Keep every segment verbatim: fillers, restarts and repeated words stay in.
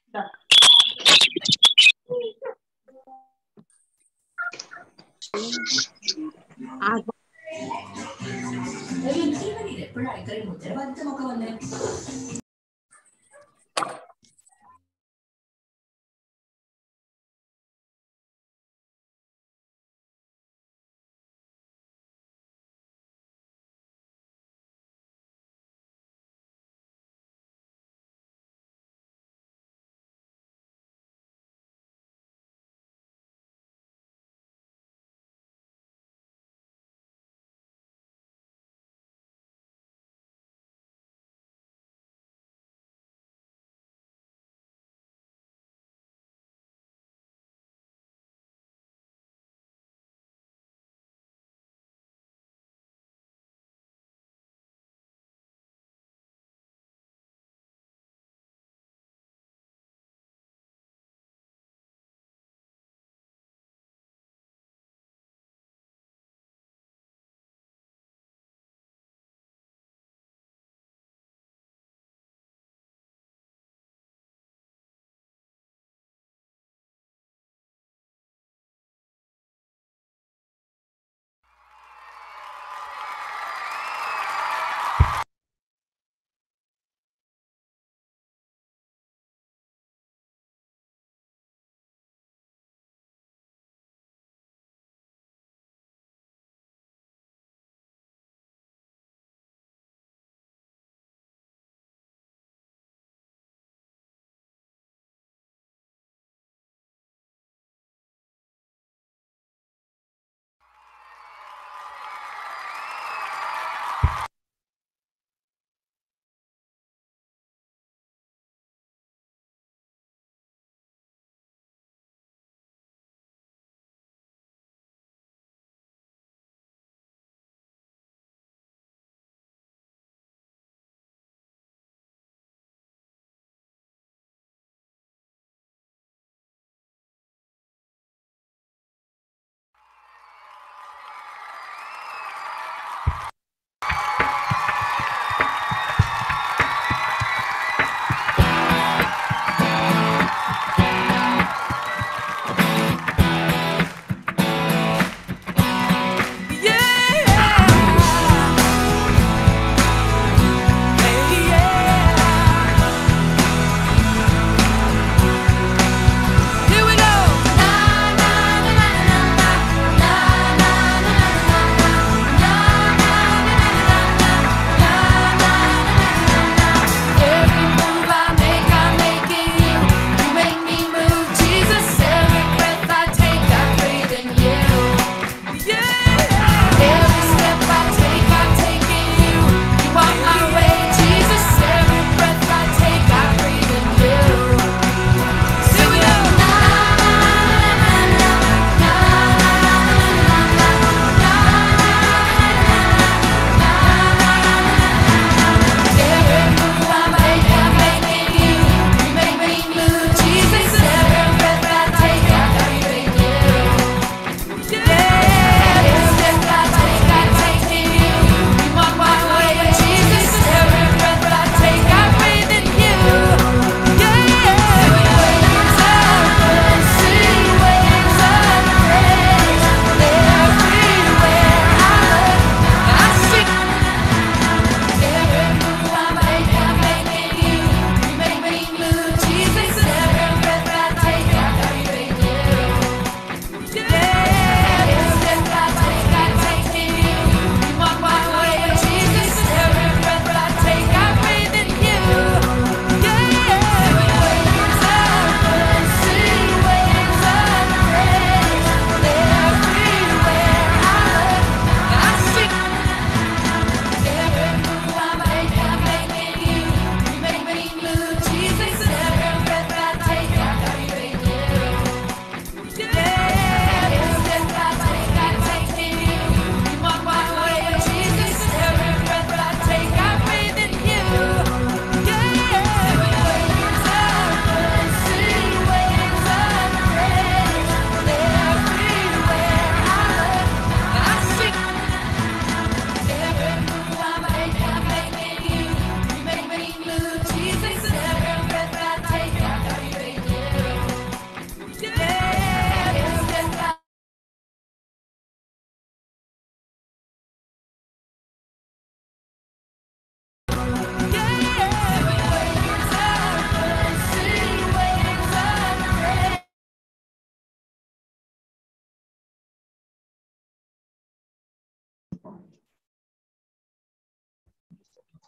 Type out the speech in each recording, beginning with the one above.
എപ്പോഴാണ് ഇത്രയും ഉത്തരവാദിത്തമൊക്കെ വന്നേ?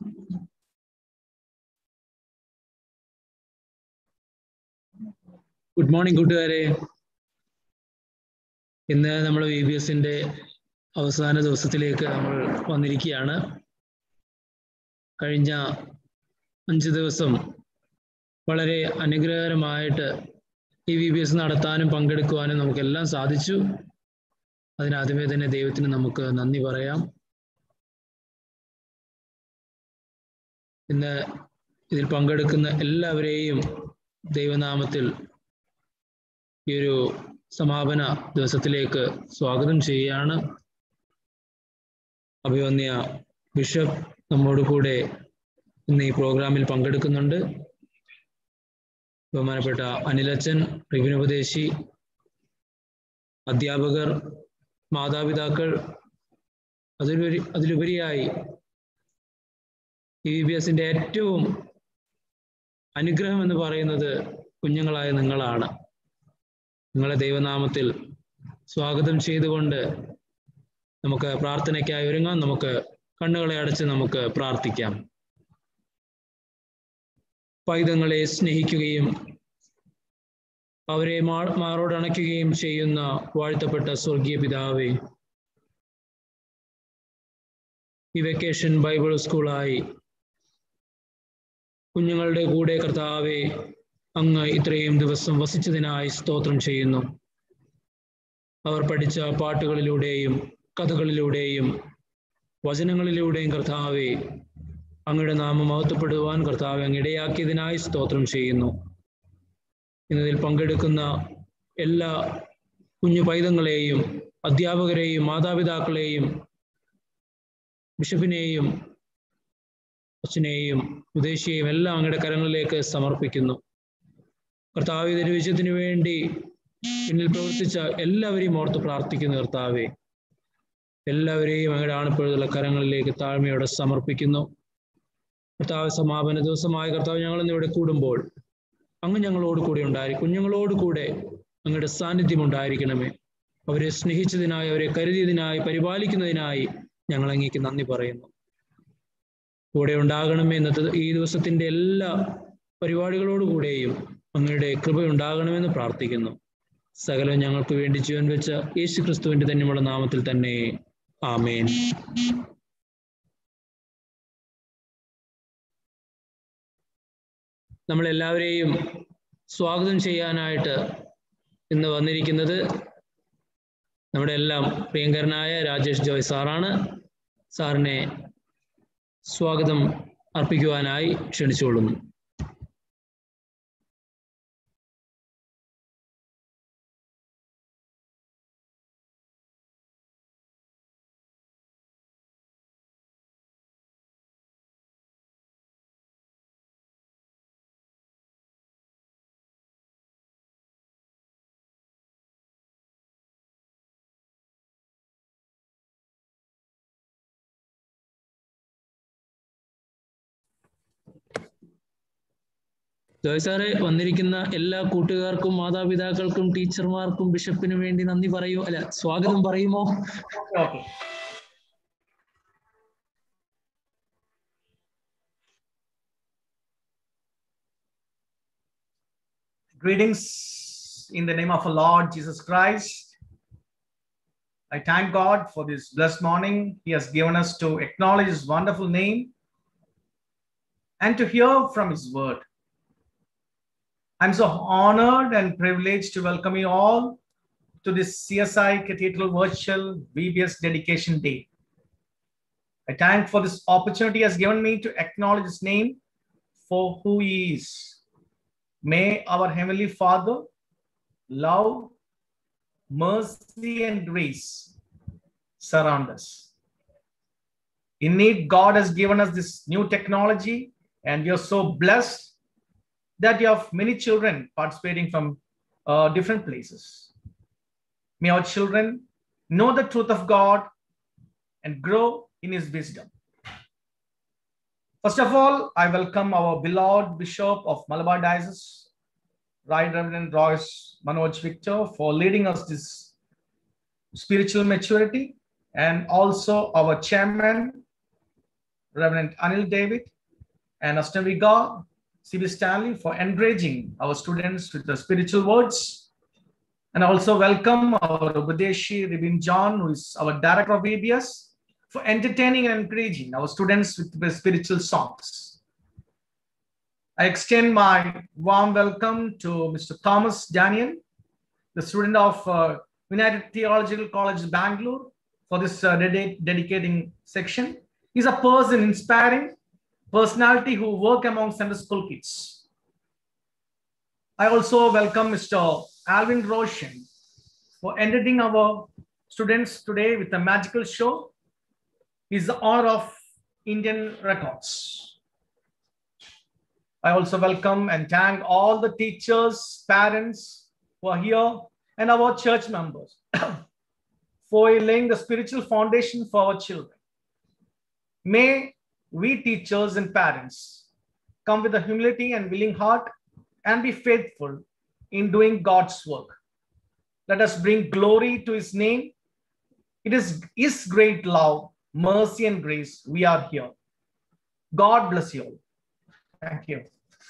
ഗുഡ് മോർണിംഗ് കൂട്ടുകാരെ. ഇന്ന് നമ്മൾ വി ബി എസിന്റെ അവസാന ദിവസത്തിലേക്ക് നമ്മൾ വന്നിരിക്കുകയാണ്. കഴിഞ്ഞ അഞ്ച് ദിവസം വളരെ അനുഗ്രഹകരമായിട്ട് ഈ വി ബി എസ് നടത്താനും പങ്കെടുക്കുവാനും നമുക്കെല്ലാം സാധിച്ചു. അതിനാദ്യമേ തന്നെ ദൈവത്തിന് നമുക്ക് നന്ദി പറയാം. ഇന്ന് ഇതിൽ പങ്കെടുക്കുന്ന എല്ലാവരെയും ദൈവനാമത്തിൽ ഈ ഒരു സമാപന ദിവസത്തിലേക്ക് സ്വാഗതം ചെയ്യുകയാണ്. അഭിവന്യ ബിഷപ്പ് നമ്മോട് കൂടെ ഇന്ന് ഈ പ്രോഗ്രാമിൽ പങ്കെടുക്കുന്നുണ്ട്. ബഹുമാനപ്പെട്ട അനിലച്ചൻ, റിവിനുപദേശി, അധ്യാപകർ, മാതാപിതാക്കൾ, അതിലുപരി അതിലുപരിയായി ഈ വി ബി എസിന്റെ ഏറ്റവും അനുഗ്രഹം എന്ന് പറയുന്നത് കുഞ്ഞുങ്ങളായ നിങ്ങളാണ്. നിങ്ങളെ ദൈവനാമത്തിൽ സ്വാഗതം ചെയ്തുകൊണ്ട് നമുക്ക് പ്രാർത്ഥനയ്ക്കായി ഒരുങ്ങാം. നമുക്ക് കണ്ണുകളെ അടച്ച് നമുക്ക് പ്രാർത്ഥിക്കാം. പൈതങ്ങളെ സ്നേഹിക്കുകയും അവരെ മാ മാറോടണയ്ക്കുകയും ചെയ്യുന്ന വാഴ്ത്തപ്പെട്ട സ്വർഗീയ പിതാവേ, ഈ വെക്കേഷൻ ബൈബിൾ സ്കൂളായി കുഞ്ഞുങ്ങളുടെ കൂടെ കർത്താവേ അങ്ങ് ഇത്രയും ദിവസം വസിച്ചതിനായി സ്തോത്രം ചെയ്യുന്നു. അവർ പഠിച്ച പാട്ടുകളിലൂടെയും കഥകളിലൂടെയും വചനങ്ങളിലൂടെയും കർത്താവേ അങ്ങയുടെ നാമം മഹത്വപ്പെടുവാൻ കർത്താവെ അങ്ങ് ഇടയാക്കിയതിനായി സ്തോത്രം ചെയ്യുന്നു. ഇന്നതിൽ പങ്കെടുക്കുന്ന എല്ലാ കുഞ്ഞു പൈതങ്ങളെയും അധ്യാപകരെയും മാതാപിതാക്കളെയും ബിഷപ്പിനെയും അച്ഛനെയും ഉദ്ദേശിയെയും എല്ലാം അങ്ങയുടെ കരങ്ങളിലേക്ക് സമർപ്പിക്കുന്നു. കർത്താവെ തിരുവിജയത്തിന് വേണ്ടി പിന്നിൽ പ്രവർത്തിച്ച എല്ലാവരെയും ഓർത്ത് പ്രാർത്ഥിക്കുന്നു. കർത്താവെ എല്ലാവരെയും അങ്ങയുടെ ആണപ്പെടുത്തുള്ള കരങ്ങളിലേക്ക് താഴ്മയോടെ സമർപ്പിക്കുന്നു. കർത്താവ് സമാപന ദിവസമായ കർത്താവ് ഞങ്ങൾ ഇന്നിവിടെ കൂടുമ്പോൾ അങ്ങ് ഞങ്ങളോട് കൂടെ ഉണ്ടായിരിക്കും. കുഞ്ഞുങ്ങളോട് കൂടെ അങ്ങയുടെ സാന്നിധ്യം ഉണ്ടായിരിക്കണമേ. അവരെ സ്നേഹിച്ചതിനായി, അവരെ കരുതിയതിനായി, പരിപാലിക്കുന്നതിനായി ഞങ്ങൾ അങ്ങേക്ക് നന്ദി പറയുന്നു. കൂടെ ഉണ്ടാകണമേ. ഇന്നത്തെ ഈ ദിവസത്തിന്റെ എല്ലാ പരിപാടികളോടുകൂടെയും അങ്ങയുടെ കൃപയുണ്ടാകണമെന്ന് പ്രാർത്ഥിക്കുന്നു. സകലം ഞങ്ങൾക്ക് വേണ്ടി ജീവൻ വെച്ച യേശു ക്രിസ്തുവിന്റെ തന്നെയുള്ള നാമത്തിൽ തന്നെ ആമേൻ. നമ്മളെല്ലാവരെയും സ്വാഗതം ചെയ്യാനായിട്ട് ഇന്ന് വന്നിരിക്കുന്നത് നമ്മുടെ എല്ലാം പ്രിയങ്കരനായ രാജേഷ് ജോയ് സാറാണ്. സാറിനെ സ്വാഗതം അർപ്പിക്കുവാനായി ക്ഷണിച്ചുകൊള്ളുന്നു. ജോയ് സാറെ, വന്നിരിക്കുന്ന എല്ലാ കൂട്ടുകാർക്കും മാതാപിതാക്കൾക്കും ടീച്ചർമാർക്കും ബിഷപ്പിനും വേണ്ടി നന്ദി പറയൂ അല്ല സ്വാഗതം പറയുമോ? Greetings in the name of our Lord Jesus Christ. I thank God for this blessed morning He has given us to acknowledge His wonderful name and to hear from His word. I'm so honored and privileged to welcome you all to this C S I Cathedral Virtual V B S Dedication Day. I thank for this opportunity He has given me to acknowledge His name for who He is. May our Heavenly Father, love, mercy, and grace surround us. Indeed, God has given us this new technology, and we are so blessed that you have many children participating from uh, different places. May our children know the truth of God and grow in His wisdom. First of all, I welcome our beloved Bishop of Malabar Diocese, Right Reverend Royce Manoj Victor, for leading us this spiritual maturity, and also our chairman, Reverend Anil David, and Aston Vigar, C B Stanley, for encouraging our students with the spiritual words. And also welcome our Upadeshi Ribin John, who is our director of A B S, for entertaining and encouraging our students with the spiritual songs. I extend my warm welcome to Mister Thomas Daniel, the student of uh, United Theological College, Bangalore, for this uh, ded dedicating section. He's a person, inspiring personality who work among Sunday school kids. I also welcome Mister Alvin Roshan for entertaining our students today with a magical show. He's the honor of Indian Records. I also welcome and thank all the teachers, parents who are here, and our church members for laying the spiritual foundation for our children. May we teachers and parents come with a humility and willing heart and be faithful in doing God's work. Let us bring glory to his name. It is his great love, mercy, and grace we are here. God bless you all. Thank you.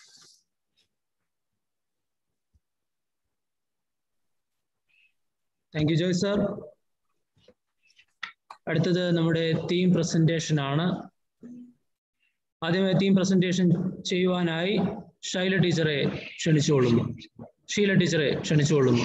Thank you, Joy sir. അടുത്തത് നമ്മുടെ theme presentation ആണ്. ആദ്യമായി theme presentation ചെയ്യുവാനായി ഷൈല ടീച്ചറെ ക്ഷണിച്ചുകൊള്ളുന്നു. ഷീല ടീച്ചറെ ക്ഷണിച്ചുകൊള്ളുന്നു.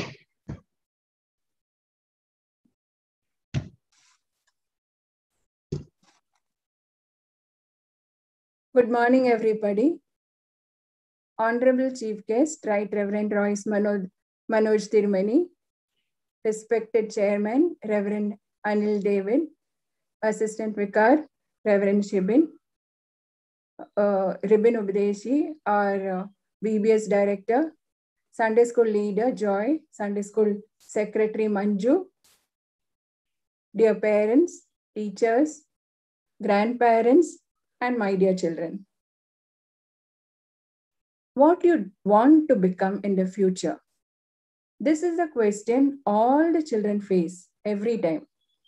Good morning, everybody. Honorable Chief Guest, Right Reverend Royce Manoj, Manoj Tirumani, respected Chairman, Reverend Anil David, Assistant Vicar, Reverend Shibin, uh, Ribin Ubadeshi, our uh, V B S Director, Sunday School Leader Joy, Sunday School Secretary Manju, dear parents, teachers, grandparents, and my dear children. What you want to become in the future? This is a question all the children face every time.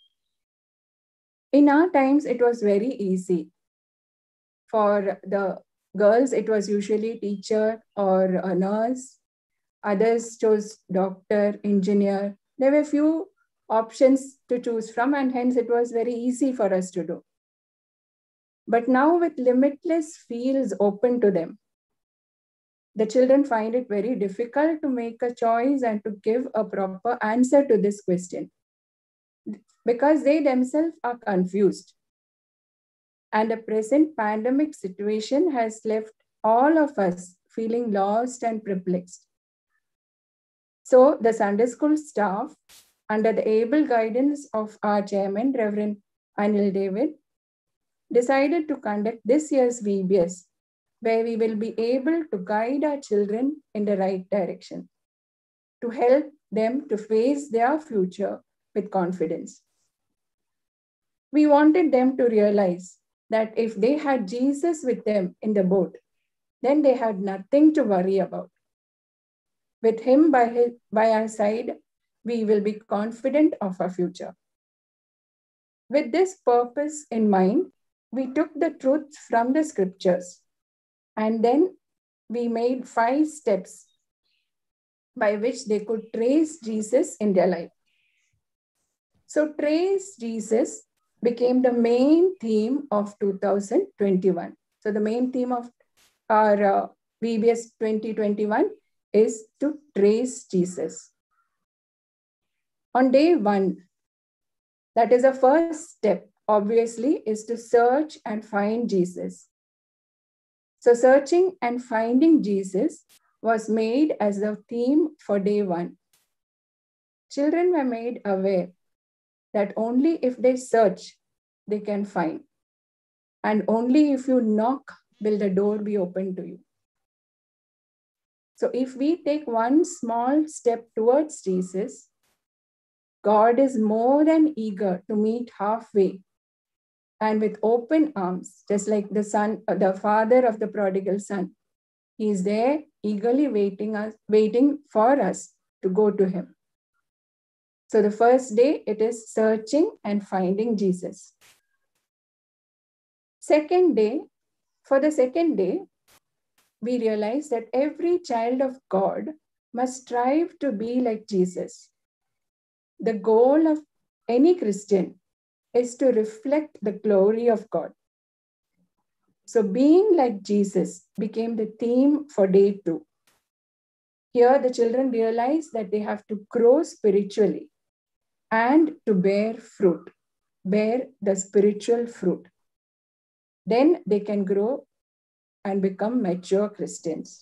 In our times, it was very easy. For the girls, it was usually teacher or a nurse. Others chose doctor, engineer. There were few options to choose from, and hence it was very easy for us to do. But now with limitless fields open to them, the children find it very difficult to make a choice and to give a proper answer to this question, because they themselves are confused. And the present pandemic situation has left all of us feeling lost and perplexed. So the Sunday school staff, under the able guidance of our chairman, Reverend Anil David, decided to conduct this year's V B S, where we will be able to guide our children in the right direction, to help them to face their future with confidence. We wanted them to realize that if they had Jesus with them in the boat, then they had nothing to worry about. With him by, his, by our side, we will be confident of our future. With this purpose in mind, we took the truth from the scriptures, and then we made five steps by which they could trace Jesus in their life. So trace Jesus became the main theme of two thousand twenty-one. So the main theme of our uh, V B S twenty twenty-one is to trace Jesus. On day one, that is the first step, obviously, is to search and find Jesus. So searching and finding Jesus was made as the theme for day one. Children were made aware that only if they search, they can find. And only if you knock will the door be open to you. So if we take one small step towards Jesus, God is more than eager to meet halfway and with open arms, just like the son, the father of the prodigal son. He is there eagerly waiting us, waiting for us to go to him. So the first day, it is searching and finding Jesus. Second day, for the second day, we realize that every child of God must strive to be like Jesus. The goal of any Christian is to reflect the glory of God. So being like Jesus became the theme for day two. Here, the children realize that they have to grow spiritually and to bear fruit, bear the spiritual fruit. Then they can grow and become mature Christians.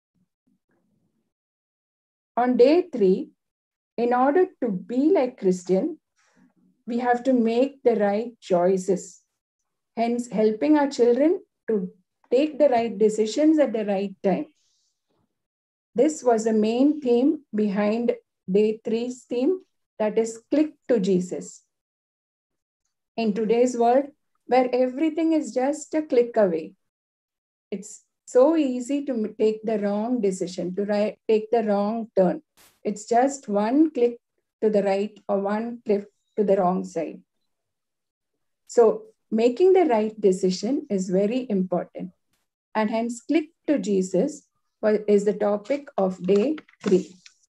On day three, in order to be like Christian, we have to make the right choices, hence helping our children to take the right decisions at the right time. This was the main theme behind day three's theme, that is click to Jesus. In today's world, where everything is just a click away, it's so easy to take the wrong decision, to right, take the wrong turn. It's just one click to the right or one click to the wrong side. So making the right decision is very important. And hence click to Jesus is the topic of day three.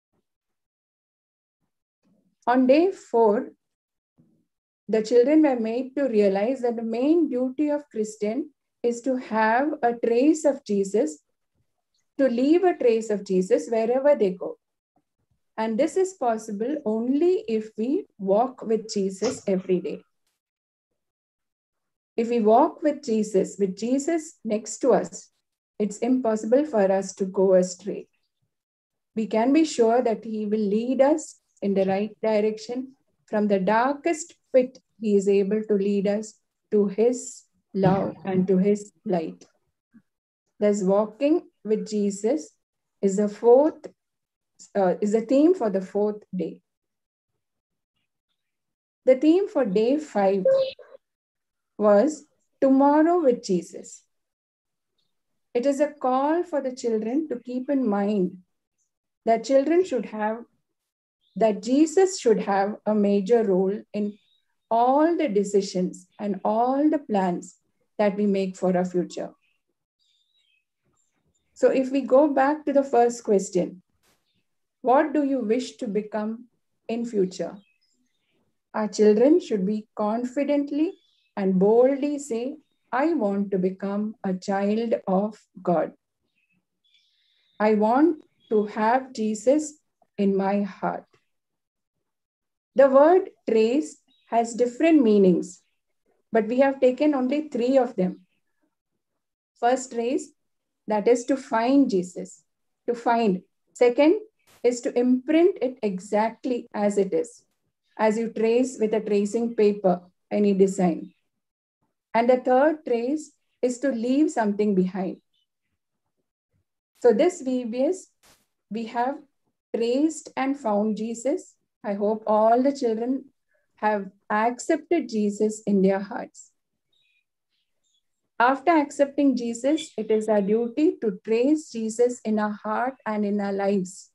On day four, the children were made to realize that the main duty of Christian is to have a trace of Jesus, to leave a trace of Jesus wherever they go. And this is possible only if we walk with Jesus every day. If we walk with Jesus, with Jesus next to us, it's impossible for us to go astray. We can be sure that he will lead us in the right direction. From the darkest pit, he is able to lead us to his love and to his light. Thus, walking with Jesus is the fourth, uh, is the theme for the fourth day. The theme for day five was tomorrow with Jesus. It is a call for the children to keep in mind that children should have, that Jesus should have a major role in all the decisions and all the plans that we make for our future. So if we go back to the first question, what do you wish to become in future? Our children should be confidently and boldly say, I want to become a child of God. I want to have Jesus in my heart. The word trace has different meanings, but we have taken only three of them. First, trace, that is to find Jesus, to find. Second is to imprint it exactly as it is, as you trace with a tracing paper, any design. And the third trace is to leave something behind. So this V B S, we have traced and found Jesus. I hope all the children have accepted Jesus in their hearts. After accepting Jesus, it is our duty to trace Jesus in our heart and in our lives.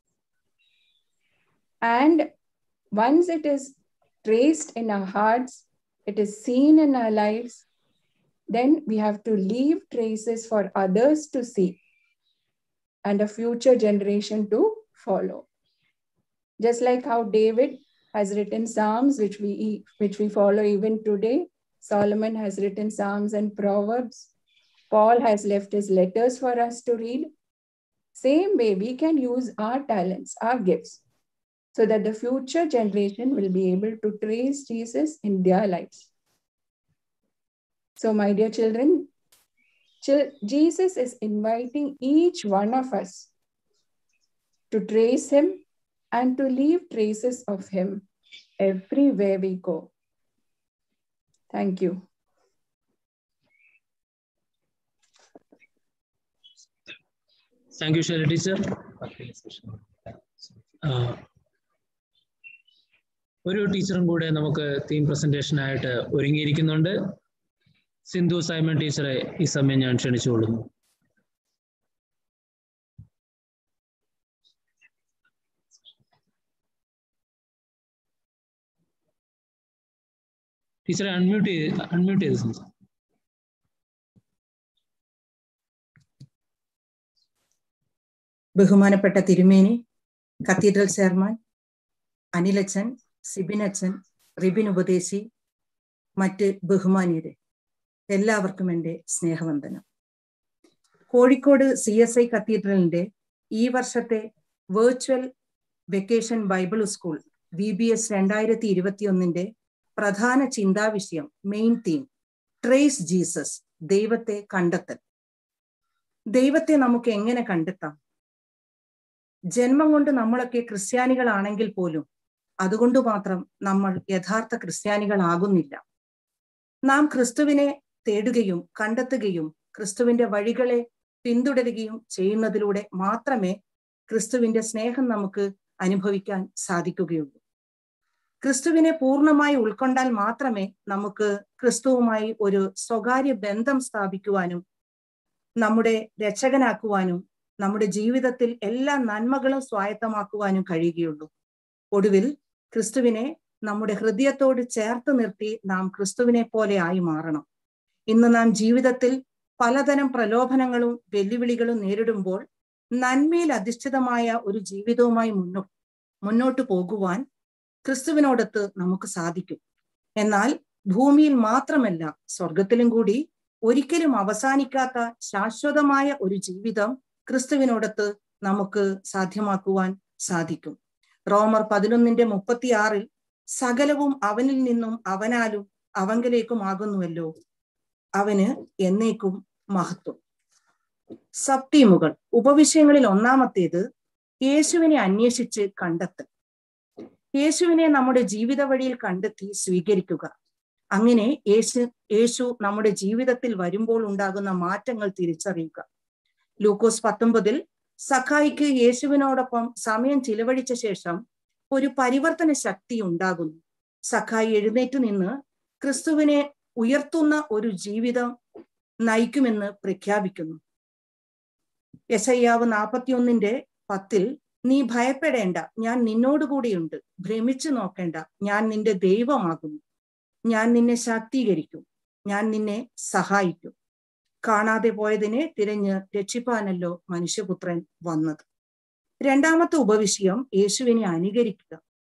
And once it is traced in our hearts, it is seen in our lives, then we have to leave traces for others to see and a future generation to follow. Just like how David has written Psalms, which we, which we follow even today. Solomon has written Psalms and Proverbs. Paul has left his letters for us to read. Same way, we can use our talents, our gifts, so that the future generation will be able to trace Jesus in their lives. So, my dear children, Jesus is inviting each one of us to trace him and to leave traces of him everywhere we go. Thank you. Thank you, Shari teacher. Uh, ഒരു ടീച്ചറും കൂടെ നമുക്ക് theme പ്രസന്റേഷനായിട്ട് ഒരുങ്ങിയിരിക്കുന്നുണ്ട്. Sindhu Simon ടീച്ചറെ ഈ സമയം ഞാൻ ക്ഷണിച്ചുകൊള്ളുന്നു. ടീച്ചറെ അൺമ്യൂട്ട് ചെയ്ത് അൺമ്യൂട്ട് ചെയ്ത് സംസാരിക്കും. ബഹുമാനപ്പെട്ട തിരുമേനി, കത്തീഡ്രൽ ചെയർമാൻ, അനിലച്ചൻ, സിബിനച്ചൻ, റിബിൻ ഉപദേശി, മറ്റ് ബഹുമാനീയരെ, എല്ലാവർക്കും എൻ്റെ സ്നേഹവന്ദനം. കോഴിക്കോട് സി എസ് ഐ കത്തീഡ്രലിന്റെ ഈ വർഷത്തെ virtual vacation Bible school V B S രണ്ടായിരത്തി ഇരുപത്തി ഒന്നിന്റെ പ്രധാന ചിന്താവിഷയം, മെയിൻ തീം, ട്രേസ് ജീസസ്, ദൈവത്തെ കണ്ടെത്തൽ. ദൈവത്തെ നമുക്ക് എങ്ങനെ കണ്ടെത്താം? ജന്മം കൊണ്ട് നമ്മളൊക്കെ ക്രിസ്ത്യാനികളാണെങ്കിൽ പോലും അതുകൊണ്ട് മാത്രം നമ്മൾ യഥാർത്ഥ ക്രിസ്ത്യാനികളാകുന്നില്ല. നാം ക്രിസ്തുവിനെ തേടുകയും കണ്ടെത്തുകയും ക്രിസ്തുവിന്റെ വഴികളെ പിന്തുടരുകയും ചെയ്യുന്നതിലൂടെ മാത്രമേ ക്രിസ്തുവിന്റെ സ്നേഹം നമുക്ക് അനുഭവിക്കാൻ സാധിക്കുകയുള്ളൂ. ക്രിസ്തുവിനെ പൂർണ്ണമായി ഉൾക്കൊണ്ടാൽ മാത്രമേ നമുക്ക് ക്രിസ്തുവുമായി ഒരു സ്വകാര്യ ബന്ധം സ്ഥാപിക്കുവാനും നമ്മുടെ രക്ഷകനാക്കുവാനും നമ്മുടെ ജീവിതത്തിൽ എല്ലാ നന്മകളും സ്വായത്തമാക്കുവാനും കഴിയുകയുള്ളൂ. ഒടുവിൽ ക്രിസ്തുവിനെ നമ്മുടെ ഹൃദയത്തോട് ചേർത്ത് നിർത്തി നാം ക്രിസ്തുവിനെ പോലെ ആയി മാറണം. ഇന്ന് നാം ജീവിതത്തിൽ പലതരം പ്രലോഭനങ്ങളും വെല്ലുവിളികളും നേരിടുമ്പോൾ നന്മയിൽ അധിഷ്ഠിതമായ ഒരു ജീവിതവുമായി മുന്നോ മുന്നോട്ട് പോകുവാൻ ക്രിസ്തുവിനോടൊത്ത് നമുക്ക് സാധിക്കും. എന്നാൽ ഭൂമിയിൽ മാത്രമല്ല, സ്വർഗത്തിലും കൂടി ഒരിക്കലും അവസാനിക്കാത്ത ശാശ്വതമായ ഒരു ജീവിതം ക്രിസ്തുവിനോടൊത്ത് നമുക്ക് സാധ്യമാക്കുവാൻ സാധിക്കും. റോമർ പതിനൊന്നിന്റെ മുപ്പത്തിയാറിൽ സകലവും അവനിൽ നിന്നും അവനാലും അവങ്കലേക്കുമാകുന്നുവല്ലോ, അവന് എന്നേക്കും മഹത്വം. സബ്തീമുകൾ. ഉപവിഷയങ്ങളിൽ ഒന്നാമത്തേത് യേശുവിനെ അന്വേഷിച്ച് കണ്ടെത്തൽ. യേശുവിനെ നമ്മുടെ ജീവിത വഴിയിൽ കണ്ടെത്തി സ്വീകരിക്കുക. അങ്ങനെ യേശു യേശു നമ്മുടെ ജീവിതത്തിൽ വരുമ്പോൾ ഉണ്ടാകുന്ന മാറ്റങ്ങൾ തിരിച്ചറിയുക. ലൂക്കോസ് പത്തൊമ്പതിൽ സഖായിക്ക് യേശുവിനോടൊപ്പം സമയം ചിലവഴിച്ച ശേഷം ഒരു പരിവർത്തന ശക്തി ഉണ്ടാകുന്നു. സഖായി എഴുന്നേറ്റ് നിന്ന് ക്രിസ്തുവിനെ ഉയർത്തുന്ന ഒരു ജീവിതം നയിക്കുമെന്ന് പ്രഖ്യാപിക്കുന്നു. യെശയ്യാവ് നാൽപ്പത്തിയൊന്നിന്റെ പത്തിൽ, നീ ഭയപ്പെടേണ്ട, ഞാൻ നിന്നോടുകൂടിയുണ്ട്, ഭ്രമിച്ചു നോക്കേണ്ട, ഞാൻ നിന്റെ ദൈവമാകുന്നു, ഞാൻ നിന്നെ ശാക്തീകരിക്കും, ഞാൻ നിന്നെ സഹായിക്കും. കാണാതെ പോയതിനെ തിരഞ്ഞ് രക്ഷിപ്പാനല്ലോ മനുഷ്യപുത്രൻ വന്നത്. രണ്ടാമത്തെ ഉപവിഷയം യേശുവിനെ അനുകരിക്കുക.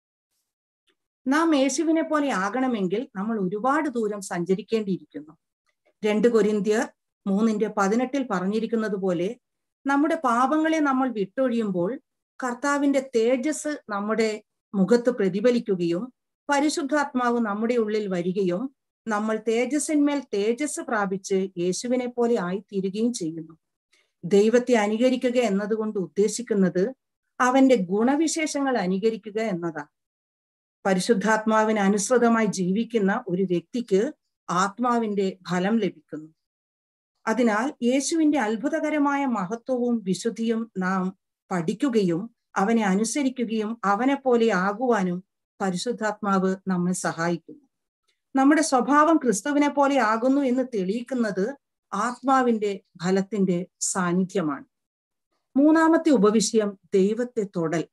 നാം യേശുവിനെ പോലെ ആകണമെങ്കിൽ നമ്മൾ ഒരുപാട് ദൂരം സഞ്ചരിക്കേണ്ടിയിരിക്കുന്നു. രണ്ട് കൊരിന്ത്യർ മൂന്നിന്റെ പതിനെട്ടിൽ പറഞ്ഞിരിക്കുന്നത് പോലെ നമ്മുടെ പാപങ്ങളെ നമ്മൾ വിട്ടൊഴിയുമ്പോൾ കർത്താവിന്റെ തേജസ് നമ്മുടെ മുഖത്ത് പ്രതിഫലിക്കുകയും പരിശുദ്ധാത്മാവ് നമ്മുടെ ഉള്ളിൽ വരികയും നമ്മൾ തേജസ്സിന്മേൽ തേജസ് പ്രാപിച്ച് യേശുവിനെ പോലെ ആയിത്തീരുകയും ചെയ്യുന്നു. ദൈവത്തെ അനുകരിക്കുക എന്നതുകൊണ്ട് ഉദ്ദേശിക്കുന്നത് അവന്റെ ഗുണവിശേഷങ്ങൾ അനുകരിക്കുക എന്നതാണ്. പരിശുദ്ധാത്മാവിന് അനുസൃതമായി ജീവിക്കുന്ന ഒരു വ്യക്തിക്ക് ആത്മാവിന്റെ ഫലം ലഭിക്കുന്നു. അതിനാൽ യേശുവിന്റെ അത്ഭുതകരമായ മഹത്വവും വിശുദ്ധിയും നാം പഠിക്കുകയും അവനെ അനുസരിക്കുകയും അവനെ പോലെ ആകുവാനും പരിശുദ്ധാത്മാവ് നമ്മെ സഹായിക്കുന്നു. നമ്മുടെ സ്വഭാവം ക്രിസ്തുവിനെ പോലെ ആകുന്നു എന്ന് തെളിയിക്കുന്നത് ആത്മാവിന്റെ ഫലത്തിന്റെ സാന്നിധ്യമാണ്. മൂന്നാമത്തെ ഉപവിഷയം ദൈവത്തെ തൊടൽ.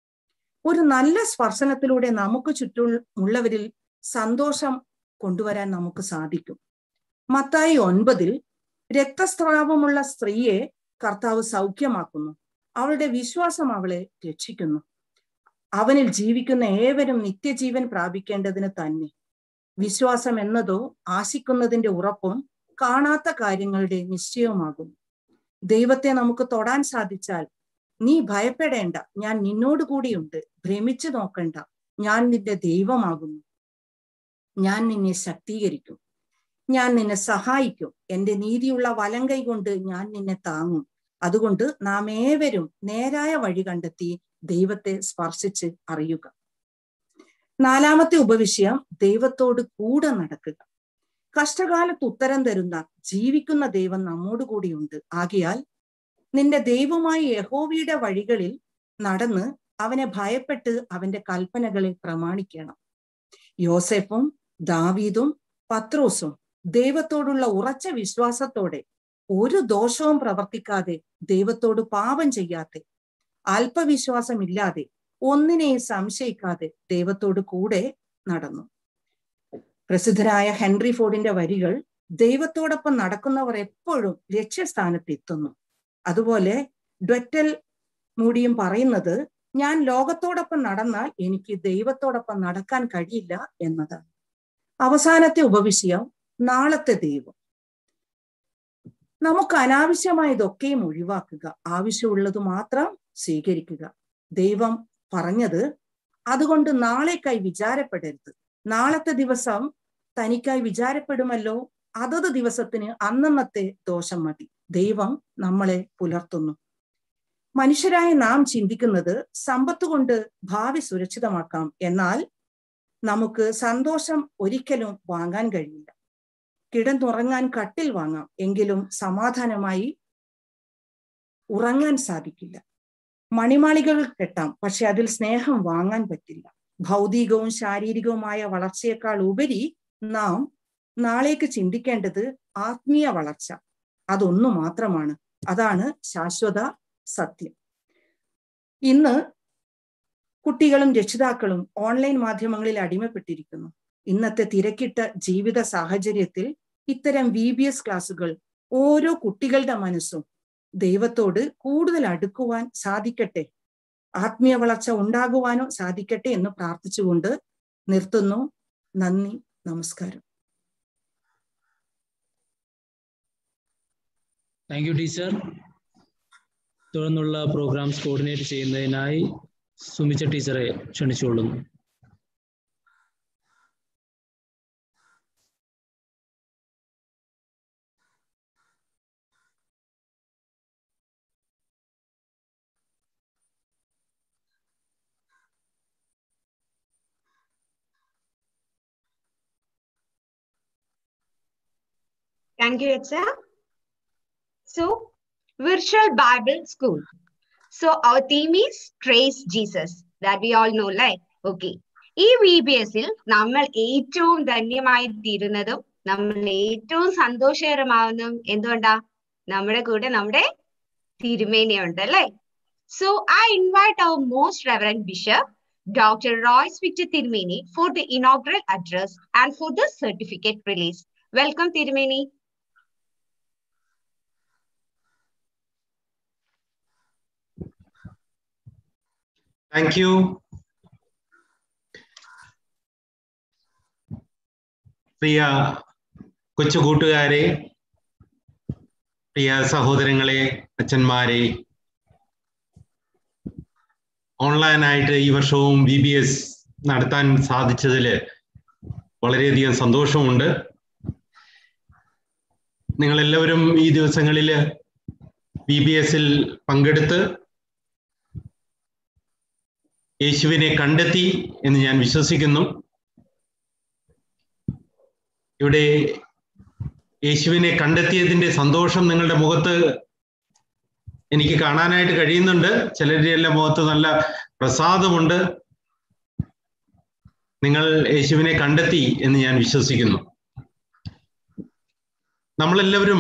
ഒരു നല്ല സ്പർശനത്തിലൂടെ നമുക്ക് ചുറ്റുമുള്ളവരിൽ സന്തോഷം കൊണ്ടുവരാൻ നമുക്ക് സാധിക്കും. മത്തായി ഒൻപതിൽ രക്തസ്രാവമുള്ള സ്ത്രീയെ കർത്താവ് സൗഖ്യമാക്കുന്നു. അവളുടെ വിശ്വാസം അവളെ രക്ഷിക്കുന്നു. അവനിൽ ജീവിക്കുന്ന ഏവരും നിത്യജീവൻ പ്രാപിക്കേണ്ടതിന് തന്നെ. വിശ്വാസം എന്നതോ ആശിക്കുന്നതിന്റെ ഉറപ്പും കാണാത്ത കാര്യങ്ങളുടെ നിശ്ചയവുമാകും. ദൈവത്തെ നമുക്ക് തൊടാൻ സാധിച്ചാൽ, നീ ഭയപ്പെടേണ്ട, ഞാൻ നിന്നോട് കൂടിയുണ്ട്, ഭ്രമിച്ചു നോക്കണ്ട, ഞാൻ നിന്റെ ദൈവമാകുന്നു, ഞാൻ നിന്നെ ശക്തീകരിക്കും, ഞാൻ നിന്നെ സഹായിക്കും, എന്റെ നീതിയുള്ള വലങ്കൈ കൊണ്ട് ഞാൻ നിന്നെ താങ്ങും. അതുകൊണ്ട് നാം ഏവരും നേരായ വഴി കണ്ടെത്തി ദൈവത്തെ സ്പർശിച്ച് അറിയുക. നാലാമത്തെ ഉപവിഷയം ദൈവത്തോട് കൂടെ നടക്കുക. കഷ്ടകാലത്ത് ഉത്തരം തരുന്ന ജീവിക്കുന്ന ദൈവം നമ്മോട് കൂടിയുണ്ട്. ആകയാൽ നിന്റെ ദൈവമായ യഹോവയുടെ വഴികളിൽ നടന്ന് അവനെ ഭയപ്പെട്ട് അവന്റെ കൽപ്പനകളെ പ്രമാണിക്കണം. യോസേഫും ദാവീദും പത്രോസും ദൈവത്തോടുള്ള ഉറച്ച വിശ്വാസത്തോടെ ഒരു ദോഷവും പ്രവർത്തിക്കാതെ, ദൈവത്തോട് പാപം ചെയ്യാതെ, അല്പവിശ്വാസമില്ലാതെ, ഒന്നിനെയും സംശയിക്കാതെ ദൈവത്തോട് കൂടെ നടന്നു. പ്രസിദ്ധരായ ഹെൻറി ഫോർഡിന്റെ വരികൾ, ദൈവത്തോടൊപ്പം നടക്കുന്നവർ എപ്പോഴും ലക്ഷ്യസ്ഥാനത്ത് എത്തുന്നു. അതുപോലെ ഡ്വറ്റൽ മൂഡിയും പറയുന്നത്, ഞാൻ ലോകത്തോടൊപ്പം നടന്നാൽ എനിക്ക് ദൈവത്തോടൊപ്പം നടക്കാൻ കഴിയില്ല എന്നതാണ്. അവസാനത്തെ ഉപവിഷയം നാളത്തെ ദൈവം. നമുക്ക് അനാവശ്യമായതൊക്കെയും ഒഴിവാക്കുക, ആവശ്യമുള്ളത് മാത്രം സ്വീകരിക്കുക. ദൈവം പറഞ്ഞത്, അതുകൊണ്ട് നാളേക്കായി വിചാരപ്പെടരുത്, നാളത്തെ ദിവസം തനിക്കായി വിചാരപ്പെടുമല്ലോ, അതത് ദിവസത്തിന് അന്നന്നത്തെ ദോഷം മതി. ദൈവം നമ്മളെ പുലർത്തുന്നു. മനുഷ്യരായ നാം ചിന്തിക്കുന്നത് സമ്പത്ത് കൊണ്ട് ഭാവി സുരക്ഷിതമാക്കാം, എന്നാൽ നമുക്ക് സന്തോഷം ഒരിക്കലും വാങ്ങാൻ കഴിയില്ല. കിടന്നുറങ്ങാൻ കട്ടിൽ വാങ്ങാം, എങ്കിലും സമാധാനമായി ഉറങ്ങാൻ സാധിക്കില്ല. മണിമാളികൾ കെട്ടാം, പക്ഷെ അതിൽ സ്നേഹം വാങ്ങാൻ പറ്റില്ല. ഭൗതികവും ശാരീരികവുമായ വളർച്ചയേക്കാൾ ഉപരി നാം നാളേക്ക് ചിന്തിക്കേണ്ടത് ആത്മീയ വളർച്ച. അതൊന്നു മാത്രമാണ്, അതാണ് ശാശ്വത സത്യം. ഇന്ന് കുട്ടികളും രക്ഷിതാക്കളും ഓൺലൈൻ മാധ്യമങ്ങളിൽ അടിമപ്പെട്ടിരിക്കുന്നു. ഇന്നത്തെ തിരക്കിട്ട ജീവിത സാഹചര്യത്തിൽ ഇത്തരം വി ബി എസ് ക്ലാസുകൾ ഓരോ കുട്ടികളുടെ മനസ്സും ദൈവത്തോട് കൂടുതൽ അടുക്കുവാൻ സാധിക്കട്ടെ, ആത്മീയ വളർച്ച ഉണ്ടാകുവാനോ സാധിക്കട്ടെ എന്ന് പ്രാർത്ഥിച്ചുകൊണ്ട് നിർത്തുന്നു. നന്ദി, നമസ്കാരം. Thank you teacher. തുടർന്നുള്ള പ്രോഗ്രാംസ് കോർഡിനേറ്റ് ചെയ്യുന്നതിനായി സുമിച്ച ടീച്ചറെ ക്ഷണിച്ചുകൊള്ളുന്നു. Thank you, Etsa. So, Virtual Bible School. So, our theme is Praise Jesus. That we all know, like, okay. ഈ വി ബി എസിൽ നമ്മൾ ഏറ്റവും ധന്യമായി തീരുന്നതും നമ്മൾ ഏറ്റവും സന്തോഷകരമാവുന്നതും എന്തുകൊണ്ടാ? നമ്മുടെ കൂടെ നമ്മുടെ തിരുമേനിയുണ്ട് അല്ലേ? So, I invite our most reverend bishop, Doctor Royce Victor Tirumeni, for the inaugural address and for the certificate release. Welcome, Tirumeni. Thank you. പ്രിയ കൊച്ചുകൂട്ടുകാരെ, പ്രിയ സഹോദരങ്ങളെ, അച്ഛന്മാരെ, ഓൺലൈനായിട്ട് ഈ വർഷവും വി ബി എസ് നടത്താൻ സാധിച്ചതിൽ വളരെയധികം സന്തോഷമുണ്ട്. നിങ്ങളെല്ലാവരും ഈ ദിവസങ്ങളിൽ വി ബി എസിൽ പങ്കെടുത്ത് യേശുവിനെ കണ്ടെത്തി എന്ന് ഞാൻ വിശ്വസിക്കുന്നു. ഇവിടെ യേശുവിനെ കണ്ടെത്തിയതിൻ്റെ സന്തോഷം നിങ്ങളുടെ മുഖത്ത് എനിക്ക് കാണാനായിട്ട് കഴിയുന്നുണ്ട്. ചിലരുടെ എല്ലാം മുഖത്ത് നല്ല പ്രസാദമുണ്ട്. നിങ്ങൾ യേശുവിനെ കണ്ടെത്തി എന്ന് ഞാൻ വിശ്വസിക്കുന്നു. നമ്മളെല്ലാവരും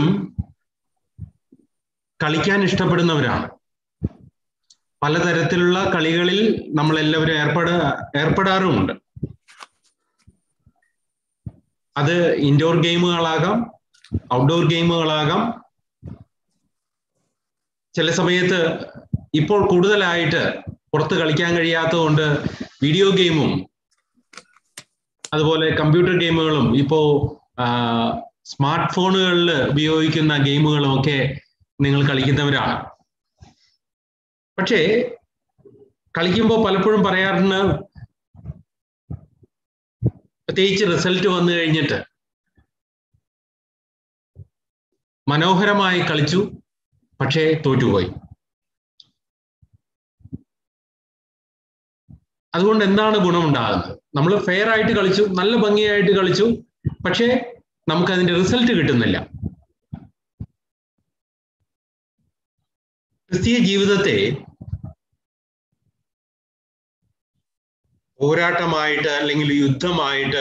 കളിക്കാൻ ഇഷ്ടപ്പെടുന്നവരാണ്. പലതരത്തിലുള്ള കളികളിൽ നമ്മളെല്ലാവരും ഏർപ്പെടാ ഏർപ്പെടാറുമുണ്ട്. അത് ഇൻഡോർ ഗെയിമുകളാകാം, ഔട്ട്ഡോർ ഗെയിമുകളാകാം. ചില സമയത്ത് ഇപ്പോൾ കൂടുതലായിട്ട് പുറത്ത് കളിക്കാൻ കഴിയാത്തത് കൊണ്ട് വീഡിയോ ഗെയിമും അതുപോലെ കമ്പ്യൂട്ടർ ഗെയിമുകളും ഇപ്പോൾ സ്മാർട്ട് ഫോണുകളിൽ ഉപയോഗിക്കുന്ന ഗെയിമുകളും ഒക്കെ നിങ്ങൾ കളിക്കുന്നവരാണ്. പക്ഷേ കളിക്കുമ്പോൾ പലപ്പോഴും പറയാറുണ്ട്, പ്രത്യേകിച്ച് റിസൾട്ട് വന്നു കഴിഞ്ഞിട്ട്, മനോഹരമായി കളിച്ചു പക്ഷേ തോറ്റുപോയി. അതുകൊണ്ട് എന്താണ് ഗുണമുണ്ടാകുന്നത്? നമ്മൾ ഫെയർ ആയിട്ട് കളിച്ചു, നല്ല ഭംഗിയായിട്ട് കളിച്ചു, പക്ഷേ നമുക്കതിൻ്റെ റിസൾട്ട് കിട്ടുന്നില്ല. ക്രിസ്തീയ ജീവിതത്തെ പോരാട്ടമായിട്ട് അല്ലെങ്കിൽ യുദ്ധമായിട്ട്,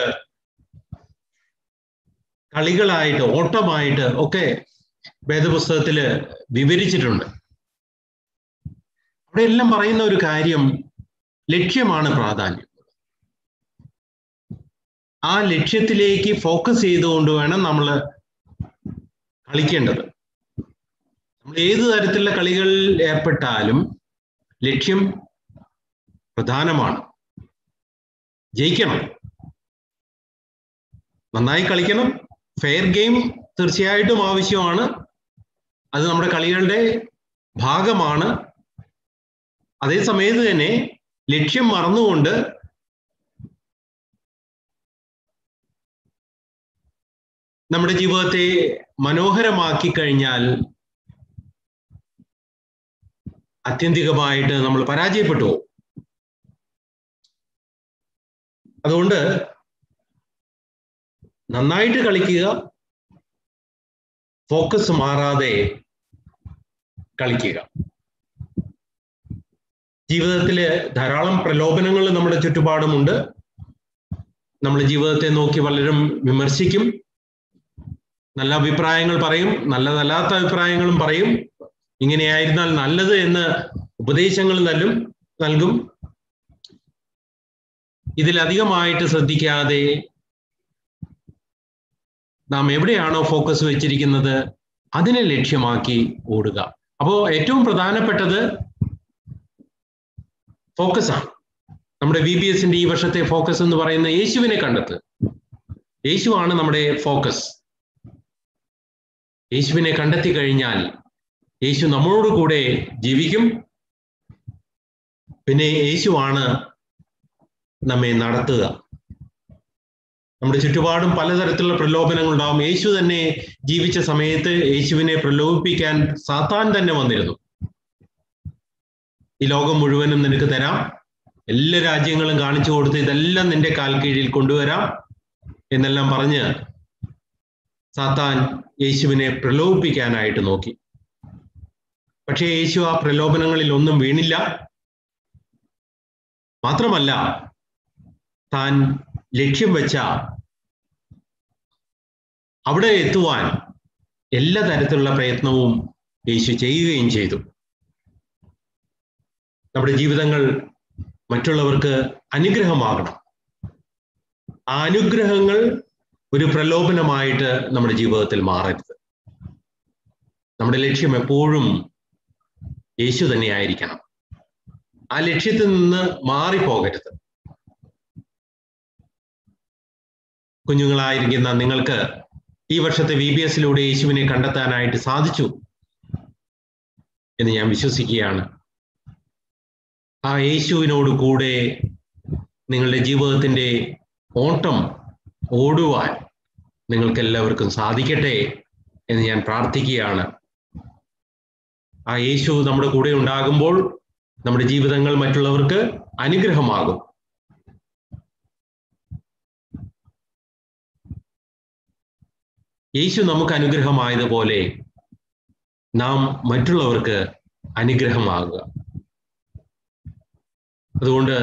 കളികളായിട്ട്, ഓട്ടമായിട്ട് ഒക്കെ വേദപുസ്തകത്തിൽ വിവരിച്ചിട്ടുണ്ട്. അവിടെ എല്ലാം പറയുന്ന ഒരു കാര്യം, ലക്ഷ്യമാണ് പ്രാധാന്യം. ആ ലക്ഷ്യത്തിലേക്ക് ഫോക്കസ് ചെയ്തുകൊണ്ട് വേണം നമ്മൾ കളിക്കേണ്ടത്. നമ്മൾ ഏത് തരത്തിലുള്ള കളികളിൽ ഏർപ്പെട്ടാലും ലക്ഷ്യം പ്രധാനമാണ്. ജയിക്കണം, നന്നായി കളിക്കണം. ഫെയർ ഗെയിം തീർച്ചയായിട്ടും ആവശ്യമാണ്. അത് നമ്മുടെ കളികളുടെ ഭാഗമാണ്. അതേ സമയത്ത് തന്നെ ലക്ഷ്യം മറന്നുകൊണ്ട് നമ്മുടെ ജീവിതത്തെ മനോഹരമാക്കി കഴിഞ്ഞാൽ ആത്യന്തികമായിട്ട് നമ്മൾ പരാജയപ്പെട്ടു. അതുകൊണ്ട് നന്നായിട്ട് കളിക്കുക, ഫോക്കസ് മാറാതെ കളിക്കുക. ജീവിതത്തിൽ ധാരാളം പ്രലോഭനങ്ങൾ നമ്മുടെ ചുറ്റുപാടുമുണ്ട്. നമ്മൾ ജീവിതത്തെ നോക്കി പലരും വിമർശിക്കും, നല്ല അഭിപ്രായങ്ങൾ പറയും, നല്ലതല്ലാത്ത അഭിപ്രായങ്ങളും പറയും. ഇങ്ങനെയായിരുന്നാൽ നല്ലത് എന്ന് ഉപദേശങ്ങൾ നൽകും നൽകും ഇതിലധികമായിട്ട് ശ്രദ്ധിക്കാതെ നാം എവിടെയാണോ ഫോക്കസ് വെച്ചിരിക്കുന്നത് അതിനെ ലക്ഷ്യമാക്കി ഓടുക. അപ്പോൾ ഏറ്റവും പ്രധാനപ്പെട്ടത് ഫോക്കസ് ആണ്. നമ്മുടെ വി ബി എസിന്റെ ഈ വർഷത്തെ ഫോക്കസ് എന്ന് പറയുന്ന യേശുവിനെ കണ്ടെത്തുക. യേശുവാണ് നമ്മുടെ ഫോക്കസ്. യേശുവിനെ കണ്ടെത്തി കഴിഞ്ഞാൽ യേശു നമ്മളോട് കൂടെ ജീവിക്കും. പിന്നെ യേശുവാണ് നമ്മെ നടത്തുക. നമ്മുടെ ചുറ്റുപാടും പലതരത്തിലുള്ള പ്രലോഭനങ്ങൾ ഉണ്ടാവും. യേശു തന്നെ ജീവിച്ച സമയത്ത് യേശുവിനെ പ്രലോഭിപ്പിക്കാൻ സാത്താൻ തന്നെ വന്നിരുന്നു. ഈ ലോകം മുഴുവനും നിനക്ക് തരാം, എല്ലാ രാജ്യങ്ങളും കാണിച്ചു കൊടുത്ത് ഇതെല്ലാം നിന്റെ കാൽ കീഴിൽ കൊണ്ടുവരാം എന്നെല്ലാം പറഞ്ഞ് സാത്താൻ യേശുവിനെ പ്രലോഭിപ്പിക്കാനായിട്ട് നോക്കി. പക്ഷേ യേശു ആ പ്രലോഭനങ്ങളിൽ ഒന്നും വീണില്ല. മാത്രമല്ല, താൻ ലക്ഷ്യം വെച്ച അവിടെ എത്തുവാൻ എല്ലാ തരത്തിലുള്ള പ്രയത്നവും യേശു ചെയ്യുകയും ചെയ്തു. നമ്മുടെ ജീവിതങ്ങൾ മറ്റുള്ളവർക്ക് അനുഗ്രഹമാകണം. ആ അനുഗ്രഹങ്ങൾ ഒരു പ്രലോഭനമായിട്ട് നമ്മുടെ ജീവിതത്തിൽ മാറരുത്. നമ്മുടെ ലക്ഷ്യം എപ്പോഴും യേശു തന്നെയായിരിക്കണം. ആ ലക്ഷ്യത്തിൽ നിന്ന് മാറിപ്പോകരുത്. കുഞ്ഞുങ്ങളായിരിക്കുന്ന നിങ്ങൾക്ക് ഈ വർഷത്തെ വി ബി എസിലൂടെ യേശുവിനെ കണ്ടെത്താനായിട്ട് സാധിച്ചു എന്ന് ഞാൻ വിശ്വസിക്കുകയാണ്. ആ യേശുവിനോട് കൂടെ നിങ്ങളുടെ ജീവിതത്തിന്റെ ഓട്ടം ഓടുവാൻ നിങ്ങൾക്ക് എല്ലാവർക്കും സാധിക്കട്ടെ എന്ന് ഞാൻ പ്രാർത്ഥിക്കുകയാണ്. ആ യേശു നമ്മുടെ കൂടെ ഉണ്ടാകുമ്പോൾ നമ്മുടെ ജീവിതങ്ങൾ മറ്റുള്ളവർക്ക് അനുഗ്രഹമാകും. യേശു നമുക്ക് അനുഗ്രഹമായതുപോലെ നാം മറ്റുള്ളവർക്ക് അനുഗ്രഹമാകുക. അതുകൊണ്ട്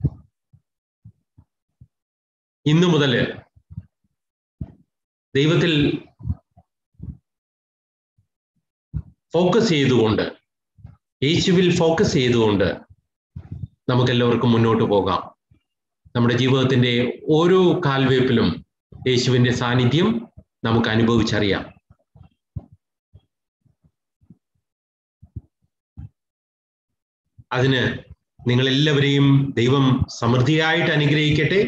ഇന്നു മുതൽ ദൈവത്തിൽ ഫോക്കസ് ചെയ്തുകൊണ്ട്, യേശുവിൽ ഫോക്കസ് ചെയ്തുകൊണ്ട് നമുക്കെല്ലാവർക്കും മുന്നോട്ട് പോകാം. നമ്മുടെ ജീവിതത്തിന്റെ ഓരോ കാൽവയ്പിലും യേശുവിന്റെ സാന്നിധ്യം നമുക്ക് അനുഭവിച്ചറിയാം. അതിന് നിങ്ങളെല്ലാവരെയും ദൈവം സമൃദ്ധിയായിട്ട് അനുഗ്രഹിക്കട്ടെ.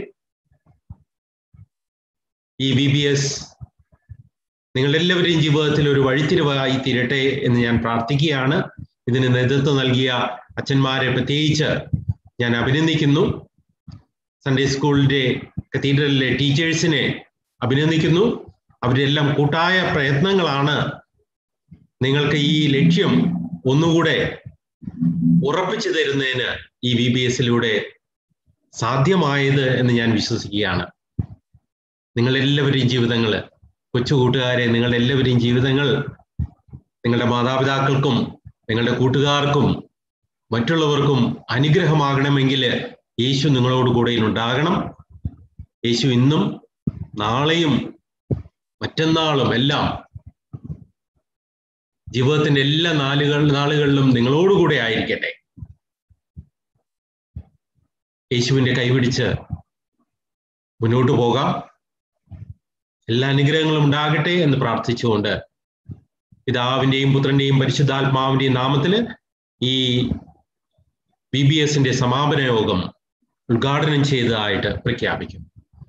ഈ വി ബി എസ് നിങ്ങളെല്ലാവരെയും ജീവിതത്തിൽ ഒരു വഴിത്തിരിവായി തീരട്ടെ എന്ന് ഞാൻ പ്രാർത്ഥിക്കുകയാണ്. ഇതിന് നേതൃത്വം നൽകിയ അച്ഛന്മാരെ പ്രത്യേകിച്ച് ഞാൻ അഭിനന്ദിക്കുന്നു. സൺഡേ സ്കൂളിന്റെ കത്തീഡ്രലിലെ ടീച്ചേഴ്സിനെ അഭിനന്ദിക്കുന്നു. അവരെല്ലാം കൂട്ടായ പ്രയത്നങ്ങളാണ് നിങ്ങൾക്ക് ഈ ലക്ഷ്യം ഒന്നുകൂടെ ഉറപ്പിച്ചു തരുന്നതിന് ഈ വി ബി എസിലൂടെ സാധ്യമായത് എന്ന് ഞാൻ വിശ്വസിക്കുകയാണ്. നിങ്ങളെല്ലാവരെയും ജീവിതങ്ങൾ, കൊച്ചു കൂട്ടുകാരെ, നിങ്ങളെല്ലാവരെയും ജീവിതങ്ങൾ നിങ്ങളുടെ മാതാപിതാക്കൾക്കും നിങ്ങളുടെ കൂട്ടുകാർക്കും മറ്റുള്ളവർക്കും അനുഗ്രഹമാകണമെങ്കിൽ യേശു നിങ്ങളോട് കൂടെ ഉണ്ടാകണം. യേശു ഇന്നും നാളെയും മറ്റന്നാളും എല്ലാം ജീവിതത്തിന്റെ എല്ലാ നാളുകൾ നാളുകളിലും നിങ്ങളോടുകൂടെ ആയിരിക്കട്ടെ. യേശുവിന്റെ കൈപിടിച്ച് മുന്നോട്ട് പോകാം. എല്ലാ അനുഗ്രഹങ്ങളും ഉണ്ടാകട്ടെ എന്ന് പ്രാർത്ഥിച്ചുകൊണ്ട് പിതാവിന്റെയും പുത്രന്റെയും പരിശുദ്ധാത്മാവിന്റെയും നാമത്തിൽ ഈ ബി ബി എസിന്റെ സമാപന യോഗം ഉദ്ഘാടനം ചെയ്തതായിട്ട് പ്രഖ്യാപിക്കും.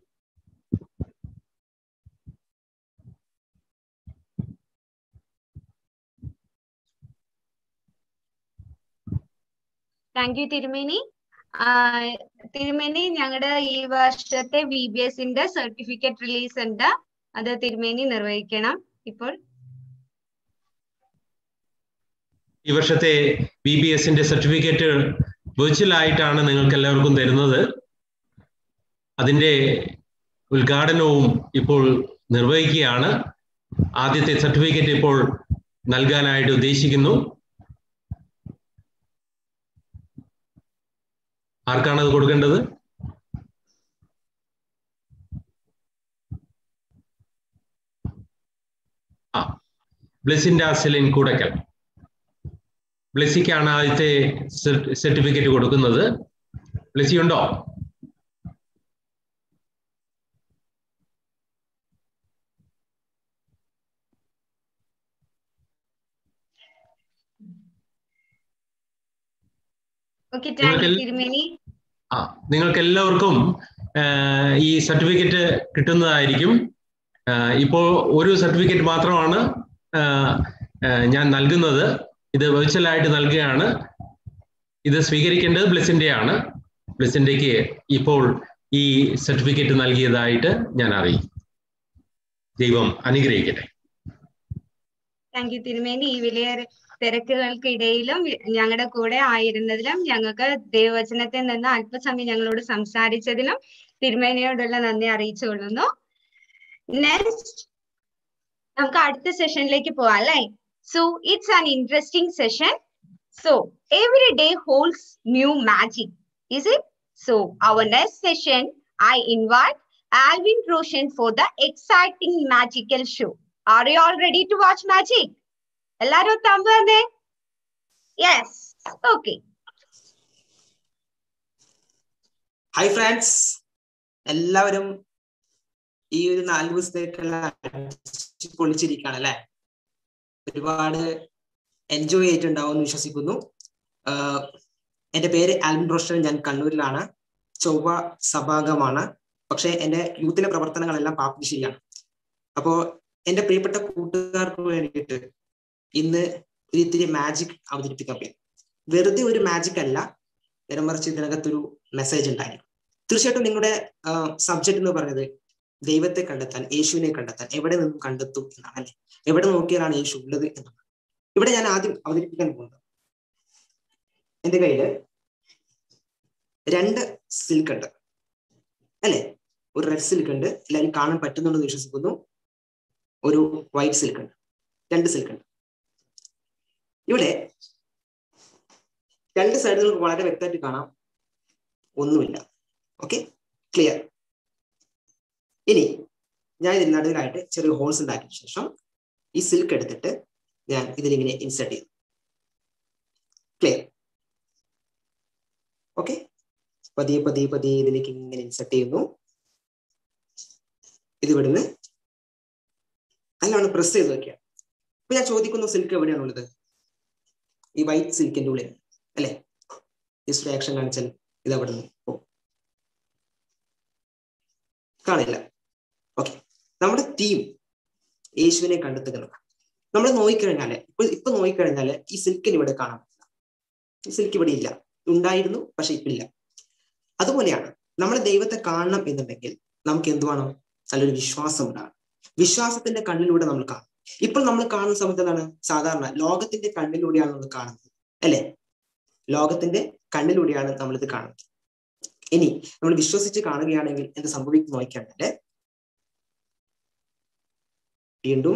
താങ്ക് യു തിരുമേനി. തിരുമേനി, ഞങ്ങളുടെ ഈ വർഷത്തെ വി ബി എസിന്റെ സർട്ടിഫിക്കറ്റ് റിലീസ് ഉണ്ട്, അത് തിരുമേനി നിർവഹിക്കണം. ഇപ്പോൾ ഈ വർഷത്തെ ബി ബി എസിന്റെ സർട്ടിഫിക്കറ്റ് വെർച്വൽ ആയിട്ടാണ് നിങ്ങൾക്ക് എല്ലാവർക്കും തരുന്നത്. അതിന്റെ ഉദ്ഘാടനവും ഇപ്പോൾ നിർവഹിക്കുകയാണ്. ആദ്യത്തെ സർട്ടിഫിക്കറ്റ് ഇപ്പോൾ നൽകാനായിട്ട് ഉദ്ദേശിക്കുന്നു. ആർക്കാണ് അത് കൊടുക്കേണ്ടത്? ആ ബ്ലെസിൻഡ സെലിൻ കൂടക്കൽ. ബ്ലെസിക്കാണ് ആദ്യത്തെ സർട്ടിഫിക്കറ്റ് കൊടുക്കുന്നത്. ബ്ലെസി ഉണ്ടോ? ആ നിങ്ങൾക്ക് എല്ലാവർക്കും ഈ സർട്ടിഫിക്കറ്റ് കിട്ടുന്നതായിരിക്കും. ഇപ്പോൾ ഒരു സർട്ടിഫിക്കറ്റ് മാത്രമാണ് ഞാൻ നൽകുന്നത്. ഇത് വെർച്വൽ ആയിട്ട് നൽകുകയാണ്. ഇത് സ്വീകരിക്കേണ്ടത് ബ്ലെസിന്റെ ആണ്. ബ്ലെസിന്റെക്ക് ഇപ്പോൾ ഈ സർട്ടിഫിക്കറ്റ് നൽകിയതായിട്ട് ഞാൻ അറിയിക്കും. ദൈവം അനുഗ്രഹിക്കട്ടെ. താങ്ക് യു തിരുമേനി. ഈ വലിയ തിരക്കുകൾക്കിടയിലും ഞങ്ങളുടെ കൂടെ ആയിരുന്നതിലും ഞങ്ങൾക്ക് ദൈവവചനത്തിൽ നിന്ന് അല്പസമയം ഞങ്ങളോട് സംസാരിച്ചതിലും തിരുമേനിയോടുള്ള നന്ദി അറിയിച്ചുകൊള്ളുന്നു. നെക്സ്റ്റ് നമുക്ക് അടുത്ത സെഷനിലേക്ക് പോവാം അല്ലേ? So it's an interesting session. So every day holds new magic, is it? So our next session I invite Alvin Roshan for the exciting magical show. Are you all ready to watch magic? Ellaru thambane? Yes. Okay. Hi friends. എല്ലാവരും ഈ ഒരു നാല് ദിവസത്തേക്കുള്ള പൊളിച്ചിരിക്കുകയാണല്ലേ? ഒരുപാട് enjoy ചെയ്തിട്ടുണ്ടാവും എന്ന് വിശ്വസിക്കുന്നു. എൻ്റെ പേര് ആൽവിൻ റോഷൻ. ഞാൻ കണ്ണൂരിലാണ്. ചൊവ്വ സഭാംഗമാണ്. പക്ഷെ എൻ്റെ യൂത്തിലെ പ്രവർത്തനങ്ങളെല്ലാം പാപ്പിശ്ശേരിയാണ്. അപ്പോൾ എൻ്റെ പ്രിയപ്പെട്ട കൂട്ടുകാർക്ക് വേണ്ടിയിട്ട് ഇന്ന് ഒരു ഇത്തിരി മാജിക് അവതരിപ്പിക്കാൻ പറ്റും. വെറുതെ ഒരു മാജിക് അല്ല, നേരെ മറിച്ച് ഇതിനകത്തൊരു മെസ്സേജ് ഉണ്ടായിരുന്നു. തീർച്ചയായിട്ടും നിങ്ങളുടെ സബ്ജക്ട് എന്ന് പറഞ്ഞത് ദൈവത്തെ കണ്ടെത്താൻ, യേശുവിനെ കണ്ടെത്താൻ എവിടെ നിന്നും കണ്ടെത്തും എന്നാണ് അല്ലെ? എവിടെ നോക്കിയാലാണ് യേശു ഉള്ളത് എന്നാണ്. ഇവിടെ ഞാൻ ആദ്യം അവതരിപ്പിക്കാൻ പോകുന്നത്, എൻ്റെ കയ്യില് രണ്ട് സിൽക്ക് ഉണ്ട് അല്ലെ? ഒരു റെഡ് സിൽക്ക് ഉണ്ട്, എല്ലാവരും കാണാൻ പറ്റുന്നുണ്ടെന്ന് വിശ്വസിക്കുന്നു. ഒരു വൈറ്റ് സിൽക്ക് ഉണ്ട്, രണ്ട് സിൽക്ക് ഉണ്ട്. ഇവിടെ രണ്ട് സൈഡുകൾക്ക് വളരെ വ്യക്തമായിട്ട് കാണാം, ഒന്നുമില്ല. Okay, clear. ഇനി ഞാൻ ഇതിന് നടുവിലായിട്ട് ചെറിയ ഹോൾസ് ഉണ്ടാക്കിയ ശേഷം ഈ സിൽക്ക് എടുത്തിട്ട് ഞാൻ ഇതിലിങ്ങനെ ഇൻസേർട്ട് ചെയ്തു. ക്ലിയർ? ഓക്കെ, പതിയെ പതിയെ പതിയെ ഇതിലേക്ക് ഇങ്ങനെ ഇൻസേർട്ട് ചെയ്യുന്നു. ഇത് ഇവിടുന്ന് നല്ലോണം പ്രസ് ചെയ്ത് വെക്കുക. അപ്പൊ ഞാൻ ചോദിക്കുന്നു, സിൽക്ക് എവിടെയാണുള്ളത്? ഈ വൈറ്റ് സിൽക്കിന്റെ ഉള്ളിൽ അല്ലെ? ജസ്റ്റ് ആക്ഷൻ കാണിച്ചാൽ ഇത് അവിടെ നിന്ന് പോകും, കാണില്ല. ഓക്കെ, നമ്മുടെ തീം യേശുവിനെ കണ്ടെത്തുക. നമ്മൾ നോക്കിക്കഴിഞ്ഞാല് ഇപ്പൊ ഇപ്പൊ നോക്കിക്കഴിഞ്ഞാല് ഈ സിൽക്കിന് ഇവിടെ കാണാൻ പറ്റില്ല. ഈ സിൽക്ക് ഇവിടെ ഇല്ല, ഉണ്ടായിരുന്നു പക്ഷെ ഇപ്പൊ ഇല്ല. അതുപോലെയാണ് നമ്മൾ ദൈവത്തെ കാണണം എന്നുണ്ടെങ്കിൽ നമുക്ക് എന്ത് വേണം? നല്ലൊരു വിശ്വാസം ഉണ്ടാകണം. വിശ്വാസത്തിന്റെ കണ്ണിലൂടെ നമ്മൾ കാണും. ഇപ്പോൾ നമ്മൾ കാണുന്ന സമയത്ത് എന്താണ്? സാധാരണ ലോകത്തിന്റെ കണ്ണിലൂടെയാണ് നമ്മൾ കാണുന്നത് അല്ലെ? ലോകത്തിന്റെ കണ്ണിലൂടെയാണ് നമ്മൾ ഇത് കാണുന്നത്. ഇനി നമ്മൾ വിശ്വസിച്ച് കാണുകയാണെങ്കിൽ എന്ത് സംഭവിക്കും നോക്കിയാൽ വീണ്ടും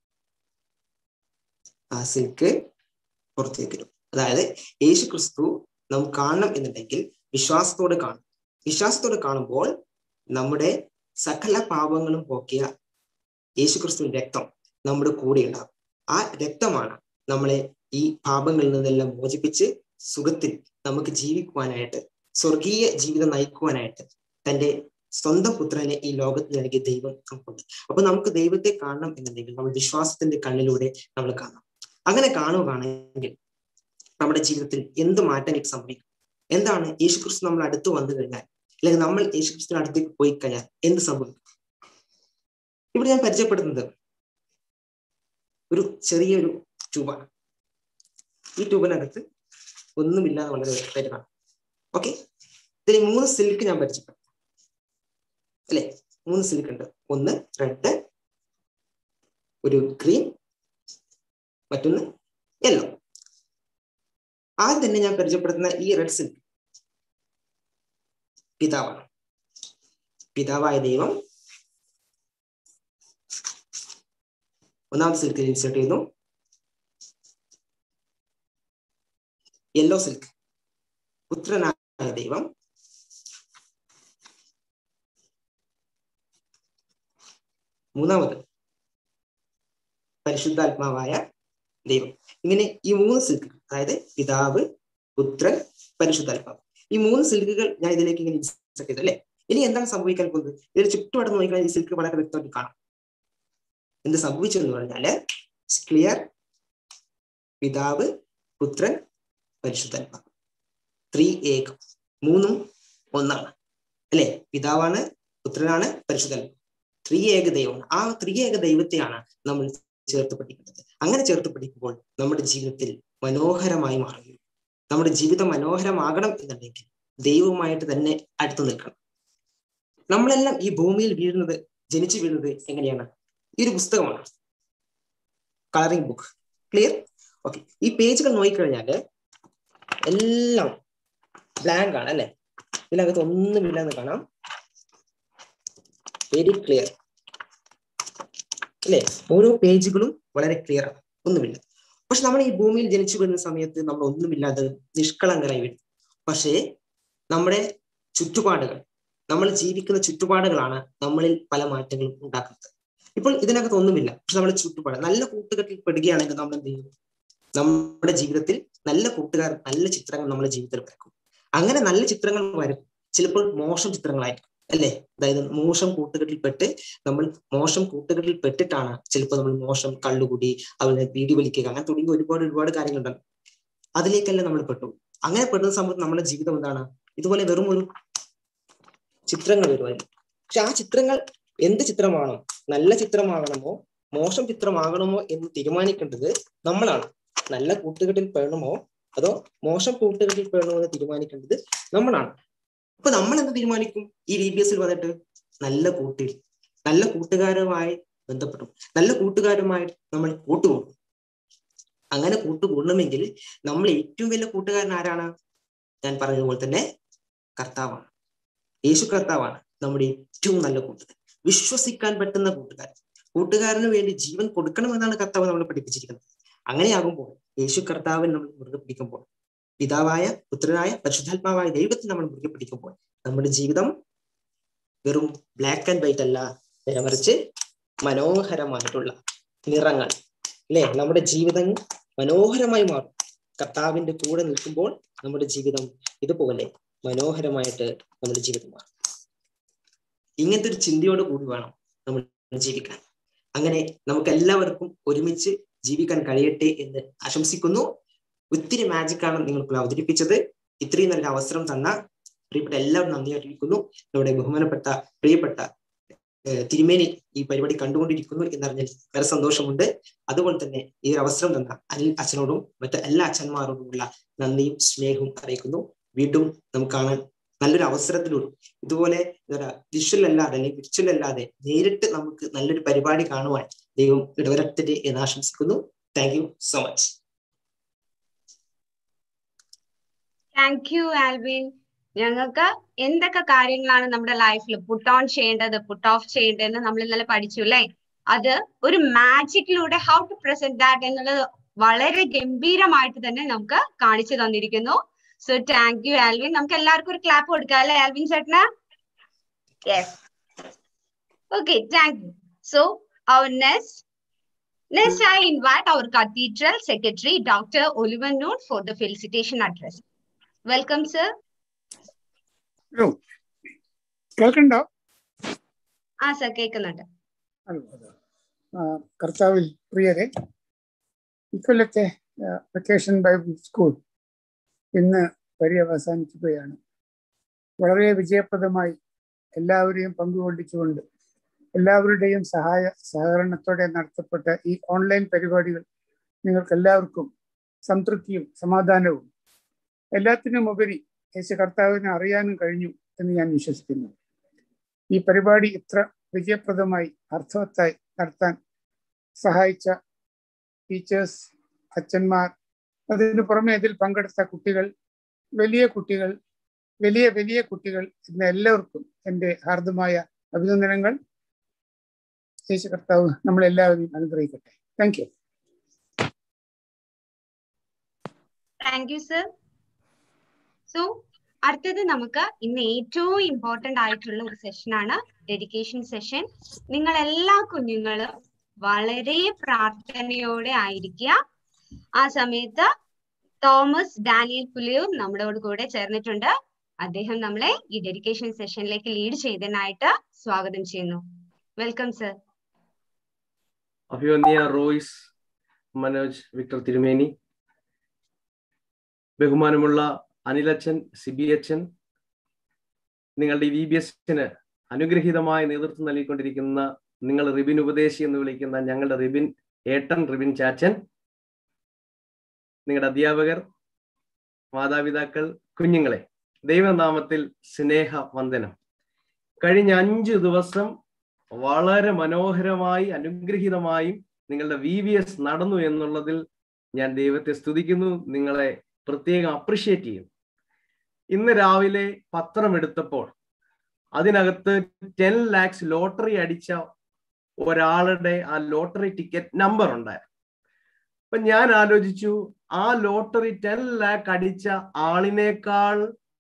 ആ സിൽക്ക് പുറത്തേക്ക് വരും. അതായത് യേശു ക്രിസ്തു നമുക്ക് കാണണം എന്നുണ്ടെങ്കിൽ വിശ്വാസത്തോടെ കാണും. വിശ്വാസത്തോടെ കാണുമ്പോൾ നമ്മുടെ സകല പാപങ്ങളും പോക്കിയ യേശു ക്രിസ്തുവിന്റെ രക്തം നമ്മുടെ കൂടെ ഉണ്ടാകും. ആ രക്തമാണ് നമ്മളെ ഈ പാപങ്ങളിൽ നിന്നെല്ലാം മോചിപ്പിച്ച് സുഖത്തിൽ നമുക്ക് ജീവിക്കുവാനായിട്ട്, സ്വർഗീയ ജീവിതം നയിക്കുവാനായിട്ട് തന്റെ സ്വന്തം പുത്രനെ ഈ ലോകത്തിൽ നൽകിയ ദൈവം നമുക്കുണ്ട്. അപ്പൊ നമുക്ക് ദൈവത്തെ കാണണം എന്നുണ്ടെങ്കിൽ നമ്മൾ വിശ്വാസത്തിന്റെ കണ്ണിലൂടെ നമ്മൾ കാണാം. അങ്ങനെ കാണുകയാണെങ്കിൽ നമ്മുടെ ജീവിതത്തിൽ എന്ത് മാറ്റം എനിക്ക് സംഭവിക്കും? എന്താണ് യേശുക്രിസ്തു നമ്മൾ അടുത്ത് വന്നു കഴിഞ്ഞാൽ, അല്ലെങ്കിൽ നമ്മൾ യേശുക്രിസ്തുവിന് അടുത്തേക്ക് പോയി കഴിഞ്ഞാൽ എന്ത് സംഭവിക്കും? ഇവിടെ ഞാൻ പരിചയപ്പെടുത്തുന്നത് ഒരു ചെറിയൊരു ട്യൂബാണ്. ഈ ട്യൂബിനകത്ത് ഒന്നുമില്ലാതെ വളരെ വ്യക്തമായിട്ടാണ്. ഓക്കെ, ഇതിന് മൂന്ന് സിൽക്ക് ഞാൻ പരിചയപ്പെടുത്താം അല്ലെ. മൂന്ന് സിൽക്ക് ഉണ്ട്. ഒന്ന് റെഡ്, ഒരു ഗ്രീൻ, മറ്റൊന്ന് യെല്ലോ. ആദ്യം തന്നെ ഞാൻ പരിചയപ്പെടുത്തുന്ന ഈ റെഡ് സിൽക്ക് പിതാവാണ്. പിതാവായ ദൈവം ഒന്നാമത്തെ സിൽക്കിൽ ഇൻസേർട്ട് ചെയ്യുന്നു. യെല്ലോ സിൽക്ക് പുത്രനായ ദൈവം. മൂന്നാമത് പരിശുദ്ധാത്മാവായ ദൈവം. ഇങ്ങനെ ഈ മൂന്ന് സിൽക്കുകൾ, അതായത് പിതാവ്, പുത്രൻ, പരിശുദ്ധാത്മാവ്, ഈ മൂന്ന് സിൽക്കുകൾ ഞാൻ ഇതിലേക്ക് ഇങ്ങനെ ഇൻസേർട്ട് ചെയ്തു അല്ലെ. ഇനി എന്താണ് സംഭവിക്കാൻ പോകുന്നത്? ഇതിൽ ചുറ്റുപാട് നോക്കിക്കഴിഞ്ഞാൽ ഈ സിൽക്ക് വളരെ വ്യക്തമായിട്ട് കാണാം. എന്ത് സംഭവിച്ചു എന്ന് പറഞ്ഞാല് ക്ലിയർ, പിതാവ്, പുത്രൻ, പരിശുദ്ധാത്മാവ്, ത്രീ ഏകം, മൂന്നും ഒന്നാണ് അല്ലെ. പിതാവാണ്, പുത്രനാണ്, പരിശുദ്ധാത്മാവ്, ത്രീ ഏക ദൈവമാണ്. ആ ത്രീ ഏക ദൈവത്തെയാണ് നമ്മൾ ചേർത്ത് പഠിക്കുന്നത്. അങ്ങനെ ചേർത്ത് പഠിക്കുമ്പോൾ നമ്മുടെ ജീവിതത്തിൽ മനോഹരമായി മാറുകയും, നമ്മുടെ ജീവിതം മനോഹരമാകണം എന്നുണ്ടെങ്കിൽ ദൈവവുമായിട്ട് തന്നെ അടുത്ത് നിൽക്കണം. നമ്മളെല്ലാം ഈ ഭൂമിയിൽ വീഴുന്നത്, ജനിച്ചു വീഴുന്നത് എങ്ങനെയാണ്? ഈ ഒരു പുസ്തകമാണ്, കളറിംഗ് ബുക്ക്. ക്ലിയർ? ഓക്കെ, ഈ പേജുകൾ നോക്കിക്കഴിഞ്ഞാല് എല്ലാം ബ്ലാങ്ക് ആണ് അല്ലെ. ഇതിനകത്ത് ഒന്നുമില്ലെന്ന് കാണാം. വെരി ക്ലിയർ അല്ലെ. ഓരോ പേജുകളും വളരെ ക്ലിയർ ആണ്, ഒന്നുമില്ല. പക്ഷെ നമ്മൾ ഈ ഭൂമിയിൽ ജനിച്ചു വരുന്ന സമയത്ത് നമ്മൾ ഒന്നുമില്ലാതെ നിഷ്കളങ്കരായി വരും. പക്ഷേ നമ്മുടെ ചുറ്റുപാടുകൾ, നമ്മൾ ജീവിക്കുന്ന ചുറ്റുപാടുകളാണ് നമ്മളിൽ പല മാറ്റങ്ങളും ഉണ്ടാക്കുന്നത്. ഇപ്പോൾ ഇതിനകത്ത് ഒന്നുമില്ല, പക്ഷെ നമ്മുടെ ചുറ്റുപാട് നല്ല കൂട്ടുകെട്ടിൽ പെടുകയാണെങ്കിൽ നമ്മൾ എന്ത് ചെയ്യും? നമ്മുടെ ജീവിതത്തിൽ നല്ല കൂട്ടുകാർ, നല്ല ചിത്രങ്ങൾ നമ്മുടെ ജീവിതത്തിൽ വരക്കും. അങ്ങനെ നല്ല ചിത്രങ്ങൾ വരും, ചിലപ്പോൾ മോശം ചിത്രങ്ങളായിരിക്കും അല്ലെ. അതായത് മോശം കൂട്ടുകെട്ടിൽ പെട്ട് നമ്മൾ മോശം കൂട്ടുകെട്ടിൽ പെട്ടിട്ടാണ് ചിലപ്പോൾ നമ്മൾ മോശം കള്ളുകുടി, അതുപോലെ വീടി വലിക്കുക, അങ്ങനെ തുടങ്ങി ഒരുപാട് ഒരുപാട് കാര്യങ്ങളുണ്ടല്ലോ. അതിലേക്കല്ല നമ്മൾ പെട്ടു. അങ്ങനെ പെടുന്ന സമയത്ത് നമ്മുടെ ജീവിതം എന്താണ്? ഇതുപോലെ വെറും ഒരു ചിത്രങ്ങൾ വരുമായിരുന്നു. പക്ഷെ ആ ചിത്രങ്ങൾ എന്ത് ചിത്രമാണോ, നല്ല ചിത്രമാകണമോ മോശം ചിത്രമാകണമോ എന്ന് തീരുമാനിക്കേണ്ടത് നമ്മളാണ്. നല്ല കൂട്ടുകെട്ടിൽ പെടണമോ അതോ മോശം കൂട്ടുകെട്ടിൽ പെടണമോ എന്ന് തീരുമാനിക്കേണ്ടത് നമ്മളാണ്. അപ്പൊ നമ്മൾ എന്ത് തീരുമാനിക്കും? ഈ ഡി ബി എസിൽ വന്നിട്ട് നല്ല കൂട്ടിൽ നല്ല കൂട്ടുകാരുമായി ബന്ധപ്പെട്ടു, നല്ല കൂട്ടുകാരുമായി നമ്മൾ കൂട്ടുകൂടും. അങ്ങനെ കൂട്ടുകൂടണമെങ്കിൽ നമ്മൾ ഏറ്റവും വലിയ കൂട്ടുകാരൻ ആരാണ്? ഞാൻ പറഞ്ഞതുപോലെ തന്നെ കർത്താവാണ്. യേശു കർത്താവാണ് നമ്മുടെ ഏറ്റവും നല്ല കൂട്ടുകാരൻ, വിശ്വസിക്കാൻ പറ്റുന്ന കൂട്ടുകാരൻ. കൂട്ടുകാരന് വേണ്ടി ജീവൻ കൊടുക്കണമെന്നാണ് കർത്താവ് നമ്മളെ പഠിപ്പിച്ചിരിക്കുന്നത്. അങ്ങനെയാകുമ്പോൾ യേശു കർത്താവിനെ നമ്മൾ മുറുകെ പിടിക്കുമ്പോൾ, പിതാവായ പുത്രനായ പരിശുദ്ധാത്മാവായ ദൈവത്തെ നമ്മൾ മുറുകെ പിടിക്കുമ്പോൾ നമ്മുടെ ജീവിതം വെറും ബ്ലാക്ക് ആൻഡ് വൈറ്റ് അല്ല, നേരെ മറിച്ച് മനോഹരമായിട്ടുള്ള നിറങ്ങൾ അല്ലെ. നമ്മുടെ ജീവിതം മനോഹരമായി മാറും. കർത്താവിന്റെ കൂടെ നിൽക്കുമ്പോൾ നമ്മുടെ ജീവിതം ഇതുപോലെ മനോഹരമായിട്ട് നമ്മുടെ ജീവിതം മാറും. ഇങ്ങനത്തെ ഒരു ചിന്തയോട് കൂടി വേണം നമ്മൾ ജീവിക്കാൻ. അങ്ങനെ നമുക്ക് എല്ലാവർക്കും ഒരുമിച്ച് ജീവിക്കാൻ കഴിയട്ടെ എന്ന് ആശംസിക്കുന്നു. ഒത്തിരി മാജിക്കാണ് നിങ്ങൾക്ക് അവതരിപ്പിച്ചത്. ഇത്രയും നല്ല അവസരം തന്ന പ്രിയപ്പെട്ട എല്ലാവരും നന്ദി അറിയിക്കുന്നു. നമ്മുടെ ബഹുമാനപ്പെട്ട പ്രിയപ്പെട്ട തിരുമേനി ഈ പരിപാടി കണ്ടുകൊണ്ടിരിക്കുന്നു എന്നറിഞ്ഞാൽ വളരെ സന്തോഷമുണ്ട്. അതുപോലെ തന്നെ ഈ ഒരു അവസരം തന്ന അനിൽ അച്ഛനോടും മറ്റ് എല്ലാ അച്ഛന്മാരോടുമുള്ള നന്ദിയും സ്നേഹവും അറിയിക്കുന്നു. വീണ്ടും നമുക്ക് കാണാൻ നല്ലൊരു അവസരത്തിലൂടെ ഇതുപോലെ വിഷ്വൽ അല്ലാതെ അല്ലെങ്കിൽ വിർച്വൽ അല്ലാതെ നേരിട്ട് നമുക്ക് നല്ലൊരു പരിപാടി കാണുവാൻ ദൈവം ഇടവരട്ടെ എന്ന് ആശംസിക്കുന്നു. Thank you so much. Thank you Alvin. ഞങ്ങൾക്ക് എന്തൊക്കെ കാര്യങ്ങളാണ് നമ്മുടെ ലൈഫിൽ പുട്ട് ഓൺ ചെയ്യേണ്ടത്, പുട്ട് ഓഫ് ചെയ്യേണ്ടതെന്ന് നമ്മൾ ഇന്നലെ പഠിച്ചു അല്ലേ. അത് ഒരു മാജിക്കിലൂടെ ഹൗ ടു പ്രസന്റ് ദാറ്റ് എന്നുള്ളത് വളരെ ഗംഭീരമായിട്ട് തന്നെ നമുക്ക് കാണിച്ചു തന്നിരിക്കുന്നു. So thank you Alvin. നമുക്ക് എല്ലാവർക്കും ഒരു ക്ലാപ്പ് കൊടുക്കാം അല്ലേ ആൽവിൻ ചേട്ടന്? Yes. Okay, thank you. So our next next I invite our Cathedral Secretary Doctor Oliver Noon for the felicitation address. Welcome sir. Hello, കേൾക്കണ്ടോ? ആ സർ, കേൾക്കുന്നുണ്ട്. കർത്താവിൽ പ്രിയരെ, ഇക്കൊല്ലത്തെ വെക്കേഷൻ ബൈബിൾ സ്കൂൾ ഇന്ന് പര്യവസാനിക്കുകയാണ്. വളരെ വിജയപ്രദമായി എല്ലാവരെയും പങ്കുകൊള്ളിച്ചുകൊണ്ട് എല്ലാവരുടെയും സഹായ സഹകരണത്തോടെ നടത്തപ്പെട്ട ഈ ഓൺലൈൻ പരിപാടികൾ നിങ്ങൾക്ക് എല്ലാവർക്കും സംതൃപ്തിയും സമാധാനവും എല്ലാത്തിനും ഉപരി യേശു കർത്താവിനെ അറിയാനും കഴിഞ്ഞു എന്ന് ഞാൻ വിശ്വസിക്കുന്നു. ഈ പരിപാടി ഇത്ര വിജയപ്രദമായി അർത്ഥവത്തായി നടത്താൻ സഹായിച്ച ടീച്ചേഴ്സ്, അച്ഛന്മാർ, അതിനു പുറമെ ഇതിൽ പങ്കെടുത്ത കുട്ടികൾ, വലിയ കുട്ടികൾ, വലിയ വലിയ കുട്ടികൾ എന്ന എല്ലാവർക്കും എൻ്റെ ഹാർദമായ അഭിനന്ദനങ്ങൾ. യേശു കർത്താവ് നമ്മളെല്ലാവരെയും അനുഗ്രഹിക്കട്ടെ. Thank you. Thank you sir. So അടുത്തത് നമുക്ക് ഇന്ന് ഏറ്റവും ഇമ്പോർട്ടന്റ് ആയിട്ടുള്ള ഒരു സെഷനാണ് ഡെഡിക്കേഷൻ സെഷൻ. നിങ്ങൾ എല്ലാ കുഞ്ഞുങ്ങളും വളരെ പ്രാർത്ഥനയോടെ ആയിരിക്കുക. ആ സമയത്ത് തോമസ് ഡാനിയൽ പുലിയൂർ നമ്മളോട് കൂടെ ചേർന്നിട്ടുണ്ട്. അദ്ദേഹം നമ്മളെ ഈ ഡെഡിക്കേഷൻ സെഷനിലേക്ക് ലീഡ് ചെയ്തതിനായിട്ട് സ്വാഗതം ചെയ്യുന്നു. Welcome sir. അഭിവന്യ റോയ്സ് മനോജ് വിക്ടർ തിരുമേനി, ബഹുമാനമുള്ള അനിലച്ചൻ, സിബി അച്ഛൻ, നിങ്ങളുടെ വി ബി എസിന് അനുഗ്രഹീതമായ നേതൃത്വം നൽകിക്കൊണ്ടിരിക്കുന്ന നിങ്ങൾ റിബിൻ ഉപദേശി എന്ന് വിളിക്കുന്ന ഞങ്ങളുടെ റിബിൻ ഏട്ടൻ, റിബിൻ ചാച്ചൻ, നിങ്ങളുടെ അധ്യാപകർ, മാതാപിതാക്കൾ, കുഞ്ഞുങ്ങളെ, ദൈവനാമത്തിൽ സ്നേഹ വന്ദനം. കഴിഞ്ഞ അഞ്ചു ദിവസം വളരെ മനോഹരമായി അനുഗ്രഹീതമായും നിങ്ങളുടെ വി ബി എസ് നടന്നു എന്നുള്ളതിൽ ഞാൻ ദൈവത്തെ സ്തുതിക്കുന്നു. നിങ്ങളെ പ്രത്യേകം അപ്രിഷ്യേറ്റ് ചെയ്യുന്നു. ഇന്ന് രാവിലെ പത്രം എടുത്തപ്പോൾ അതിനകത്ത് ടെൻ ലാക്സ് ലോട്ടറി അടിച്ച ഒരാളുടെ ആ ലോട്ടറി ടിക്കറ്റ് നമ്പർ ഉണ്ടായിരുന്നു. അപ്പൊ ഞാൻ ആലോചിച്ചു, ആ ലോട്ടറി ടെൻ ലാക്ക് അടിച്ച ആളിനേക്കാൾ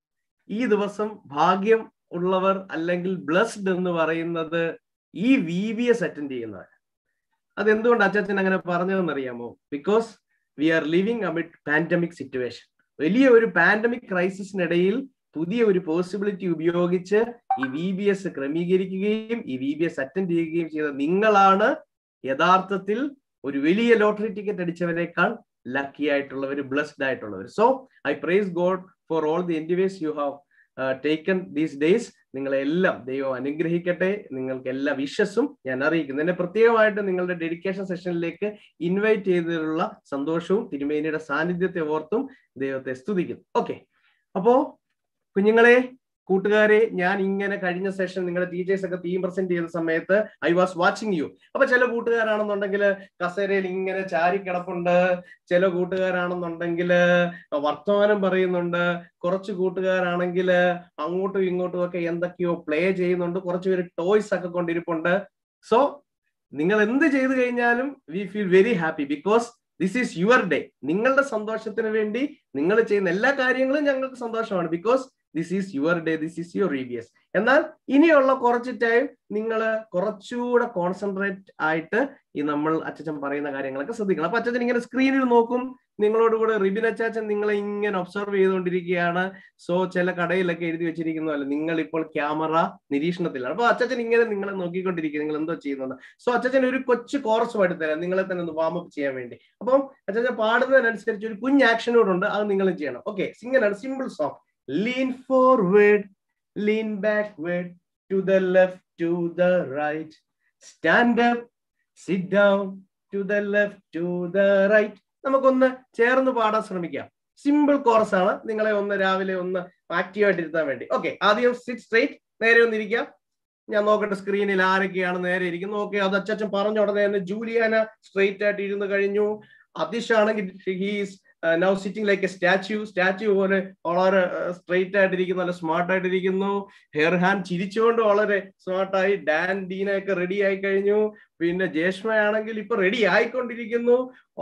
ഈ ദിവസം ഭാഗ്യം ഉള്ളവർ അല്ലെങ്കിൽ ബ്ലസ്ഡ് എന്ന് പറയുന്നത് ഈ വി ബി എസ് അറ്റൻഡ് ചെയ്യുന്നവർ. അതെന്തുകൊണ്ട് അച്ചാച്ചൻ അങ്ങനെ പറഞ്ഞതെന്നറിയാമോ? Because we are living amid pandemic situation. വലിയ ഒരു പാൻഡമിക് ക്രൈസിസിനിടയിൽ പുതിയ ഒരു പോസിബിലിറ്റി ഉപയോഗിച്ച് ഈ വി ബി എസ് ക്രമീകരിക്കുകയും ഈ വി ബി എസ് അറ്റൻഡ് ചെയ്യുകയും ചെയ്ത നിങ്ങളാണ് യഥാർത്ഥത്തിൽ ഒരു വലിയ ലോട്ടറി ടിക്കറ്റ് അടിച്ചവരെക്കാൾ ലക്കി ആയിട്ടുള്ളവർ, ബ്ലസ്ഡ് ആയിട്ടുള്ളവർ. So I praise God for all the endeavours you have taken these days. നിങ്ങളെല്ലാം ദൈവം അനുഗ്രഹിക്കട്ടെ. നിങ്ങൾക്ക് എല്ലാ വിഷസും ഞാൻ അറിയിക്കുന്നു. എന്നെ പ്രത്യേകമായിട്ട് നിങ്ങളുടെ ഡെഡിക്കേഷൻ സെഷനിലേക്ക് ഇൻവൈറ്റ് ചെയ്തതിലുള്ള സന്തോഷവും തിരുമേനിയുടെ സാന്നിധ്യത്തെ ഓർത്തും ദൈവത്തെ സ്തുതിക്കുന്നു. ഓക്കെ, അപ്പോ കുഞ്ഞുങ്ങളെ, കൂട്ടുകാരെ, ഞാൻ ഇങ്ങനെ കഴിഞ്ഞ സെഷൻ നിങ്ങളുടെ ടീച്ചേഴ്സ് ഒക്കെ തീം പ്രസന്റ് ചെയ്ത സമയത്ത് ഐ വാസ് വാച്ചിങ് യു. അപ്പൊ ചില കൂട്ടുകാരാണെന്നുണ്ടെങ്കിൽ കസേരയിൽ ഇങ്ങനെ ചാരി കിടപ്പുണ്ട്, ചില കൂട്ടുകാരാണെന്നുണ്ടെങ്കിൽ വർത്തമാനം പറയുന്നുണ്ട്, കുറച്ച് കൂട്ടുകാരാണെങ്കിൽ അങ്ങോട്ടും ഇങ്ങോട്ടും ഒക്കെ എന്തൊക്കെയോ പ്ലേ ചെയ്യുന്നുണ്ട്, കുറച്ചുപേര് ടോയ്സ് ഒക്കെ കൊണ്ടിരിപ്പുണ്ട്. സോ നിങ്ങൾ എന്ത് ചെയ്തു കഴിഞ്ഞാലും we feel very happy because this is your day. നിങ്ങളുടെ സന്തോഷത്തിന് വേണ്ടി നിങ്ങൾ ചെയ്യുന്ന എല്ലാ കാര്യങ്ങളും ഞങ്ങൾക്ക് സന്തോഷമാണ്. Because this is your day, this is your E B S. എന്നാൽ ഇനിയുള്ള കുറച്ച് ടൈം നിങ്ങൾ കുറച്ചുകൂടെ കോൺസെൻട്രേറ്റ് ആയിട്ട് ഈ നമ്മൾ അച്ഛൻ പറയുന്ന കാര്യങ്ങളൊക്കെ ശ്രദ്ധിക്കണം. അപ്പൊ അച്ഛൻ ഇങ്ങനെ സ്ക്രീനിൽ നോക്കും, നിങ്ങളോടുകൂടെ റിബിൻ അച്ചാച്ചൻ നിങ്ങളെ ഇങ്ങനെ ഒബ്സർവ് ചെയ്തുകൊണ്ടിരിക്കുകയാണ്. സോ ചില കടയിലൊക്കെ എഴുതി വെച്ചിരിക്കുന്നതല്ല, നിങ്ങൾ ഇപ്പോൾ ക്യാമറ നിരീക്ഷണത്തിലാണ്. അപ്പൊ അച്ഛൻ ഇങ്ങനെ നിങ്ങളെ നോക്കിക്കൊണ്ടിരിക്കുക, നിങ്ങൾ എന്തോ ചെയ്യുന്നത്. സോ അച്ഛൻ ഒരു കൊച്ചു കോറസ് പാടി തരാം നിങ്ങളെ തന്നെ ഒന്ന് വാം അപ്പ് ചെയ്യാൻ വേണ്ടി. അപ്പം അച്ഛൻ പാടുന്നതിനനുസരിച്ച് ഒരു കുഞ്ഞ് ആക്ഷനോടുണ്ട്, അത് നിങ്ങൾ ചെയ്യണം. ഓക്കെ, സിംഗിളാണ്, simple song. Lean forward, lean backward, to the left, to the right. Stand up, sit down, to the left, to the right. നമുക്കൊന്ന് ചേർന്ന് പാടാൻ ശ്രമിക്കാം. സിമ്പിൾ കോറസ് ആണ്, നിങ്ങളെ ഒന്ന് രാവിലെ ഒന്ന് ആക്റ്റീവ് ആയിട്ട് ഇരുത്താൻ വേണ്ടി. ഓക്കെ, ആദ്യം സിറ്റ് സ്ട്രേറ്റ്, നേരെ ഒന്നിരിക്കാം. ഞാൻ നോക്കട്ടെ സ്ക്രീനിൽ ആരൊക്കെയാണ് നേരെ ഇരിക്കുന്നത്. ഓക്കെ, അത് അച്ഛൻ പറഞ്ഞ ഉടനെ തന്നെ ജൂലിയാന സ്ട്രേറ്റ് ആയിട്ട് ഇരുന്ന് കഴിഞ്ഞു. അതിഷ് ആണെങ്കിൽ he's now sitting like a statue statue പോലെ വളരെ സ്ട്രെയിറ്റ് ആയിട്ടിരിക്കുന്നു, നല്ല സ്മാർട്ട് ആയിട്ടിരിക്കുന്നു. ഹെയർഹാൻ ചിരിച്ചുകൊണ്ട് വളരെ സ്മാർട്ടായി. ഡാൻ ഡീന ഒക്കെ റെഡി ആയി കഴിഞ്ഞു. പിന്നെ ജേഷ്മ ആണെങ്കിൽ ഇപ്പൊ റെഡി ആയിക്കൊണ്ടിരിക്കുന്നു.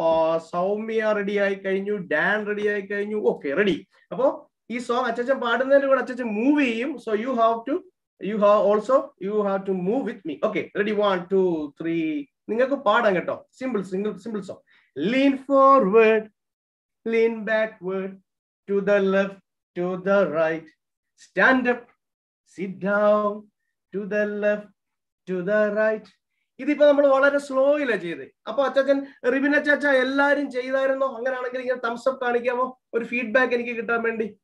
സൗമ്യ റെഡി ആയി കഴിഞ്ഞു. ഡാൻ റെഡി ആയി കഴിഞ്ഞു. Okay, ready. അപ്പോ ഈ സോങ് അച്ഛൻ പാടുന്നതിന് കൂടെ അച്ഛൻ മൂവ് ചെയ്യും. So you have to you have also you have to move with me. Okay, ready, one two three. നിങ്ങൾക്ക് പാടാം കേട്ടോ. Simple single simple song. Lean forward, lean backward, to the left, to the right. Stand up, sit down, to the left, to the right. ഇതിപ്പോ നമ്മൾ വളരെ സ്ലോയിലാണ് ചെയ്ത്. അപ്പൊ അച്ചാച്ചൻ റിബിൻ അച്ചാച്ച എല്ലാരും ചെയ്തായിരുന്നോ? അങ്ങനെയാണെങ്കിൽ ഇങ്ങനെ തംസ് അപ്പ് കാണിക്കാമോ? ഒരു ഫീഡ്ബാക്ക് എനിക്ക് കിട്ടാൻ വേണ്ടി.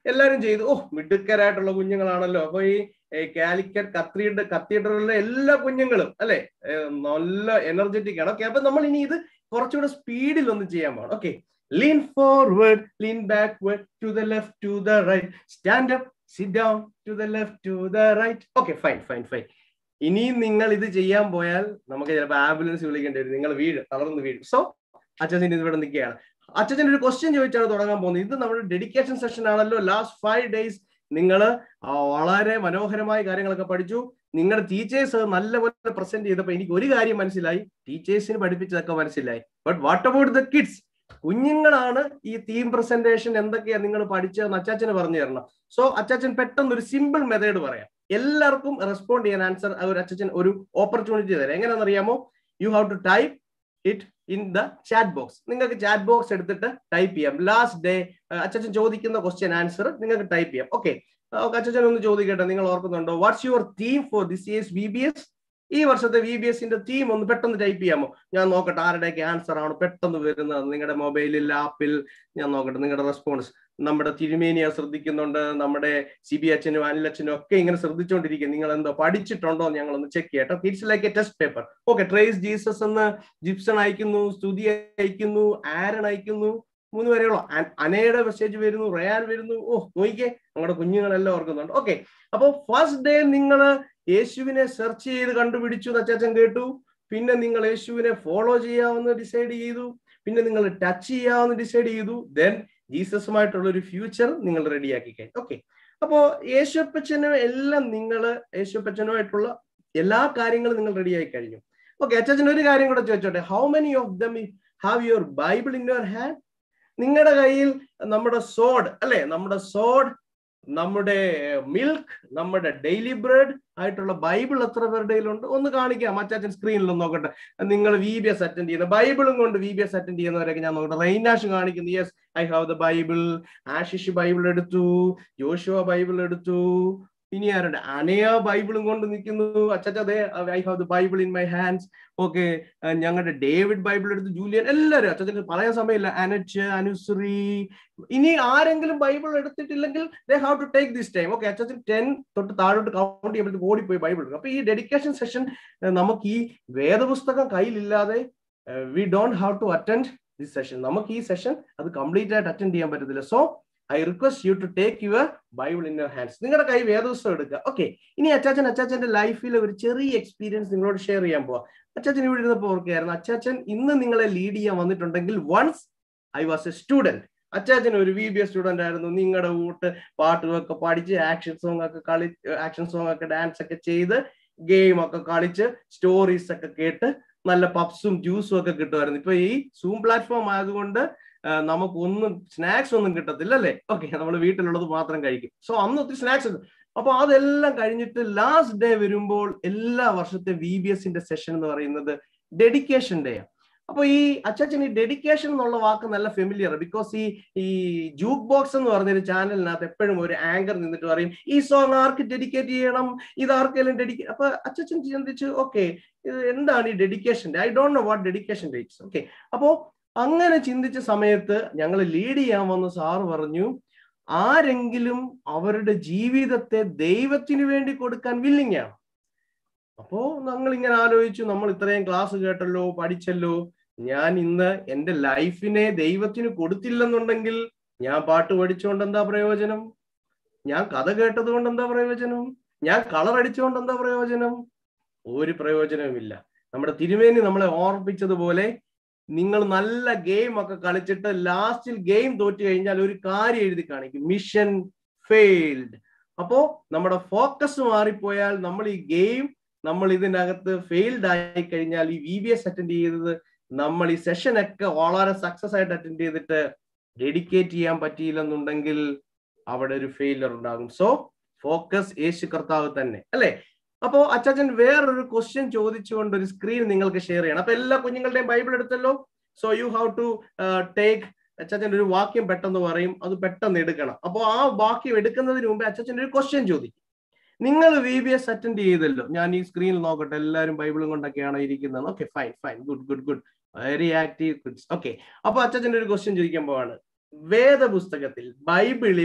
എല്ലാവരും ചെയ്തു. ഓ, മിടുക്കരായിട്ടുള്ള കുഞ്ഞുങ്ങളാണല്ലോ. അപ്പൊ ഈ കാലിക്കറ്റ് കത്തീഡ്ര കത്തീഡ്രലിലെ എല്ലാ കുഞ്ഞുങ്ങളും അല്ലെ നല്ല എനർജറ്റിക് ആണ്. ഓക്കെ, അപ്പൊ നമ്മൾ ഇനി ഇത് കുറച്ചുകൂടെ സ്പീഡിൽ ഒന്ന് ചെയ്യാൻ പോകണം. Okay, lean forward, lean backward, to the left, to the right, stand up, sit down, to the left, to the right. Okay, fine, fine, fine. ഇനിയും നിങ്ങൾ ഇത് ചെയ്യാൻ പോയാൽ നമുക്ക് ചിലപ്പോൾ ആംബുലൻസ് വിളിക്കേണ്ടി വരും. നിങ്ങൾ വീഴും, തളർന്ന് വീഴും. സോ അച്ഛൻ ഇവിടെ നിൽക്കുകയാണ്. അച്ഛൻ ഒരു ക്വസ്റ്റ്യൻ ചോദിച്ചാണ് തുടങ്ങാൻ പോകുന്നത്. ഇത് നമ്മുടെ ഡെഡിക്കേഷൻ സെഷൻ ആണല്ലോ. ലാസ്റ്റ് ഫൈവ് ഡേയ്സ് നിങ്ങൾ വളരെ മനോഹരമായ കാര്യങ്ങളൊക്കെ പഠിച്ചു. നിങ്ങളുടെ ടീച്ചേഴ്സ് നല്ലപോലെ പ്രസന്റ് ചെയ്തപ്പോൾ എനിക്ക് ഒരു കാര്യം മനസ്സിലായി, ടീച്ചേഴ്സിന് പഠിപ്പിച്ചതൊക്കെ മനസ്സിലായി. But what about the kids? കുഞ്ഞുങ്ങളാണ് ഈ തീം പ്രസന്റേഷൻ എന്തൊക്കെയാ നിങ്ങൾ പഠിച്ചതെന്ന് അച്ചാച്ചന് പറഞ്ഞു തരണം. സോ അച്ചാച്ചൻ പെട്ടെന്ന് ഒരു സിമ്പിൾ മെത്തേഡ് പറയാം, എല്ലാവർക്കും റെസ്പോണ്ട് ചെയ്യാൻ ആൻസർ ഒരു അച്ചാച്ചൻ ഒരു ഓപ്പർച്യൂണിറ്റി തരാം. എങ്ങനെയാണെന്ന് അറിയാമോ? You have to type it in the chat box. നിങ്ങൾക്ക് ചാറ്റ് ബോക്സ് എടുത്തിട്ട് ടൈപ്പ് ചെയ്യാം. ലാസ്റ്റ് ഡേ അച്ചാച്ചൻ ചോദിക്കുന്ന ക്വസ്റ്റ്യൻ ആൻസർ നിങ്ങൾക്ക് ടൈപ്പ് ചെയ്യാം. ഓക്കെ, അച്ചാച്ചൻ ഒന്ന് ചോദിക്കട്ടെ, നിങ്ങൾ ഓർക്കുന്നുണ്ടോ? What's your theme for this year's V B S? ഈ വർഷത്തെ വി ബി എസിന്റെ തീം ഒന്ന് പെട്ടെന്ന് ടൈപ്പ് ചെയ്യാമോ? ഞാൻ നോക്കട്ടെ ആരുടെയൊക്കെ ആൻസർ ആണ് പെട്ടെന്ന് വരുന്നത്. നിങ്ങളുടെ മൊബൈലിൽ, ആപ്പിൽ ഞാൻ നോക്കട്ടെ നിങ്ങളുടെ റെസ്പോൺസ്. നമ്മുടെ തിരുമേനിയെ ശ്രദ്ധിക്കുന്നുണ്ട്, നമ്മുടെ സി ബി അച്ഛനും അനിലച്ഛനും ഒക്കെ ഇങ്ങനെ ശ്രദ്ധിച്ചുകൊണ്ടിരിക്കും. നിങ്ങൾ എന്തോ പഠിച്ചിട്ടുണ്ടോ ഞങ്ങൾ ഒന്ന് ചെക്ക് ചെയ്യട്ടെ. It's like a test paper. Okay, trace Jesus എന്ന് ജിപ്സൺ അയക്കുന്നു, സ്തുതി അയക്കുന്നു, ആരൺ അയക്കുന്നു, മൂന്ന് വരെയുള്ള അനയുടെ മെസ്സേജ് വരുന്നു, റയാൻ വരുന്നു. ഓ നോക്കിക്കേ, നമ്മുടെ കുഞ്ഞുങ്ങളെല്ലാം ഓർക്കുന്നുണ്ട്. ഓക്കെ, അപ്പൊ ഫസ്റ്റ് ഡേ നിങ്ങൾ യേശുവിനെ സെർച്ച് ചെയ്ത് കണ്ടുപിടിച്ചു എന്ന് അച്ചാച്ചൻ കേട്ടു. പിന്നെ നിങ്ങൾ യേശുവിനെ ഫോളോ ചെയ്യാമെന്ന് ഡിസൈഡ് ചെയ്തു. പിന്നെ നിങ്ങൾ ടച്ച് ചെയ്യാമെന്ന് ഡിസൈഡ് ചെയ്തു. ദെൻ ജീസസുമായിട്ടുള്ള ഒരു ഫ്യൂച്ചർ നിങ്ങൾ റെഡിയാക്കി കഴിഞ്ഞു. ഓക്കെ, അപ്പോ യേശുപ്പച്ചനും എല്ലാം നിങ്ങൾ യേശുപ്പച്ചനുമായിട്ടുള്ള എല്ലാ കാര്യങ്ങളും നിങ്ങൾ റെഡിയായി കഴിഞ്ഞു. ഓക്കെ, അച്ചാച്ചൻ ഒരു കാര്യം കൂടെ ചോദിച്ചോട്ടെ, how many of them have your Bible in your hand? നിങ്ങളുടെ കയ്യിൽ നമ്മുടെ സോഡ് അല്ലെ, നമ്മുടെ സോഡ്, നമ്മുടെ മിൽക്ക്, നമ്മുടെ ഡെയിലി ബ്രെഡ് ആയിട്ടുള്ള ബൈബിൾ എത്ര പേരുടെ കയ്യിലുണ്ട്? ഒന്ന് കാണിക്കാം അച്ചാച്ചൻ സ്ക്രീനിൽ ഒന്ന് നോക്കട്ടെ. നിങ്ങൾ വി ബി എസ് അറ്റൻഡ് ചെയ്യുന്ന ബൈബിളും കൊണ്ട് വി ബി എസ് അറ്റൻഡ് ചെയ്യുന്നവരൊക്കെ ഞാൻ നോക്കട്ടെ. റെയിനാഷ് കാണിക്കുന്നു, yes I have the Bible. Ashish Bible എടുത്തു, ജോഷുവ ബൈബിൾ എടുത്തു. ഇനി ആരുടെ? അനയ ബൈബിളും കൊണ്ട് നിൽക്കുന്നു. അച്ചാച്ചേ I have the Bible in my hands. Okay, ഞങ്ങളുടെ ഡേവിഡ് ബൈബിൾ എടുത്ത്, ജൂലിയൻ, എല്ലാവരും. അച്ചാച്ചന് പറയാൻ സമയമില്ല. അനച്ച്, അനുശ്രീ, ഇനി ആരെങ്കിലും ബൈബിൾ എടുത്തിട്ടില്ലെങ്കിൽ they have to take this time. Okay, അച്ചാച്ചൻ ടെൻ തൊട്ട് താഴോട്ട് കൗണ്ട് ചെയ്യുമ്പോഴത്തേക്ക് ഓടിപ്പോയി ബൈബിൾ എടുക്കും. അപ്പൊ ഈ ഡെഡിക്കേഷൻ സെഷൻ നമുക്ക് ഈ വേദപുസ്തകം കയ്യിലില്ലാതെ we don't have to attend this session. നമുക്ക് ഈ സെഷൻ അത് കംപ്ലീറ്റ് ആയിട്ട് അറ്റൻഡ് ചെയ്യാൻ പറ്റത്തില്ല. So I request you to take your Bible in your hands. നിങ്ങളുടെ കൈ വേദപുസ്തകം എടുക്കുക. ഓക്കെ, ഇനി അച്ചാച്ചൻ അച്ചാച്ചന്റെ ലൈഫിലെ ഒരു ചെറിയ എക്സ്പീരിയൻസ് നിങ്ങളോട് ഷെയർ ചെയ്യാൻ പോവാ. അച്ചാച്ചൻ ഇവിടെ ഇരുന്നപ്പോൾ ഓർക്കുകയായിരുന്നു, അച്ചാച്ചൻ ഇന്ന് നിങ്ങളെ ലീഡ് ചെയ്യാൻ വന്നിട്ടുണ്ടെങ്കിൽ once I was a student. അച്ചാച്ചൻ ഒരു വി ബി എസ് സ്റ്റുഡന്റ് ആയിരുന്നു. നിങ്ങളുടെ കൂട്ട് പാട്ടുകളൊക്കെ പഠിച്ച് ആക്ഷൻ സോങ് ഒക്കെ കളി ആക്ഷൻ സോങ് ഒക്കെ ഡാൻസ് ഒക്കെ ചെയ്ത് ഗെയിം ഒക്കെ കളിച്ച് സ്റ്റോറീസ് ഒക്കെ കേട്ട് നല്ല പപ്സും ജ്യൂസും ഒക്കെ കിട്ടുമായിരുന്നു. ഇപ്പൊ ഈ സൂം പ്ലാറ്റ്ഫോം ആയതുകൊണ്ട് നമുക്കൊന്നും സ്നാക്സ് ഒന്നും കിട്ടത്തില്ല അല്ലേ? ഓക്കെ, നമ്മൾ വീട്ടിലുള്ളത് മാത്രം കഴിക്കും. സോ അന്ന് ഒത്തിരി സ്നാക്സ് ഉണ്ട്. അപ്പൊ അതെല്ലാം കഴിഞ്ഞിട്ട് ലാസ്റ്റ് ഡേ വരുമ്പോൾ എല്ലാ വർഷത്തെ വി ബി എസിന്റെ സെഷൻ എന്ന് പറയുന്നത് ഡെഡിക്കേഷൻ ഡേ ആണ്. അപ്പൊ ഈ അച്ചാച്ചൻ ഈ ഡെഡിക്കേഷൻ എന്നുള്ള വാക്ക് നല്ല ഫെമിലിയർ. ബിക്കോസ് ഈ ഈ ജൂക്ക് ബോക്സ് എന്ന് പറഞ്ഞൊരു ചാനലിനകത്ത് എപ്പോഴും ഒരു ആങ്കർ നിന്നിട്ട് പറയും ഈ സോങ് ആർക്ക് ഡെഡിക്കേറ്റ് ചെയ്യണം, ഇത് ആർക്കെങ്കിലും ഡെഡിക്കേറ്റ്. അപ്പൊ അച്ചാച്ചൻ ചിന്തിച്ചു, ഓക്കെ ഇത് എന്താണ് ഈ dedication day? I don't know what dedication day is. Okay, അപ്പോ അങ്ങനെ ചിന്തിച്ച സമയത്ത് ഞങ്ങൾ ലീഡ് ചെയ്യാൻ വന്ന സാറ് പറഞ്ഞു, ആരെങ്കിലും അവരുടെ ജീവിതത്തെ ദൈവത്തിന് വേണ്ടി കൊടുക്കാൻ വില്ലിങ് ആണ്. അപ്പോ ഞങ്ങൾ ഇങ്ങനെ ആലോചിച്ചു, നമ്മൾ ഇത്രയും ക്ലാസ് കേട്ടല്ലോ, പഠിച്ചല്ലോ, ഞാൻ ഇന്ന് എൻ്റെ ലൈഫിനെ ദൈവത്തിന് കൊടുത്തില്ലെന്നുണ്ടെങ്കിൽ ഞാൻ പാട്ട് പഠിച്ചുകൊണ്ട് എന്താ പ്രയോജനം? ഞാൻ കഥ കേട്ടത് കൊണ്ട് എന്താ പ്രയോജനം? ഞാൻ കളർ അടിച്ചുകൊണ്ട് എന്താ പ്രയോജനം? ഒരു പ്രയോജനവുമില്ല. നമ്മുടെ തിരുമേനി നമ്മളെ ഓർപ്പിച്ചതുപോലെ നിങ്ങൾ നല്ല ഗെയിം ഒക്കെ കളിച്ചിട്ട് ലാസ്റ്റിൽ ഗെയിം തോറ്റു കഴിഞ്ഞാൽ ഒരു കാര്യം എഴുതി കാണിക്കും, മിഷൻ ഫെയിൽഡ്. അപ്പോ നമ്മുടെ ഫോക്കസ് മാറിപ്പോയാൽ നമ്മൾ ഈ ഗെയിം നമ്മൾ ഇതിനകത്ത് ഫെയിൽഡ് ആയി കഴിഞ്ഞാൽ ഈ വി ബി എസ് അറ്റൻഡ് ചെയ്തത് നമ്മൾ ഈ സെഷൻ ഒക്കെ വളരെ സക്സസ് ആയിട്ട് അറ്റൻഡ് ചെയ്തിട്ട് ഡെഡിക്കേറ്റ് ചെയ്യാൻ പറ്റിയില്ലെന്നുണ്ടെങ്കിൽ അവിടെ ഒരു ഫെയിലിയർ ഉണ്ടാകും. സോ ഫോക്കസ് യേശു കർത്താവ് തന്നെ അല്ലെ? അപ്പോ അച്ചാച്ചൻ വേറൊരു ക്വസ്റ്റ്യൻ ചോദിച്ചുകൊണ്ട് ഒരു സ്ക്രീൻ നിങ്ങൾക്ക് ഷെയർ ചെയ്യണം. അപ്പൊ എല്ലാ കുഞ്ഞുങ്ങളുടെയും ബൈബിൾ എടുത്തല്ലോ. So you have to take, അച്ചാച്ചൻ ഒരു വാക്യം പെട്ടെന്ന് പറയും, അത് പെട്ടെന്ന് എടുക്കണം. അപ്പോൾ ആ വാക്യം എടുക്കുന്നതിന് മുമ്പേ അച്ചാച്ചൻ ഒരു ക്വസ്റ്റ്യൻ ചോദിക്കും. നിങ്ങൾ വി ബി എസ് അറ്റൻഡ് ചെയ്തല്ലോ, ഞാൻ ഈ സ്ക്രീനിൽ നോക്കട്ടെ, എല്ലാവരും ബൈബിളും കൊണ്ടൊക്കെയാണോ ഇരിക്കുന്നത്? Okay, fine fine good good good very active. Okay, അപ്പൊ അച്ചാച്ചൻ ഒരു ക്വസ്റ്റ്യൻ ചോദിക്കാൻ പോവാണ്. വേദപുസ്തകത്തിൽ ബൈബിളിൽ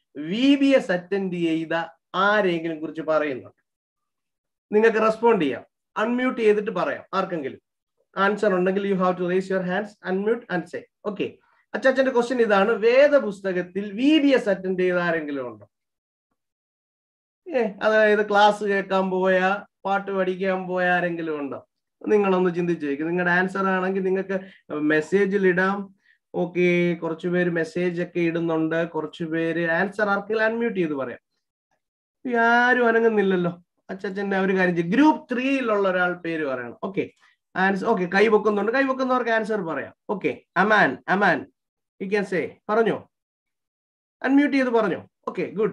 വി ബി എസ് അറ്റൻഡ് ചെയ്ത ആരെങ്കിലും കുറിച്ച് പറയുന്നുണ്ട്? നിങ്ങൾക്ക് റെസ്പോണ്ട് ചെയ്യാം, അൺമ്യൂട്ട് ചെയ്തിട്ട് പറയാം. ആർക്കെങ്കിലും ആൻസർ ഉണ്ടെങ്കിൽ you have to raise your hands, unmute and say. Okay, അച്ചാച്ചന്റെ ക്വസ്റ്റ്യൻ ഇതാണ്, വേദപുസ്തകത്തിൽ വി ബി എസ് അറ്റൻഡ് ചെയ്ത ആരെങ്കിലും ഉണ്ടോ? ഏ അതായത് ക്ലാസ് കേൾക്കാൻ പോയ, പാട്ട് പഠിക്കാൻ പോയ ആരെങ്കിലും ഉണ്ടോ? നിങ്ങളൊന്ന് ചിന്തിച്ചു നോക്കുക. നിങ്ങളുടെ ആൻസർ ആണെങ്കിൽ നിങ്ങൾക്ക് മെസ്സേജിൽ ഇടാം. ഓക്കെ, കുറച്ചു പേര് മെസ്സേജ് ഒക്കെ ഇടുന്നുണ്ട്, കുറച്ചു പേര് ആൻസർ ആർക്കെങ്കിലും അൺമ്യൂട്ട് ചെയ്ത് പറയാം. ആരും അനങ്ങുന്നില്ലല്ലോ. അച്ഛൻ്റെ ഒരു കാര്യം ചെയ്യും, ഗ്രൂപ്പ് ത്രീയിലുള്ള ഒരാൾ പേര് പറയണം. Okay, answer. ഓക്കെ, കൈ പൊക്കുന്നുണ്ട്, കൈ പൊക്കുന്നവർക്ക് ആൻസർ പറയാം. Okay, Aman, Aman you can say. പറഞ്ഞോ, അൺമ്യൂട്ട് ചെയ്ത് പറഞ്ഞോ. Okay, good.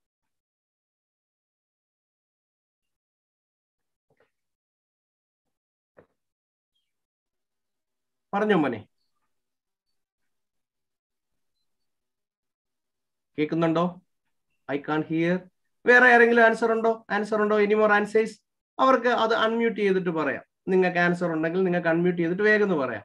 പറഞ്ഞോ മോനെ, കേൾക്കുന്നുണ്ടോ? I can't hear. വേറെ ആരെങ്കിലും ആൻസർ ഉണ്ടോ? ആൻസർ ഉണ്ടോ? ഇനി മോർ ആൻസേഴ്സ്? അവർക്ക് അത് അൺമ്യൂട്ട് ചെയ്തിട്ട് പറയാം. നിങ്ങൾക്ക് ആൻസർ ഉണ്ടെങ്കിൽ നിങ്ങൾക്ക് അൺമ്യൂട്ട് ചെയ്തിട്ട് വേഗം പറയാം.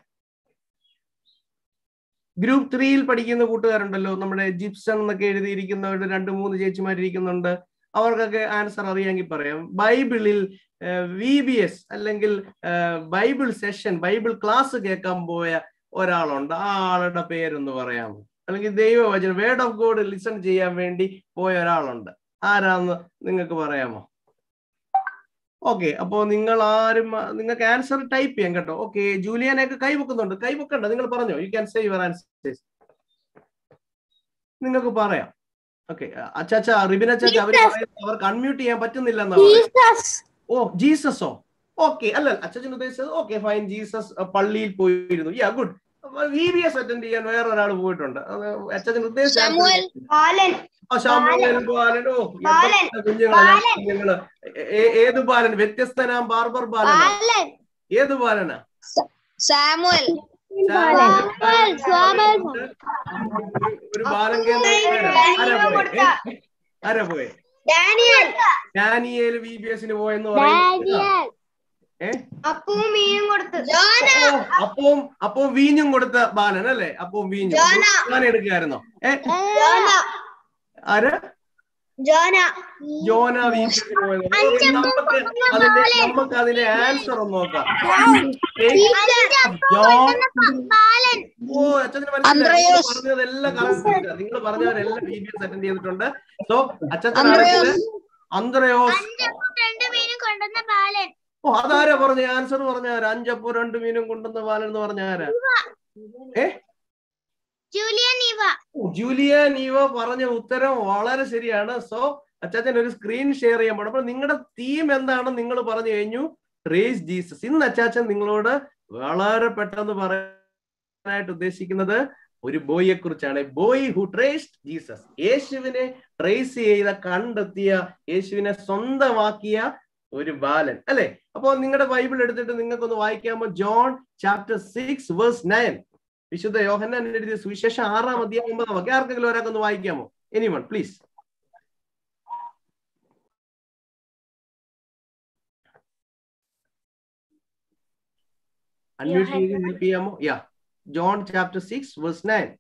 ഗ്രൂപ്പ് ത്രീയിൽ പഠിക്കുന്ന കൂട്ടുകാരുണ്ടല്ലോ, നമ്മുടെ ജിപ്സൺ എന്നൊക്കെ എഴുതിയിരിക്കുന്നവരുടെ രണ്ട് മൂന്ന് ചേച്ചിമാരിയ്ക്കുന്നുണ്ട്. അവർക്കൊക്കെ ആൻസർ അറിയാമെങ്കിൽ പറയാം. ബൈബിളിൽ വി ബി എസ് അല്ലെങ്കിൽ ബൈബിൾ സെഷൻ, ബൈബിൾ ക്ലാസ് കേൾക്കാൻ പോയ ഒരാളുണ്ട്. ആ ആളുടെ പേരൊന്ന് പറയാമോ? അല്ലെങ്കിൽ ദൈവവചനം, വേർഡ് ഓഫ് ഗോഡ് ലിസൺ ചെയ്യാൻ വേണ്ടി പോയ ഒരാളുണ്ട്. ആരാന്ന് നിങ്ങൾക്ക് പറയാമോ? ഓക്കെ, അപ്പോ നിങ്ങൾ ആരും, നിങ്ങൾക്ക് ആൻസർ ടൈപ്പ് ചെയ്യാം കേട്ടോ. ഓക്കെ, ജൂലിയാനൊക്കെ കൈ വെക്കുന്നുണ്ട്. കൈ വെക്കണ്ട, നിങ്ങൾ പറഞ്ഞോ. You can say your answers. നിങ്ങൾക്ക് പറയാം. ഓക്കെ, അച്ചാച്ച, റിബിൻ അച്ചാച്ച അവര് പറയുന്നത് അവർക്ക് അൺമ്യൂട്ട് ചെയ്യാൻ പറ്റുന്നില്ല എന്നാ പറയുന്നത്. ഓ, ജീസസോ? ഓക്കെ, അല്ല അച്ഛൻ ഉദ്ദേശിച്ചത്. ഓക്കെ, ഫൈൻ, ജീസസ് പള്ളിയിൽ പോയിരുന്നു. Yeah, good. V B S attend ചെയ്യാൻ വേറെ ഒരാൾ പോയിട്ടുണ്ട്. അച്ഛൻ ഉദ്ദേശിച്ച കുഞ്ഞുങ്ങളെ കുഞ്ഞുങ്ങള് ഏത് ബാലൻ? വ്യത്യസ്തനാം ബാർബർ ബാലൻ. ഏത് ബാലനാ? ഒരു ബാലൻ കേന്ദ്ര ആരാ പോയെ? ഡാനിയേൽ വി ബി എസിന് പോയെന്ന് പറയുന്നത്. അപ്പവും അപ്പവും വീഞ്ഞും കൊടുത്ത ബാലൻ അല്ലേ? അപ്പവും വീഞ്ഞും ഞാൻ എടുക്കായിരുന്നോ? ഏ ആര്? ജോന വി ബി എസിന് പോയത്. നമുക്ക് അതിന്റെ നമുക്ക് അതിന്റെ ആൻസർ ഒന്ന് നോക്കാം. ഓ, അച്ഛന് മനസ്സിലായി. പറഞ്ഞതെല്ലാം കറക്റ്റ്. നിങ്ങൾ പറഞ്ഞവരെല്ലാം വി ബി എസ് അറ്റൻഡ് ചെയ്തിട്ടുണ്ട്. സോ അച്ഛനാണെങ്കിൽ അന്ത്രയോസ്. ഓ, അതാരാ പറഞ്ഞ? ആൻസർ പറഞ്ഞ ആരാ? അഞ്ചപ്പോ രണ്ട് മീനും കൊണ്ടുവന്ന ബാലൻ എന്ന് പറഞ്ഞ ആരാ? ഏ ജൂലിയൻ ഈവ പറഞ്ഞ ഉത്തരം വളരെ ശരിയാണ്. സോ അച്ചാച്ചൻ ഒരു സ്ക്രീൻ ഷെയർ ചെയ്യാൻ പോകണം. അപ്പൊ നിങ്ങളുടെ തീം എന്താണെന്ന് നിങ്ങൾ പറഞ്ഞു കഴിഞ്ഞു. Praise Jesus. ഇന്ന് അച്ചാച്ചൻ നിങ്ങളോട് വളരെ പെട്ടെന്ന് പറയാനായിട്ട് ഉദ്ദേശിക്കുന്നത് ഒരു ബോയിയെ കുറിച്ചാണ്. Boy who traced Jesus. യേശുവിനെ ട്രേസ് ചെയ്ത, കണ്ടെത്തിയ, യേശുവിനെ സ്വന്തമാക്കിയ ഒരു ബാലൻ അല്ലെ? അപ്പൊ നിങ്ങളുടെ ബൈബിൾ എടുത്തിട്ട് നിങ്ങൾക്കൊന്ന് വായിക്കാമോ? John chapter six verse nine. വിശുദ്ധ യോഹന്നാൻ എഴുതിയ സുവിശേഷം ആറാം അധ്യായം ഒമ്പതാം വാക്യം. ആർക്കെങ്കിലും ഒരാൾക്കൊന്ന് വായിക്കാമോ? Anyone please. അൺമ്യൂട്ട് ചെയ്ത് ഹെൽപ്പ് ചെയ്യാമോ? Yeah, John chapter six verse nine.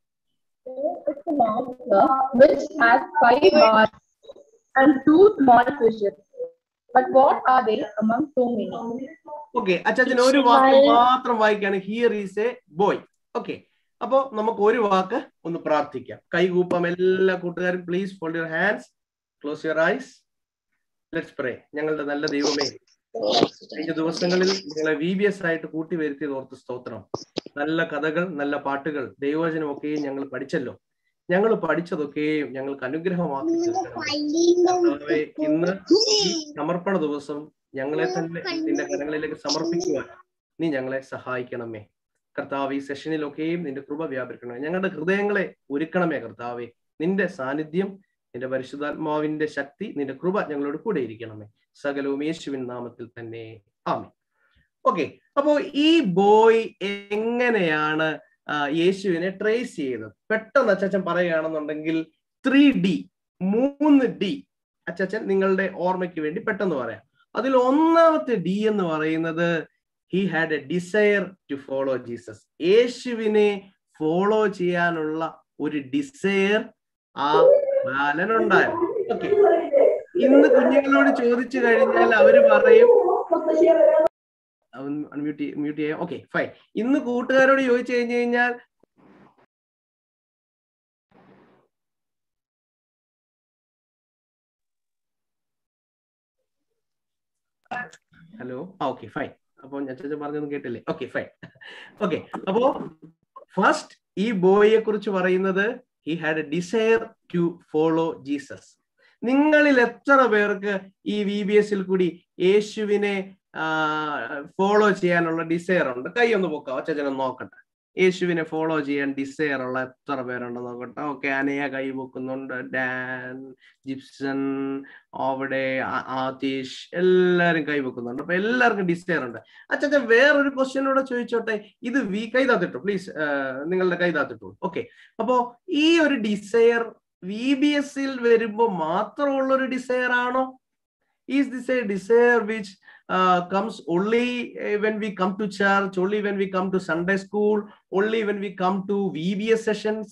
Which has five bars and two small fishes. But what are they among so many? Okay, അച്ഛൻ ഒരു വാക്ക് മാത്രം വായിക്കാണ്. Here is a boy. Okay, അപ്പോ നമുക്ക് ഒരു വാക്ക് ഒന്ന് പ്രാർത്ഥിക്കാം. കൈകൂപ്പം എല്ലാ കൂട്ടുകാരും. Please fold your hands, close your eyes, let's pray. ഞങ്ങളുടെ നല്ല ദൈവമേ, കഴിഞ്ഞ ദിവസങ്ങളിൽ നിങ്ങളെ വി ബി എസ് ആയിട്ട് കൂട്ടി വരുത്തിയത് ഓർത്ത് സ്തോത്രം. നല്ല കഥകൾ, നല്ല പാട്ടുകൾ, ദൈവവചനമൊക്കെയും ഞങ്ങൾ പഠിച്ചല്ലോ. ഞങ്ങൾ പഠിച്ചതൊക്കെയും ഞങ്ങൾക്ക് അനുഗ്രഹമാക്കി തീർക്കണം. ഇന്ന് സമർപ്പണ ദിവസം ഞങ്ങളെ തന്നെ നിന്റെ കരങ്ങളിലേക്ക് സമർപ്പിക്കുവാൻ നീ ഞങ്ങളെ സഹായിക്കണമേ കർത്താവ്. ഈ സെഷനിലൊക്കെയും നിന്റെ കൃപ വ്യാപരിക്കണമേ. ഞങ്ങളുടെ ഹൃദയങ്ങളെ ഒരുക്കണമേ കർത്താവെ. നിന്റെ സാന്നിധ്യം, നിന്റെ പരിശുദ്ധാത്മാവിന്റെ ശക്തി, നിന്റെ കൃപ ഞങ്ങളോട് കൂടെ ഇരിക്കണമേ. സകലവും യേശുവിൻ നാമത്തിൽ തന്നെ, ആമേൻ. ഓക്കെ, അപ്പോ ഈ ബോയ് എങ്ങനെയാണ് യേശുവിനെ ട്രേസ് ചെയ്തത്? പെട്ടെന്ന് അച്ചാച്ചൻ പറയുകയാണെന്നുണ്ടെങ്കിൽ ത്രീ ഡി, മൂന്ന് ഡി അച്ചാച്ചൻ നിങ്ങളുടെ ഓർമ്മയ്ക്ക് വേണ്ടി പെട്ടെന്ന് പറയാം. അതിൽ ഒന്നാമത്തെ ഡി എന്ന് പറയുന്നത് he had a desire to follow Jesus. യേശുവിനെ ഫോളോ ചെയ്യാനുള്ള ഒരു ഡിസയർ ആ ബാലൻ ഉണ്ടായിരുന്നു. ഓക്കെ, ഇന്ന് കുഞ്ഞുങ്ങളോട് ചോദിച്ചു കഴിഞ്ഞാൽ അവര് പറയും, മ്യൂട്ട് മ്യൂട്ട് ചെയ്യാം. Okay fine. ഇന്ന് കൂട്ടുകാരോട് ചോദിച്ചു കഴിഞ്ഞു കഴിഞ്ഞാൽ ഹലോ ആ ഓക്കെ ഫൈൻ. അപ്പൊ അച്ഛൻ പറഞ്ഞൊന്നും കേട്ടില്ലേ? Okay fine. ഓക്കെ, അപ്പോ ഫസ്റ്റ് ഈ ബോയിയെ കുറിച്ച് പറയുന്നത് he had a desire to follow Jesus. നിങ്ങളിൽ എത്ര പേർക്ക് ഈ വി ബി എസിൽ കൂടി യേശുവിനെ ഫോളോ ചെയ്യാനുള്ള ഡിസയർ ഉണ്ട്? കൈ ഒന്ന് പൊക്കാം, അച്ഛനെ നോക്കട്ടെ. യേശുവിനെ ഫോളോ ചെയ്യാൻ ഡിസയർ ഉള്ള എത്ര പേരുണ്ട് നോക്കട്ടെ. ഓക്കെ, അനയ കൈ പൊക്കുന്നുണ്ട്, ഡാൻ, ജിപ്സൺ, അവിടെ ആതീഷ്, എല്ലാരും കൈ വെക്കുന്നുണ്ട്. അപ്പൊ എല്ലാവർക്കും ഡിസയർ ഉണ്ട്. അച്ഛൻ വേറൊരു ക്വസ്റ്റ്യനോടെ ചോദിച്ചോട്ടെ. ഇത് വി കൈ താത്തിട്ടു പ്ലീസ്, നിങ്ങളുടെ കൈ താത്തിട്ടു. ഓക്കെ, അപ്പോ ഈ ഒരു ഡിസയർ വി ബി എസിൽ വരുമ്പോ മാത്രമുള്ള ഒരു ഡിസയർ ആണോ? Is this a desire which Uh, comes only uh, when we come to church, only when we come to Sunday school, only when we come to V B S sessions?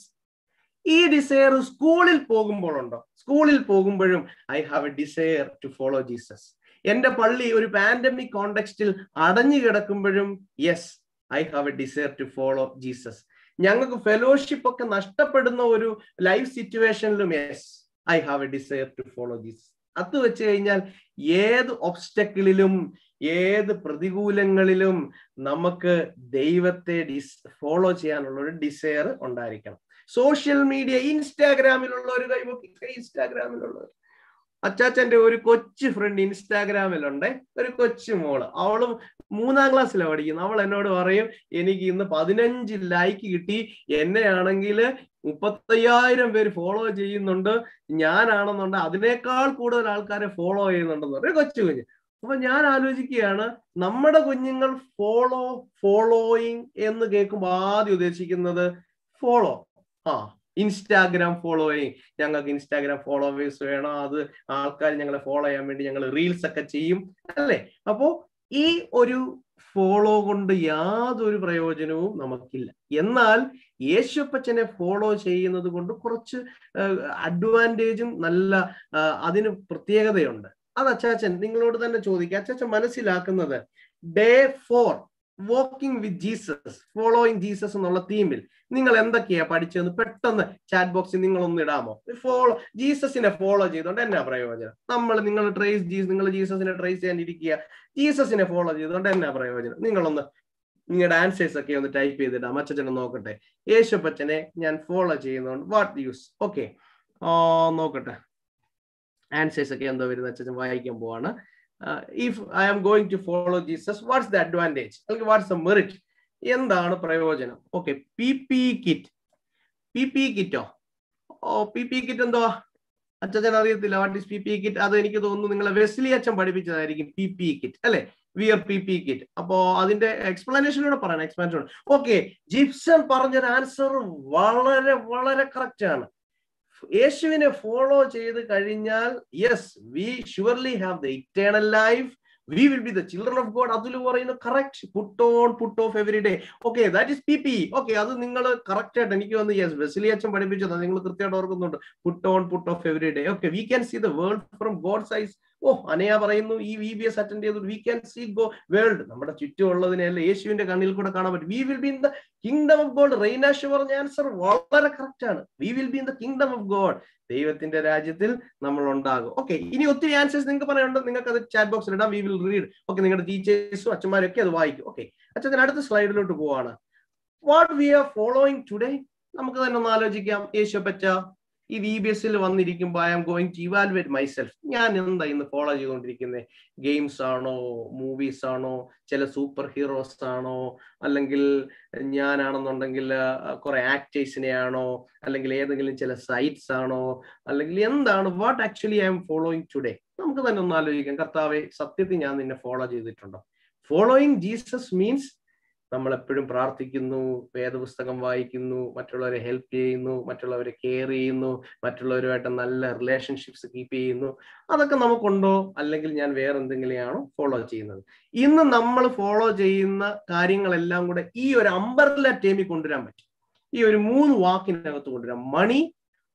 ഈ desire സ്കൂളിൽ പോകുമ്പോഴുണ്ടോ? സ്കൂളിൽ പോകുമ്പോഴും I have a desire to follow Jesus. എന്റെ പള്ളി ഒരു pandemic കോണ്ടെക്സ്റ്റിൽ അടഞ്ഞു കിടക്കുമ്പോഴും yes, I have a desire to follow Jesus. ഞങ്ങൾക്ക് ഫെലോഷിപ്പ് ഒക്കെ നഷ്ടപ്പെടുന്ന ഒരു ലൈഫ് സിറ്റുവേഷനിലും yes, I have a desire to follow Jesus. അത് വെച്ച് കഴിഞ്ഞാൽ ഏത് ഒബ്സ്റ്റക്കിളിലും ഏത് പ്രതികൂലങ്ങളിലും നമുക്ക് ദൈവത്തെ ഡിസ് ഫോളോ ചെയ്യാനുള്ള ഒരു ഡിസയർ ഉണ്ടായിരിക്കണം. സോഷ്യൽ മീഡിയ, ഇൻസ്റ്റാഗ്രാമിലുള്ള ഒരു കൈ ഇൻസ്റ്റാഗ്രാമിലുള്ള അച്ചാച്ചന്റെ ഒരു കൊച്ചു ഫ്രണ്ട് ഇൻസ്റ്റാഗ്രാമിലുണ്ട്, ഒരു കൊച്ചു മോള്. അവളും മൂന്നാം ക്ലാസ്സിലാണ് പഠിക്കുന്നത്. അവൾ എന്നോട് പറയും, എനിക്ക് ഇന്ന് പതിനഞ്ച് ലൈക്ക് കിട്ടി, എന്നെയാണെങ്കിൽ മുപ്പത്തയ്യായിരം പേര് ഫോളോ ചെയ്യുന്നുണ്ട്, ഞാനാണെന്നുണ്ട് അതിനേക്കാൾ കൂടുതൽ ആൾക്കാരെ ഫോളോ ചെയ്യുന്നുണ്ടെന്ന് പറയും, കൊച്ചു കുഞ്ഞ്. അപ്പൊ ഞാൻ ആലോചിക്കുകയാണ്, നമ്മുടെ കുഞ്ഞുങ്ങൾ ഫോളോ ഫോളോയിങ് എന്ന് കേൾക്കുമ്പോൾ ആദ്യം ഉദ്ദേശിക്കുന്നത് ഫോളോ ആ ഇൻസ്റ്റാഗ്രാം ഫോളോയിങ്. ഞങ്ങൾക്ക് ഇൻസ്റ്റാഗ്രാം ഫോളോവേഴ്സ് വേണം, അത് ആൾക്കാർ ഞങ്ങളെ ഫോളോ ചെയ്യാൻ വേണ്ടി ഞങ്ങൾ റീൽസ് ഒക്കെ ചെയ്യും അല്ലേ? അപ്പോ ഈ ഒരു ഫോളോ കൊണ്ട് യാതൊരു പ്രയോജനവും നമുക്കില്ല. എന്നാൽ യേശുപ്പച്ചനെ ഫോളോ ചെയ്യുന്നത് കൊണ്ട് കുറച്ച് അഡ്വാൻറ്റേജും നല്ല അതിന് പ്രത്യേകതയുണ്ട്. അത് അച്ചാച്ചൻ നിങ്ങളോട് തന്നെ ചോദിക്കുക. അച്ചാച്ചൻ മനസ്സിലാക്കുന്നത് day for walking with Jesus, following Jesus എന്നുള്ള തീമിൽ നിങ്ങൾ എന്തൊക്കെയാ പഠിച്ചതെന്ന് പെട്ടെന്ന് ചാറ്റ് ബോക്സിൽ നിങ്ങളൊന്ന് ഇടാമോ? ഫോളോ ജീസസിനെ ഫോളോ ചെയ്തുകൊണ്ട് എന്നാ പ്രയോജനം? നമ്മൾ നിങ്ങൾ ട്രേസ് ജീസ് നിങ്ങൾ ജീസസിനെ ട്രേസ് ചെയ്യാൻ ഇരിക്കുക, ജീസസിനെ ഫോളോ ചെയ്തുകൊണ്ട് എന്നാ പ്രയോജനം? നിങ്ങളൊന്ന് നിങ്ങളുടെ ആൻസേഴ്സ് ഒക്കെ ഒന്ന് ടൈപ്പ് ചെയ്തിടാം. അച്ഛനെ നോക്കട്ടെ. യേശുപ്പച്ചനെ ഞാൻ ഫോളോ ചെയ്യുന്നതുകൊണ്ട് വാട്ട് യൂസ്? ഓക്കെ, നോക്കട്ടെ ആൻസേഴ്സ് ഒക്കെ എന്തോ വരുന്നത്. അച്ഛൻ വായിക്കാൻ പോവാണ്. If I am going to follow Jesus, what's the advantage അല്ലെങ്കിൽ വാട്ട്സ് ദ മെറിറ്റ്? എന്താണ് പ്രയോജനം? Okay, P P kit. P P കിറ്റോ? ഓ പി പി കിറ്റ് എന്തുവാ? അച്ഛൻ അറിയത്തില്ല what is P P kit. അത് എനിക്ക് തോന്നുന്നു നിങ്ങളെ വെസ്ലി അച്ഛൻ പഠിപ്പിച്ചതായിരിക്കും പി പി കിറ്റ് അല്ലെ? Wear P P kit. അപ്പോ അതിന്റെ എക്സ്പ്ലനേഷനോടെ പറയണം, എക്സ്പ്ലനേഷൻ. ഓക്കെ, ജിപ്സൺ പറഞ്ഞൊരു ആൻസർ വളരെ വളരെ കറക്റ്റ് ആണ്. യേശുവിനെ ഫോളോ ചെയ്ത് കഴിഞ്ഞാൽ yes, we surely have the eternal life, we will be the children of God. അതിൽ പറയുന്നു correct, put on, put off every day. Okay, that is P P. Okay, അത് നിങ്ങൾ കറക്റ്റ് ആയിട്ട് എനിക്ക് വന്ന് യെസ് വെസ്ലി അച്ഛൻ പഠിപ്പിച്ചത് നിങ്ങൾ കൃത്യമായിട്ട് ഓർക്കുന്നുണ്ട്. put on, put off every day. Okay, we can see the world from God's eyes. ഓ അനയ പറയുന്നു ഈ വി ബി എസ് അറ്റൻഡ് ചെയ്തു, we can see go world, നമ്മുടെ ചുറ്റുമുള്ളതിനെല്ലാം യേശുവിന്റെ കണ്ണിൽ കൂടെ കാണാൻ പറ്റും. We will be in the kingdom of God. Rainash പറഞ്ഞ ആൻസർ വളരെ കറക്റ്റ് ആണ്. We will be in the kingdom of God. ദൈവത്തിന്റെ രാജ്യത്തിൽ നമ്മൾ ഉണ്ടാകും. ഓക്കെ, ഇനി ഒത്തിരി ആൻസേഴ്സ് നിങ്ങൾക്ക് പറയാനുണ്ട്, നിങ്ങൾക്ക് അത് ചാറ്റ് ബോക്സിൽ ഇടാം. We will read. ഓക്കെ, നിങ്ങളുടെ ടീച്ചേഴ്സും അച്ഛന്മാരും ഒക്കെ അത് വായിക്കും. ഓക്കെ, അച്ഛൻ അടുത്ത സ്ലൈഡിലോട്ട് പോവാണ്. What we are following today? നമുക്ക് തന്നെ ഒന്ന് ആലോചിക്കാം. യേശുപ്പച്ച ഈ വി ബി എസിൽ വന്നിരിക്കുമ്പോൾ I am going to evaluate myself. ഞാൻ എന്താ ഇന്ന് ഫോളോ ചെയ്തുകൊണ്ടിരിക്കുന്നത്? ഗെയിംസ് ആണോ, മൂവീസ് ആണോ, ചില സൂപ്പർ ഹീറോസ് ആണോ, അല്ലെങ്കിൽ ഞാനാണെന്നുണ്ടെങ്കിൽ കുറെ ആക്ടേഴ്സിനെ ആണോ, അല്ലെങ്കിൽ ഏതെങ്കിലും ചില സൈറ്റ്സ് ആണോ, അല്ലെങ്കിൽ എന്താണ്? What actually I am following today? നമുക്ക് തന്നെ ഒന്ന് ആലോചിക്കാം. കർത്താവെ, സത്യത്തിൽ ഞാൻ നിന്നെ ഫോളോ ചെയ്തിട്ടുണ്ടോ? ഫോളോയിങ് ജീസസ് മീൻസ് നമ്മൾ എപ്പോഴും പ്രാർത്ഥിക്കുന്നു, വേദപുസ്തകം വായിക്കുന്നു, മറ്റുള്ളവരെ ഹെൽപ്പ് ചെയ്യുന്നു, മറ്റുള്ളവരെ കെയർ ചെയ്യുന്നു, മറ്റുള്ളവരുമായിട്ട് നല്ല റിലേഷൻഷിപ്സ് കീപ്പ് ചെയ്യുന്നു. അതൊക്കെ നമുക്കുണ്ടോ? അല്ലെങ്കിൽ ഞാൻ വേറെ എന്തെങ്കിലും ആണോ ഫോളോ ചെയ്യുന്നത്? ഇന്ന് നമ്മൾ ഫോളോ ചെയ്യുന്ന കാര്യങ്ങളെല്ലാം കൂടെ ഈ ഒരു അംബർല ടേമിൽ കൊണ്ടുവരാൻ പറ്റും. ഈ ഒരു മൂന്ന് വാക്കിനകത്ത് കൊണ്ടുവരാം. Money,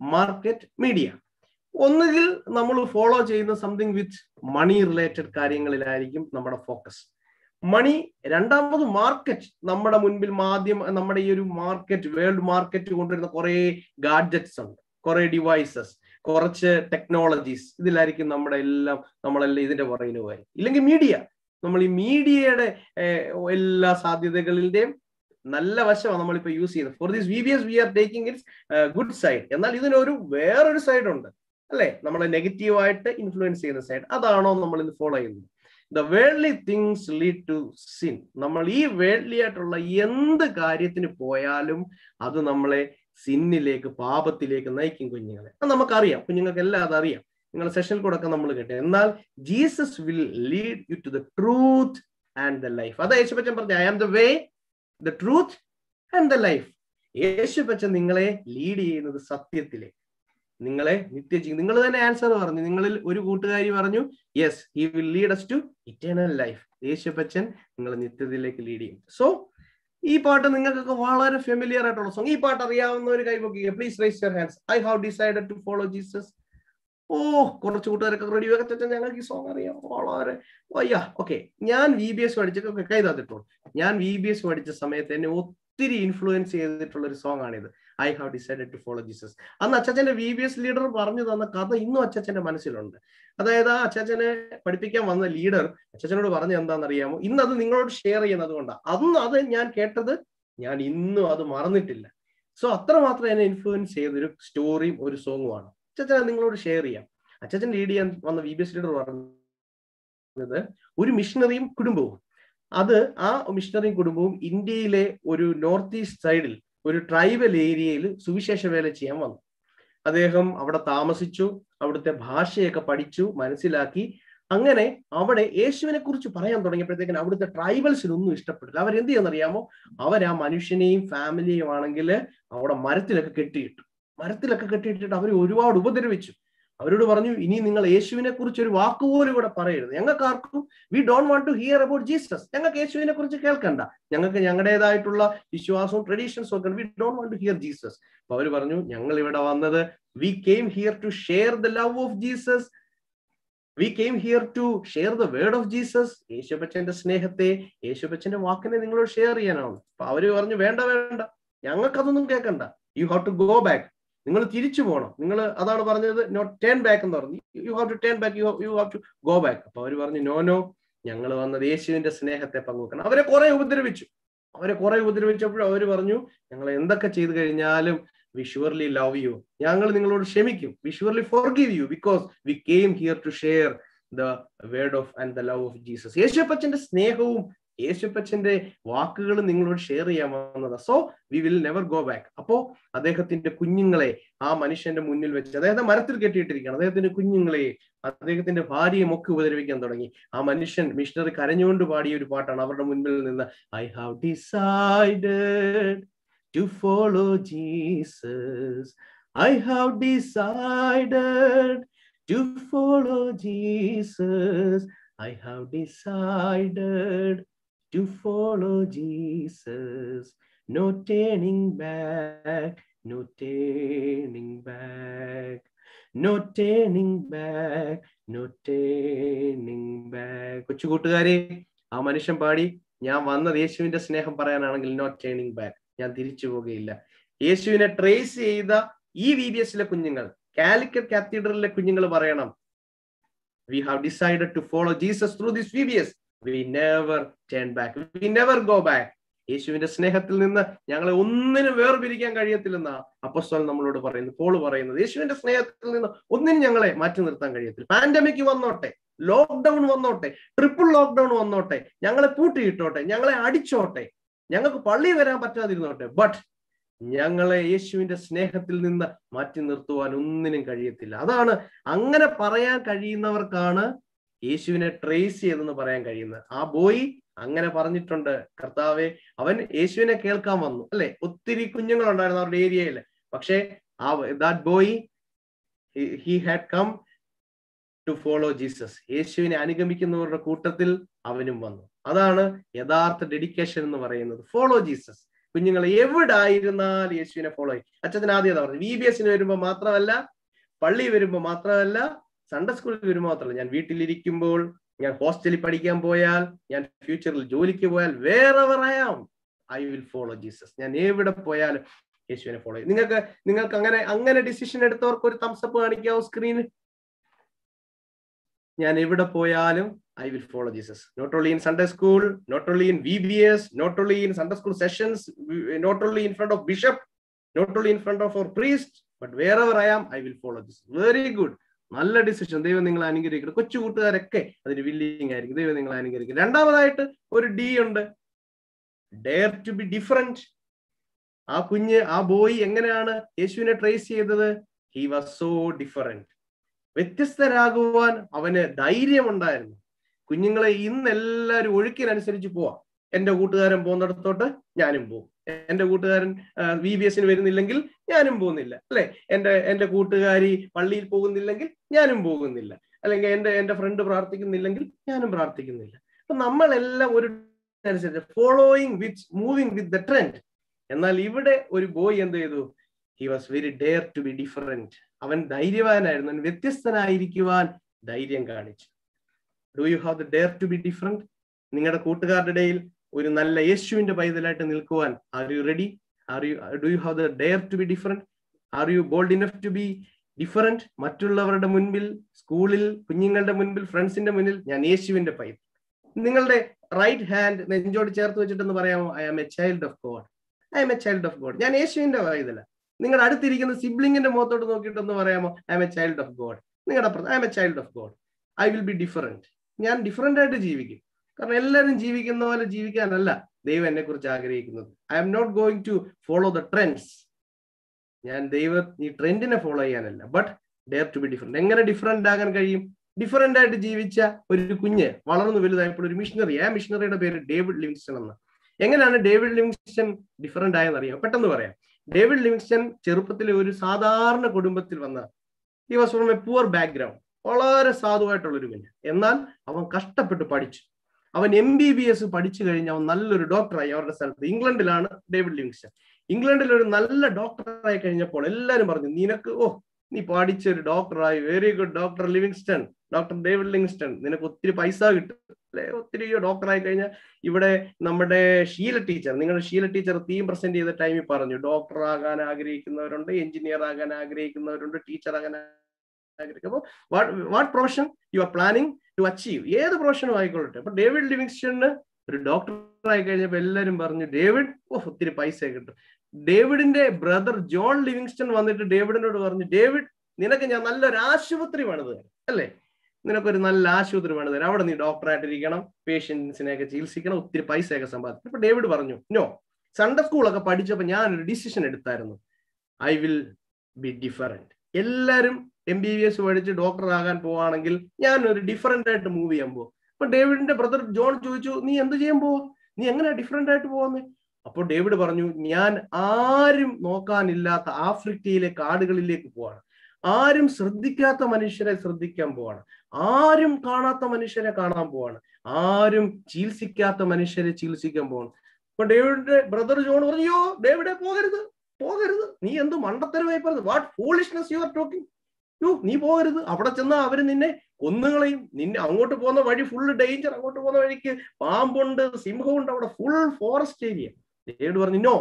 market, media. ഒന്നുകിൽ നമ്മൾ ഫോളോ ചെയ്യുന്ന സംതിങ് വിത്ത് മണി റിലേറ്റഡ് കാര്യങ്ങളിലായിരിക്കും നമ്മുടെ ഫോക്കസ്. മണി. രണ്ടാമത് മാർക്കറ്റ്. നമ്മുടെ മുൻപിൽ മാധ്യമ നമ്മുടെ ഈ ഒരു മാർക്കറ്റ്, വേൾഡ് മാർക്കറ്റ് കൊണ്ടുവരുന്ന കുറെ ഗാഡ്ജറ്റ്സ് ഉണ്ട്, കുറെ ഡിവൈസസ്, കുറച്ച് ടെക്നോളജീസ്. ഇതിലായിരിക്കും നമ്മുടെ എല്ലാം നമ്മളെല്ലാം ഇതിന്റെ പുറകിന് പോയി. ഇല്ലെങ്കിൽ മീഡിയ. നമ്മൾ ഈ മീഡിയയുടെ എല്ലാ സാധ്യതകളിന്റെയും നല്ല വശമാണ് നമ്മളിപ്പോ യൂസ് ചെയ്യുന്നത്. For this V B S we are taking its good side. എന്നാൽ ഇതിനൊരു വേറൊരു സൈഡ് ഉണ്ട് അല്ലെ, നമ്മളെ നെഗറ്റീവായിട്ട് ഇൻഫ്ലുവൻസ് ചെയ്യുന്ന സൈഡ്. അതാണോ നമ്മൾ ഇന്ന് ഫോളോ ചെയ്യുന്നത്? The worldly things lead to sin. നമ്മൾ ഈ വേൾഡ്ലി ആയിട്ടുള്ള എന്ത് കാര്യത്തിന് പോയാലും അത് നമ്മളെ സിന്നിലേക്ക്, പാപത്തിലേക്ക് നയിക്കും കുഞ്ഞുങ്ങളെ. അത് നമുക്കറിയാം, കുഞ്ഞുങ്ങൾക്ക് എല്ലാം അതറിയാം. നിങ്ങളുടെ സെഷനിൽ കൂടെ ഒക്കെ നമ്മൾ കേട്ടു. എന്നാൽ Jesus will lead you to the truth and the life. അതാ യേശുപ്പച്ചൻ പറഞ്ഞു, I am the way, the truth and the life. യേശുപ്പച്ചൻ നിങ്ങളെ ലീഡ് ചെയ്യുന്നത് സത്യത്തിലേക്ക്, നിങ്ങളെ നിത്യജീവൻ. നിങ്ങൾ തന്നെ ആൻസർ പറഞ്ഞു. നിങ്ങളിൽ ഒരു കൂട്ടുകാരി പറഞ്ഞു, yes, he will lead us to eternal life. യേശുപ്പച്ചൻ നിങ്ങളെ നിത്യതയിലേക്ക് ലീഡ് ചെയ്യും. സോ ഈ പാട്ട് നിങ്ങൾക്കൊക്കെ വളരെ ഫെമിലിയർ ആയിട്ടുള്ള സോങ്. ഈ പാട്ട് അറിയാവുന്ന ഒരു കൈ പൊക്കുക. Please raise your hands. I have decided to follow Jesus. ഓ, കുറച്ച് കൂട്ടുകാരൊക്കെ റെഡി വെച്ചാൽ ഞങ്ങൾക്ക് ഈ സോങ് അറിയാം. വളരെ വയ്യ. ഓക്കെ, ഞാൻ വി ബി എസ് പഠിച്ചൊക്കെ കൈ തന്നിട്ടുള്ളൂ. ഞാൻ വി ബി എസ് പഠിച്ച സമയത്ത് എന്നെ ഒത്തിരി ഇൻഫ്ലുവൻസ് ചെയ്തിട്ടുള്ള ഒരു സോങ് ആണിത്, I have decided to follow Jesus. അന്ന് അച്ചാച്ചന്റെ വി ബി എസ് ലീഡർ പറഞ്ഞു തന്ന കഥ ഇന്നും അച്ചാച്ചന്റെ മനസ്സിലുണ്ട്. അതായത് ആ അച്ചാച്ചനെ പഠിപ്പിക്കാൻ വന്ന ലീഡർ അച്ചാച്ചനോട് പറഞ്ഞ എന്താണെന്നറിയാമോ? ഇന്ന് അത് നിങ്ങളോട് ഷെയർ ചെയ്യുന്നത് കൊണ്ടാണ്. അന്ന് അത് ഞാൻ കേട്ടത് ഞാൻ ഇന്നും അത് മറന്നിട്ടില്ല. സോ അത്രമാത്രം എന്നെ ഇൻഫ്ലുവൻസ് ചെയ്തൊരു സ്റ്റോറിയും ഒരു സോങ്ങുമാണ്. അച്ചാച്ചനെ നിങ്ങളോട് ഷെയർ ചെയ്യാം. അച്ചാച്ചൻ ലീഡ് ചെയ്യാൻ വന്ന വി ബി എസ് ലീഡർ പറഞ്ഞത് ഒരു മിഷണറിയും കുടുംബവും. അത് ആ മിഷണറിയും കുടുംബവും ഇന്ത്യയിലെ ഒരു നോർത്ത് ഈസ്റ്റ് സൈഡിൽ ഒരു ട്രൈബൽ ഏരിയയിൽ സുവിശേഷ വേല ചെയ്യാൻ വന്നു. അദ്ദേഹം അവിടെ താമസിച്ചു, അവിടുത്തെ ഭാഷയൊക്കെ പഠിച്ചു, മനസ്സിലാക്കി. അങ്ങനെ അവിടെ യേശുവിനെ കുറിച്ച് പറയാൻ തുടങ്ങിയപ്പോഴത്തേക്കിന് അവിടുത്തെ ട്രൈബൽസിനൊന്നും ഇഷ്ടപ്പെട്ടില്ല. അവരെന്ത് ചെയ്യുന്നറിയാമോ? അവർ ആ മനുഷ്യനെയും ഫാമിലിയും ആണെങ്കിൽ അവിടെ മരത്തിലൊക്കെ കെട്ടിയിട്ടു. മരത്തിലൊക്കെ കെട്ടിയിട്ടിട്ട് അവർ ഒരുപാട് ഉപദ്രവിച്ചു. അവരോട് പറഞ്ഞു, ഇനി നിങ്ങൾ യേശുവിനെ കുറിച്ച് ഒരു വാക്കുപോലും ഇവിടെ പറയരുത്. ഞങ്ങൾക്ക് ആർക്കും we don't want to hear about Jesus. ഞങ്ങൾക്ക് യേശുവിനെ കുറിച്ച് കേൾക്കണ്ട. ഞങ്ങൾക്ക് ഞങ്ങളുടേതായിട്ടുള്ള വിശ്വാസവും ട്രഡീഷൻസും ഒക്കെ, we don't want to hear Jesus. അപ്പൊ അവർ പറഞ്ഞു, ഞങ്ങൾ ഇവിടെ വന്നത് we came here to share the love of Jesus, we came here to share the word of Jesus. യേശുപ്പച്ചന്റെ സ്നേഹത്തെ, യേശുപ്പച്ചന്റെ വാക്കിനെ നിങ്ങളോട് ഷെയർ ചെയ്യാനാണ്. അപ്പൊ അവര് പറഞ്ഞു, വേണ്ട വേണ്ട, ഞങ്ങൾക്കതൊന്നും കേൾക്കണ്ട. You have to go back. നിങ്ങൾ തിരിച്ചു പോകണം. നിങ്ങൾ അതാണ് പറഞ്ഞത്, നോട്ട് ടേൺ ബാക്ക് എന്ന് പറഞ്ഞു. You have to turn back, you you have to go back. അപ്പൊ അവർ പറഞ്ഞു, നോ നോ, ഞങ്ങൾ വന്നത് യേശുവിന്റെ സ്നേഹത്തെ പങ്കുവെക്കണം. അവരെ കുറെ ഉപദ്രവിച്ചു. അവരെ കുറെ ഉപദ്രവിച്ചപ്പോഴും അവർ പറഞ്ഞു, ഞങ്ങൾ എന്തൊക്കെ ചെയ്തു കഴിഞ്ഞാലും വി ഷുവർലി ലവ് യു. ഞങ്ങൾ നിങ്ങളോട് ക്ഷമിക്കും. We surely forgive you because we came here to share the word of and the love of Jesus. യേശുപ്പച്ചന്റെ സ്നേഹവും യേശുപ്പച്ചന്റെ വാക്കുകൾ നിങ്ങളോട് ഷെയർ ചെയ്യാൻ വന്നതാ. So we will never go back. അപ്പോ അദ്ദേഹത്തിന്റെ കുഞ്ഞുങ്ങളെ ആ മനുഷ്യന്റെ മുന്നിൽ വെച്ച്, അദ്ദേഹത്തെ മരത്തിൽ കെട്ടിയിട്ടിരിക്കുകയാണ്, അദ്ദേഹത്തിന്റെ കുഞ്ഞുങ്ങളെ, അദ്ദേഹത്തിന്റെ ഭാര്യയും ഒക്കെ ഉപദ്രവിക്കാൻ തുടങ്ങി. ആ മനുഷ്യൻ, മിഷണറി കരഞ്ഞുകൊണ്ട് പാടിയ ഒരു പാട്ടാണ് അവരുടെ മുൻപിൽ നിന്ന്, I have decided to follow Jesus, I have decided to follow Jesus, I have decided to follow Jesus, no turning back, no turning back, no turning back, no turning back. കൊച്ചു കൂട്ടുകാരെ, ആ മനുഷ്യൻ പാടി, ഞാൻ വന്നത് യേശുവിന്റെ സ്നേഹം പറയാനാണെങ്കിൽ നോ ടേണിംഗ് ബാക്ക്, ഞാൻ തിരിച്ചു പോകുകയില്ല. യേശുവിനെ ട്രേസ് ചെയ്ത ഈ വി ബി എസിലെ കുഞ്ഞുങ്ങൾ, കാലിക്കറ്റ് കാത്തീഡ്രലിലെ കുഞ്ഞുങ്ങൾ പറയണം, we have decided to follow Jesus through this V B S. We never turn back. We never go back. യേശുവിന്റെ സ്നേഹത്തിൽ നിന്ന് ഞങ്ങളെ ഒന്നിനും വേർപിരിക്കാൻ കഴിയത്തില്ലെന്നാ അപ്പോസ്തലൻ നമ്മളോട് പറയുന്നത്, പോൾ പറയുന്നത്. യേശുവിന്റെ സ്നേഹത്തിൽ നിന്ന് ഒന്നിനും ഞങ്ങളെ മാറ്റി നിർത്താൻ കഴിയത്തില്ല. പാൻഡമിക് വന്നോട്ടെ, ലോക്ക്ഡൌൺ വന്നോട്ടെ, ട്രിപ്പിൾ ലോക്ക്ഡൌൺ വന്നോട്ടെ, ഞങ്ങളെ പൂട്ടിയിട്ടോട്ടെ, ഞങ്ങളെ അടിച്ചോട്ടെ, ഞങ്ങൾക്ക് പള്ളി വരാൻ പറ്റാതിരുന്നോട്ടെ, ബട്ട് ഞങ്ങളെ യേശുവിന്റെ സ്നേഹത്തിൽ നിന്ന് മാറ്റി നിർത്തുവാൻ ഒന്നിനും കഴിയത്തില്ല. അതാണ്, അങ്ങനെ പറയാൻ കഴിയുന്നവർക്കാണ് യേശുവിനെ ട്രേസ് ചെയ്തെന്ന് പറയാൻ കഴിയുന്നത്. ആ ബോയ് അങ്ങനെ പറഞ്ഞിട്ടുണ്ട്, കർത്താവെ, അവൻ യേശുവിനെ കേൾക്കാൻ വന്നു അല്ലെ. ഒത്തിരി കുഞ്ഞുങ്ങളുണ്ടായിരുന്നു അവരുടെ ഏരിയയിൽ. പക്ഷേ ആ that boy he had come to follow Jesus. യേശുവിനെ അനുഗമിക്കുന്നവരുടെ കൂട്ടത്തിൽ അവനും വന്നു. അതാണ് യഥാർത്ഥ ഡെഡിക്കേഷൻ എന്ന് പറയുന്നത്. Follow Jesus. കുഞ്ഞുങ്ങളെ എവിടെ ആയിരുന്നാൽ യേശുവിനെ ഫോളോ ചെയ്യും. അച്ഛൻ ആദ്യം പറഞ്ഞു വി ബി എസിന് വരുമ്പോൾ മാത്രമല്ല, പള്ളി വരുമ്പോൾ മാത്രമല്ല, സൺഡേ സ്കൂളിൽ വരുമ്പോൾ മാത്രമല്ല, ഞാൻ വീട്ടിലിരിക്കുമ്പോൾ, ഞാൻ ഹോസ്റ്റലിൽ പഠിക്കാൻ പോയാൽ, ഞാൻ ഫ്യൂച്ചറിൽ ജോലിക്ക് പോയാൽ, വേറെ പറയാം ഐ വിൽ ഫോളോ ജീസസ്. ഞാൻ എവിടെ പോയാലും യേശുവിനെ ഫോളോ ചെയ്യും. നിങ്ങൾക്ക് നിങ്ങൾക്ക് അങ്ങനെ അങ്ങനെ ഡിസിഷൻ എടുത്തവർക്ക് ഒരു തംസപ്പ് കാണിക്കാവോ സ്ക്രീനിൽ? ഞാൻ എവിടെ പോയാലും I will follow Jesus. Not only in Sunday school, not only in V B S, not only in Sunday school sessions, not only in front of bishop, not only in front of our priest, but wherever I am I will follow Jesus. Very good, നല്ല decision. ദൈവം നിങ്ങളെ അനുഗ്രഹിക്കണം. കൊച്ചു കൂട്ടുകാരൊക്കെ അതിന് willing ആയിരിക്കും. ദൈവം നിങ്ങളെ അനുഗ്രഹിക്കും. രണ്ടാമതായിട്ട് ഒരു ഡി ഉണ്ട്, ഡെയർ ടു ബി ഡിഫറെന്റ്. ആ കുഞ്ഞ്, ആ ബോയ് എങ്ങനെയാണ് യേശുവിനെ ട്രേസ് ചെയ്തത്? He was so different. വ്യത്യസ്തരാകുവാൻ അവന് ധൈര്യമുണ്ടായിരുന്നു. കുഞ്ഞുങ്ങളെ ഇന്ന് എല്ലാവരും ഒഴുക്കിനനുസരിച്ച് പോവാം. എന്റെ കൂട്ടുകാരൻ പോകുന്നിടത്തോട്ട് ഞാനും പോകും. എന്റെ കൂട്ടുകാരൻ വി ബി എസിന് വരുന്നില്ലെങ്കിൽ ഞാനും പോകുന്നില്ല, അല്ലെ? എന്റെ എന്റെ കൂട്ടുകാരി പള്ളിയിൽ പോകുന്നില്ലെങ്കിൽ ഞാനും പോകുന്നില്ല, അല്ലെങ്കിൽ എന്റെ എന്റെ ഫ്രണ്ട് പ്രാർത്ഥിക്കുന്നില്ലെങ്കിൽ ഞാനും പ്രാർത്ഥിക്കുന്നില്ല. അപ്പൊ നമ്മളെല്ലാം ഒരു അനുസരിച്ച് following with moving with the trend. എന്നാൽ ഇവിടെ ഒരു ബോയ് എന്ത് ചെയ്തു? He was very dare to be different. അവൻ ധൈര്യവാനായിരുന്നു. അവൻ വ്യത്യസ്തനായിരിക്കുവാൻ ധൈര്യം കാണിച്ചു. Do you have the dare to be different? നിങ്ങളുടെ കൂട്ടുകാരുടെ ഇടയിൽ ഒരു നല്ല യേശുവിന്റെ പൈതലായിട്ട് നിൽക്കുവാൻ are you ready? Are you do you have the dare to be different? Are you bold enough to be different? മറ്റുള്ളവരുടെ മുൻപിൽ, സ്കൂളിൽ, കുഞ്ഞുങ്ങളുടെ മുൻപിൽ, ഫ്രണ്ട്സിന്റെ മുന്നിൽ ഞാൻ യേശുവിന്റെ പൈതൽ. നിങ്ങളുടെ റൈറ്റ് ഹാൻഡ് നെഞ്ചോട് ചേർത്ത് വെച്ചിട്ടെന്ന് പറയാമോ? I am a child of God. I am a child of God. ഞാൻ യേശുവിന്റെ പൈതല. നിങ്ങളുടെ അടുത്തിരിക്കുന്ന സിബ്ലിങ്ങിന്റെ മുഖത്തോട്ട് നോക്കിയിട്ടൊന്ന് പറയാമോ? I am a child of God. നിങ്ങളുടെ I am a child of God. I will be different. ഞാൻ ഡിഫറെന്റ് ആയിട്ട് ജീവിക്കും. കാരണം എല്ലാവരും ജീവിക്കുന്ന പോലെ ജീവിക്കാനല്ല ദൈവം എന്നെ കുറിച്ച് ആഗ്രഹിക്കുന്നത്. I am not going to follow the trends. ഞാൻ ദൈവം ഈ ട്രെൻഡിനെ ഫോളോ ചെയ്യാനല്ല, but dare to be different. എങ്ങനെ ഡിഫറെന്റ് ആകാൻ കഴിയും? ഡിഫറെന്റ് ആയിട്ട് ജീവിച്ച ഒരു കുഞ്ഞ് വളർന്നു വലുതായപ്പോൾ ഒരു മിഷണറി, ആ മിഷണറിയുടെ പേര് ഡേവിഡ് ലിവിങ്സ്റ്റൺ എന്ന. എങ്ങനെയാണ് ഡേവിഡ് ലിവിങ്സ്റ്റൺ ഡിഫറെന്റ് ആയെന്ന് അറിയാം? പെട്ടെന്ന് പറയാം. ഡേവിഡ് ലിവിങ്സ്റ്റൺ ചെറുപ്പത്തിലെ ഒരു സാധാരണ കുടുംബത്തിൽ വന്ന, he was from a poor background, വളരെ സാധുവായിട്ടുള്ളൊരു കുഞ്ഞ്. എന്നാൽ അവൻ കഷ്ടപ്പെട്ട് പഠിച്ചു. അവൻ എം ബി ബി എസ് പഠിച്ചു കഴിഞ്ഞ് അവൻ നല്ലൊരു ഡോക്ടറായി. അവരുടെ സ്ഥലത്ത് ഇംഗ്ലണ്ടിലാണ് ഡേവിഡ് ലിവിങ്സ്റ്റൺ. ഇംഗ്ലണ്ടിൽ ഒരു നല്ല ഡോക്ടറായി കഴിഞ്ഞപ്പോൾ എല്ലാവരും പറഞ്ഞു, നിനക്ക് ഓ നീ പഠിച്ച ഒരു ഡോക്ടറായി, very good doctor Livingstone, doctor David Livingstone, നിനക്ക് ഒത്തിരി പൈസ കിട്ടും അല്ലെ? ഒത്തിരി ഡോക്ടറായി കഴിഞ്ഞാൽ ഇവിടെ നമ്മുടെ ഷീല ടീച്ചർ, നിങ്ങളുടെ ഷീല ടീച്ചർ തീം പ്രസന്റ് ചെയ്ത ടൈമിൽ പറഞ്ഞു, ഡോക്ടർ ആകാൻ ആഗ്രഹിക്കുന്നവരുണ്ട്, എഞ്ചിനീയർ ആകാൻ ആഗ്രഹിക്കുന്നവരുണ്ട്, ടീച്ചർ ആകാൻ ആഗ്രഹിക്കും. അപ്പോൾ what what profession you are planning to achieve? ഏത് പ്രൊഫഷനും ആയിക്കൊള്ളട്ടെ. അപ്പൊ ഡേവിഡ് ലിവിങ്സ്റ്റണ് ഒരു ഡോക്ടറായി കഴിഞ്ഞപ്പോൾ എല്ലാവരും പറഞ്ഞു, ഡേവിഡ് ഓ ഒത്തിരി പൈസ കിട്ടും. ഡേവിഡിന്റെ ബ്രദർ ജോൺ ലിവിങ്സ്റ്റൺ വന്നിട്ട് ഡേവിഡിനോട് പറഞ്ഞു, ഡേവിഡ് നിനക്ക് ഞാൻ നല്ലൊരു ആശുപത്രി പണിത് തരാം, അല്ലേ? നിനക്കൊരു നല്ല ആശുപത്രി പണിത് തരാം, അവിടെ നീ ഡോക്ടറായിട്ടിരിക്കണം, പേഷ്യൻസിനെയൊക്കെ ചികിത്സിക്കണം, ഒത്തിരി പൈസയൊക്കെ സമ്പാദിക്കും. അപ്പൊ ഡേവിഡ് പറഞ്ഞു, നോ, സൺഡേ സ്കൂളൊക്കെ പഠിച്ചപ്പോൾ ഞാനൊരു ഡിസിഷൻ എടുത്തായിരുന്നു, ഐ വിൽ ബി ഡിഫറെന്റ്. എല്ലാവരും എം ബി ബി എസ് പഠിച്ച് ഡോക്ടർ ആകാൻ പോവാണെങ്കിൽ ഞാൻ ഒരു ഡിഫറെന്റ് ആയിട്ട് മൂവ് ചെയ്യാൻ പോകും. അപ്പൊ ഡേവിഡിന്റെ ബ്രദർ ജോൺ ചോദിച്ചു, നീ എന്ത് ചെയ്യാൻ പോവാ? നീ എങ്ങനെയാ ഡിഫറെന്റ് ആയിട്ട് പോവാന്ന്? അപ്പോൾ ഡേവിഡ് പറഞ്ഞു, ഞാൻ ആരും നോക്കാനില്ലാത്ത ആഫ്രിക്കയിലെ കാടുകളിലേക്ക് പോവാണ്, ആരും ശ്രദ്ധിക്കാത്ത മനുഷ്യരെ ശ്രദ്ധിക്കാൻ പോവാണ്, ആരും കാണാത്ത മനുഷ്യരെ കാണാൻ പോവാണ്, ആരും ചികിത്സിക്കാത്ത മനുഷ്യരെ ചികിത്സിക്കാൻ പോവാണ്. അപ്പൊ ഡേവിഡിന്റെ ബ്രദർ ജോൺ പറഞ്ഞു, യോ ഡേവിഡെ പോകരുത്, പോകരുത്, നീ എന്ത് മണ്ടത്തരമായി പറഞ്ഞു, what foolishness you are talking, യോ നീ പോകരുത്, അവിടെ ചെന്നാൽ അവര് നിന്നെ കൊന്നുകളയും, നിന്നെ അങ്ങോട്ട് പോകുന്ന വഴി ഫുള്ള് ഡേഞ്ചർ, അങ്ങോട്ട് പോകുന്ന വഴിക്ക് പാമ്പുണ്ട്, സിംഹമുണ്ട്, അവിടെ ഫുൾ ഫോറസ്റ്റ് ഏരിയ. ഡേവിഡ് പറഞ്ഞു, നോ,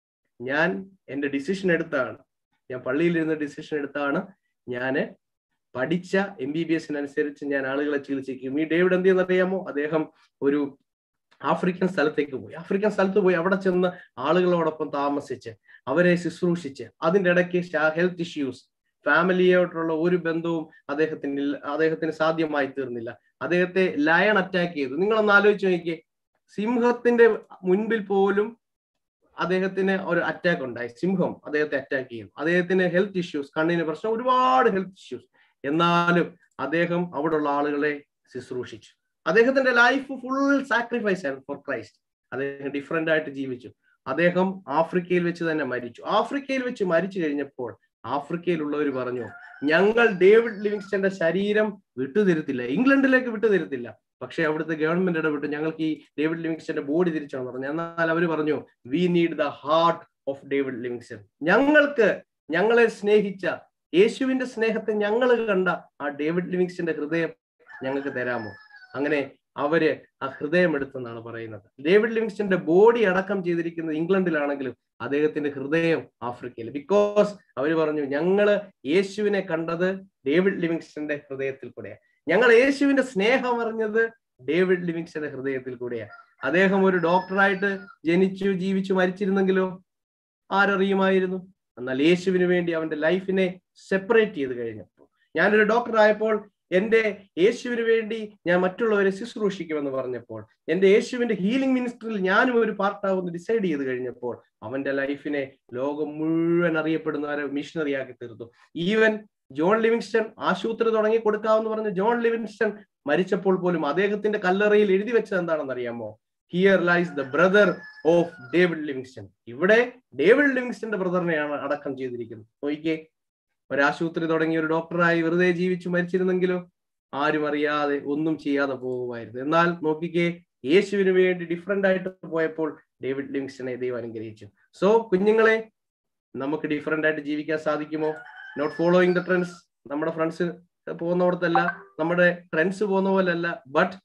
ഞാൻ എന്റെ ഡിസിഷൻ എടുത്താണ്, ഞാൻ പള്ളിയിൽ ഇരുന്ന ഡിസിഷൻ എടുത്താണ്, ഞാൻ പഠിച്ച എം ബി ബി എസിനനുസരിച്ച് ഞാൻ ആളുകളെ ചികിത്സിക്കും. ഈ ഡേവിഡ് എന്ത് ചെയ്യുന്നറിയാമോ? അദ്ദേഹം ഒരു ആഫ്രിക്കൻ സ്ഥലത്തേക്ക് പോയി. ആഫ്രിക്കൻ സ്ഥലത്ത് പോയി അവിടെ ചെന്ന് ആളുകളോടൊപ്പം താമസിച്ച് അവരെ ശുശ്രൂഷിച്ച്, അതിൻ്റെ ഇടയ്ക്ക് ഹെൽത്ത് ഇഷ്യൂസ്, ഫാമിലിയായിട്ടുള്ള ഒരു ബന്ധവും അദ്ദേഹത്തിന് അദ്ദേഹത്തിന് സാധ്യമായി തീർന്നില്ല. അദ്ദേഹത്തെ ലയൺ അറ്റാക്ക് ചെയ്തു. നിങ്ങളൊന്ന് ആലോചിച്ച് നോക്കിയേ, സിംഹത്തിന്റെ മുൻപിൽ പോലും അദ്ദേഹത്തിന് ഒരു അറ്റാക്ക് ഉണ്ടായി, സിംഹം അദ്ദേഹത്തെ അറ്റാക്ക് ചെയ്തു. അദ്ദേഹത്തിന് ഹെൽത്ത് ഇഷ്യൂസ്, കണ്ണിന് പ്രശ്നം, ഒരുപാട് ഹെൽത്ത് ഇഷ്യൂസ്. എന്നാലും അദ്ദേഹം അവിടെയുള്ള ആളുകളെ ശുശ്രൂഷിച്ചു. അദ്ദേഹത്തിന്റെ ലൈഫ് ഫുൾ സാക്രിഫൈസ് ആയിരുന്നു ഫോർ ക്രൈസ്റ്റ്. അദ്ദേഹം ഡിഫറെന്റ് ആയിട്ട് ജീവിച്ചു. അദ്ദേഹം ആഫ്രിക്കയിൽ വെച്ച് തന്നെ മരിച്ചു. ആഫ്രിക്കയിൽ വെച്ച് മരിച്ചു കഴിഞ്ഞപ്പോൾ ആഫ്രിക്കയിലുള്ളവർ പറഞ്ഞു, ഞങ്ങൾ ഡേവിഡ് ലിവിങ്സ്റ്റന്റെ ശരീരം വിട്ടുതരുത്തില്ല, ഇംഗ്ലണ്ടിലേക്ക് വിട്ടുതരുത്തില്ല, പക്ഷെ അവിടുത്തെ ഗവൺമെന്റ് ഇടപെട്ട് ഞങ്ങൾക്ക് ഈ ഡേവിഡ് ലിവിങ്സ്റ്റന്റെ ബോഡി തിരിച്ചാണെന്ന് പറഞ്ഞു. എന്നാൽ അവർ പറഞ്ഞു we need the heart of David Livingstone. ഞങ്ങൾക്ക് ഞങ്ങളെ സ്നേഹിച്ച യേശുവിന്റെ സ്നേഹത്തെ ഞങ്ങൾ കണ്ട ആ ഡേവിഡ് ലിവിങ്സ്റ്റന്റെ ഹൃദയം ഞങ്ങൾക്ക് തരാമോ? അങ്ങനെ അവര് ആ ഹൃദയം എടുത്തെന്നാണ് പറയുന്നത്. ഡേവിഡ് ലിവിങ്സ്റ്റന്റെ ബോഡി അടക്കം ചെയ്തിരിക്കുന്നത് ഇംഗ്ലണ്ടിലാണെങ്കിലും അദ്ദേഹത്തിന്റെ ഹൃദയം ആഫ്രിക്കയിൽ. ബിക്കോസ് അവര് പറഞ്ഞു ഞങ്ങള് യേശുവിനെ കണ്ടത് ഡേവിഡ് ലിവിങ്സ്റ്റന്റെ ഹൃദയത്തിൽ കൂടെയാണ്, ഞങ്ങൾ യേശുവിന്റെ സ്നേഹം അറിഞ്ഞത് ഡേവിഡ് ലിവിങ്സ്റ്റന്റെ ഹൃദയത്തിൽ കൂടെയാണ്. അദ്ദേഹം ഒരു ഡോക്ടറായിട്ട് ജനിച്ചു ജീവിച്ചു മരിച്ചിരുന്നെങ്കിലോ ആരറിയുമായിരുന്നു? എന്നാൽ യേശുവിന് വേണ്ടി അവന്റെ ലൈഫിനെ സെപ്പറേറ്റ് ചെയ്ത് കഴിഞ്ഞപ്പോൾ, ഞാനൊരു ഡോക്ടർ ആയപ്പോൾ എന്റെ യേശുവിന് വേണ്ടി ഞാൻ മറ്റുള്ളവരെ ശുശ്രൂഷിക്കുമെന്ന് പറഞ്ഞപ്പോൾ, എന്റെ യേശുവിന്റെ ഹീലിംഗ് മിനിസ്ട്രിയിൽ ഞാനും ഒരു പാർട്ടാവുമെന്ന് ഡിസൈഡ് ചെയ്ത് കഴിഞ്ഞപ്പോൾ അവന്റെ ലൈഫിനെ ലോകം മുഴുവൻ അറിയപ്പെടുന്നവരെ മിഷണറി ആക്കി തീർത്തു. ഈവൻ ജോൺ ലിവിങ്സ്റ്റൺ ആശുപത്രി തുടങ്ങി കൊടുക്കാമെന്ന് പറഞ്ഞ ജോൺ ലിവിങ്സ്റ്റൺ മരിച്ചപ്പോൾ പോലും അദ്ദേഹത്തിന്റെ കല്ലറയിൽ എഴുതി വെച്ചത് എന്താണെന്ന് അറിയാമോ? Here lies the brother of David Livingstone. ഇവിടെ ഡേവിഡ് ലിവിങ്സ്റ്റന്റെ ബ്രദറിനെയാണ് അടക്കം ചെയ്തിരിക്കുന്നത്. നോക്കിക്കേ, ഒരാശുപത്രി തുടങ്ങി ഒരു ഡോക്ടറായി വെറുതെ ജീവിച്ചു മരിച്ചിരുന്നെങ്കിലോ ആരും അറിയാതെ ഒന്നും ചെയ്യാതെ പോകുമായിരുന്നു. എന്നാൽ നോക്കിക്കേ, യേശുവിന് വേണ്ടി ഡിഫറെന്റ് ആയിട്ട് പോയപ്പോൾ ഡേവിഡ് ലിവിങ്സ്റ്റനെ ദൈവം അനുഗ്രഹിച്ചു. സോ കുഞ്ഞുങ്ങളെ, നമുക്ക് ഡിഫറെന്റ് ആയിട്ട് ജീവിക്കാൻ സാധിക്കുമോ? Not following the trends. നമ്മുടെ ഫ്രണ്ട്സ് പോകുന്നവിടത്തല്ല, നമ്മുടെ ട്രെൻഡ്സ് പോകുന്ന പോലല്ല. But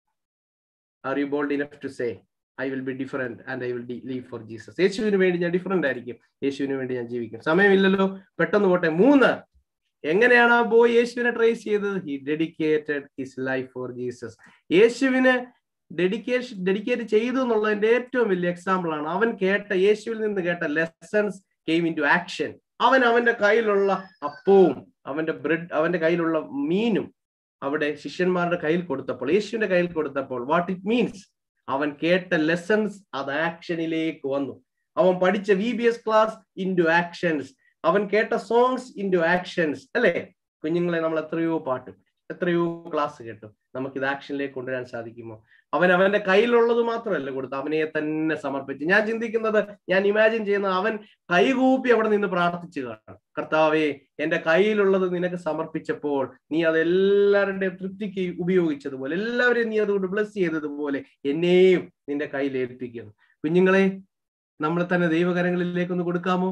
are you bold enough to say I will be different and I will live for Jesus. യേശുവിന് വേണ്ടി ഞാൻ ഡിഫറെന്റ് ആയിരിക്കും, യേശുവിന് വേണ്ടി ഞാൻ ജീവിക്കും. സമയമില്ലല്ലോ, പെട്ടെന്ന് പോട്ടെ. മൂന്ന്, എങ്ങനെയാണ് ആ ബോയ് യേശുവിനെ ട്രേസ് ചെയ്തത്? He dedicated his life for Jesus. യേശുവിന് ഡെഡിക്കേഷൻ ഡെഡിക്കേറ്റ് ചെയ്തു എന്നുള്ളതിന്റെ ഏറ്റവും വലിയ എക്സാമ്പിൾ ആണ് അവൻ കേട്ട യേശുവിൽ നിന്ന് കേട്ട lessons came in to action. അവൻ അവന്റെ കയ്യിലുള്ള അപ്പവും അവന്റെ ബ്രെഡ് അവന്റെ കയ്യിലുള്ള മീനും അവിടെ ശിഷ്യന്മാരുടെ കയ്യിൽ കൊടുത്തപ്പോൾ, യേശുവിന്റെ കയ്യിൽ കൊടുത്തപ്പോൾ, വാട്ട് ഇറ്റ് മീൻസ്, അവൻ കേട്ട ലെസൺസ് അത് ആക്ഷനിലേക്ക് വന്നു. അവൻ പഠിച്ച V B S class into actions, അവൻ കേട്ട സോങ്സ് ഇൻ ടു ആക്ഷൻസ്. അല്ലെ കുഞ്ഞുങ്ങളെ, നമ്മൾ എത്രയോ പാട്ട് എത്രയോ ക്ലാസ് കേട്ടു, നമുക്കിത് ആക്ഷനിലേക്ക് കൊണ്ടുവരാൻ സാധിക്കുമോ? അവൻ അവന്റെ കയ്യിലുള്ളത് മാത്രമല്ല കൊടുത്തു, അവനെ തന്നെ സമർപ്പിച്ചു. ഞാൻ ചിന്തിക്കുന്നത്, ഞാൻ ഇമാജിൻ ചെയ്യുന്നത്, അവൻ കൈകൂപ്പി അവിടെ നിന്ന് പ്രാർത്ഥിച്ചു കാണും, കർത്താവേ എന്റെ കയ്യിലുള്ളത് നിനക്ക് സമർപ്പിച്ചപ്പോൾ നീ അതെല്ലാവരുടെയും തൃപ്തിക്ക് ഉപയോഗിച്ചതുപോലെ, എല്ലാവരെയും നീ അതുകൊണ്ട് ബ്ലസ് ചെയ്തതുപോലെ എന്നെയും നിന്റെ കയ്യിൽ ഏൽപ്പിക്കുന്നു. കുഞ്ഞുങ്ങളെ, നമ്മളെ തന്നെ ദൈവകരങ്ങളിലേക്കൊന്ന് കൊടുക്കാമോ?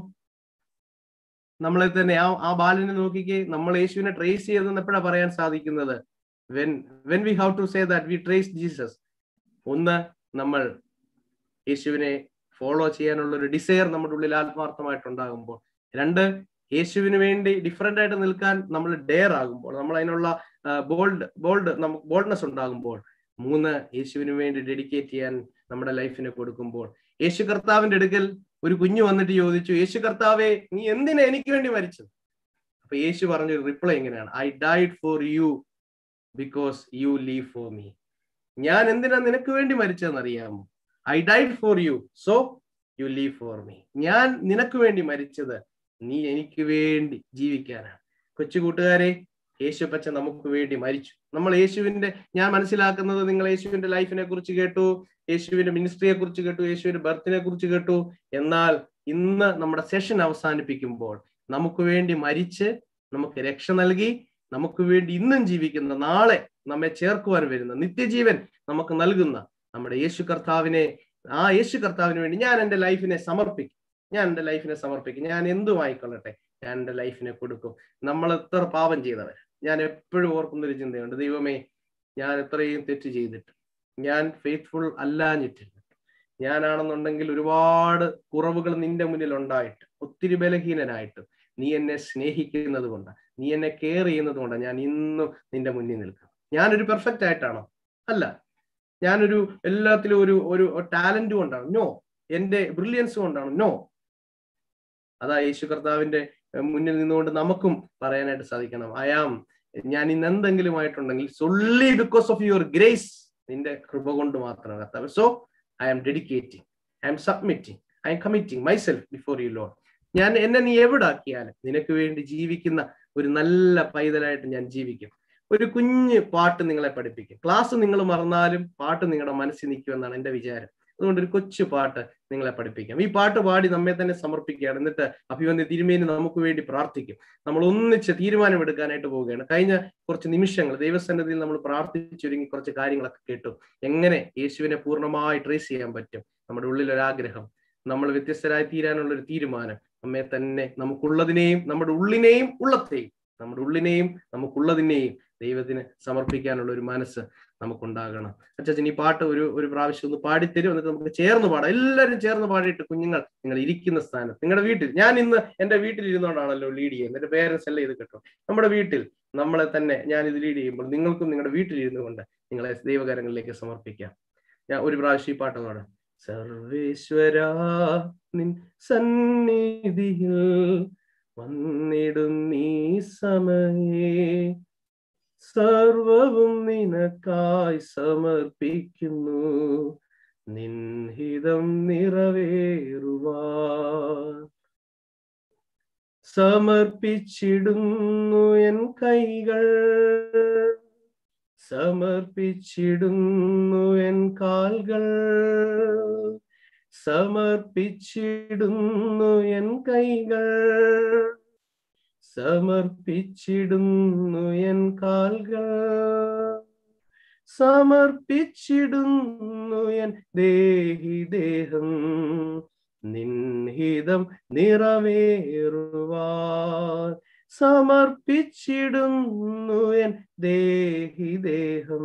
നമ്മളെ തന്നെ ആ ആ ബാലനെ നോക്കിക്കേ, നമ്മൾ യേശുവിനെ ട്രേസ് ചെയ്തെന്ന് എപ്പോഴാണ് പറയാൻ സാധിക്കുന്നത്? When when we have to say that we trace Jesus. ഒന്ന്, നമ്മൾ യേശുവിനെ ഫോളോ ചെയ്യാനുള്ള ഒരു ഡിസയർ നമ്മുടെ ഉള്ളിൽ ആത്മാർത്ഥമായിട്ടുണ്ടാകുമ്പോൾ. രണ്ട്, യേശുവിന് വേണ്ടി ഡിഫറെന്റ് ആയിട്ട് നിൽക്കാൻ നമ്മൾ ഡെയർ ആകുമ്പോൾ, നമ്മൾ അതിനുള്ള ബോൾഡ് ബോൾഡ് നമുക്ക് ബോൾഡ്നെസ് ഉണ്ടാകുമ്പോൾ. മൂന്ന്, യേശുവിന് വേണ്ടി ഡെഡിക്കേറ്റ് ചെയ്യാൻ നമ്മുടെ ലൈഫിനെ കൊടുക്കുമ്പോൾ. യേശു കർത്താവിന്റെ അടുക്കൽ ഒരു കുഞ്ഞു വന്നിട്ട് ചോദിച്ചു, യേശു കർത്താവേ നീ എന്തിനാ എനിക്ക് വേണ്ടി മരിച്ചത്? അപ്പൊ യേശു പറഞ്ഞ റിപ്ലൈ എങ്ങനെയാണ്? I died for you because you live for me. ഞാൻ എന്തിനാ നിനക്ക് വേണ്ടി മരിച്ചതെന്ന് അറിയാമോ? I died for you so you live for me. ഞാൻ നിനക്ക് വേണ്ടി മരിച്ചത് നീ എനിക്ക് വേണ്ടി ജീവിക്കാനാണ്. കൊച്ചു കൂട്ടുകാരെ, യേശു പച്ച നമുക്ക് വേണ്ടി മരിച്ചു. നമ്മൾ യേശുവിന്റെ, ഞാൻ മനസ്സിലാക്കുന്നത്, നിങ്ങൾ യേശുവിന്റെ ലൈഫിനെ കുറിച്ച് കേട്ടു, യേശുവിന്റെ മിനിസ്ട്രിയെ കുറിച്ച് കേട്ടു, യേശുവിന്റെ ബർത്തിനെ കുറിച്ച് കേട്ടു. എന്നാൽ ഇന്ന് നമ്മുടെ സെഷൻ അവസാനിപ്പിക്കുമ്പോൾ നമുക്ക് വേണ്ടി മരിച്ച് നമുക്ക് രക്ഷ നൽകി, നമുക്ക് വേണ്ടി ഇന്നും ജീവിക്കുന്ന, നാളെ നമ്മെ ചേർക്കുവാൻ വരുന്ന, നിത്യജീവൻ നമുക്ക് നൽകുന്ന നമ്മുടെ യേശു കർത്താവിനെ, ആ യേശു കർത്താവിന് വേണ്ടി ഞാൻ എൻ്റെ ലൈഫിനെ സമർപ്പിക്കും. ഞാൻ എൻ്റെ ലൈഫിനെ സമർപ്പിക്കും. ഞാൻ എന്തുമായിക്കൊള്ളട്ടെ, ഞാൻ എൻ്റെ ലൈഫിനെ കൊടുക്കും. നമ്മൾ എത്ര പാപം ചെയ്തവർ. ഞാൻ എപ്പോഴും ഓർക്കുന്നൊരു ചിന്തയുണ്ട്, ദൈവമേ ഞാൻ എത്രയും തെറ്റ് ചെയ്തിട്ട്, ഞാൻ ഫെയ്ത്ത്ഫുൾ അല്ലാഞ്ഞിട്ടില്ല, ഞാനാണെന്നുണ്ടെങ്കിൽ ഒരുപാട് കുറവുകൾ നിന്റെ മുന്നിൽ ഉണ്ടായിട്ട്, ഒത്തിരി ബലഹീനനായിട്ട്, നീ എന്നെ സ്നേഹിക്കുന്നത് കൊണ്ടാണ്, നീ എന്നെ കെയർ ചെയ്യുന്നത് കൊണ്ടാണ് ഞാൻ ഇന്നും നിന്റെ മുന്നിൽ നിൽക്കുന്നത്. ഞാനൊരു പെർഫെക്റ്റ് ആയിട്ടാണോ? അല്ല. ഞാനൊരു എല്ലാത്തിലും ഒരു ഒരു ടാലന്റ് കൊണ്ടാണ്? നോ. എന്റെ ബ്രില്യൻസ് കൊണ്ടാണ്? നോ. അതാ യേശു കർത്താവിന്റെ മുന്നിൽ നിന്നുകൊണ്ട് നമുക്കും പറയാനായിട്ട് സാധിക്കണം, ഐ ആം, ഞാൻ ഇന്ന് എന്തെങ്കിലും ആയിട്ടുണ്ടെങ്കിൽ solely because of your grace, നിന്റെ കൃപ കൊണ്ട് മാത്രം കർത്താവ്. So I am dedicating, I am submitting, I am committing myself before you Lord. ഞാൻ എന്നെ നീ എവിടെ ആക്കിയാലും നിനക്ക് വേണ്ടി ജീവിക്കുന്ന ഒരു നല്ല പൈതലായിട്ട് ഞാൻ ജീവിക്കും. ഒരു കുഞ്ഞ് പാട്ട് നിങ്ങളെ പഠിപ്പിക്കും. ക്ലാസ് നിങ്ങൾ മറന്നാലും പാട്ട് നിങ്ങളുടെ മനസ്സിൽ നിൽക്കുമെന്നാണ് എൻ്റെ വിചാരം. അതുകൊണ്ട് ഒരു കൊച്ചു പാട്ട് നിങ്ങളെ പഠിപ്പിക്കാം. ഈ പാട്ട് പാടി നമ്മെ തന്നെ സമർപ്പിക്കുകയാണ്. എന്നിട്ട് അഭിവന്ദ്യ തിരുമേനി നമുക്ക് വേണ്ടി പ്രാർത്ഥിക്കും. നമ്മൾ ഒന്നിച്ച് തീരുമാനമെടുക്കാനായിട്ട് പോവുകയാണ്. കഴിഞ്ഞ കുറച്ച് നിമിഷങ്ങൾ ദൈവസന്നിധിയിൽ നമ്മൾ പ്രാർത്ഥിച്ചൊരുങ്ങി കുറച്ച് കാര്യങ്ങളൊക്കെ കേട്ടു. എങ്ങനെ യേശുവിനെ പൂർണ്ണമായി ട്രേസ് ചെയ്യാൻ പറ്റും, നമ്മുടെ ഉള്ളിൽ ഒരാഗ്രഹം, നമ്മൾ വ്യത്യസ്തരായി തീരാനുള്ള ഒരു തീരുമാനം, നമ്മെ തന്നെ നമുക്കുള്ളതിനെയും നമ്മുടെ ഉള്ളിനെയും ഉള്ളത്തെയും നമ്മുടെ ഉള്ളിനെയും നമുക്കുള്ളതിനെയും ദൈവത്തിന് സമർപ്പിക്കാനുള്ള ഒരു മനസ്സ് നമുക്കുണ്ടാകണം. അച്ഛൻ ഈ പാട്ട് ഒരു ഒരു പ്രാവശ്യം ഒന്ന് പാടിത്തരും, എന്നിട്ട് നമുക്ക് ചേർന്ന് പാടാം. എല്ലാവരും ചേർന്ന് പാടിയിട്ട് കുഞ്ഞുങ്ങൾ നിങ്ങൾ ഇരിക്കുന്ന സ്ഥാനത്ത് നിങ്ങളുടെ വീട്ടിൽ, ഞാൻ ഇന്ന് എൻ്റെ വീട്ടിൽ ഇരുന്നോണ്ടാണല്ലോ ലീഡ് ചെയ്യുന്നത്, എൻ്റെ പേരൻസ് എല്ലാം ഇത് കേട്ടോ. നമ്മുടെ വീട്ടിൽ നമ്മളെ തന്നെ ഞാൻ ഇത് ലീഡ് ചെയ്യുമ്പോൾ നിങ്ങൾക്കും നിങ്ങളുടെ വീട്ടിൽ ഇരുന്നു കൊണ്ട് നിങ്ങളെ ദൈവകരങ്ങളിലേക്ക് സമർപ്പിക്കാം. ഞാൻ ഒരു പ്രാവശ്യം ഈ പാട്ട് പാടാം. സർവേശ്വരാ നിൻ സന്നിധിയിൽ വന്നിടും നീ സമയേ, സർവവും നിനക്കായി സമർപ്പിക്കുന്നു, നിൻഹിതം നിറവേറുവാൻ. സമർപ്പിച്ചിടുന്നു എൻ കൈകൾ, സമർപ്പിച്ചിടുന്നു എൻ കാൽകൾ, സമർപ്പിച്ചിടുന്നു എൻ കൈകൾ, സമർപ്പിച്ചിടുന്നു എൻ കാൽകൾ, സമർപ്പിച്ചിടുന്നു എൻ ദേഹി ദേഹം, നിൻഹിതം നിറവേറുവാൻ. സമർപ്പിച്ചിടുന്നു എൻ ദേഹി ദേഹം,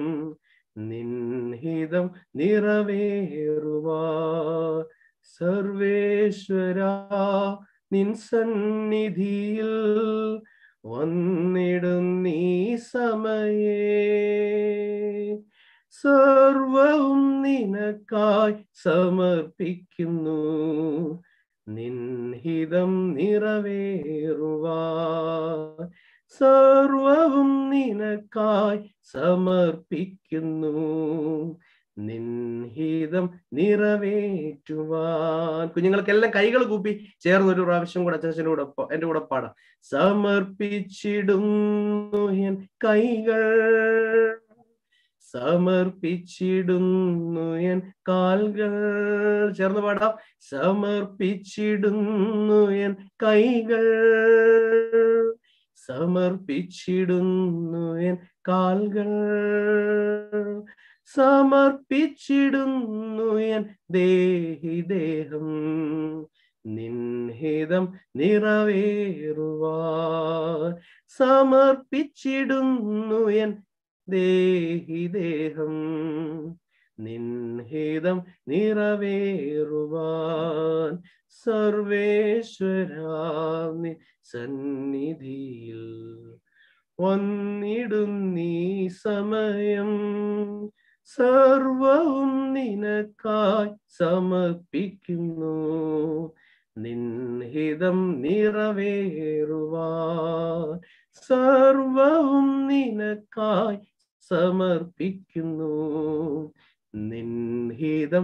നിൻഹിതം നിറവേറുവാൻ. സർവേശ്വരാ നിൻ സന്നിധിയിൽ വന്നിടും നീ സമയേ, സർവവും നിനക്കായി സമർപ്പിക്കുന്നു, നിൻഹിതം നിറവേറുവാൻ. സർവവും നിനക്കായി സമർപ്പിക്കുന്നു, നിൻഹിതം നിറവേറ്റുവാൻ. കുഞ്ഞുങ്ങൾക്കെല്ലാം കൈകൾ കൂപ്പി ചേർന്നൊരു പ്രാവശ്യം കൂടെ അച്ഛൻ്റെ കൂടെ എന്റെ കൂടെ പാടാം. സമർപ്പിച്ചിടുന്നു എൻ കൈകൾ, സമർപ്പിച്ചിടുന്നു എൻ കാൽകൾ. ചേർന്ന് പാടാം. സമർപ്പിച്ചിടുന്നു എൻ കൈകൾ, സമർപ്പിച്ചിടുന്നു എൻ കാൽകൾ, സമർപ്പിച്ചിടുന്നു എൻ ദേഹി ദേഹം, നിൻഹിതം നിറവേറുവാൻ. സമർപ്പിച്ചിടുന്നു എൻ ദേഹി ദേഹം, നിൻഹിതം നിറവേറുവാൻ. സർവേശ്വരാ നിൻ സന്നിധിയിൽ വന്നിടും നീ സമയം, സർവവും നിനക്കായി സമർപ്പിക്കുന്നു, നിൻഹിതം നിറവേറുവാൻ. സർവവും നിനക്കായി സമർപ്പിക്കുന്നു, നിൻഹിതം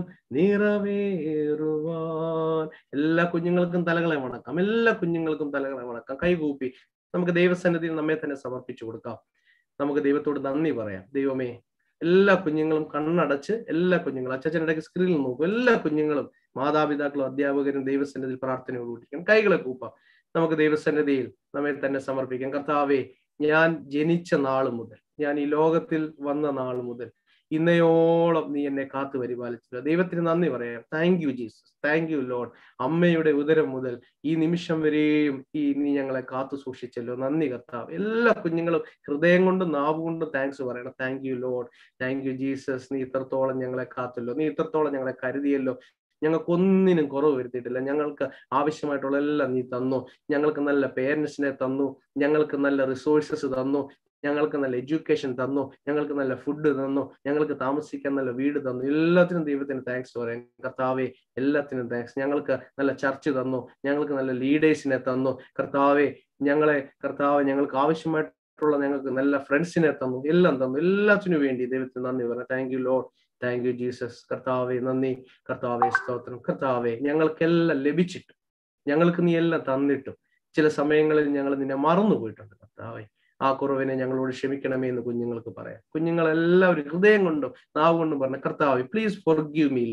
നിറവേറുവാൻ. എല്ലാ കുഞ്ഞുങ്ങൾക്കും തലകളെ വണക്കാം, എല്ലാ കുഞ്ഞുങ്ങൾക്കും തലകളെ വണക്കാം. കൈകൂപ്പി നമുക്ക് ദൈവസന്നിധിയിൽ നമ്മെ തന്നെ സമർപ്പിച്ചു കൊടുക്കാം. നമുക്ക് ദൈവത്തോട് നന്ദി പറയാം. ദൈവമേ, എല്ലാ കുഞ്ഞുങ്ങളും കണ്ണടച്ച്, എല്ലാ കുഞ്ഞുങ്ങളും അച്ഛനിടയ്ക്ക് സ്ക്രീനിൽ നോക്കും, എല്ലാ കുഞ്ഞുങ്ങളും മാതാപിതാക്കളും അധ്യാപകരും ദൈവസന്നിധിയിൽ പ്രാർത്ഥനയോടുകൂടിയിരിക്കും. കൈകളെ കൂപ്പാം. നമുക്ക് ദൈവസന്നിധിയിൽ നമ്മെ തന്നെ സമർപ്പിക്കാം. കർത്താവേ, ഞാൻ ജനിച്ച നാൾ മുതൽ, ഞാൻ ഈ ലോകത്തിൽ വന്ന നാൾ മുതൽ ഇന്നയോളം നീ എന്നെ കാത്തു പരിപാലിച്ചില്ല. ദൈവത്തിന് നന്ദി പറയാം. Thank you Jesus, thank you Lord. അമ്മയുടെ ഉദരം മുതൽ ഈ നിമിഷം വരെയും ഈ നീ ഞങ്ങളെ കാത്തു സൂക്ഷിച്ചല്ലോ. നന്ദി കർത്താവ്. എല്ലാ കുഞ്ഞുങ്ങളും ഹൃദയം കൊണ്ടും നാവ് കൊണ്ടും താങ്ക്സ് പറയണം. Thank you Lord, thank you Jesus. നീ ഇത്രത്തോളം ഞങ്ങളെ കാത്തല്ലോ, നീ ഇത്രത്തോളം ഞങ്ങളെ കരുതിയല്ലോ. ഞങ്ങൾക്കൊന്നിനും കുറവ് വരുത്തിയിട്ടില്ല. ഞങ്ങൾക്ക് ആവശ്യമായിട്ടുള്ള എല്ലാം നീ തന്നു. ഞങ്ങൾക്ക് നല്ല പേരൻസിനെ തന്നു, ഞങ്ങൾക്ക് നല്ല റിസോഴ്സസ് തന്നു, ഞങ്ങൾക്ക് നല്ല എഡ്യൂക്കേഷൻ തന്നു, ഞങ്ങൾക്ക് നല്ല ഫുഡ് തന്നു, ഞങ്ങൾക്ക് താമസിക്കാൻ നല്ല വീട് തന്നു. എല്ലാത്തിനും ദൈവത്തിന് താങ്ക്സ് പറയാം കർത്താവേ. എല്ലാത്തിനും താങ്ക്സ്. ഞങ്ങൾക്ക് നല്ല ചർച്ച് തന്നു, ഞങ്ങൾക്ക് നല്ല ലീഡേഴ്സിനെ തന്നു കർത്താവേ. ഞങ്ങളെ കർത്താവ് ഞങ്ങൾക്ക് ആവശ്യമായിട്ടുള്ള ഞങ്ങൾക്ക് നല്ല ഫ്രണ്ട്സിനെ തന്നു, എല്ലാം തന്നു. എല്ലാത്തിനു വേണ്ടി ദൈവത്തിന് നന്ദി പറയാം. Thank you Lord, thank you Jesus. കർത്താവേ നന്ദി, കർത്താവേ സ്തോത്രം. കർത്താവേ, ഞങ്ങൾക്കെല്ലാം ലഭിച്ചിട്ടും ഞങ്ങൾക്ക് നീ എല്ലാം തന്നിട്ടും ചില സമയങ്ങളിൽ ഞങ്ങൾ നിന്നെ മറന്നു പോയിട്ടുണ്ട് കർത്താവേ. ആ കുറവിനെ ഞങ്ങളോട് ക്ഷമിക്കണമേ എന്ന് കുഞ്ഞുങ്ങൾക്ക് പറയാം. കുഞ്ഞുങ്ങളെല്ലാവരും ഹൃദയം കൊണ്ടും നാവ് കൊണ്ടും പറഞ്ഞ കർത്താവേ, പ്ലീസ് ഫോർഗീവ് മീ ലോർഡ്.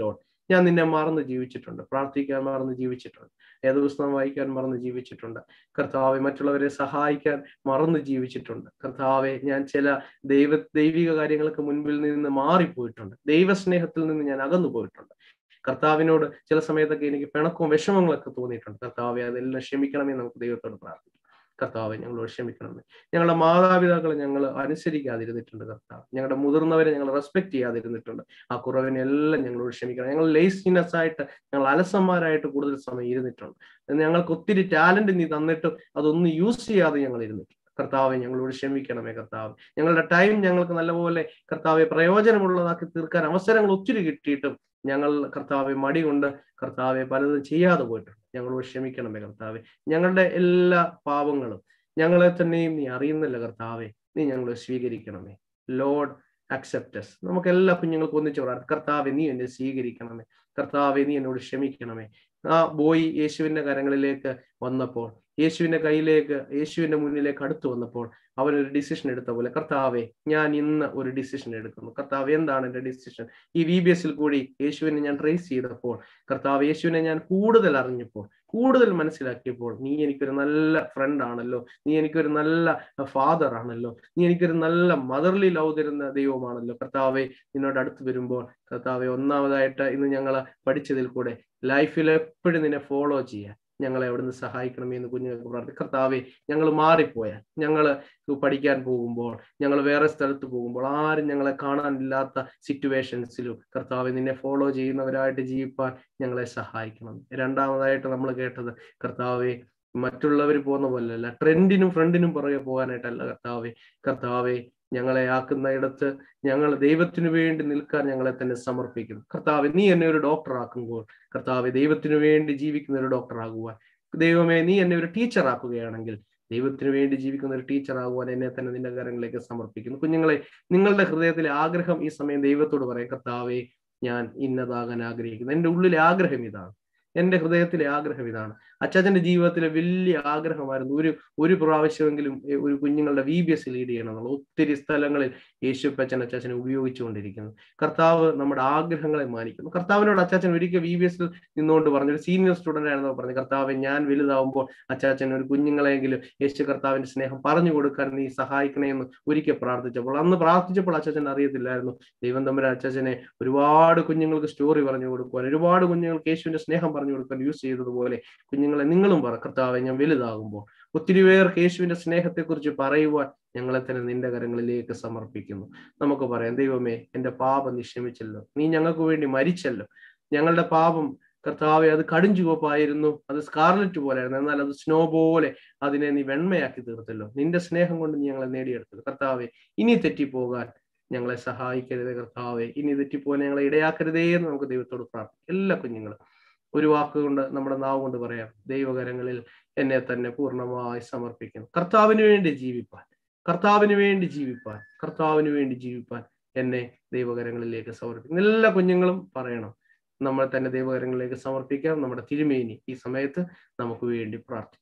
ഞാൻ നിന്നെ മറന്ന് ജീവിച്ചിട്ടുണ്ട്, പ്രാർത്ഥിക്കാൻ മറന്ന് ജീവിച്ചിട്ടുണ്ട്, വേദപുസ്തകം വായിക്കാൻ മറന്ന് ജീവിച്ചിട്ടുണ്ട് കർത്താവെ, മറ്റുള്ളവരെ സഹായിക്കാൻ മറന്ന് ജീവിച്ചിട്ടുണ്ട് കർത്താവെ. ഞാൻ ചില ദൈവ ദൈവിക കാര്യങ്ങൾക്ക് മുൻപിൽ നിന്ന് മാറിപ്പോയിട്ടുണ്ട്, ദൈവസ്നേഹത്തിൽ നിന്ന് ഞാൻ അകന്നു പോയിട്ടുണ്ട് കർത്താവിനോട്. ചില സമയത്തൊക്കെ എനിക്ക് പിണക്കവും വിഷമങ്ങളൊക്കെ തോന്നിയിട്ടുണ്ട് കർത്താവെ, അതെല്ലാം ക്ഷമിക്കണമേ നമുക്ക് ദൈവത്തോട് പ്രാർത്ഥിക്കാം. കർത്താവെ, ഞങ്ങളോട് ക്ഷമിക്കണമേ. ഞങ്ങളുടെ മാതാപിതാക്കളെ ഞങ്ങൾ അനുസരിക്കാതിരുന്നിട്ടുണ്ട് കർത്താവ്, ഞങ്ങളുടെ മുതിർന്നവരെ ഞങ്ങൾ റെസ്പെക്ട് ചെയ്യാതിരുന്നിട്ടുണ്ട്. ആ കുറവിനെല്ലാം ഞങ്ങളോട് ക്ഷമിക്കണം. ഞങ്ങൾ ലേസിനെസ് ആയിട്ട്, ഞങ്ങൾ അലസന്മാരായിട്ട് കൂടുതൽ സമയം ഇരുന്നിട്ടുണ്ട്. ഞങ്ങൾക്ക് ഒത്തിരി ടാലന്റ് നീ തന്നിട്ടും അതൊന്നും യൂസ് ചെയ്യാതെ ഞങ്ങൾ ഇരുന്നിട്ടുണ്ട് കർത്താവെ, ഞങ്ങളോട് ക്ഷമിക്കണമേ കർത്താവ്. ഞങ്ങളുടെ ടൈം ഞങ്ങൾക്ക് നല്ലപോലെ കർത്താവെ പ്രയോജനമുള്ളതാക്കി തീർക്കാൻ അവസരങ്ങൾ ഒത്തിരി കിട്ടിയിട്ടും ഞങ്ങൾ കർത്താവെ മടി കൊണ്ട് കർത്താവെ പലതും ചെയ്യാതെ പോയിട്ടുണ്ട്. ഞങ്ങളോട് ക്ഷമിക്കണമേ കർത്താവെ. ഞങ്ങളുടെ എല്ലാ പാപങ്ങളും ഞങ്ങളെ തന്നെയും നീ അറിയുന്നില്ല കർത്താവെ, നീ ഞങ്ങളെ സ്വീകരിക്കണമേ. Lord accepts. നമുക്ക് എല്ലാ കുഞ്ഞുങ്ങൾക്കും ഒന്നിച്ച് പറയാം, കർത്താവെ നീ എന്നെ സ്വീകരിക്കണമേ, കർത്താവെ നീ എന്നോട് ക്ഷമിക്കണമേ. ആ ബോയ് യേശുവിന്റെ കരങ്ങളിലേക്ക് വന്നപ്പോൾ, യേശുവിന്റെ കയ്യിലേക്ക്, യേശുവിന്റെ മുന്നിലേക്ക് അടുത്തു വന്നപ്പോൾ അവനൊരു ഡിസിഷൻ എടുത്ത പോലെ, കർത്താവെ ഞാൻ ഇന്ന് ഒരു ഡിസിഷൻ എടുക്കുന്നു. കർത്താവ്, എന്താണ് എൻ്റെ ഡിസിഷൻ? ഈ വി ബി എസിൽ കൂടി യേശുവിനെ ഞാൻ ട്രേസ് ചെയ്തപ്പോൾ, കർത്താവ് യേശുവിനെ ഞാൻ കൂടുതൽ അറിഞ്ഞപ്പോൾ, കൂടുതൽ മനസ്സിലാക്കിയപ്പോൾ, നീ എനിക്കൊരു നല്ല ഫ്രണ്ട് ആണല്ലോ, നീ എനിക്കൊരു നല്ല ഫാദർ ആണല്ലോ, നീ എനിക്കൊരു നല്ല മദർലി ലവ് തരുന്ന ദൈവമാണല്ലോ കർത്താവെ. നിന്നോട് അടുത്ത് വരുമ്പോൾ കർത്താവെ, ഒന്നാമതായിട്ട് ഇന്ന് ഞങ്ങൾ പഠിച്ചതിൽ കൂടെ ലൈഫിൽ എപ്പോഴും നിന്നെ ഫോളോ ചെയ്യാൻ ഞങ്ങളെ അവിടുന്ന് സഹായിക്കണമേ എന്ന് കുഞ്ഞുങ്ങൾക്ക് പ്രാർത്ഥിക്കും. കർത്താവെ, ഞങ്ങൾ മാറിപ്പോയാൽ, ഞങ്ങൾ പഠിക്കാൻ പോകുമ്പോൾ, ഞങ്ങൾ വേറെ സ്ഥലത്ത് പോകുമ്പോൾ, ആരും ഞങ്ങളെ കാണാനില്ലാത്ത സിറ്റുവേഷൻസിലും കർത്താവെ നിന്നെ ഫോളോ ചെയ്യുന്നവരായിട്ട് ജീവിപ്പാൻ ഞങ്ങളെ സഹായിക്കണം. രണ്ടാമതായിട്ട് നമ്മൾ കേട്ടത് കർത്താവെ, മറ്റുള്ളവർ പോകുന്ന പോലെയല്ല, ട്രെൻഡിനും ഫ്രണ്ടിനും പുറകെ പോകാനായിട്ടല്ല കർത്താവെ. കർത്താവെ, ഞങ്ങളെ ആക്കുന്ന ഇടത്ത് ഞങ്ങൾ ദൈവത്തിനു വേണ്ടി നിൽക്കാൻ ഞങ്ങളെ തന്നെ സമർപ്പിക്കുന്നു കർത്താവെ. നീ എന്നെ ഒരു ഡോക്ടർ ആക്കുമ്പോൾ കർത്താവെ, ദൈവത്തിനു വേണ്ടി ജീവിക്കുന്ന ഒരു ഡോക്ടർ ആകുവാൻ, ദൈവമേ നീ എന്നെ ഒരു ടീച്ചർ ആക്കുകയാണെങ്കിൽ ദൈവത്തിനു വേണ്ടി ജീവിക്കുന്ന ഒരു ടീച്ചർ ആകുവാൻ എന്നെ തന്നെ നിന്റെ കരങ്ങളിലേക്ക് സമർപ്പിക്കുന്നു. കുഞ്ഞുങ്ങളെ, നിങ്ങളുടെ ഹൃദയത്തിലെ ആഗ്രഹം ഈ സമയം ദൈവത്തോട് പറയാം, കർത്താവെ ഞാൻ ഇന്നതാകാൻ ആഗ്രഹിക്കുന്നു. എൻ്റെ ഉള്ളിലെ ആഗ്രഹം ഇതാണ്, എൻ്റെ ഹൃദയത്തിലെ ആഗ്രഹം ഇതാണ്. അച്ചാച്ചന്റെ ജീവിതത്തിലെ വലിയ ആഗ്രഹമായിരുന്നു ഒരു ഒരു പ്രാവശ്യമെങ്കിലും ഒരു കുഞ്ഞുങ്ങളുടെ വി ബി എസ് ലീഡ് ചെയ്യണം എന്നുള്ള. ഒത്തിരി സ്ഥലങ്ങളിൽ യേശുപ്പച്ചൻ അച്ചാച്ചനെ ഉപയോഗിച്ചുകൊണ്ടിരിക്കുന്നു. കർത്താവ് നമ്മുടെ ആഗ്രഹങ്ങളെ മാനിക്കുന്നു. കർത്താവിനോട് അച്ചാച്ചൻ ഒരിക്കൽ വി ബി എസിൽ നിന്നുകൊണ്ട് പറഞ്ഞു, ഒരു സീനിയർ സ്റ്റുഡന്റ് ആണെന്ന് പറഞ്ഞു, കർത്താവ് ഞാൻ വലുതാവുമ്പോൾ അച്ചാച്ചൻ ഒരു കുഞ്ഞുങ്ങളെങ്കിലും യേശു കർത്താവിന്റെ സ്നേഹം പറഞ്ഞു കൊടുക്കാൻ നീ സഹായിക്കണേ എന്ന് ഒരിക്കൽ പ്രാർത്ഥിച്ചപ്പോൾ, അന്ന് പ്രാർത്ഥിച്ചപ്പോൾ അച്ചാച്ചൻ അറിയത്തില്ലായിരുന്നു ദൈവം തമ്മിൽ അച്ചാച്ചനെ ഒരുപാട് കുഞ്ഞുങ്ങൾക്ക് സ്റ്റോറി പറഞ്ഞു കൊടുക്കുവാൻ, ഒരുപാട് കുഞ്ഞുങ്ങൾക്ക് യേശുവിന്റെ സ്നേഹം പറഞ്ഞു കൊടുക്കാൻ യൂസ് ചെയ്തതുപോലെ കുഞ്ഞുങ്ങളെ നിങ്ങളും പറ, കർത്താവെ ഞാൻ വലുതാകുമ്പോൾ ഒത്തിരി പേർക്ക് യേശുവിന്റെ സ്നേഹത്തെ കുറിച്ച് പറയുവാൻ ഞങ്ങളെ തന്നെ നിന്റെ കരങ്ങളിലേക്ക് സമർപ്പിക്കുന്നു. നമുക്ക് പറയാം, ദൈവമേ എന്റെ പാപം നീ ക്ഷമിച്ചല്ലോ, നീ ഞങ്ങൾക്ക് വേണ്ടി മരിച്ചല്ലോ. ഞങ്ങളുടെ പാപം കർത്താവെ അത് കടും ചുവപ്പായിരുന്നു, അത് സ്കാർലറ്റ് പോലെയായിരുന്നു, എന്നാൽ അത് സ്നോ പോലെ അതിനെ നീ വെണ്മയാക്കി തീർത്തല്ലോ. നിന്റെ സ്നേഹം കൊണ്ട് നീ ഞങ്ങളെ നേടിയെടുത്തല്ലോ. കർത്താവെ, ഇനി തെറ്റിപ്പോകാൻ ഞങ്ങളെ സഹായിക്കരുതേ കർത്താവെ, ഇനി തെറ്റിപ്പോകാൻ ഞങ്ങളെ ഇടയാക്കരുതേ എന്ന് നമുക്ക് ദൈവത്തോട് പ്രാർത്ഥിക്കാം. എല്ലാ കുഞ്ഞുങ്ങളും ഒരു വാക്കുകൊണ്ട്, നമ്മുടെ നാവ് കൊണ്ട് പറയാം, ദൈവകരങ്ങളിൽ എന്നെ തന്നെ പൂർണ്ണമായി സമർപ്പിക്കുന്നു. കർത്താവിന് വേണ്ടി ജീവിപ്പാൻ, കർത്താവിന് വേണ്ടി ജീവിപ്പാൻ, കർത്താവിന് വേണ്ടി ജീവിപ്പാൻ എന്നെ ദൈവകരങ്ങളിലേക്ക് സമർപ്പിക്കുന്നു. എല്ലാ കുഞ്ഞുങ്ങളും പറയണം, നമ്മൾ തന്നെ ദൈവകരങ്ങളിലേക്ക് സമർപ്പിക്കാം. നമ്മുടെ തിരുമേനി ഈ സമയത്ത് നമുക്ക് വേണ്ടി പ്രാർത്ഥിക്കാം.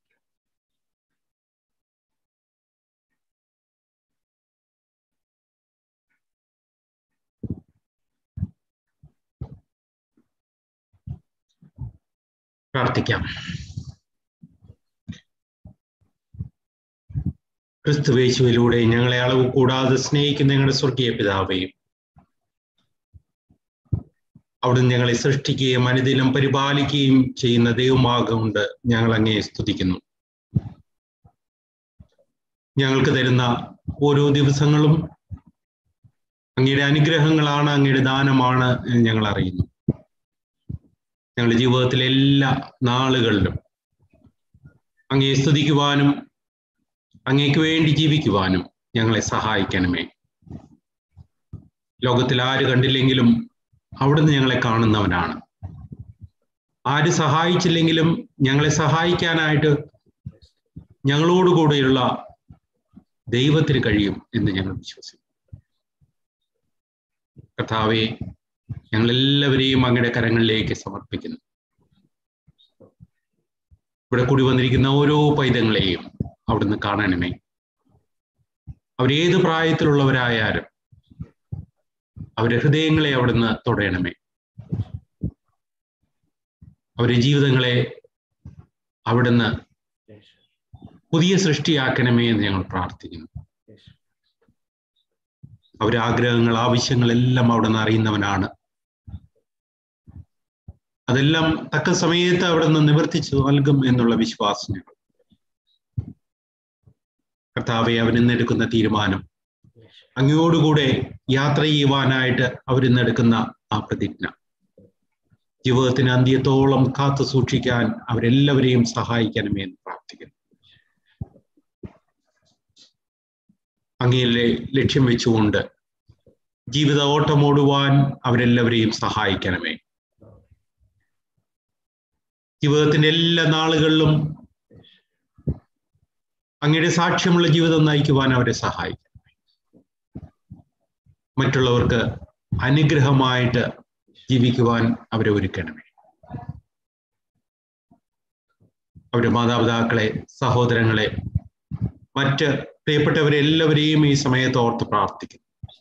പ്രാർത്ഥിക്കാം. ക്രിസ്തുവേശുവിലൂടെ ഞങ്ങളെ അളവ് കൂടാതെ സ്നേഹിക്കുന്ന ഞങ്ങളുടെ സ്വർഗീയ പിതാവേയും, അവിടുന്ന് ഞങ്ങളെ സൃഷ്ടിക്കുകയും അനുദിനം പരിപാലിക്കുകയും ചെയ്യുന്ന ദൈവമാകൊണ്ട് ഞങ്ങൾ അങ്ങയെ സ്തുതിക്കുന്നു. ഞങ്ങൾക്ക് തരുന്ന ഓരോ ദിവസങ്ങളും അങ്ങയുടെ അനുഗ്രഹങ്ങളാണ്, അങ്ങയുടെ ദാനമാണ് എന്ന് ഞങ്ങൾ അറിയുന്നു. ഞങ്ങളുടെ ജീവിതത്തിലെ എല്ലാ നാളുകളിലും അങ്ങയെ സ്തുതിക്കുവാനും അങ്ങേക്ക് വേണ്ടി ജീവിക്കുവാനും ഞങ്ങളെ സഹായിക്കണമേ. ലോകത്തിൽ ആര് കണ്ടില്ലെങ്കിലും അവിടുന്ന് ഞങ്ങളെ കാണുന്നവനാണ്. ആര് സഹായിച്ചില്ലെങ്കിലും ഞങ്ങളെ സഹായിക്കാനായിട്ട് ഞങ്ങളോടുകൂടെയുള്ള ദൈവത്തിന് കഴിയും എന്ന് ഞങ്ങൾ വിശ്വസിക്കുന്നു. കർത്താവേ, ഞങ്ങളെല്ലാവരെയും അങ്ങയുടെ കരങ്ങളിലേക്ക് സമർപ്പിക്കുന്നു. ഇവിടെ കൂടി വന്നിരിക്കുന്ന ഓരോ പൈതങ്ങളെയും അവിടുന്ന് കാണണമേ. അവരേത് പ്രായത്തിലുള്ളവരായാലും അവരുടെ ഹൃദയങ്ങളെ അവിടുന്ന് തൊടയണമേ. അവരുടെ ജീവിതങ്ങളെ അവിടുന്ന് പുതിയ സൃഷ്ടിയാക്കണമേ എന്ന് ഞങ്ങൾ പ്രാർത്ഥിക്കുന്നു. അവരുടെ ആഗ്രഹങ്ങൾ, ആവശ്യങ്ങളെല്ലാം അവിടുന്ന് അറിയുന്നവനാണ്. അതെല്ലാം തക്ക സമയത്ത് അവിടുന്ന് നിവർത്തിച്ചു നൽകും എന്നുള്ള വിശ്വാസം ഞങ്ങൾ. കർത്താവെ, അവരിന്നെടുക്കുന്ന തീരുമാനം, അങ്ങയോടുകൂടെ യാത്ര ചെയ്യുവാനായിട്ട് അവരിന്നെടുക്കുന്ന ആ പ്രതിജ്ഞ, ജീവിതത്തിന് അന്ത്യത്തോളം കാത്തു സൂക്ഷിക്കാൻ അവരെല്ലാവരെയും സഹായിക്കണമേ എന്ന് പ്രാർത്ഥിക്കുന്നു. അങ്ങയിലെ ലക്ഷ്യം വെച്ചുകൊണ്ട് ജീവിത ഓട്ടമോടുവാൻ അവരെല്ലാവരെയും സഹായിക്കണമേ. ജീവിതത്തിന്റെ എല്ലാ നാളുകളിലും അങ്ങയുടെ സാക്ഷ്യമുള്ള ജീവിതം നയിക്കുവാൻ അവരെ സഹായിക്കണമേ. മറ്റുള്ളവർക്ക് അനുഗ്രഹമായിട്ട് ജീവിക്കുവാൻ അവരെ ഒരുക്കണമേ. അവരുടെ മാതാപിതാക്കളെ, സഹോദരങ്ങളെ, മറ്റ് പ്രിയപ്പെട്ടവരെ എല്ലാവരെയും ഈ സമയത്ത് ഓർത്ത് പ്രാർത്ഥിക്കുന്നു.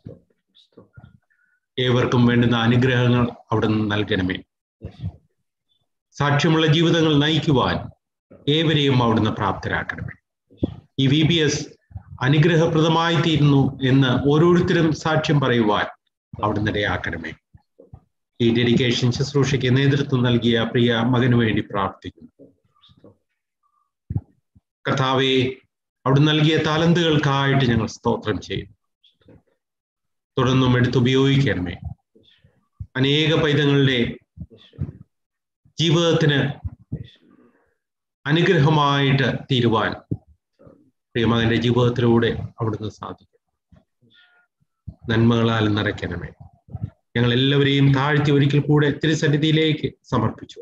ഏവർക്കും വേണ്ടുന്ന അനുഗ്രഹങ്ങൾ അവിടുന്ന് നൽകണമേ. സാക്ഷ്യമുള്ള ജീവിതങ്ങൾ നയിക്കുവാൻ ഏവരെയും അവിടുന്ന് പ്രാപ്തരാക്കണമേ. ഈ വി ബി എസ് അനുഗ്രഹപ്രദമായി തീരുന്നു എന്ന് ഓരോരുത്തരും സാക്ഷ്യം പറയുവാൻ അവിടുന്ന് ഇടയാക്കണമേ. ഈ ഡെഡിക്കേഷൻ ശുശ്രൂഷയ്ക്ക് നേതൃത്വം നൽകിയ പ്രിയ മകനു വേണ്ടി പ്രാർത്ഥിക്കുന്നു. കർത്താവെ, അവിടുന്ന് നൽകിയ താലന്തുകൾക്കായിട്ട് ഞങ്ങൾ സ്തോത്രം ചെയ്യുന്നു. തുടർന്നും എടുത്തുപയോഗിക്കണമേ. അനേക പൈതങ്ങളുടെ ജീവിതത്തിന് അനുഗ്രഹമായിട്ട് തീരുവാൻ പ്രിയമകന്റെ ജീവിതത്തിലൂടെ അവിടുന്ന് സാധിക്കും. നന്മകളാൽ നിറയ്ക്കണമേ. ഞങ്ങൾ എല്ലാവരെയും താഴ്ത്തി ഒരിക്കൽ കൂടെ തിരുസന്നിധിയിലേക്ക് സമർപ്പിച്ചു.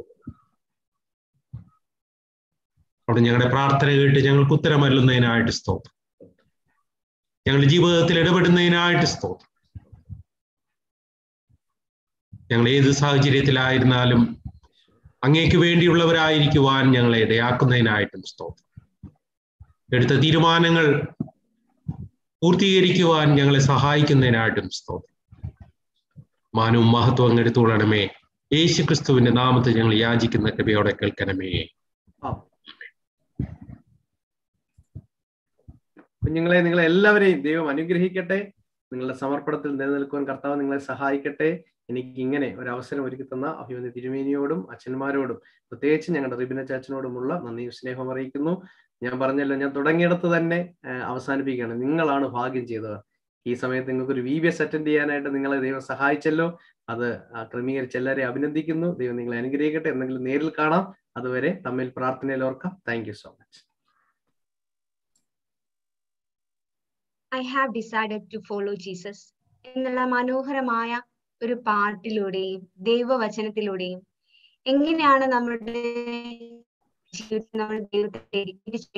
അവിടെ ഞങ്ങളുടെ പ്രാർത്ഥന കേട്ട് ഞങ്ങൾക്ക് ഉത്തരമരുളുന്നതിനായിട്ട് സ്തോത്രം. ഞങ്ങളുടെ ജീവിതത്തിൽ ഇടപെടുന്നതിനായിട്ട് സ്തോത്രം. ഞങ്ങൾ ഏത് സാഹചര്യത്തിലായിരുന്നാലും അങ്ങേക്ക് വേണ്ടിയുള്ളവരായിരിക്കുവാൻ ഞങ്ങളെ ഇടയാക്കുന്നതിനായിട്ടും സ്തോത്രം. എടുത്ത തീരുമാനങ്ങൾ പൂർത്തീകരിക്കുവാൻ ഞങ്ങളെ സഹായിക്കുന്നതിനായിട്ടും സ്തോത്രം. മാനവും മഹത്വം അങ്ങ് എടുത്തുകൊള്ളണമേ. യേശു ക്രിസ്തുവിന്റെ നാമത്തിൽ ഞങ്ങൾ യാചിക്കുന്ന കൃപയോടെ കേൾക്കണമേ. കുഞ്ഞുങ്ങളെ, നിങ്ങളെ എല്ലാവരെയും ദൈവം അനുഗ്രഹിക്കട്ടെ. നിങ്ങളുടെ സമർപ്പണത്തിൽ നിലനിൽക്കുവാൻ കർത്താവ് നിങ്ങളെ സഹായിക്കട്ടെ. എനിക്ക് ഇങ്ങനെ ഒരു അവസരം ഒരുക്കി തന്ന അഭിമന്യ തിരുമേനിയോടും അച്ഛന്മാരോടും പ്രത്യേകിച്ച് ഞങ്ങളുടെ റിബിന ചാച്ചനോടുമുള്ള നന്ദിയും സ്നേഹം അറിയിക്കുന്നു. ഞാൻ പറഞ്ഞല്ലോ, ഞാൻ തുടങ്ങിയിടത്ത് തന്നെ അവസാനിപ്പിക്കുകയാണ്. നിങ്ങളാണ് ഭാഗ്യം ചെയ്തവർ. ഈ സമയത്ത് നിങ്ങൾക്ക് ഒരു വി ബി എസ് അറ്റൻഡ് ചെയ്യാനായിട്ട് നിങ്ങളെ ദൈവം സഹായിച്ചല്ലോ. അത് ക്രമീകരിച്ച് എല്ലാവരെയും അഭിനന്ദിക്കുന്നു. ദൈവം നിങ്ങളെ അനുഗ്രഹിക്കട്ടെ. എന്തെങ്കിലും നേരിൽ കാണാം. അതുവരെ തമ്മിൽ പ്രാർത്ഥനയിൽ ഓർക്കാം. Thank you so much. I have decided to follow Jesus എന്നുള്ള മനോഹരമായ ഒരു പാട്ടിലൂടെയും ദൈവവചനത്തിലൂടെയും എങ്ങനെയാണ് നമ്മുടെ ജീവിതത്തിൽ നമ്മൾ ദൈവത്തെ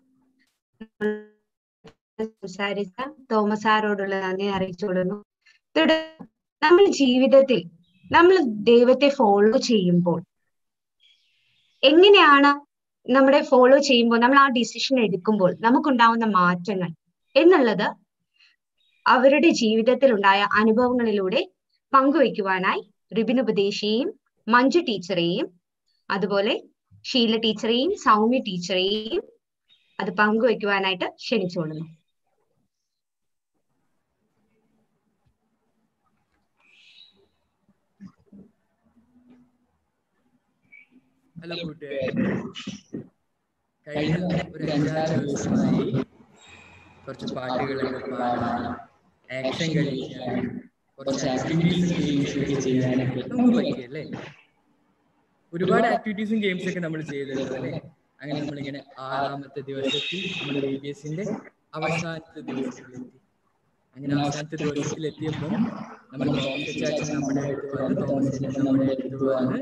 സംസാരിച്ച തോമസ് സാറോടുള്ള നന്ദി അറിയിച്ചു കൊടുക്കുന്നു. തുടർന്ന് നമ്മൾ ജീവിതത്തിൽ നമ്മൾ ദൈവത്തെ ഫോളോ ചെയ്യുമ്പോൾ എങ്ങനെയാണ് നമ്മുടെ ഫോളോ ചെയ്യുമ്പോൾ നമ്മൾ ആ ഡിസിഷൻ എടുക്കുമ്പോൾ നമുക്കുണ്ടാവുന്ന മാറ്റങ്ങൾ എന്നുള്ളത് അവരുടെ ജീവിതത്തിൽ ഉണ്ടായ അനുഭവങ്ങളിലൂടെ പങ്കുവയ്ക്കുവാനായി റിബിൻ ഉപദേശിയെയും മഞ്ജു ടീച്ചറെയും അതുപോലെ ഷീല ടീച്ചറെയും സൗമ്യ ടീച്ചറെയും അത് പങ്കുവയ്ക്കുവാനായിട്ട് ക്ഷണിച്ചുകൊള്ളുന്നു. ഹലോ കൂട്ടുകാരെ, കഴിഞ്ഞ ഒരു അഞ്ചാറ് ദിവസമായി കുറച്ച് പാട്ടുകളൊക്കെ പാടാൻ, ആക്ഷൻ കളിക്കാൻ, കുറച്ച് ആക്ടിവിറ്റീസും ഗെയിംസും ഒക്കെ ചെയ്യാനൊക്കെ നമുക്ക് പറ്റിയല്ലേ? ഒരുപാട് ആക്ടിവിറ്റീസും ഗെയിംസും ഒക്കെ നമ്മൾ ചെയ്തിട്ടുണ്ട് അല്ലേ? അങ്ങനെ നമ്മളിങ്ങനെ ആറാമത്തെ ദിവസത്തിൽ നമ്മുടെ ബി ബി എസിന്റെ അവസാനത്തെ ദിവസത്തിലെത്തി. അങ്ങനെ അവസാനത്തെ ദിവസത്തിലെത്തിയപ്പോൾ നമ്മുടെ തോമസ് ചാച്ചൻ നമ്മുടെ അടുത്ത് വന്ന് തോമസ് നമ്മുടെ അടുത്ത് വന്ന്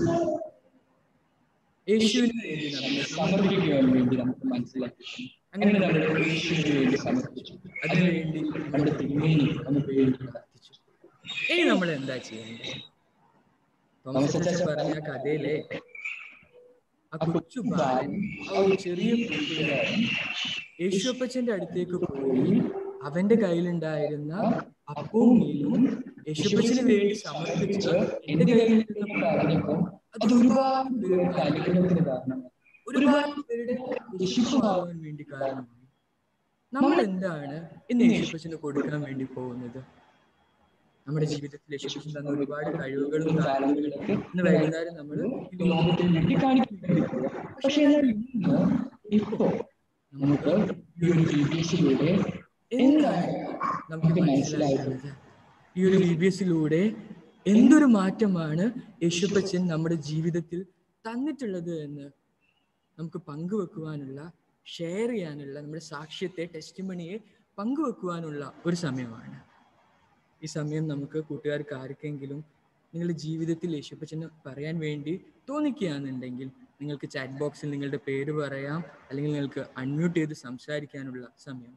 യേശുവിന് വേണ്ടി നമ്മൾ സമർപ്പിക്കുവാൻ വേണ്ടി നമുക്ക് മനസ്സിലാക്കി. അങ്ങനെ നമ്മൾ യേശുവിന് വേണ്ടി സമർപ്പിച്ചു. അതിനുവേണ്ടി നമ്മുടെ തിരുമേനി നമുക്ക് വേണ്ടി പ്രാർത്ഥിച്ചു. ഇനി നമ്മൾ എന്താ ചെയ്യേണ്ടത്? തോമസ് ചാച്ചൻ പറഞ്ഞ കഥയിലെ ആ കൊച്ചു ബാലൻ, ആ ഒരു ചെറിയ കൂട്ടുകാരൻ യേശുപ്പച്ചന്റെ അടുത്തേക്ക് പോയി അവന്റെ കയ്യിലുണ്ടായിരുന്ന അപ്പവും മീനും യേശുപ്പച്ചന് വേണ്ടി സമർപ്പിച്ച് എന്റെ കയ്യിൽ നിന്ന് പറഞ്ഞപ്പോ അത് ഒരുപാട് പേരുടെ അനുഗ്രഹത്തിന് കാരണമാണ്, ഒരുപാട് പേരുടെ വിശപ്പ് മാറാൻ വേണ്ടി കാരണമാണ്. നമ്മൾ എന്താണ് ഇന്ന് യേശുപ്പച്ചന് കൊടുക്കാൻ വേണ്ടി പോകുന്നത്? നമ്മുടെ ജീവിതത്തിൽ യേശുപ്പച്ചൻ തന്ന ഒരുപാട് കഴിവുകളും താലന്തുകളൊക്കെ ഇന്ന് വൈകുന്നേരം നമ്മൾ ഈ ലോകത്തിന് വേണ്ടി കാണിക്കുന്നുണ്ട്. പക്ഷെ എന്നാൽ ഇന്ന് ഇപ്പോ നമുക്ക് ഈ ഒരു വി ബി എസിലൂടെ എന്താണ് നമുക്ക് മനസ്സിലായിട്ടുള്ളത്? ഈ ഒരു വി ബി എസിലൂടെ എന്തൊരു മാറ്റമാണ് യേശുപ്പച്ചൻ നമ്മുടെ ജീവിതത്തിൽ തന്നിട്ടുള്ളത് എന്ന് നമുക്ക് പങ്കുവെക്കുവാനുള്ള, ഷെയർ ചെയ്യാനുള്ള, നമ്മുടെ സാക്ഷ്യത്തെ, ടെസ്റ്റിമണിയെ പങ്കുവെക്കുവാനുള്ള ഒരു സമയമാണ് ഈ സമയം. നമുക്ക് കൂട്ടുകാർക്ക് ആർക്കെങ്കിലും നിങ്ങളുടെ ജീവിതത്തിൽ യേശുപ്പച്ചന് പറയാൻ വേണ്ടി തോന്നിക്കുകയാണെന്നുണ്ടെങ്കിൽ നിങ്ങൾക്ക് ചാറ്റ് ബോക്സിൽ നിങ്ങളുടെ പേര് പറയാം, അല്ലെങ്കിൽ നിങ്ങൾക്ക് അൺമ്യൂട്ട് ചെയ്ത് സംസാരിക്കാനുള്ള സമയമാണ്.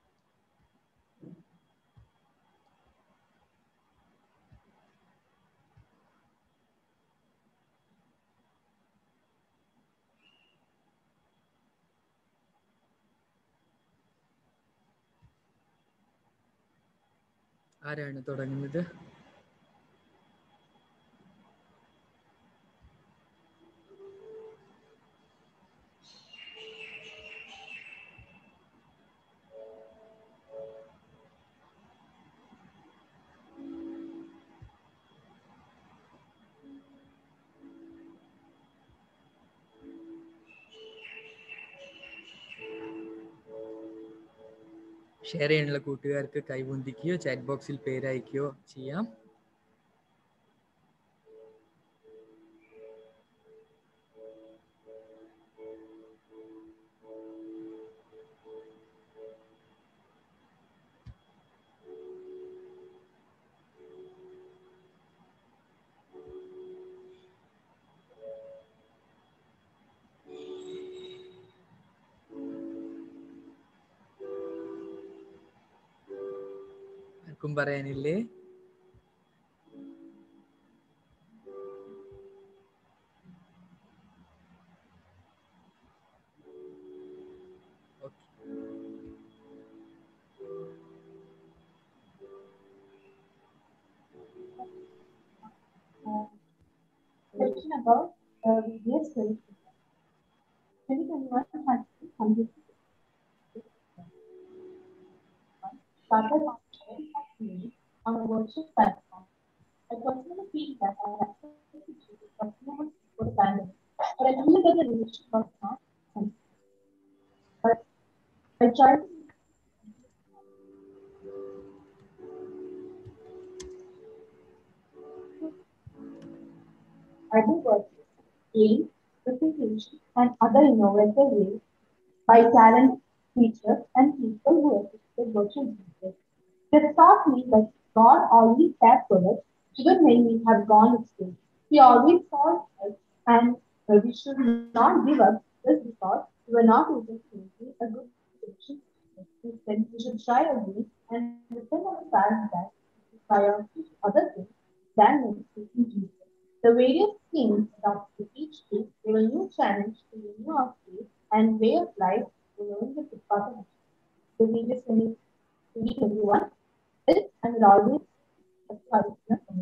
ആരാണ് തുടങ്ങുന്നത്? ഷെയർ ചെയ്യാനുള്ള കൂട്ടുകാർക്ക് കൈവന്തിക്കുകയോ ചാറ്റ് ബോക്സിൽ പേരയക്കുകയോ ചെയ്യാം. ആർക്കും പറയാനില്ലേ? Question about uh, V B S twenty twenty-one has hundred started on a virtual platform. I personally feel that I have to choose customers for the pandemic, but I knew that the relationship was not sensitive. But I tried to I do work in presentation and other innovative ways by talent teachers and people who assisted virtual teachers. They taught me that God always cared for us, even when we have gone astray. He always called us, and uh, we should not give up just because we were not able to maintain a good connection. Instead, we should try again and depend on the fact that we prioritize other things than meditating Jesus. The various things adopted each day gave a new challenge to renew our faith and way of life to knowing the good part of it. The previous twenty twenty-one is and will always encourage us.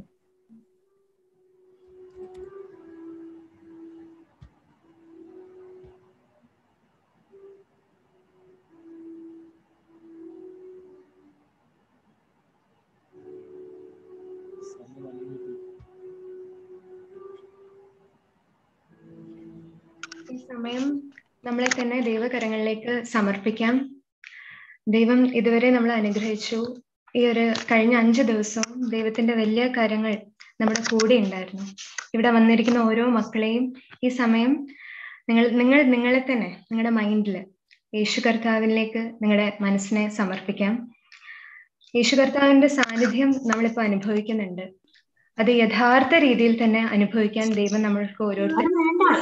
ഈ സമയം നമ്മളെ തന്നെ ദൈവകരങ്ങളിലേക്ക് സമർപ്പിക്കാം. ദൈവം ഇതുവരെ നമ്മളെ അനുഗ്രഹിച്ചു. ഈ ഒരു കഴിഞ്ഞ അഞ്ച് ദിവസവും ദൈവത്തിന്റെ വലിയ കാര്യങ്ങൾ നമ്മുടെ കൂടെ ഉണ്ടായിരുന്നു. ഇവിടെ വന്നിരിക്കുന്ന ഓരോ മക്കളെയും ഈ സമയം നിങ്ങൾ നിങ്ങൾ നിങ്ങളെ തന്നെ നിങ്ങളുടെ മൈൻഡില് യേശു കർത്താവിലേക്ക് നിങ്ങളുടെ മനസ്സിനെ സമർപ്പിക്കാം. യേശു കർത്താവിന്റെ സാന്നിധ്യം നമ്മളിപ്പോ അനുഭവിക്കുന്നുണ്ട്. അത് യഥാർത്ഥ രീതിയിൽ തന്നെ അനുഭവിക്കാൻ ദൈവം നമ്മൾക്ക് ഓരോരുത്തരും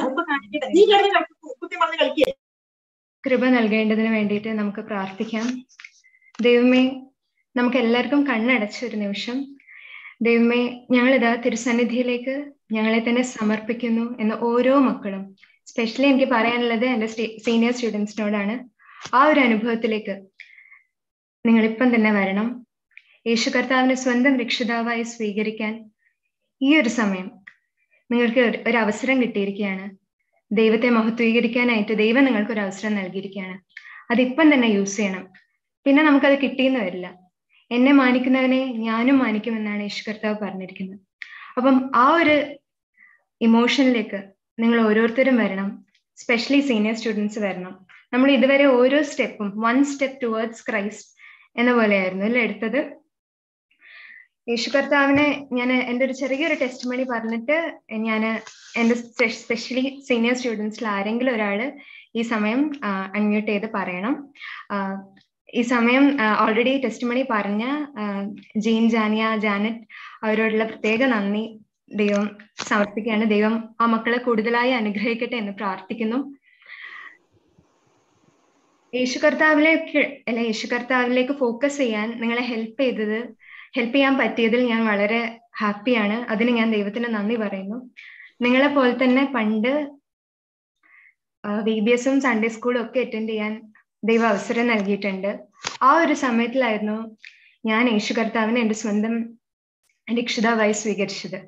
കൃപ നൽകേണ്ടതിന് വേണ്ടിയിട്ട് നമുക്ക് പ്രാർത്ഥിക്കാം. ദൈവമേ, നമുക്ക് എല്ലാവർക്കും കണ്ണടച്ചൊരു നിമിഷം, ദൈവമേ, ഞങ്ങളിതാ തിരുസന്നിധിയിലേക്ക് ഞങ്ങളെ തന്നെ സമർപ്പിക്കുന്നു എന്ന് ഓരോ മക്കളും, സ്പെഷ്യലി എനിക്ക് പറയാനുള്ളത് എൻ്റെ സീനിയർ സ്റ്റുഡൻസിനോടാണ്. ആ ഒരു അനുഭവത്തിലേക്ക് നിങ്ങളിപ്പം തന്നെ വരണം. യേശു കർത്താവിനെ സ്വന്തം രക്ഷിതാവായി സ്വീകരിക്കാൻ ഈ ഒരു സമയം നിങ്ങൾക്ക് ഒരു- ഒരു അവസരം കിട്ടിയിരിക്കുകയാണ്. ദൈവത്തെ മഹത്വീകരിക്കാനായിട്ട് ദൈവം നിങ്ങൾക്ക് ഒരു അവസരം നൽകിയിരിക്കുകയാണ്. അതിപ്പം തന്നെ യൂസ് ചെയ്യണം. പിന്നെ നമുക്കത് കിട്ടിയെന്ന് വരില്ല. എന്നെ മാനിക്കുന്നവനെ ഞാനും മാനിക്കുമെന്നാണ് യേശു കർത്താവ് പറഞ്ഞിരിക്കുന്നത്. അപ്പം ആ ഒരു ഇമോഷനിലേക്ക് നിങ്ങൾ ഓരോരുത്തരും വരണം. സ്പെഷ്യലി സീനിയർ സ്റ്റുഡൻസ് വരണം. നമ്മൾ ഇതുവരെ ഓരോ സ്റ്റെപ്പും വൺ സ്റ്റെപ്പ് ടുവേർഡ്സ് ക്രൈസ്റ്റ് എന്ന പോലെയായിരുന്നു അല്ലേ എടുത്തത്. യേശു കർത്താവിനെ ഞാൻ എൻ്റെ ഒരു ചെറിയൊരു ടെസ്റ്റ് മണി പറഞ്ഞിട്ട് ഞാൻ എൻ്റെ സ്പെഷ്യലി സീനിയർ സ്റ്റുഡൻസിൽ ആരെങ്കിലും ഒരാൾ ഈ സമയം അൺമ്യൂട്ട് ചെയ്ത് പറയണം. ഈ സമയം ഓൾറെഡി ടെസ്റ്റ് മണി പറഞ്ഞ ജീൻ, ജാനിയ, ജാനറ്റ് അവരോടുള്ള പ്രത്യേക നന്ദി ദൈവം സമർപ്പിക്കുകയാണ്. ദൈവം ആ മക്കളെ കൂടുതലായി അനുഗ്രഹിക്കട്ടെ എന്ന് പ്രാർത്ഥിക്കുന്നു. യേശു കർത്താവിലേക്ക് അല്ലെ യേശു കർത്താവിലേക്ക് ഫോക്കസ് ചെയ്യാൻ നിങ്ങളെ ഹെൽപ്പ് ചെയ്തത് ഹെൽപ്പ് ചെയ്യാൻ പറ്റിയതിൽ ഞാൻ വളരെ ഹാപ്പിയാണ്. അതിന് ഞാൻ ദൈവത്തിന് നന്ദി പറയുന്നു. നിങ്ങളെ പോലെ തന്നെ പണ്ട് വി ബി എസും സൺഡേ സ്കൂളും ഒക്കെ അറ്റൻഡ് ചെയ്യാൻ ദൈവം അവസരം നൽകിയിട്ടുണ്ട്. ആ ഒരു സമയത്തിലായിരുന്നു ഞാൻ യേശു കർത്താവിനെ എൻ്റെ സ്വന്തം രക്ഷിതാവായി സ്വീകരിച്ചത്.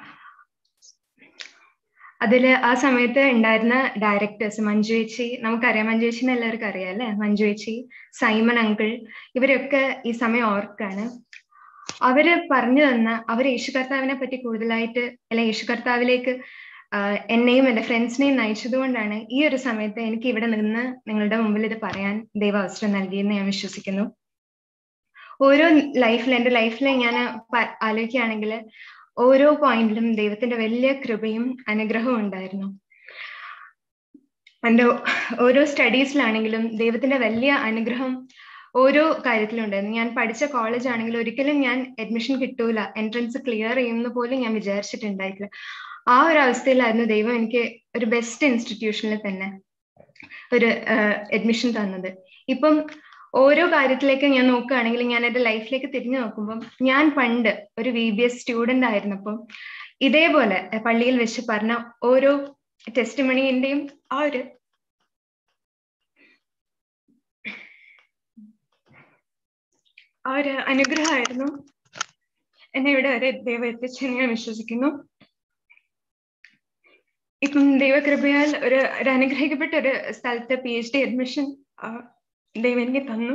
അതില് ആ സമയത്ത് ഉണ്ടായിരുന്ന ഡയറക്ടേഴ്സ് മഞ്ജു ചേച്ചി, നമുക്കറിയാം മഞ്ജു ചേച്ചിനെ എല്ലാവർക്കും അറിയാം അല്ലെ, മഞ്ജു ചേച്ചി, സൈമൺ അങ്കിൾ, ഇവരൊക്കെ ഈ സമയം ഓർക്കാണ്. അവര് പറഞ്ഞു തന്ന അവർ യേശു കർത്താവിനെ പറ്റി കൂടുതലായിട്ട് അല്ലെ യേശു കർത്താവിലേക്ക് എന്നെയും എൻ്റെ ഫ്രണ്ട്സിനെയും നയിച്ചത് കൊണ്ടാണ് ഈ ഒരു സമയത്ത് എനിക്ക് ഇവിടെ നിന്ന് നിങ്ങളുടെ മുമ്പിൽ ഇത് പറയാൻ ദൈവ അവസരം നൽകിയെന്ന് ഞാൻ വിശ്വസിക്കുന്നു. ഓരോ ലൈഫിൽ എൻ്റെ ലൈഫിൽ ഞാൻ ആലോചിക്കുകയാണെങ്കിൽ ഓരോ പോയിന്റിലും ദൈവത്തിന്റെ വലിയ കൃപയും അനുഗ്രഹവും ഉണ്ടായിരുന്നു. എൻ്റെ ഓരോ സ്റ്റഡീസിലാണെങ്കിലും ദൈവത്തിന്റെ വലിയ അനുഗ്രഹം ഓരോ കാര്യത്തിലും ഉണ്ടായിരുന്നു. ഞാൻ പഠിച്ച കോളേജ് ആണെങ്കിൽ ഒരിക്കലും ഞാൻ അഡ്മിഷൻ കിട്ടൂല, എൻട്രൻസ് ക്ലിയർ ചെയ്യുന്ന പോലും ഞാൻ വിചാരിച്ചിട്ടുണ്ടായിട്ടില്ല. ആ ഒരു അവസ്ഥയിലായിരുന്നു ദൈവം എനിക്ക് ഒരു ബെസ്റ്റ് ഇൻസ്റ്റിറ്റ്യൂഷനിൽ തന്നെ ഒരു അഡ്മിഷൻ തന്നത്. ഇപ്പം ഓരോ കാര്യത്തിലേക്ക് ഞാൻ നോക്കുകയാണെങ്കിൽ ഞാൻ എൻ്റെ ലൈഫിലേക്ക് തിരിഞ്ഞു നോക്കുമ്പോൾ ഞാൻ പണ്ട് ഒരു വി ബി എസ് സ്റ്റുഡൻ്റ് ആയിരുന്നപ്പം ഇതേപോലെ പള്ളിയിൽ വെച്ച് പറഞ്ഞ ഓരോ ടെസ്റ്റ് മണിൻ്റെയും ആ ഒരു ആ ഒരു അനുഗ്രഹമായിരുന്നു എന്നെ ഇവിടെ വരെ ദൈവം എത്തിച്ചെന്ന് ഞാൻ വിശ്വസിക്കുന്നു. ഇപ്പം ദൈവകൃപയാൽ ഒരു ഒരു അനുഗ്രഹിക്കപ്പെട്ട ഒരു സ്ഥലത്ത് പി എച്ച് ഡി അഡ്മിഷൻ ദൈവം എനിക്ക് തന്നു.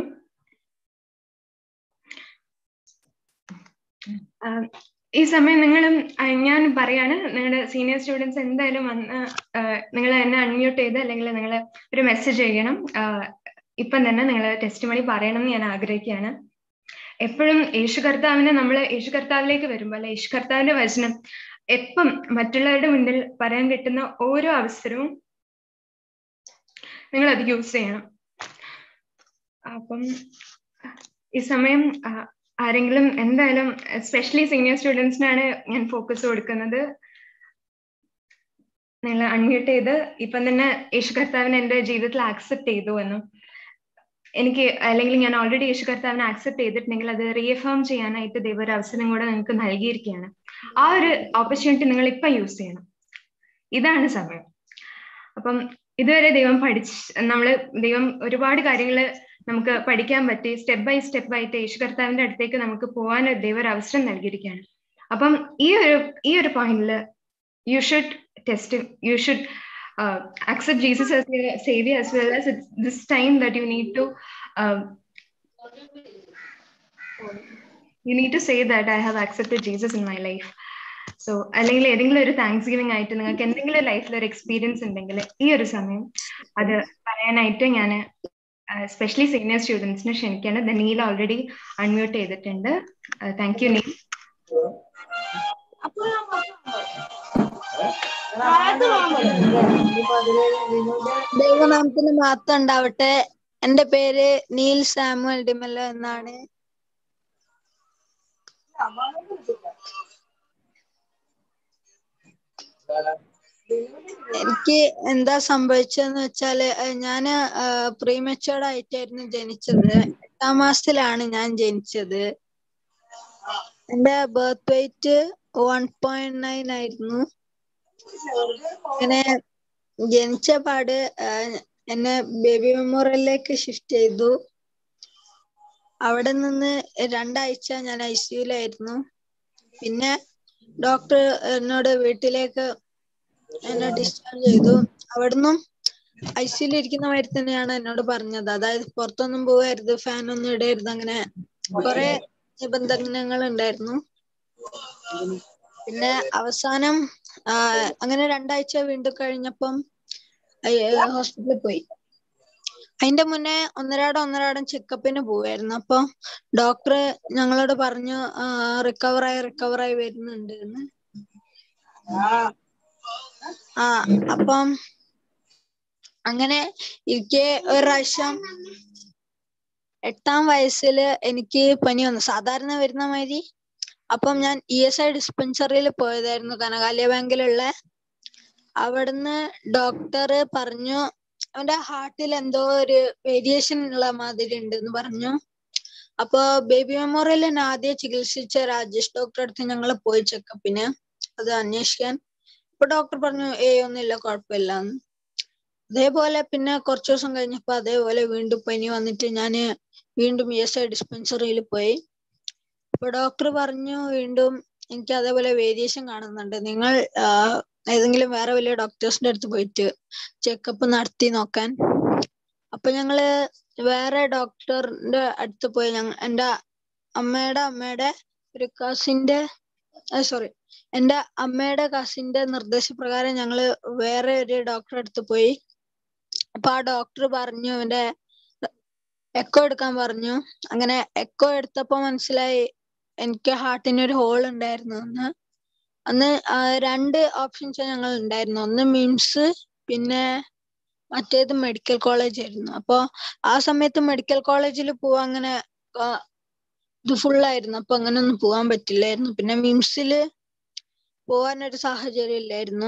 ഈ സമയം നിങ്ങളും ഞാൻ പറയാണ്, നിങ്ങളുടെ സീനിയർ സ്റ്റുഡൻസ് എന്തായാലും വന്ന് നിങ്ങൾ എന്നെ അൺമ്യൂട്ട് ചെയ്ത് അല്ലെങ്കിൽ നിങ്ങൾ ഒരു മെസ്സേജ് ചെയ്യണം. ഇപ്പം തന്നെ നിങ്ങൾ ടെസ്റ്റ് മണി പറയണം എന്ന് ഞാൻ ആഗ്രഹിക്കുകയാണ്. എപ്പോഴും യേശു കർത്താവിനെ നമ്മൾ യേശു കർത്താവിലേക്ക് വരുമ്പോൾ അല്ലെ യേശു കർത്താവിന്റെ വചനം എപ്പം മറ്റുള്ളവരുടെ മുന്നിൽ പറയാൻ കിട്ടുന്ന ഓരോ അവസരവും നിങ്ങൾ അത് യൂസ് ചെയ്യണം. അപ്പം ഈ സമയം ആരെങ്കിലും എന്തായാലും എസ്പെഷ്യലി സീനിയർ സ്റ്റുഡൻസിനാണ് ഞാൻ ഫോക്കസ് കൊടുക്കുന്നത്. നിങ്ങൾ അൺമ്യൂട്ട് ചെയ്ത് ഇപ്പം തന്നെ യേശു കർത്താവിനെ എൻ്റെ ജീവിതത്തിൽ ആക്സെപ്റ്റ് ചെയ്തു എന്നും എനിക്ക് അല്ലെങ്കിൽ ഞാൻ ഓൾറെഡി യേശു കർത്താവിനെ ആക്സെപ്റ്റ് ചെയ്തിട്ടുണ്ടെങ്കിൽ അത് റീഅഫേം ചെയ്യാനായിട്ട് ദൈവം ഒരു അവസരം കൂടെ നിങ്ങൾക്ക് നൽകിയിരിക്കുകയാണ്. ആ ഒരു ഓപ്പർച്യൂണിറ്റി നിങ്ങൾ ഇപ്പം യൂസ് ചെയ്യണം. ഇതാണ് സമയം. അപ്പം ഇതുവരെ ദൈവം പഠിച്ച് നമ്മള് ദൈവം ഒരുപാട് കാര്യങ്ങൾ നമുക്ക് പഠിക്കാൻ പറ്റി. സ്റ്റെപ്പ് ബൈ സ്റ്റെപ്പ് ആയിട്ട് യേശു കർത്താവിന്റെ അടുത്തേക്ക് നമുക്ക് പോകാൻ ദൈവം ഒരു അവസരം നൽകിയിരിക്കുകയാണ്. അപ്പം ഈ ഒരു ഈ ഒരു പോയിന്റില് you should test you should uh, accept Jesus as your savior, as well as it's this time that you need to uh, you need to say that I have accepted Jesus in my life. So അല്ലെങ്കിൽ ഏതെങ്കിലും ഒരു thanks giving ആയിട്ട് നിങ്ങൾക്ക് എന്തെങ്കിലും ലൈഫിൽ ഒരു experience ഉണ്ടെങ്കിൽ ഈ ഒരു സമയം അത് പറയാനായിട്ട് ഞാൻ എസ്പെഷ്യലി സീനിയർ സ്റ്റുഡൻസിനെ ക്ഷണിക്കാണ്. നീൽ ഓൾറെഡി അൺമ്യൂട്ട് ചെയ്തിട്ടുണ്ട്. Thank you Neil. ദൈവനാമത്തിന് മഹത്വം ഉണ്ടാവട്ടെ. എന്റെ പേര് നീൽ സാമുവൽ ഡിമല്ല എന്നാണ്. എനിക്ക് എന്താ സംഭവിച്ചതെന്ന് വെച്ചാല് ഞാന് പ്രീമച്ചുവർഡ് ആയിട്ടായിരുന്നു ജനിച്ചത്. എട്ടാം മാസത്തിലാണ് ഞാൻ ജനിച്ചത്. എന്റെ birth weight one point nine ആയിരുന്നു. അങ്ങനെ ജനിച്ച പാട് എന്നെ ബേബി മെമ്മോറിയലിലേക്ക് ഷിഫ്റ്റ് ചെയ്തു. അവിടെ നിന്ന് രണ്ടാഴ്ച ഞാൻ ഐ സിയുലായിരുന്നു. പിന്നെ ഡോക്ടർ എന്നോട് വീട്ടിലേക്ക് എന്നെ ഡിസ്ചാർജ് ചെയ്തു. അവിടുന്നും ഐ സിയിൽ ഇരിക്കുന്ന മാതിരി തന്നെയാണ് എന്നോട് പറഞ്ഞത്. അതായത് പുറത്തൊന്നും പോകരുത്, ഫാനൊന്നും ഇടരുത്, അങ്ങനെ കുറെ നിബന്ധനകൾ ഉണ്ടായിരുന്നു. പിന്നെ അവസാനം ആ അങ്ങനെ രണ്ടാഴ്ച വീണ്ടും കഴിഞ്ഞപ്പം ഹോസ്പിറ്റലിൽ പോയി. അതിന്റെ മുന്നേ ഒന്നരാടം ഒന്നരാടം ചെക്കപ്പിന് പോവായിരുന്നു. അപ്പൊ ഡോക്ടർ ഞങ്ങളോട് പറഞ്ഞു റിക്കവറായി റിക്കവറായി വരുന്നുണ്ട് എന്ന്. ആ അപ്പം അങ്ങനെ എനിക്ക് ഒരു പ്രാവശ്യം എട്ടാം വയസ്സില് എനിക്ക് പനി വന്നു, സാധാരണ വരുന്ന മാതിരി. അപ്പം ഞാൻ ഇ എസ് ഐ ഡിസ്പെൻസറിയിൽ പോയതായിരുന്നു, കനകാലയ ബാങ്കിലുള്ള. അവിടുന്ന് ഡോക്ടർ പറഞ്ഞു അവന്റെ ഹാർട്ടിൽ എന്തോ ഒരു വേരിയേഷൻ ഉള്ള മാതിരി ഉണ്ട് എന്ന് പറഞ്ഞു. അപ്പൊ ബേബി മെമ്മോറിയൽ തന്നെ ആദ്യം ചികിത്സിച്ച രാജേഷ് ഡോക്ടറെ അടുത്ത് ഞങ്ങൾ പോയി ചെക്കപ്പിന് അത് അന്വേഷിക്കാൻ. അപ്പൊ ഡോക്ടർ പറഞ്ഞു ഏയ് ഒന്നുമില്ല, കുഴപ്പമില്ല എന്ന്. അതേപോലെ പിന്നെ കുറച്ചു ദിവസം കഴിഞ്ഞപ്പോ അതേപോലെ വീണ്ടും പനി വന്നിട്ട് ഞാൻ വീണ്ടും ഇ എസ് ഐ ഡിസ്പെൻസറിയിൽ പോയി. അപ്പൊ ഡോക്ടർ പറഞ്ഞു വീണ്ടും എനിക്ക് അതേപോലെ വേരിയേഷൻ കാണുന്നുണ്ട്, നിങ്ങൾ ഏതെങ്കിലും വേറെ വലിയ ഡോക്ടേഴ്സിന്റെ അടുത്ത് പോയിട്ട് ചെക്കപ്പ് നടത്തി നോക്കാൻ. അപ്പൊ ഞങ്ങള് വേറെ ഡോക്ടറിന്റെ അടുത്ത് പോയി. ഞങ്ങ എൻ്റെ അമ്മയുടെ അമ്മയുടെ ഒരു കസിന്റെ സോറി എൻ്റെ അമ്മയുടെ കസിന്റെ നിർദ്ദേശപ്രകാരം ഞങ്ങള് വേറെ ഒരു ഡോക്ടറെ അടുത്ത് പോയി. അപ്പൊ ആ ഡോക്ടർ പറഞ്ഞു അവന്റെ എക്കോ എടുക്കാൻ പറഞ്ഞു. അങ്ങനെ എക്കോ എടുത്തപ്പോ മനസ്സിലായി എനിക്ക് ഹാർട്ടിന് ഒരു ഹോൾ ഉണ്ടായിരുന്നു എന്ന്. അന്ന് രണ്ട് ഓപ്ഷൻസ് ഞങ്ങൾ ഉണ്ടായിരുന്നു, ഒന്ന് മിംസ് പിന്നെ മറ്റേത് മെഡിക്കൽ കോളേജ് ആയിരുന്നു. അപ്പൊ ആ സമയത്ത് മെഡിക്കൽ കോളേജിൽ പോവാൻ അങ്ങനെ ഇത് ഫുള്ളായിരുന്നു, അപ്പൊ അങ്ങനെ ഒന്നും പോവാൻ പറ്റില്ലായിരുന്നു. പിന്നെ മിംസില് പോവാനൊരു സാഹചര്യം ഇല്ലായിരുന്നു.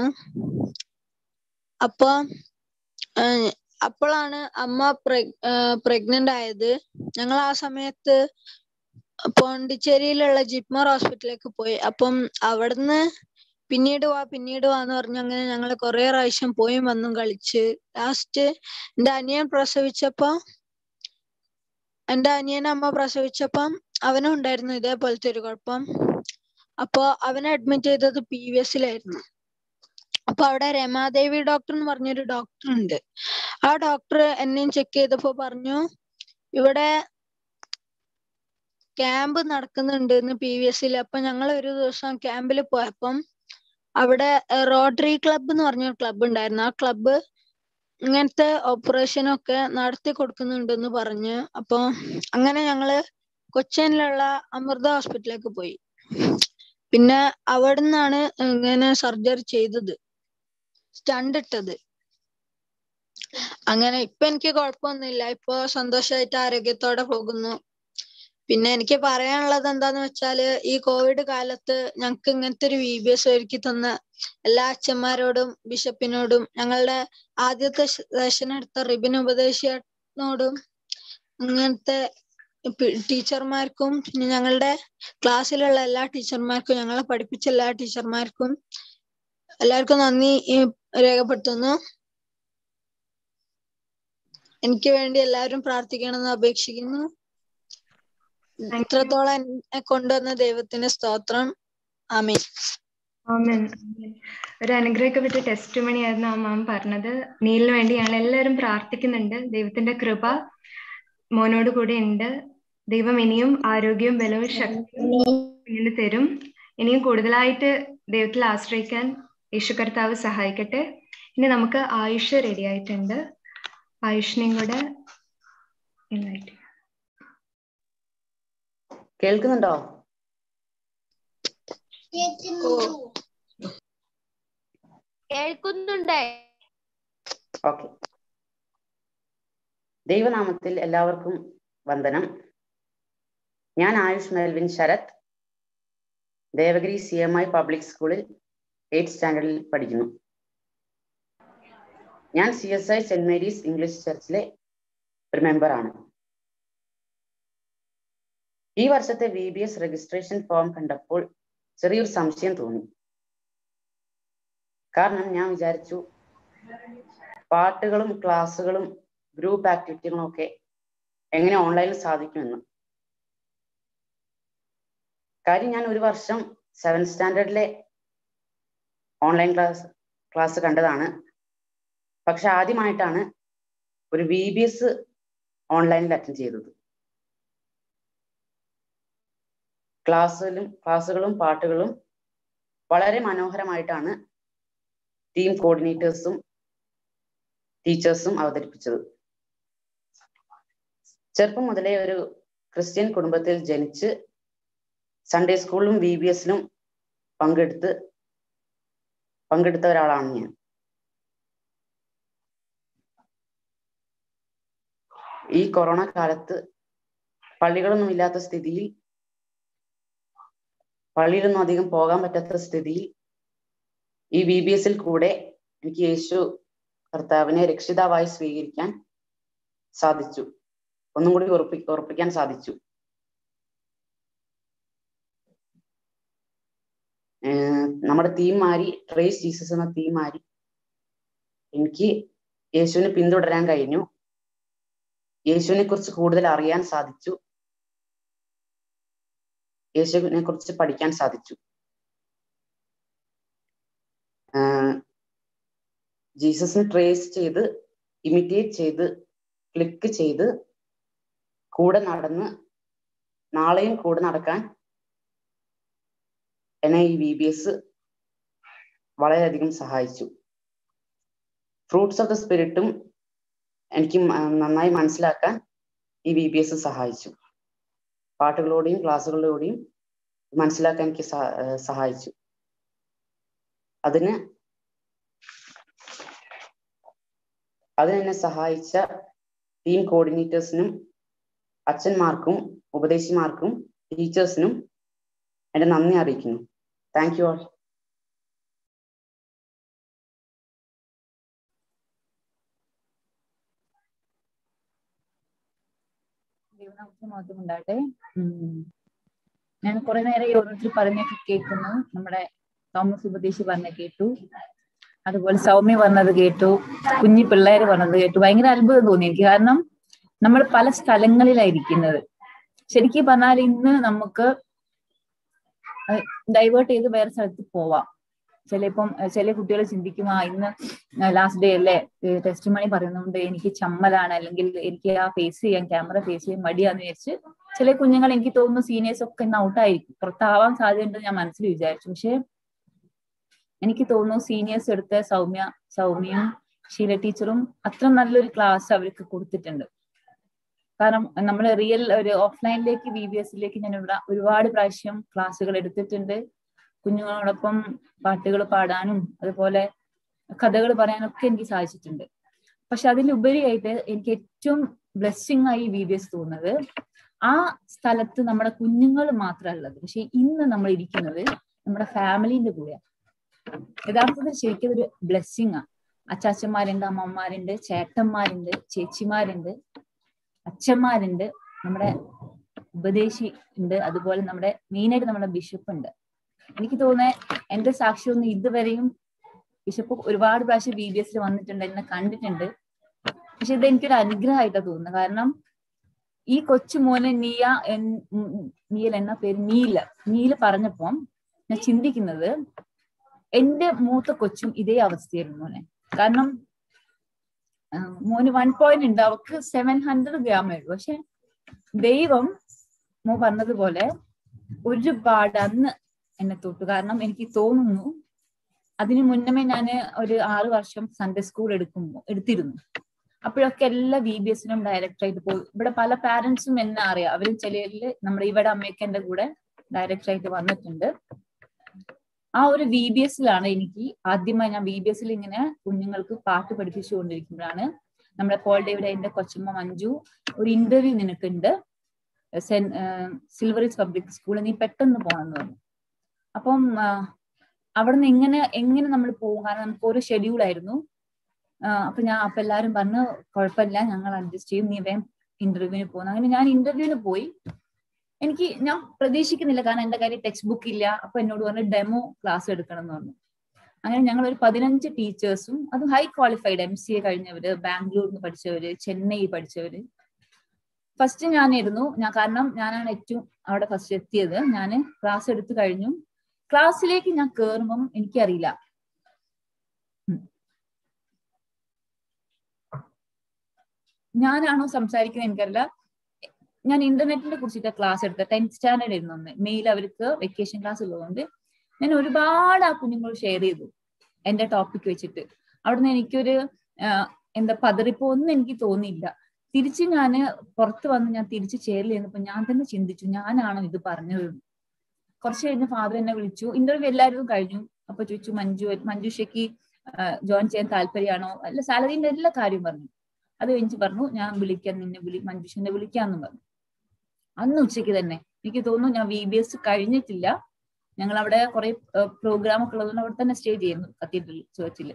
അപ്പൊ അപ്പോഴാണ് അമ്മ പ്രഗ്നന്റ് ആയത്. ഞങ്ങൾ ആ സമയത്ത് പോണ്ടിച്ചേരിയിലുള്ള ജിപ്മർ ഹോസ്പിറ്റലിലേക്ക് പോയി. അപ്പം അവിടുന്ന് പിന്നീട് വാ പിന്നീട് വാന്ന് പറഞ്ഞു അങ്ങനെ ഞങ്ങൾ കുറെ പ്രാവശ്യം പോയും വന്നും കളിച്ച് ലാസ്റ്റ് എൻ്റെ അനിയൻ പ്രസവിച്ചപ്പോ എൻ്റെ അനിയനെ അമ്മ പ്രസവിച്ചപ്പം അവനും ഉണ്ടായിരുന്നു ഇതേപോലത്തെ ഒരു കുഴപ്പം. അപ്പൊ അവനെ അഡ്മിറ്റ് ചെയ്തത് പി വി എസിലായിരുന്നു. അപ്പൊ അവിടെ രമാദേവി ഡോക്ടർ എന്ന് പറഞ്ഞൊരു ഡോക്ടർ ഉണ്ട്. ആ ഡോക്ടർ എന്നെയും ചെക്ക് ചെയ്തപ്പോ പറഞ്ഞു ഇവിടെ ക്യാമ്പ് നടക്കുന്നുണ്ട് ഇന്ന് പി വി എസിൽ. അപ്പൊ ഞങ്ങൾ ഒരു ദിവസം ക്യാമ്പിൽ പോയപ്പം അവിടെ റോട്ടറി ക്ലബ്ബ് എന്ന് പറഞ്ഞൊരു ക്ലബ്ബ് ഉണ്ടായിരുന്നു. ആ ക്ലബ്ബ് ഇങ്ങനത്തെ ഓപ്പറേഷനൊക്കെ നടത്തി കൊടുക്കുന്നുണ്ടെന്ന് പറഞ്ഞ്. അപ്പൊ അങ്ങനെ ഞങ്ങള് കൊച്ചിനിലുള്ള അമൃത ഹോസ്പിറ്റലിലേക്ക് പോയി. പിന്നെ അവിടെ നിന്നാണ് ഇങ്ങനെ സർജറി ചെയ്തത്, സ്റ്റണ്ട് ഇട്ടത്. അങ്ങനെ ഇപ്പൊ എനിക്ക് കുഴപ്പമൊന്നുമില്ല, ഇപ്പൊ സന്തോഷമായിട്ട് ആരോഗ്യത്തോടെ പോകുന്നു. പിന്നെ എനിക്ക് പറയാനുള്ളത് എന്താന്ന് വെച്ചാല് ഈ കോവിഡ് കാലത്ത് ഞങ്ങൾക്ക് ഇങ്ങനത്തെ ഒരു വി ബി എസ് ഒരുക്കി തന്ന എല്ലാ അച്ഛന്മാരോടും ബിഷപ്പിനോടും ഞങ്ങളുടെ ആദ്യത്തെ സെഷൻ എടുത്ത റിബിൻ ഉപദേശിയോടും ഇങ്ങനത്തെ ടീച്ചർമാർക്കും പിന്നെ ഞങ്ങളുടെ ക്ലാസ്സിലുള്ള എല്ലാ ടീച്ചർമാർക്കും ഞങ്ങളെ പഠിപ്പിച്ച എല്ലാ ടീച്ചർമാർക്കും എല്ലാവർക്കും നന്ദി രേഖപ്പെടുത്തുന്നു. എനിക്ക് വേണ്ടി എല്ലാവരും പ്രാർത്ഥിക്കണമെന്ന് അപേക്ഷിക്കുന്നു. ഇത്രത്തോളം എന്നെ കൊണ്ടുവന്ന ദൈവത്തിന് സ്തോത്രം. ആമേൻ. ആമേൻ. ഒരു അനുഗ്രഹിക്കപ്പെട്ട ടെസ്റ്റ് മണിയായിരുന്നു ആ മാം പറഞ്ഞത്. നീലിന് വേണ്ടി ഞങ്ങൾ എല്ലാവരും പ്രാർത്ഥിക്കുന്നുണ്ട്. ദൈവത്തിന്റെ കൃപ മോനോട് കൂടെ ഉണ്ട്. ദൈവം ഇനിയും ആരോഗ്യവും ബലവും ശക്തിയും തരും. ഇനിയും കൂടുതലായിട്ട് ദൈവത്തിൽ ആശ്രയിക്കാൻ യേശു കർത്താവ് സഹായിക്കട്ടെ. ഇനി നമുക്ക് ആയുഷ് റെഡി ആയിട്ടുണ്ട്. ആയുഷിനെയും കൂടെ ഇൻവൈറ്റ് ചെയ്യാം. കേൾക്കുന്നുണ്ടോ? കേൾക്കുന്നുണ്ട്. ഓക്കെ. ദൈവനാമത്തിൽ എല്ലാവർക്കും വന്ദനം. ഞാൻ Ayush Melvin Sarath, Devagiri C M I public സ്കൂളിൽ എയ്ത്ത് സ്റ്റാൻഡേർഡിൽ പഠിക്കുന്നു. ഞാൻ C S I saint Mary's English ചർച്ചിലെ ഒരു മെമ്പറാണ്. ഈ വർഷത്തെ V B S registration form കണ്ടപ്പോൾ ചെറിയൊരു സംശയം തോന്നി. കാരണം ഞാൻ വിചാരിച്ചു പാട്ടുകളും ക്ലാസ്സുകളും ഗ്രൂപ്പ് ആക്ടിവിറ്റികളും ഒക്കെ എങ്ങനെ ഓൺലൈനിൽ സാധിക്കുമെന്ന്. കാര്യം ഞാൻ ഒരു വർഷം സെവൻത് സ്റ്റാൻഡേർഡിലെ ഓൺലൈൻ ക്ലാസ് ക്ലാസ് കണ്ടതാണ്. പക്ഷെ ആദ്യമായിട്ടാണ് ഒരു വി ബി എസ് ഓൺലൈനിൽ അറ്റൻഡ് ചെയ്തത്. ക്ലാസ്സിലും ക്ലാസ്സുകളും പാട്ടുകളും വളരെ മനോഹരമായിട്ടാണ് ടീം കോർഡിനേറ്റേഴ്സും ടീച്ചേഴ്സും അവതരിപ്പിച്ചത്. ചെറുപ്പം മുതലേ ഒരു ക്രിസ്ത്യൻ കുടുംബത്തിൽ ജനിച്ച് സൺഡേ സ്കൂളിലും വി ബി എസിലും പങ്കെടുത്ത് പങ്കെടുത്ത ഒരാളാണ് ഞാൻ. ഈ കൊറോണ കാലത്ത് പള്ളികളൊന്നും ഇല്ലാത്ത സ്ഥിതിയിൽ, പള്ളിയിലൊന്നും അധികം പോകാൻ പറ്റാത്ത സ്ഥിതിയിൽ ഈ വി ബി എസിൽ കൂടെ എനിക്ക് യേശു കർത്താവിനെ രക്ഷിതാവായി സ്വീകരിക്കാൻ സാധിച്ചു. ഒന്നും കൂടി ഉറപ്പി ഉറപ്പിക്കാൻ സാധിച്ചു. നമ്മുടെ തീം മാറി, ട്രേസ് ജീസസ് എന്ന തീം മാറി എനിക്ക് യേശുവിനെ പിന്തുടരാൻ കഴിഞ്ഞു. യേശുവിനെ കുറിച്ച് കൂടുതൽ അറിയാൻ സാധിച്ചു. യേശുവിനെ കുറിച്ച് പഠിക്കാൻ സാധിച്ചു. ജീസസിനെ ട്രേസ് ചെയ്ത്, ഇമിറ്റേറ്റ് ചെയ്ത്, ക്ലിക്ക് ചെയ്ത് കൂടെ നടന്ന് നാളെയും കൂടെ നടക്കാൻ എന്നെ ഈ വി ബി എസ് വളരെയധികം സഹായിച്ചു. ഫ്രൂട്ട്സ് ഓഫ് ദ സ്പിരിറ്റും എനിക്ക് നന്നായി മനസ്സിലാക്കാൻ ഈ വി ബി എസ് സഹായിച്ചു. പാട്ടുകളോടെയും ക്ലാസ്സുകളിലൂടെയും മനസ്സിലാക്കാൻ എനിക്ക് സഹായിച്ചു. അതിന് അതിനെന്നെ സഹായിച്ച ടീം കോർഡിനേറ്റേഴ്സിനും അച്ഛന്മാർക്കും ഉപദേശിമാർക്കും ടീച്ചേഴ്സിനും എന്റെ നന്ദി അറിയിക്കുന്നു. Thank you all. ദൈവനാമത്തിന് ഉണ്ടാകട്ടെ. ഞാൻ കുറെ നേരം ഓരോരുത്തർ പറഞ്ഞൊക്കെ കേൾക്കുന്നു. നമ്മുടെ തോമസ് ഉപദേശി പറഞ്ഞ കേട്ടു, അതുപോലെ സൗമ്യ പറഞ്ഞത് കേട്ടു, കുഞ്ഞി പിള്ളേര് പറഞ്ഞത് കേട്ടു. ഭയങ്കര അത്ഭുതം തോന്നി എനിക്ക്. കാരണം നമ്മൾ പല സ്ഥലങ്ങളിലായിരിക്കുന്നത്. ശരിക്കും പറഞ്ഞാൽ ഇന്ന് നമുക്ക് ഡൈവേർട്ട് ചെയ്ത് വേറെ സ്ഥലത്ത് പോവാം. ചിലപ്പം ചില കുട്ടികൾ ചിന്തിക്കും, ആ ഇന്ന് ലാസ്റ്റ് ഡേ അല്ലേ, ടെസ്റ്റ് മണി പറയുന്നതുകൊണ്ട് എനിക്ക് ചമ്മലാണ്, അല്ലെങ്കിൽ എനിക്ക് ആ ഫേസ് ചെയ്യാൻ ക്യാമറ ഫേസ് ചെയ്യാൻ മടിയാന്ന് വിചാരിച്ച് ചില കുഞ്ഞുങ്ങൾ, എനിക്ക് തോന്നുന്നു സീനിയേഴ്സ് ഒക്കെ ഇന്ന് ഔട്ടായിരിക്കും, പുറത്താവാൻ സാധ്യതയുണ്ടെന്ന് ഞാൻ മനസ്സിൽ വിചാരിച്ചു. പക്ഷെ എനിക്ക് തോന്നുന്നു സീനിയേഴ്സ് എടുത്ത സൗമ്യ സൗമ്യയും ഷീല ടീച്ചറും അത്ര നല്ലൊരു ക്ലാസ് അവർക്ക് കൊടുത്തിട്ടുണ്ട്. കാരണം നമ്മൾ റിയൽ ഒരു ഓഫ്ലൈനിലേക്ക് വി ബി എസിലേക്ക് ഞാൻ ഇവിടെ ഒരുപാട് പ്രാവശ്യം ക്ലാസ്സുകൾ എടുത്തിട്ടുണ്ട്. കുഞ്ഞുങ്ങളോടൊപ്പം പാട്ടുകൾ പാടാനും അതുപോലെ കഥകൾ പറയാനൊക്കെ എനിക്ക് സാധിച്ചിട്ടുണ്ട്. പക്ഷെ അതിലുപരിയായിട്ട് എനിക്ക് ഏറ്റവും ബ്ലെസ്സിങ് ആയി വി ബി എസ് തോന്നുന്നത്, ആ സ്ഥലത്ത് നമ്മുടെ കുഞ്ഞുങ്ങൾ മാത്രമുള്ളത്, പക്ഷെ ഇന്ന് നമ്മൾ ഇരിക്കുന്നത് നമ്മുടെ ഫാമിലിന്റെ കൂടെയാണ്. യഥാർത്ഥത്തിൽ ശരിക്കും ഒരു ബ്ലെസ്സിങ് ആ. അച്ചാച്ചന്മാരുണ്ട്, അമ്മമാരുണ്ട്, ചേട്ടന്മാരുണ്ട്, ചേച്ചിമാരുണ്ട്, അച്ഛന്മാരുണ്ട്, നമ്മുടെ ഉപദേശി ഉണ്ട്, അതുപോലെ നമ്മുടെ മെയിനായിട്ട് നമ്മുടെ ബിഷപ്പ് ഉണ്ട്. എനിക്ക് തോന്നുന്നത് എന്റെ സാക്ഷ്യമൊന്നും ഇതുവരെയും, ബിഷപ്പ് ഒരുപാട് പ്രാവശ്യം ബി ബി എസിൽ വന്നിട്ടുണ്ട്, എന്നെ കണ്ടിട്ടുണ്ട്. പക്ഷെ ഇത് എനിക്കൊരു അനുഗ്രഹമായിട്ടാണ് തോന്നുന്നത്. കാരണം ഈ കൊച്ചു മോനെ നീയ നീല എന്ന പേര് നീല നീല പറഞ്ഞപ്പം ഞാൻ ചിന്തിക്കുന്നത്, എന്റെ മൂത്ത കൊച്ചും ഇതേ അവസ്ഥയായിരുന്നു മോനെ. കാരണം മോന് വൺ പോയിന്റ് ഉണ്ട്, അവക്ക് സെവൻ ഹൺഡ്രഡ് ഗ്രാമേ ഉള്ളൂ. പക്ഷെ ദൈവം മോ പറഞ്ഞതുപോലെ ഒരുപാട് അന്ന് എന്നെ തൊട്ടു. കാരണം എനിക്ക് തോന്നുന്നു അതിനു മുന്നമേ ഞാൻ ഒരു ആറു വർഷം സൺഡേ സ്കൂൾ എടുക്കുമ്പോ എടുത്തിരുന്നു. അപ്പോഴൊക്കെ എല്ലാ വി ബി എസിനും ഡയറക്റ്റ് ആയിട്ട് പോയി. ഇവിടെ പല പാരന്റ്സും എന്നെ അറിയാം. അവരും ചിലരില് നമ്മുടെ ഇവിടെ അമ്മയൊക്കെ എന്റെ കൂടെ ഡയറക്റ്റ് ആയിട്ട് വന്നിട്ടുണ്ട്. ആ ഒരു വി ബി എസിലാണ് എനിക്ക് ആദ്യമായി, ഞാൻ വി ബി എസിൽ ഇങ്ങനെ കുഞ്ഞുങ്ങൾക്ക് പാട്ട് പഠിപ്പിച്ചുകൊണ്ടിരിക്കുമ്പോഴാണ് നമ്മുടെ പോൾ ഡേവിഡ്, എന്റെ കൊച്ചമ്മ മഞ്ജു, ഒരു ഇന്റർവ്യൂ നിനക്കുണ്ട് സെൻ സിൽവറിസ് പബ്ലിക് സ്കൂളിൽ, നീ പെട്ടെന്ന് പോകണമെന്ന് പറഞ്ഞു. അപ്പം അവിടുന്ന് എങ്ങനെ എങ്ങനെ നമ്മൾ പോകും, കാരണം നമുക്ക് ഒരു ഷെഡ്യൂൾ ആയിരുന്നു. അപ്പൊ ഞാൻ അപ്പൊ എല്ലാരും പറഞ്ഞു കുഴപ്പമില്ല, ഞങ്ങൾ അഡ്ജസ്റ്റ് ചെയ്യും, നീ വേഗം ഇന്റർവ്യൂവിന് പോകുന്നു. അങ്ങനെ ഞാൻ ഇന്റർവ്യൂവിന് പോയി. എനിക്ക് ഞാൻ പ്രതീക്ഷിക്കുന്നില്ല, കാരണം എന്റെ കയ്യിൽ ടെക്സ്റ്റ് ബുക്ക് ഇല്ല. അപ്പൊ എന്നോട് പറഞ്ഞു ഡെമോ ക്ലാസ് എടുക്കണം എന്ന് പറഞ്ഞു. അങ്ങനെ ഞങ്ങൾ ഒരു പതിനഞ്ച് ടീച്ചേഴ്സും, അത് high qualified, M C A കഴിഞ്ഞവര്, ബാംഗ്ലൂരിൽ നിന്ന് പഠിച്ചവര്, ചെന്നൈ പഠിച്ചവര്. ഫസ്റ്റ് ഞാനായിരുന്നു ഞാൻ, കാരണം ഞാനാണ് ഏറ്റവും അവിടെ ഫസ്റ്റ് എത്തിയത്. ഞാൻ ക്ലാസ് എടുത്തു കഴിഞ്ഞു. ക്ലാസ്സിലേക്ക് ഞാൻ കയറുമ്പം എനിക്കറിയില്ല, ഞാനാണോ സംസാരിക്കുന്നത് എനിക്കറിയില്ല. ഞാൻ ഇന്റർനെറ്റിനെ കുറിച്ചിട്ട് ക്ലാസ് എടുത്ത ടെൻത്ത് സ്റ്റാൻഡേർഡ് ആയിരുന്നു ഒന്ന്. മെയിൽ അവർക്ക് വെക്കേഷൻ ക്ലാസ് ഉള്ളതുകൊണ്ട് ഞാൻ ഒരുപാട് ആ കുഞ്ഞുങ്ങളോട് ഷെയർ ചെയ്തു എന്റെ ടോപ്പിക് വെച്ചിട്ട്. അവിടുന്ന് എനിക്കൊരു എന്താ പതറിപ്പോ ഒന്നും എനിക്ക് തോന്നിയില്ല. തിരിച്ച് ഞാന് പുറത്ത് വന്ന് ഞാൻ തിരിച്ച് ചേരിൽ ചെയ്യുന്നപ്പോ ഞാൻ തന്നെ ചിന്തിച്ചു, ഞാനാണോ ഇത് പറഞ്ഞത്. കുറച്ച് കഴിഞ്ഞ് ഫാദർ എന്നെ വിളിച്ചു, ഇന്റർവ്യൂ എല്ലാവരും കഴിഞ്ഞു. അപ്പൊ ചോദിച്ചു, മഞ്ജു മഞ്ജുഷയ്ക്ക് ജോയിൻ ചെയ്യാൻ താല്പര്യമാണോ, അല്ല സാലറിന്റെ എല്ലാ കാര്യവും പറഞ്ഞു. അത് കഴിഞ്ഞ് പറഞ്ഞു, ഞാൻ വിളിക്കാം നിന്നെ വിളി മഞ്ജുഷനെ വിളിക്കാന്ന് പറഞ്ഞു. അന്ന് ഉച്ചയ്ക്ക് തന്നെ എനിക്ക് തോന്നുന്നു, ഞാൻ വി ബി എസ് കഴിഞ്ഞിട്ടില്ല, ഞങ്ങൾ അവിടെ കുറെ പ്രോഗ്രാം ഒക്കെ ഉള്ളതുകൊണ്ട് അവിടെ തന്നെ സ്റ്റേ ചെയ്യുന്നു കത്തീഡ്രൽ ചേർച്ചിൽ.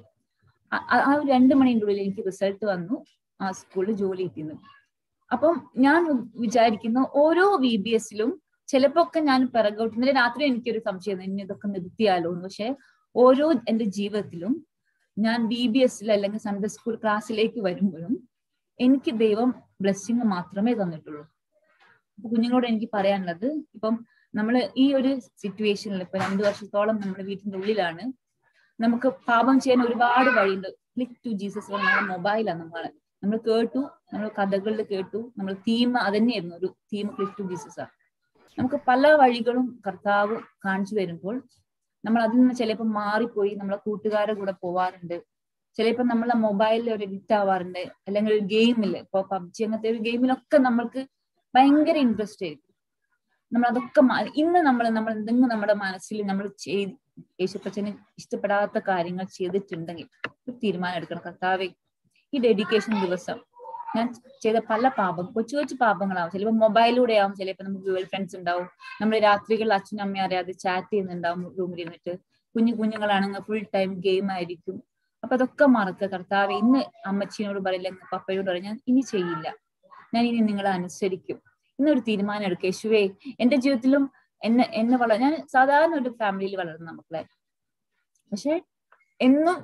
ആ ഒരു രണ്ട് മണിന്റെ ഉള്ളിൽ എനിക്ക് റിസൾട്ട് വന്നു, ആ സ്കൂളിൽ ജോലി കിട്ടുന്നു. അപ്പം ഞാൻ വിചാരിക്കുന്നു ഓരോ വി ബി എസിലും ചിലപ്പോ ഒക്കെ ഞാൻ പിറകോട്ട്, ഇന്നലെ രാത്രി എനിക്കൊരു സംശയം എന്നെ ഇതൊക്കെ നിർത്തിയാലോ എന്ന്. പക്ഷെ ഓരോ എന്റെ ജീവിതത്തിലും ഞാൻ ബി ബി എസിൽ അല്ലെങ്കിൽ സൺഡേ സ്കൂൾ ക്ലാസ്സിലേക്ക് വരുമ്പോഴും എനിക്ക് ദൈവം ബ്ലെസ്സിങ് മാത്രമേ തന്നിട്ടുള്ളൂ. അപ്പൊ കുഞ്ഞുങ്ങളോട് എനിക്ക് പറയാനുള്ളത്, ഇപ്പം നമ്മൾ ഈ ഒരു സിറ്റുവേഷനിൽ ഇപ്പൊ രണ്ടു വർഷത്തോളം നമ്മുടെ വീട്ടിന്റെ ഉള്ളിലാണ്, നമുക്ക് പാപം ചെയ്യാൻ ഒരുപാട് വഴിയുണ്ട്. ക്ലിക്ക് ടു ജീസസ് നമ്മുടെ മൊബൈലാണ് നമ്മള് നമ്മൾ കേട്ടു, നമ്മൾ കഥകളിൽ കേട്ടു, നമ്മൾ തീം അതന്നെയായിരുന്നു ഒരു തീം, ക്ലിക്ക് ടു ജീസസ് ആണ്. നമുക്ക് പല വഴികളും കർത്താവ് കാണിച്ചു തരുമ്പോൾ നമ്മൾ അതിൽ നിന്ന് ചിലപ്പോൾ മാറിപ്പോയി നമ്മളെ കൂട്ടുകാരുടെ കൂടെ പോവാറുണ്ട്, ചിലപ്പോൾ നമ്മളെ മൊബൈലിൽ ഒരു എഡിറ്റ് ആവാറുണ്ട്, അല്ലെങ്കിൽ ഒരു ഗെയിമില് ഇപ്പൊ പബ്ജി അങ്ങനത്തെ ഒരു ഗെയിമിലൊക്കെ നമ്മൾക്ക് ഭയങ്കര ഇൻട്രസ്റ്റ് ആയിരിക്കും. നമ്മൾ അതൊക്കെ ഇന്ന് നമ്മൾ നമ്മൾ എന്തെങ്കിലും നമ്മുടെ മനസ്സിൽ നമ്മൾ ചെയ്ത് യേശുപ്പച്ചന് ഇഷ്ടപ്പെടാത്ത കാര്യങ്ങൾ ചെയ്തിട്ടുണ്ടെങ്കിൽ ഒരു തീരുമാനം എടുക്കണം. കർത്താവേ, ഈ ഡെഡിക്കേഷൻ ദിവസം ഞാൻ ചെയ്ത പല പാപം, കൊച്ചു കൊച്ചു പാപങ്ങളാവും, ചിലപ്പോൾ മൊബൈലിലൂടെ ആവും, ചിലപ്പോൾ നമുക്ക് ഗേൾ ഫ്രണ്ട്സ് ഉണ്ടാവും, നമ്മൾ രാത്രികളിൽ അച്ഛനും അമ്മയും അറിയാതെ ചാറ്റ് ചെയ്യുന്നുണ്ടാവും റൂമിൽ ഇരുന്നിട്ട്, കുഞ്ഞു കുഞ്ഞുങ്ങളാണെങ്കിൽ ഫുൾ ടൈം ഗെയിം ആയിരിക്കും. അപ്പൊ അതൊക്കെ മറക്കുക. കർത്താവേ, ഇന്ന് അമ്മച്ചിനോട് പറയില്ല, പപ്പയോട് പറയും, ഞാൻ ഇനി ചെയ്യില്ല, ഞാൻ ഇനി നിങ്ങളെ അനുസരിക്കും, ഇന്നൊരു തീരുമാനം എടുക്കുക. യേശുവേ, എന്റെ ജീവിതത്തിലും എന്നെ എന്നെ വളർ ഞാൻ സാധാരണ ഒരു ഫാമിലിയിൽ വളർന്ന മക്കളെ, പക്ഷെ എന്നും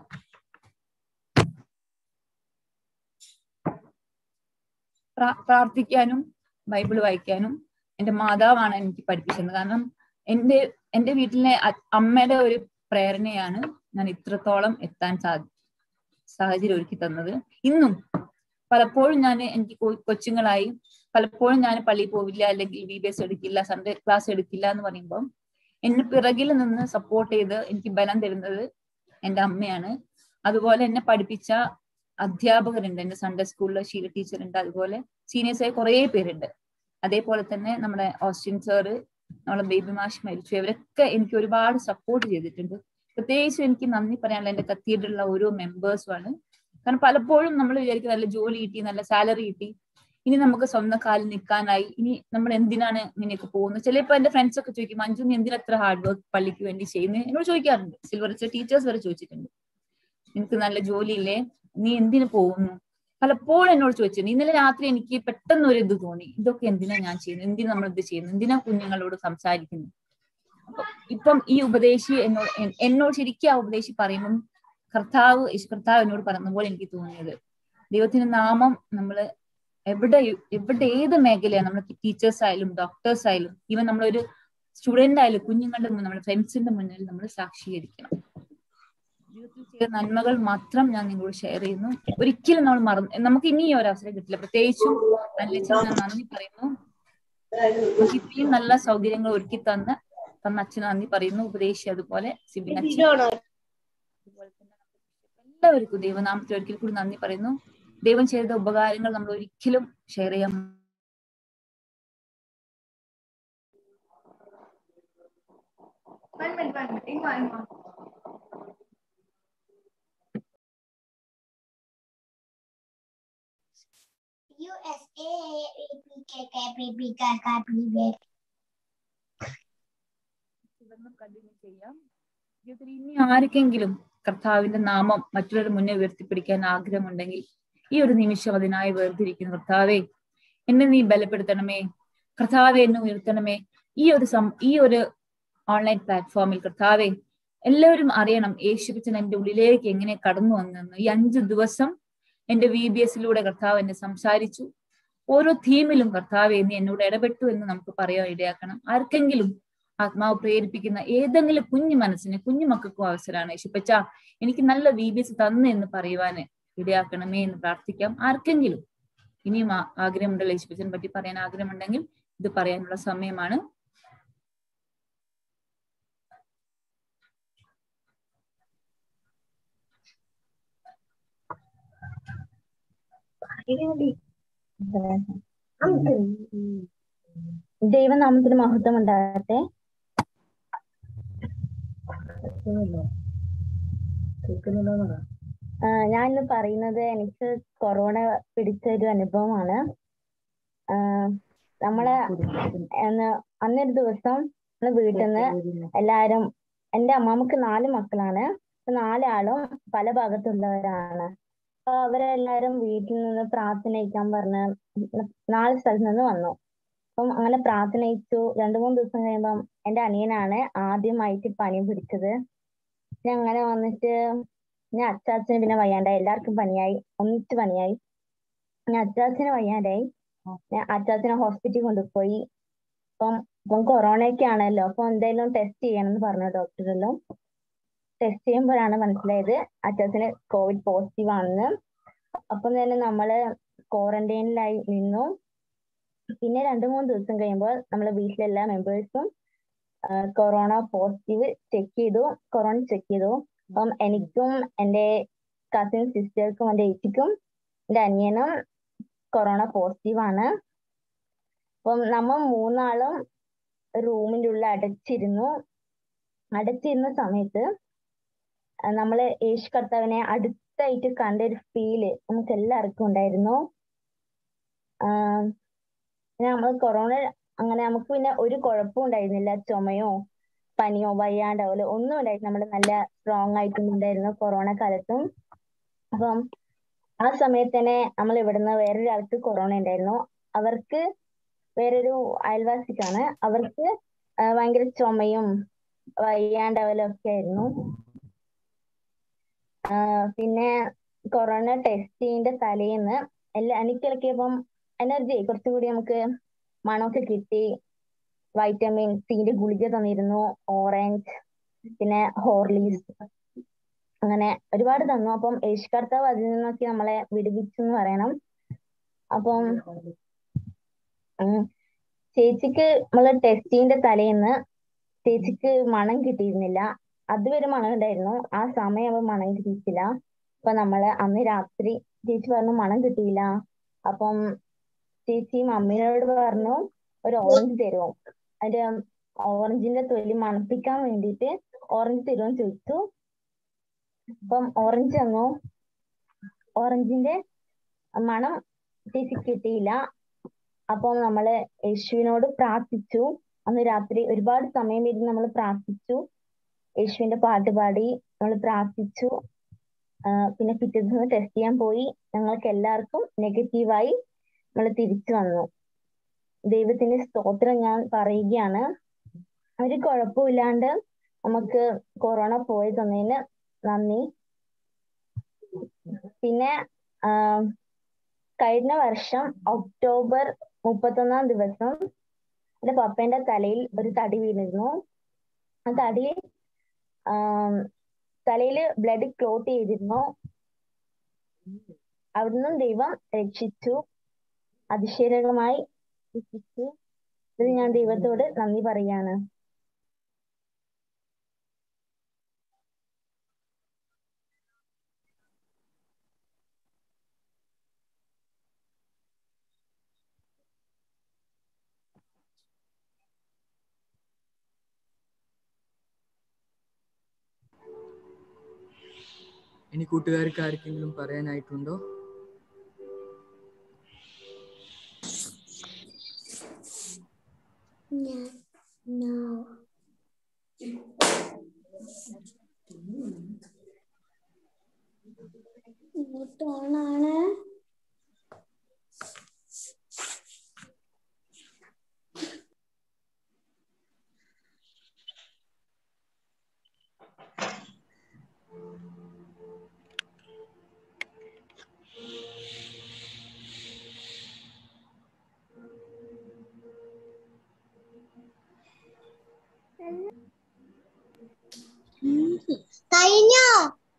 പ്രാർത്ഥിക്കാനും ബൈബിൾ വായിക്കാനും എന്റെ മാതാവാണ് എനിക്ക് പഠിപ്പിച്ചത്. കാരണം എന്റെ എന്റെ വീട്ടിലെ അമ്മയുടെ ഒരു പ്രേരണയാണ് ഞാൻ ഇത്രത്തോളം എത്താൻ സാധി സാഹചര്യം ഒരുക്കി തന്നത്. ഇന്നും പലപ്പോഴും ഞാൻ എനിക്ക് കൊച്ചുങ്ങളായി പലപ്പോഴും ഞാൻ പള്ളിയിൽ പോവില്ല, അല്ലെങ്കിൽ വി ബി എസ് എടുക്കില്ല, സൺഡേ ക്ലാസ് എടുക്കില്ല എന്ന് പറയുമ്പോൾ എന്നെ പിറകിൽ നിന്ന് സപ്പോർട്ട് ചെയ്ത് എനിക്ക് ബലം തരുന്നത് എൻ്റെ അമ്മയാണ്. അതുപോലെ എന്നെ പഠിപ്പിച്ച അധ്യാപകരുണ്ട്, എന്റെ സൺഡേ സ്കൂളിലെ ഷീല ടീച്ചർ ഉണ്ട്, അതുപോലെ സീനിയേഴ്സായി കുറെ പേരുണ്ട്. അതേപോലെ തന്നെ നമ്മുടെ ഓസ്റ്റിൻ സാറ്, നമ്മളെ ബേബി മാഷ് മരിച്ചു, ഇവരൊക്കെ എനിക്ക് ഒരുപാട് സപ്പോർട്ട് ചെയ്തിട്ടുണ്ട്. പ്രത്യേകിച്ച് എനിക്ക് നന്ദി പറയാനുള്ള എന്റെ കത്തീഡ്രലിലുള്ള ഓരോ മെമ്പേഴ്സുമാണ്. കാരണം പലപ്പോഴും നമ്മൾ വിചാരിക്കും നല്ല ജോലി കിട്ടി, നല്ല സാലറി കിട്ടി, ഇനി നമുക്ക് സ്വന്തം കാലിൽ നിൽക്കാനായി, ഇനി നമ്മൾ എന്തിനാണ് ഇങ്ങനെയൊക്കെ പോകുന്നത്. ചിലപ്പോൾ എന്റെ ഫ്രണ്ട്സ് ഒക്കെ ചോദിക്കും, മഞ്ജു നീ എന്തിനാ എത്ര ഹാർഡ് വർക്ക് പള്ളിക്ക് വേണ്ടി ചെയ്യുന്നത്, എന്നോട് ചോദിക്കാറുണ്ട്. സിൽവർ ടീച്ചേഴ്സ് വരെ ചോദിച്ചിട്ടുണ്ട്, നിനക്ക് നല്ല ജോലിയില്ലേ, നീ എന്തിനു പോകുന്നു, പലപ്പോഴും എന്നോട് ചോദിച്ചിട്ടുണ്ട്. ഇന്നലെ രാത്രി എനിക്ക് പെട്ടെന്ന് ഒരു ഇത് തോന്നി, ഇതൊക്കെ എന്തിനാ ഞാൻ ചെയ്യുന്നത്, എന്തിനാ നമ്മൾ ഇത് ചെയ്യുന്നത്, എന്തിനാ കുഞ്ഞുങ്ങളോട് സംസാരിക്കുന്നത്. അപ്പൊ ഇപ്പം ഈ ഉപദേശി എന്നോട് എന്നോട് ശരിക്കും ആ ഉപദേശി പറയുമ്പം കർത്താവ് കർത്താവ് എന്നോട് പറഞ്ഞ പോലെ എനിക്ക് തോന്നിയത്, ദൈവത്തിന്റെ നാമം നമ്മള് എവിടെ എവിടെ ഏത് മേഖലയാണ്, നമ്മൾ ടീച്ചേഴ്സ് ആയാലും ഡോക്ടേഴ്സ് ആയാലും ഈവൻ നമ്മളൊരു സ്റ്റുഡന്റ് ആയാലും കുഞ്ഞുങ്ങളുടെ മുന്നിൽ, നമ്മുടെ ഫ്രണ്ട്സിന്റെ മുന്നിൽ നമ്മൾ സാക്ഷീകരിക്കണം. ജീവിതത്തിൽ ചെയ്ത നന്മകൾ മാത്രം ഞാൻ നിങ്ങളോട് ഷെയർ ചെയ്യുന്നു. ഒരിക്കലും നമ്മൾ മറന്നു, നമുക്ക് ഇനി ഒരു അവസരം കിട്ടില്ല. പ്രത്യേകിച്ചും നല്ല ഞാൻ നന്ദി പറയുന്നു, നമുക്ക് ഇത്രയും നല്ല സൗകര്യങ്ങൾ ഒരുക്കി തന്ന തന്ന അച്ഛന് നന്ദി പറയുന്നു, ഉപദേശി അതുപോലെ സിബിൻ അച്ഛൻ, അതുപോലെ തന്നെ എല്ലാവർക്കും ദൈവനാമത്തിൽ ഒരിക്കൽ കൂടി നന്ദി പറയുന്നു. ദൈവം ചെയ്ത ഉപകാരങ്ങൾ നമ്മൾ ഒരിക്കലും ഷെയർ ചെയ്യാൻ U S A P K K P P K K P V continue ചെയ്യാം. ജീവിതത്തിൽ ഇനി ആർക്കെങ്കിലും കർത്താവിന്റെ നാമം മറ്റുള്ളവരുടെ മുന്നേ ഉയർത്തിപ്പിടിക്കാൻ ആഗ്രഹമുണ്ടെങ്കിൽ ഈ ഒരു നിമിഷം അതിനായി വേർതിരിക്കുന്നു. കർത്താവേ, എന്നെ നീ ബലപ്പെടുത്തണമേ, കർത്താവെ എന്നെ ഉയർത്തണമേ. ഈ ഒരു സം ഈ ഒരു ഓൺലൈൻ പ്ലാറ്റ്ഫോമിൽ കർത്താവെ എല്ലാവരും അറിയണം യേശുപിച്ചൻ എന്റെ ഉള്ളിലേക്ക് എങ്ങനെ കടന്നു വന്നെന്ന്. ഈ അഞ്ചു ദിവസം എന്റെ വി ബി എസിലൂടെ കർത്താവ് എന്നെ സംസാരിച്ചു. ഓരോ തീമിലും കർത്താവെ നീ എന്നോട് ഇടപെട്ടു എന്ന് നമുക്ക് പറയാൻ ഇടയാക്കണം. ആർക്കെങ്കിലും ആത്മാവ് പ്രേരിപ്പിക്കുന്ന ഏതെങ്കിലും കുഞ്ഞു മനസ്സിന് കുഞ്ഞു മക്കൾക്കും അവസരമാണ്. യേശുപ്പച്ച എനിക്ക് നല്ല വി ബി എസ് തന്നു എന്ന് പറയുവാന് ഇടയാക്കണമേ എന്ന് പ്രാർത്ഥിക്കാം. ആർക്കെങ്കിലും ഇനിയും ആഗ്രഹമുണ്ടല്ലോ യേശുപ്പച്ചനെ പറ്റി പറയാൻ ആഗ്രഹമുണ്ടെങ്കിൽ ഇത് പറയാനുള്ള സമയമാണ്. ദൈവനാമത്തിന് മഹത്വം ഉണ്ടാകട്ടെ. ഞാനിന്ന് പറയുന്നത് എനിക്ക് കൊറോണ പിടിച്ച ഒരു അനുഭവമാണ്. നമ്മള് അന്നൊരു ദിവസം നമ്മള് വീട്ടിൽ നിന്ന് എല്ലാരും, എന്റെ അമ്മാമ്മക്ക് നാല് മക്കളാണ്. നാലാളും പല ഭാഗത്തുള്ളവരാണ്. അപ്പൊ അവരെല്ലാരും വീട്ടിൽ നിന്ന് പ്രാർത്ഥനയിക്കാൻ പറഞ്ഞ് നാല് സ്ഥലത്ത് നിന്ന് വന്നു. അപ്പം അങ്ങനെ പ്രാർത്ഥനയിച്ചു. രണ്ടു മൂന്ന് ദിവസം കഴിയുമ്പം എന്റെ അനിയനാണ് ആദ്യമായിട്ട് പനി പിടിച്ചത്. പിന്നെ അങ്ങനെ വന്നിട്ട് ഞാൻ അച്ചാച്ചന് പിന്നെ വയ്യാണ്ടായി. എല്ലാവർക്കും പനിയായി, ഒന്നിച്ച് പനിയായി. ഞാൻ അച്ചാച്ചന് വയ്യാണ്ടായി. ഞാൻ അച്ചാച്ചനെ ഹോസ്പിറ്റലിൽ കൊണ്ടുപോയി. അപ്പം ഇപ്പം കൊറോണയൊക്കെ ആണല്ലോ, അപ്പൊ എന്തായാലും ടെസ്റ്റ് ചെയ്യണമെന്ന് പറഞ്ഞു ഡോക്ടറെല്ലാം. ടെസ്റ്റ് ചെയ്യുമ്പോഴാണ് മനസ്സിലായത് അച്ചാച്ചന് കോവിഡ് പോസിറ്റീവ് ആണെന്ന്. അപ്പം തന്നെ നമ്മള് ക്വാറന്റൈനിലായി നിന്നു. പിന്നെ രണ്ടു മൂന്ന് ദിവസം കഴിയുമ്പോൾ നമ്മളെ വീട്ടിലെല്ലാ മെമ്പേഴ്സും കൊറോണ പോസിറ്റീവ് ചെക്ക് ചെയ്തു, കൊറോണ ചെക്ക് ചെയ്തു. അപ്പം എനിക്കും എൻ്റെ കസിൻ സിസ്റ്റേഴ്സും എൻ്റെ ഏച്ചിക്കും എൻ്റെ അനിയനും കൊറോണ പോസിറ്റീവ് ആണ്. അപ്പം നമ്മൾ മൂന്നാളും റൂമിൻ്റെ ഉള്ളിൽ അടച്ചിരുന്നു. അടച്ചിരുന്ന സമയത്ത് നമ്മള് യേശു കർത്താവിനെ അടുത്തായിട്ട് കണ്ട ഒരു ഫീല് നമുക്ക് എല്ലാവർക്കും ഉണ്ടായിരുന്നു. ആഹ് നമ്മൾ കൊറോണ അങ്ങനെ നമുക്ക് പിന്നെ ഒരു കുഴപ്പവും ഉണ്ടായിരുന്നില്ല. ചുമയോ പനിയോ വയ്യാണ്ടാവലോ ഒന്നും ഉണ്ടായിരുന്നു. നമ്മൾ നല്ല സ്ട്രോങ് ആയിട്ടുണ്ടായിരുന്നു കൊറോണ കാലത്തും. അപ്പം ആ സമയത്ത് തന്നെ നമ്മൾ ഇവിടുന്ന് വേറൊരാൾക്ക് കൊറോണ ഉണ്ടായിരുന്നു. അവർക്ക് വേറൊരു അയൽവാസിക്കാണ്, അവർക്ക് ഭയങ്കര ചുമയും വയ്യാണ്ടാവലും ഒക്കെ ആയിരുന്നു. പിന്നെ കൊറോണ ടെസ്റ്റിന്റെ തലേന്ന് എല്ലാ എനിക്കിടയ്ക്കിപ്പം എനർജി കുറച്ചും കൂടി നമുക്ക് മണമൊക്കെ കിട്ടി. വൈറ്റമിൻ സിന്റെ ഗുളിക തന്നിരുന്നു, ഓറഞ്ച്, പിന്നെ ഹോർലീസ്, അങ്ങനെ ഒരുപാട് തന്നു. അപ്പം യേശു കർത്താവ് അതിൽ നിന്നൊക്കെ നമ്മളെ വിടുവിച്ചു എന്ന് പറയണം. അപ്പം ചേച്ചിക്ക് നമ്മള് ടെസ്റ്റിന്റെ തലേന്ന് ചേച്ചിക്ക് മണം കിട്ടിയിരുന്നില്ല. അതുവരെ മണം ഉണ്ടായിരുന്നു, ആ സമയം മണം കിട്ടിയിട്ടില്ല. അപ്പൊ നമ്മള് അന്ന് രാത്രി ചേച്ചി പറഞ്ഞു മണം കിട്ടിയില്ല. അപ്പം ചേച്ചി മമ്മിനോട് പറഞ്ഞു ഒരു ഓറഞ്ച് തരുമോ, അതിന്റെ ഓറഞ്ചിന്റെ തൊലി മണപ്പിക്കാൻ വേണ്ടിയിട്ട് ഓറഞ്ച് തരുമോ ചോദിച്ചു. അപ്പം ഓറഞ്ച് തന്നു. ഓറഞ്ചിന്റെ മണം ചേച്ചി കിട്ടിയില്ല. അപ്പം നമ്മള് യേശുവിനോട് പ്രാർത്ഥിച്ചു. അന്ന് രാത്രി ഒരുപാട് സമയം ഇരുന്ന് നമ്മൾ പ്രാർത്ഥിച്ചു. യേശുവിന്റെ പാട്ട് പാടി നമ്മൾ പ്രാർത്ഥിച്ചു. പിന്നെ പിറ്റേ ദിവസം ടെസ്റ്റ് ചെയ്യാൻ പോയി. ഞങ്ങൾക്ക് എല്ലാവർക്കും നെഗറ്റീവായി നമ്മൾ തിരിച്ചു വന്നു. ദൈവത്തിന്റെ സ്തോത്രം ഞാൻ പറയുകയാണ്. ഒരു കുഴപ്പമില്ലാണ്ട് നമുക്ക് കൊറോണ പോയി തന്നതിന് നന്ദി. പിന്നെ കഴിഞ്ഞ വർഷം ഒക്ടോബർ മുപ്പത്തൊന്നാം ദിവസം എന്റെ പപ്പേന്റെ തലയിൽ ഒരു തടി വീണിരുന്നു. ആ തടി തലയില് ബ്ലഡ് ക്ലോട്ട് ചെയ്തിരുന്നു. അവിടുന്ന് ദൈവം രക്ഷിച്ചു, അതിശയകരമായി രക്ഷിച്ചു. ഇത് ഞാൻ ദൈവത്തോട് നന്ദി പറയാണ്. ഇനി കൂട്ടുകാർക്ക് ആർക്കെങ്കിലും പറയാനായിട്ടുണ്ടോ? ഇങ്ങോട്ടാണ് കഴിഞ്ഞോ?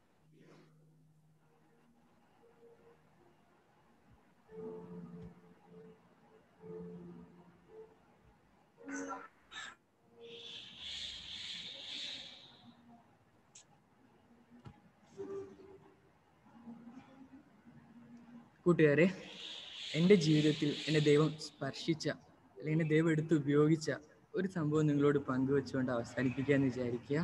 കൂട്ടുകാരെ, എൻ്റെ ജീവിതത്തിൽ എന്നെ ദൈവം സ്പർശിച്ച അല്ലെങ്കിൽ എന്നെ ദൈവം എടുത്ത് ഉപയോഗിച്ച ഒരു സംഭവം നിങ്ങളോട് പങ്കുവെച്ചുകൊണ്ട് അവസാനിപ്പിക്കാമെന്ന് വിചാരിക്കുക.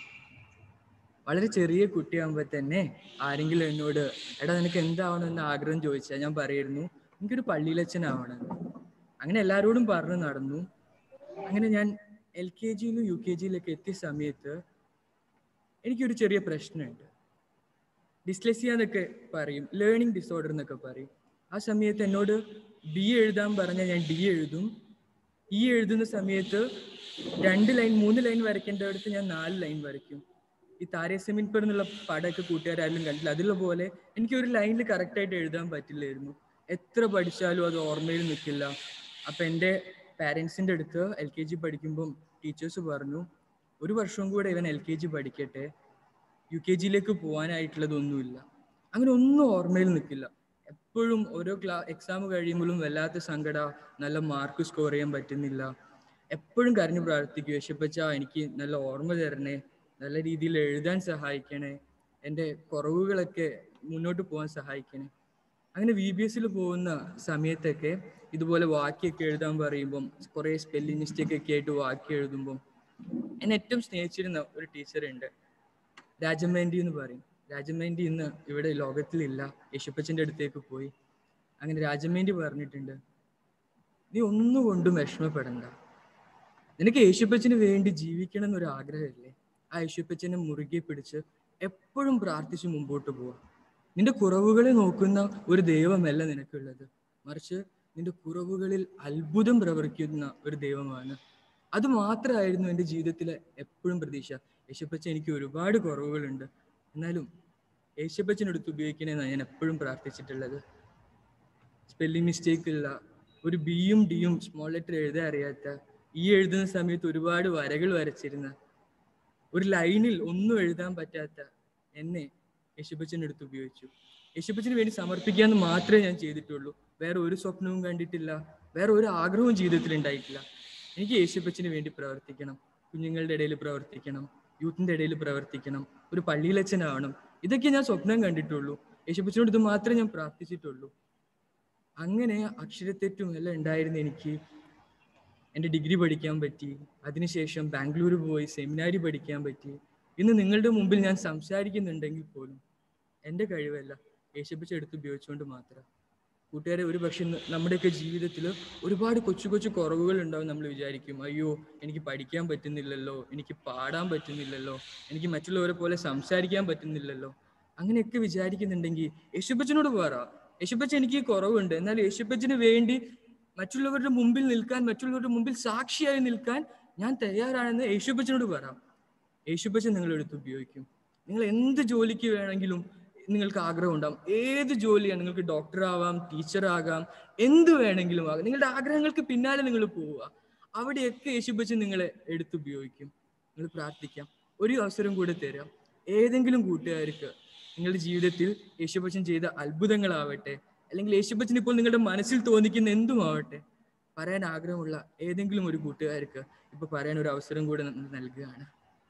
വളരെ ചെറിയ കുട്ടിയാകുമ്പോൾ തന്നെ ആരെങ്കിലും എന്നോട് എടാ നിനക്ക് എന്താവണമെന്ന് ആഗ്രഹം ചോദിച്ചാൽ ഞാൻ പറയായിരുന്നു എനിക്കൊരു പള്ളിയിലച്ഛനാവണം. അങ്ങനെ എല്ലാവരോടും പറഞ്ഞു നടന്നു. അങ്ങനെ ഞാൻ എൽ കെ ജിയിലും യു കെ ജിയിലൊക്കെ എത്തിയ സമയത്ത് എനിക്കൊരു ചെറിയ പ്രശ്നമുണ്ട്. ഡിസ്ലെക്സിയ എന്നൊക്കെ പറയും, ലേണിംഗ് ഡിസോർഡർ എന്നൊക്കെ പറയും. ആ സമയത്ത് എന്നോട് ഡി എഴുതാൻ പറഞ്ഞാൽ ഞാൻ ഡി എഴുതും. ഈ എഴുതുന്ന സമയത്ത് രണ്ട് ലൈൻ മൂന്ന് ലൈൻ വരയ്ക്കേണ്ടടുത്ത് ഞാൻ നാല് ലൈൻ വരയ്ക്കും. ഈ താരേസെമിൻ പെർ എന്നുള്ള പടമൊക്കെ കൂട്ടുകാരും കണ്ടില്ല, അതിലുള്ള പോലെ എനിക്ക് ഒരു ലൈനിൽ കറക്റ്റായിട്ട് എഴുതാൻ പറ്റില്ലായിരുന്നു. എത്ര പഠിച്ചാലും അത് ഓർമ്മയിൽ നിൽക്കില്ല. അപ്പം എൻ്റെ പാരൻസിൻ്റെ അടുത്ത് എൽ കെ ജി പഠിക്കുമ്പം ടീച്ചേഴ്സ് പറഞ്ഞു ഒരു വർഷവും കൂടെ ഇവൻ എൽ കെ ജി പഠിക്കട്ടെ, യു കെ ജിയിലേക്ക് പോകാനായിട്ടുള്ളതൊന്നുമില്ല. അങ്ങനെ ഒന്നും ഓർമ്മയിൽ നിൽക്കില്ല. എപ്പോഴും ഓരോ ക്ലാ എക്സാം കഴിയുമ്പോഴും വല്ലാത്ത സങ്കട, നല്ല മാർക്ക് സ്കോർ ചെയ്യാൻ പറ്റുന്നില്ല. എപ്പോഴും കരഞ്ഞു പ്രാർത്ഥിക്കും, യേശുപ്പച്ചാ എനിക്ക് നല്ല ഓർമ്മ തരണേ, നല്ല രീതിയിൽ എഴുതാൻ സഹായിക്കണേ, എൻ്റെ കുറവുകളൊക്കെ മുന്നോട്ട് പോകാൻ സഹായിക്കണേ. അങ്ങനെ വി ബി എസിൽ പോകുന്ന സമയത്തൊക്കെ ഇതുപോലെ വാക്യമൊക്കെ എഴുതാൻ പറയുമ്പം കുറേ സ്പെല്ലിംഗ് മിസ്റ്റേക്ക് ഒക്കെ ആയിട്ട് വാക്യം എഴുതുമ്പം എന്നെ ഏറ്റവും സ്നേഹിച്ചിരുന്ന ഒരു ടീച്ചറുണ്ട്, രാജമേൻഡി എന്ന് പറയും. രാജമേൻഡി ഇന്ന് ഇവിടെ ലോകത്തിലില്ല, യേശുപ്പച്ചൻ്റെ അടുത്തേക്ക് പോയി. അങ്ങനെ രാജമേൻഡി പറഞ്ഞിട്ടുണ്ട്, നീ ഒന്നുകൊണ്ടും വിഷമപ്പെടണ്ട, നിനക്ക് യേശുപ്പച്ചന് വേണ്ടി ജീവിക്കണം എന്നൊരു ആഗ്രഹമില്ലേ, ആ യേശുപ്പച്ചനെ മുറുകെ പിടിച്ച് എപ്പോഴും പ്രാർത്ഥിച്ച് മുമ്പോട്ട് പോവാം. നിന്റെ കുറവുകളെ നോക്കുന്ന ഒരു ദൈവമല്ല നിനക്കുള്ളത്, മറിച്ച് നിന്റെ കുറവുകളിൽ അത്ഭുതം പ്രവർത്തിക്കുന്ന ഒരു ദൈവമാണ്. അത് മാത്രമായിരുന്നു എൻ്റെ ജീവിതത്തിലെ എപ്പോഴും പ്രതീക്ഷ. യേശുപ്പച്ചൻ എനിക്ക് ഒരുപാട് കുറവുകളുണ്ട്, എന്നാലും യേശുപ്പച്ചനെടുത്ത് ഉപയോഗിക്കണമെന്നാണ് ഞാൻ എപ്പോഴും പ്രാർത്ഥിച്ചിട്ടുള്ളത്. സ്പെല്ലിംഗ് മിസ്റ്റേക്ക് ഇല്ല, ഒരു ബിയും ഡിയും സ്മോൾ ലെറ്റർ എഴുതാൻ അറിയാത്ത, ഈ എഴുതുന്ന സമയത്ത് ഒരുപാട് വരകൾ വരച്ചിരുന്ന, ഒരു ലൈനിൽ ഒന്നും എഴുതാൻ പറ്റാത്ത എന്നെ യേശുപ്പച്ചനെടുത്ത് ഉപയോഗിച്ചു. യേശുപ്പച്ചന് വേണ്ടി സമർപ്പിക്കാമെന്ന് മാത്രമേ ഞാൻ ചെയ്തിട്ടുള്ളൂ. വേറെ ഒരു സ്വപ്നവും കണ്ടിട്ടില്ല, വേറെ ഒരു ആഗ്രഹവും ജീവിതത്തിൽ ഉണ്ടായിട്ടില്ല. എനിക്ക് യേശുപ്പച്ചന് വേണ്ടി പ്രവർത്തിക്കണം, കുഞ്ഞുങ്ങളുടെ ഇടയിൽ പ്രവർത്തിക്കണം, യൂത്തിൻ്റെ ഇടയിൽ പ്രവർത്തിക്കണം, ഒരു പള്ളിയിലച്ഛനാവണം, ഇതൊക്കെ ഞാൻ സ്വപ്നം കണ്ടിട്ടുള്ളൂ. യേശുപ്പച്ചനോട് ഇത് മാത്രമേ ഞാൻ പ്രാർത്ഥിച്ചിട്ടുള്ളൂ. അങ്ങനെ അക്ഷരത്തെറ്റും എല്ലാം ഉണ്ടായിരുന്ന എനിക്ക് എൻ്റെ ഡിഗ്രി പഠിക്കാൻ പറ്റി. അതിനുശേഷം ബാംഗ്ലൂർ പോയി സെമിനാരി പഠിക്കാൻ പറ്റി. ഇന്ന് നിങ്ങളുടെ മുമ്പിൽ ഞാൻ സംസാരിക്കുന്നുണ്ടെങ്കിൽ പോലും എൻ്റെ കഴിവല്ല, യേശുപ്പച്ച എടുത്ത് ഉപയോഗിച്ചുകൊണ്ട് മാത്രം. കൂട്ടുകാരെ, ഒരു പക്ഷേ നമ്മുടെയൊക്കെ ജീവിതത്തിൽ ഒരുപാട് കൊച്ചു കൊച്ചു കുറവുകൾ ഉണ്ടാവും. നമ്മൾ വിചാരിക്കും, അയ്യോ എനിക്ക് പഠിക്കാൻ പറ്റുന്നില്ലല്ലോ, എനിക്ക് പാടാൻ പറ്റുന്നില്ലല്ലോ, എനിക്ക് മറ്റുള്ളവരെ പോലെ സംസാരിക്കാൻ പറ്റുന്നില്ലല്ലോ. അങ്ങനെയൊക്കെ വിചാരിക്കുന്നുണ്ടെങ്കിൽ യേശുപ്പച്ചനോട് പറ, യേശുപ്പച്ച എനിക്ക് കുറവുണ്ട്, എന്നാൽ യേശുപ്പച്ചന് വേണ്ടി മറ്റുള്ളവരുടെ മുമ്പിൽ നിൽക്കാൻ, മറ്റുള്ളവരുടെ മുമ്പിൽ സാക്ഷിയായി നിൽക്കാൻ ഞാൻ തയ്യാറാണെന്ന് യേശുപ്പച്ചനോട് പറ. യേശുപ്പച്ചൻ നിങ്ങളെടുത്ത് ഉപയോഗിക്കും. നിങ്ങൾ എന്ത് ജോലിക്ക് വേണമെങ്കിലും നിങ്ങൾക്ക് ആഗ്രഹം ഉണ്ടാവും. ഏത് ജോലിയാണ്, നിങ്ങൾക്ക് ഡോക്ടർ ആവാം, ടീച്ചർ ആകാം, എന്ത് വേണമെങ്കിലും ആകാം. നിങ്ങളുടെ ആഗ്രഹങ്ങൾക്ക് പിന്നാലെ നിങ്ങൾ പോവുക, അവിടെയൊക്കെ യേശുപ്പച്ചൻ നിങ്ങളെ എടുത്തുപയോഗിക്കും. നിങ്ങൾ പ്രാർത്ഥിക്കാം, ഒരു അവസരം കൂടെ തരാം. ഏതെങ്കിലും കൂട്ടുകാർക്ക് നിങ്ങളുടെ ജീവിതത്തിൽ യേശുപ്പച്ചൻ ചെയ്ത അത്ഭുതങ്ങളാവട്ടെ, അല്ലെങ്കിൽ യേശുപ്പച്ചൻ ഇപ്പോൾ നിങ്ങളുടെ മനസ്സിൽ തോന്നിക്കുന്ന എന്തുമാവട്ടെ, പറയാൻ ആഗ്രഹമുള്ള ഏതെങ്കിലും ഒരു കൂട്ടുകാർക്ക് ഇപ്പൊ പറയാൻ ഒരു അവസരം കൂടെ നൽകുകയാണ്.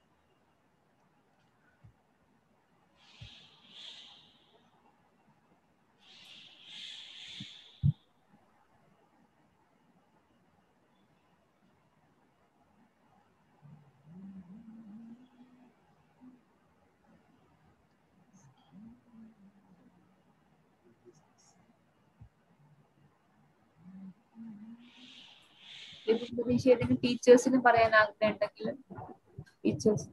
ഏതെങ്കിലും ടീച്ചേഴ്സിന് പറയാൻ ആഗ്രഹം ഉണ്ടെങ്കിൽ ടീച്ചേഴ്സ്.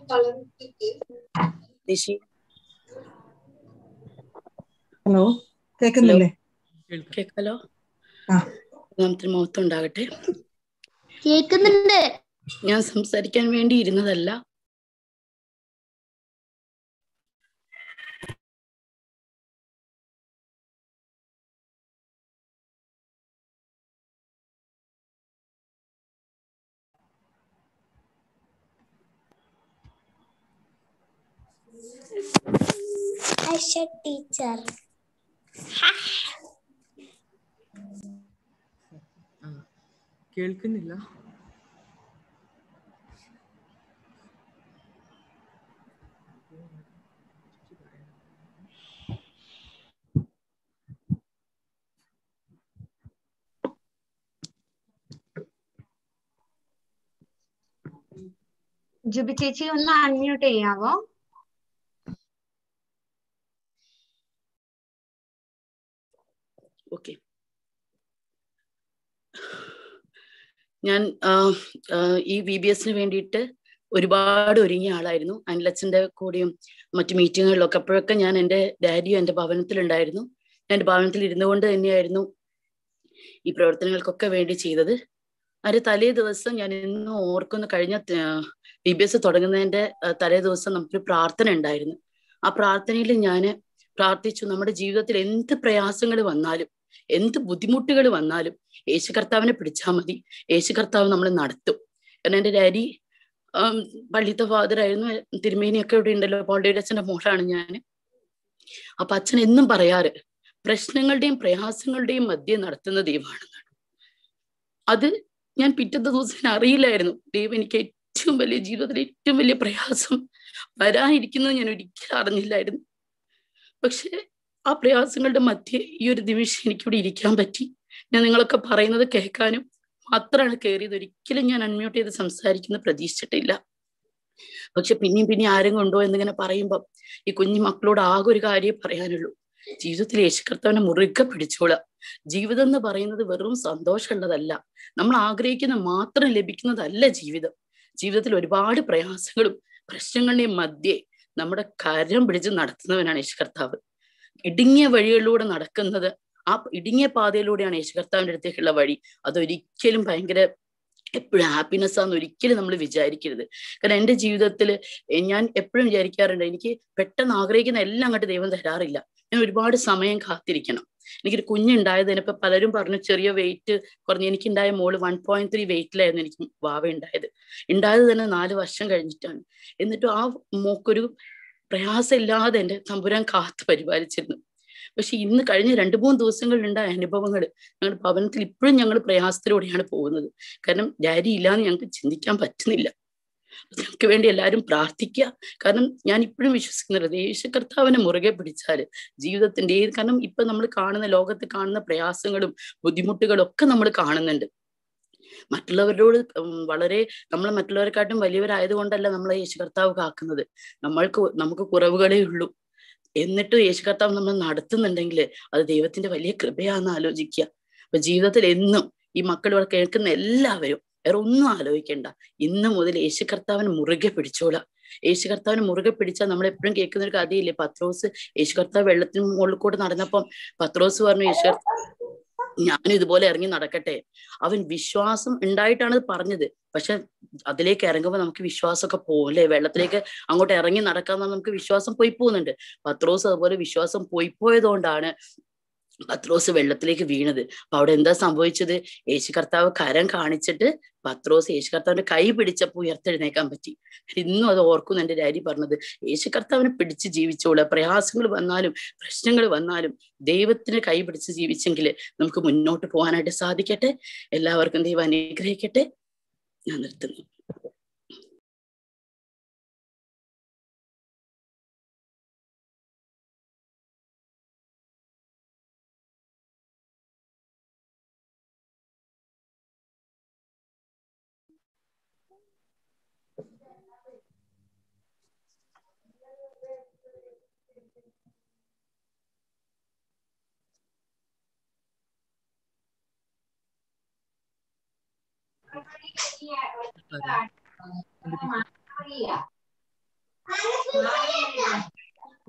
ഹലോ, കേൾക്കുന്നില്ലേ? കേൾക്കാലോ? ആ, നാമത്തിൽ മഹത്വം ഉണ്ടാകട്ടെ. കേൾക്കുന്നുണ്ട്. ഞാൻ സംസാരിക്കാൻ വേണ്ടി ഇരുന്നതല്ല. ടീച്ചർ കേൾക്കുന്നില്ല. ജുബി ചേച്ചി ഒന്ന് അൺമ്യൂട്ട് ചെയ്യാവോ? ഓക്കെ. ഞാൻ ഈ വി ബി എസിന് വേണ്ടിയിട്ട് ഒരുപാട് ഒരുങ്ങിയ ആളായിരുന്നു. അനിലച്ചന്റെ കൂടെയും മറ്റു മീറ്റിങ്ങുകളിലൊക്കെ. അപ്പോഴൊക്കെ ഞാൻ എൻ്റെ ഡാഡിയും എൻ്റെ ഭവനത്തിലുണ്ടായിരുന്നു. ഞാൻ എൻ്റെ ഭവനത്തിൽ ഇരുന്നു കൊണ്ട് തന്നെയായിരുന്നു ഈ പ്രവർത്തനങ്ങൾക്കൊക്കെ വേണ്ടി ചെയ്തത്. അതിന്റെ തലേ ദിവസം ഞാൻ ഇന്നും ഓർക്കുന്ന, കഴിഞ്ഞ വി ബി എസ് തുടങ്ങുന്നതിന്റെ തലേ ദിവസം നമുക്കൊരു പ്രാർത്ഥന ഉണ്ടായിരുന്നു. ആ പ്രാർത്ഥനയിൽ ഞാൻ പ്രാർത്ഥിച്ചു, നമ്മുടെ ജീവിതത്തിൽ എന്ത് പ്രയാസങ്ങൾ വന്നാലും എന്ത് ബുദ്ധിമുട്ടുകൾ വന്നാലും യേശു കർത്താവിനെ പിടിച്ചാൽ മതി, യേശു കർത്താവ് നമ്മൾ നടത്തും. കാരണം എൻ്റെ ഡാഡി പള്ളിത്തെ ഫാദറായിരുന്നു. തിരുമേനിയൊക്കെ ഇവിടെ ഉണ്ടല്ലോ, പോൾഡേയുടെ അച്ഛൻ്റെ മോളാണ് ഞാൻ. അപ്പൊ അച്ഛൻ എന്നും പറയാറ്, പ്രശ്നങ്ങളുടെയും പ്രയാസങ്ങളുടെയും മധ്യേ നടത്തുന്ന ദൈവമാണെന്നാണ്. അത് ഞാൻ പിറ്റത്തെ ദിവസം അറിയില്ലായിരുന്നു. ദൈവം എനിക്ക് ഏറ്റവും വലിയ ജീവിതത്തിലെ ഏറ്റവും വലിയ പ്രയാസം വരാനിരിക്കുന്നത് ഞാൻ ഒരിക്കലും അറിഞ്ഞില്ലായിരുന്നു. പക്ഷെ ആ പ്രയാസങ്ങളുടെ മധ്യേ ഈ ഒരു നിമിഷം എനിക്കിവിടെ ഇരിക്കാൻ പറ്റി. ഞാൻ നിങ്ങളൊക്കെ പറയുന്നത് കേൾക്കാനും മാത്രമാണ് കയറിയത്. ഒരിക്കലും ഞാൻ അൺമ്യൂട്ട് ചെയ്ത് സംസാരിക്കുന്നത് പ്രതീക്ഷിച്ചിട്ടില്ല. പക്ഷെ പിന്നെയും പിന്നെ ആരും കൊണ്ടോ എന്നിങ്ങനെ പറയുമ്പം ഈ കുഞ്ഞു മക്കളോട് ആകെ ഒരു കാര്യം പറയാനുള്ളൂ, ജീവിതത്തിൽ യേശു കർത്താവിനെ മുറുകെ പിടിച്ചോളാം. ജീവിതം എന്ന് പറയുന്നത് വെറും സന്തോഷമുള്ളതല്ല, നമ്മൾ ആഗ്രഹിക്കുന്ന മാത്രം ലഭിക്കുന്നതല്ല ജീവിതം. ജീവിതത്തിൽ ഒരുപാട് പ്രയാസങ്ങളും പ്രശ്നങ്ങളുടെയും മധ്യേ നമ്മുടെ കരം പിടിച്ച് നടത്തുന്നവനാണ് യേശു കർത്താവ്. ഇടുങ്ങിയ വഴികളിലൂടെ നടക്കുന്നത്, ആ ഇടുങ്ങിയ പാതയിലൂടെയാണ് യേശു കർത്താവിൻ്റെ അടുത്തേക്കുള്ള വഴി. അതൊരിക്കലും ഭയങ്കര എപ്പോഴും ഹാപ്പിനെസ് ആണെന്ന് ഒരിക്കലും നമ്മൾ വിചാരിക്കരുത്. കാരണം എൻ്റെ ജീവിതത്തിൽ ഞാൻ എപ്പോഴും വിചാരിക്കാറുണ്ട്, എനിക്ക് പെട്ടെന്ന് ആഗ്രഹിക്കുന്ന എല്ലാം അങ്ങോട്ട് ദൈവം തരാറില്ല. ഞാൻ ഒരുപാട് സമയം കാത്തിരിക്കണം. എനിക്കൊരു കുഞ്ഞുണ്ടായതിന് ഇപ്പൊ പലരും പറഞ്ഞു ചെറിയ വെയിറ്റ് കുറഞ്ഞ്. എനിക്കുണ്ടായ മോള് വൺ പോയിന്റ് ത്രീ വെയിറ്റിലായിരുന്നു എനിക്ക് വാവ ഉണ്ടായത്. ഉണ്ടായത് തന്നെ നാല് വർഷം കഴിഞ്ഞിട്ടാണ്. എന്നിട്ടും ആ മോക്കൊരു പ്രയാസം ഇല്ലാതെ എൻ്റെ തമ്പുരാൻ കാത്ത് പരിപാലിച്ചിരുന്നു. പക്ഷെ ഇന്ന് കഴിഞ്ഞ രണ്ടു മൂന്ന് ദിവസങ്ങളിലുണ്ടായ അനുഭവങ്ങൾ, ഞങ്ങളുടെ ഭവനത്തിൽ ഇപ്പോഴും ഞങ്ങൾ പ്രയാസത്തിലൂടെയാണ് പോകുന്നത്. കാരണം ഡാഡി ഇല്ലാന്ന് ഞങ്ങൾക്ക് ചിന്തിക്കാൻ പറ്റുന്നില്ല. ഞങ്ങൾക്ക് വേണ്ടി എല്ലാവരും പ്രാർത്ഥിക്കുക. കാരണം ഞാൻ ഇപ്പോഴും വിശ്വസിക്കുന്നത്, യേശു കർത്താവിനെ മുറുകെ പിടിച്ചാല് ജീവിതത്തിന്റെ ഏത്, കാരണം ഇപ്പൊ നമ്മൾ കാണുന്ന ലോകത്ത് കാണുന്ന പ്രയാസങ്ങളും ബുദ്ധിമുട്ടുകളും ഒക്കെ നമ്മൾ കാണുന്നുണ്ട്. മറ്റുള്ളവരോട് വളരെ നമ്മൾ മറ്റുള്ളവരെക്കാട്ടും വലിയവരായത് കൊണ്ടല്ല നമ്മളെ യേശു കർത്താവ് കാക്കുന്നത്. നമ്മൾക്ക് നമുക്ക് കുറവുകളേ ഉള്ളൂ. എന്നിട്ടും യേശു കർത്താവ് നമ്മൾ നടത്തുന്നുണ്ടെങ്കിൽ അത് ദൈവത്തിന്റെ വലിയ കൃപയാണെന്ന് ആലോചിക്കുക. അപ്പൊ ജീവിതത്തിൽ എന്നും ഈ മക്കൾ ഇവിടെ കേൾക്കുന്ന എല്ലാവരും വേറെ ഒന്നും ആലോചിക്കണ്ട, ഇന്ന് മുതൽ യേശു കർത്താവിന് മുറുകെ പിടിച്ചോളാം. യേശു കർത്താവിന് മുറുകെ പിടിച്ചാൽ നമ്മൾ എപ്പോഴും കേൾക്കുന്ന ഒരു കഥയില്ലേ, പത്രോസ് യേശു കർത്താവ് വെള്ളത്തിന് മുകളിൽ കൂടെ നടന്നപ്പം പത്രോസ് പറഞ്ഞു, യേശു ഞാനും ഇതുപോലെ ഇറങ്ങി നടക്കട്ടെ. അവൻ വിശ്വാസം ഉണ്ടായിട്ടാണ് പറഞ്ഞത്. പക്ഷെ അതിലേക്ക് ഇറങ്ങുമ്പോൾ നമുക്ക് വിശ്വാസമൊക്കെ പോകും അല്ലെ, വെള്ളത്തിലേക്ക് അങ്ങോട്ട് ഇറങ്ങി നടക്കാന്ന് നമുക്ക് വിശ്വാസം പോയി പോകുന്നുണ്ട്. പത്രോസ് അതുപോലെ വിശ്വാസം പോയി പോയതുകൊണ്ടാണ് പത്രോസ് വെള്ളത്തിലേക്ക് വീണത്. അപ്പൊ അവിടെ എന്താ സംഭവിച്ചത്? യേശു കർത്താവ് കരം കാണിച്ചിട്ട് പത്രോസ് യേശു കർത്താവിന്റെ കൈ പിടിച്ചപ്പോൾ ഉയർത്തെഴുന്നേക്കാൻ പറ്റി. ഇന്നും അത് ഓർക്കുന്നു എൻ്റെ ഡാഡി പറഞ്ഞത്, യേശു കർത്താവിനെ പിടിച്ച് ജീവിച്ചോളൂ. പ്രയാസങ്ങൾ വന്നാലും പ്രശ്നങ്ങൾ വന്നാലും ദൈവത്തിന് കൈ പിടിച്ച് ജീവിച്ചെങ്കിൽ നമുക്ക് മുന്നോട്ട് പോകാനായിട്ട് സാധിക്കട്ടെ. എല്ലാവർക്കും ദൈവം അനുഗ്രഹിക്കട്ടെ. ഞാൻ നിർത്തുന്നു.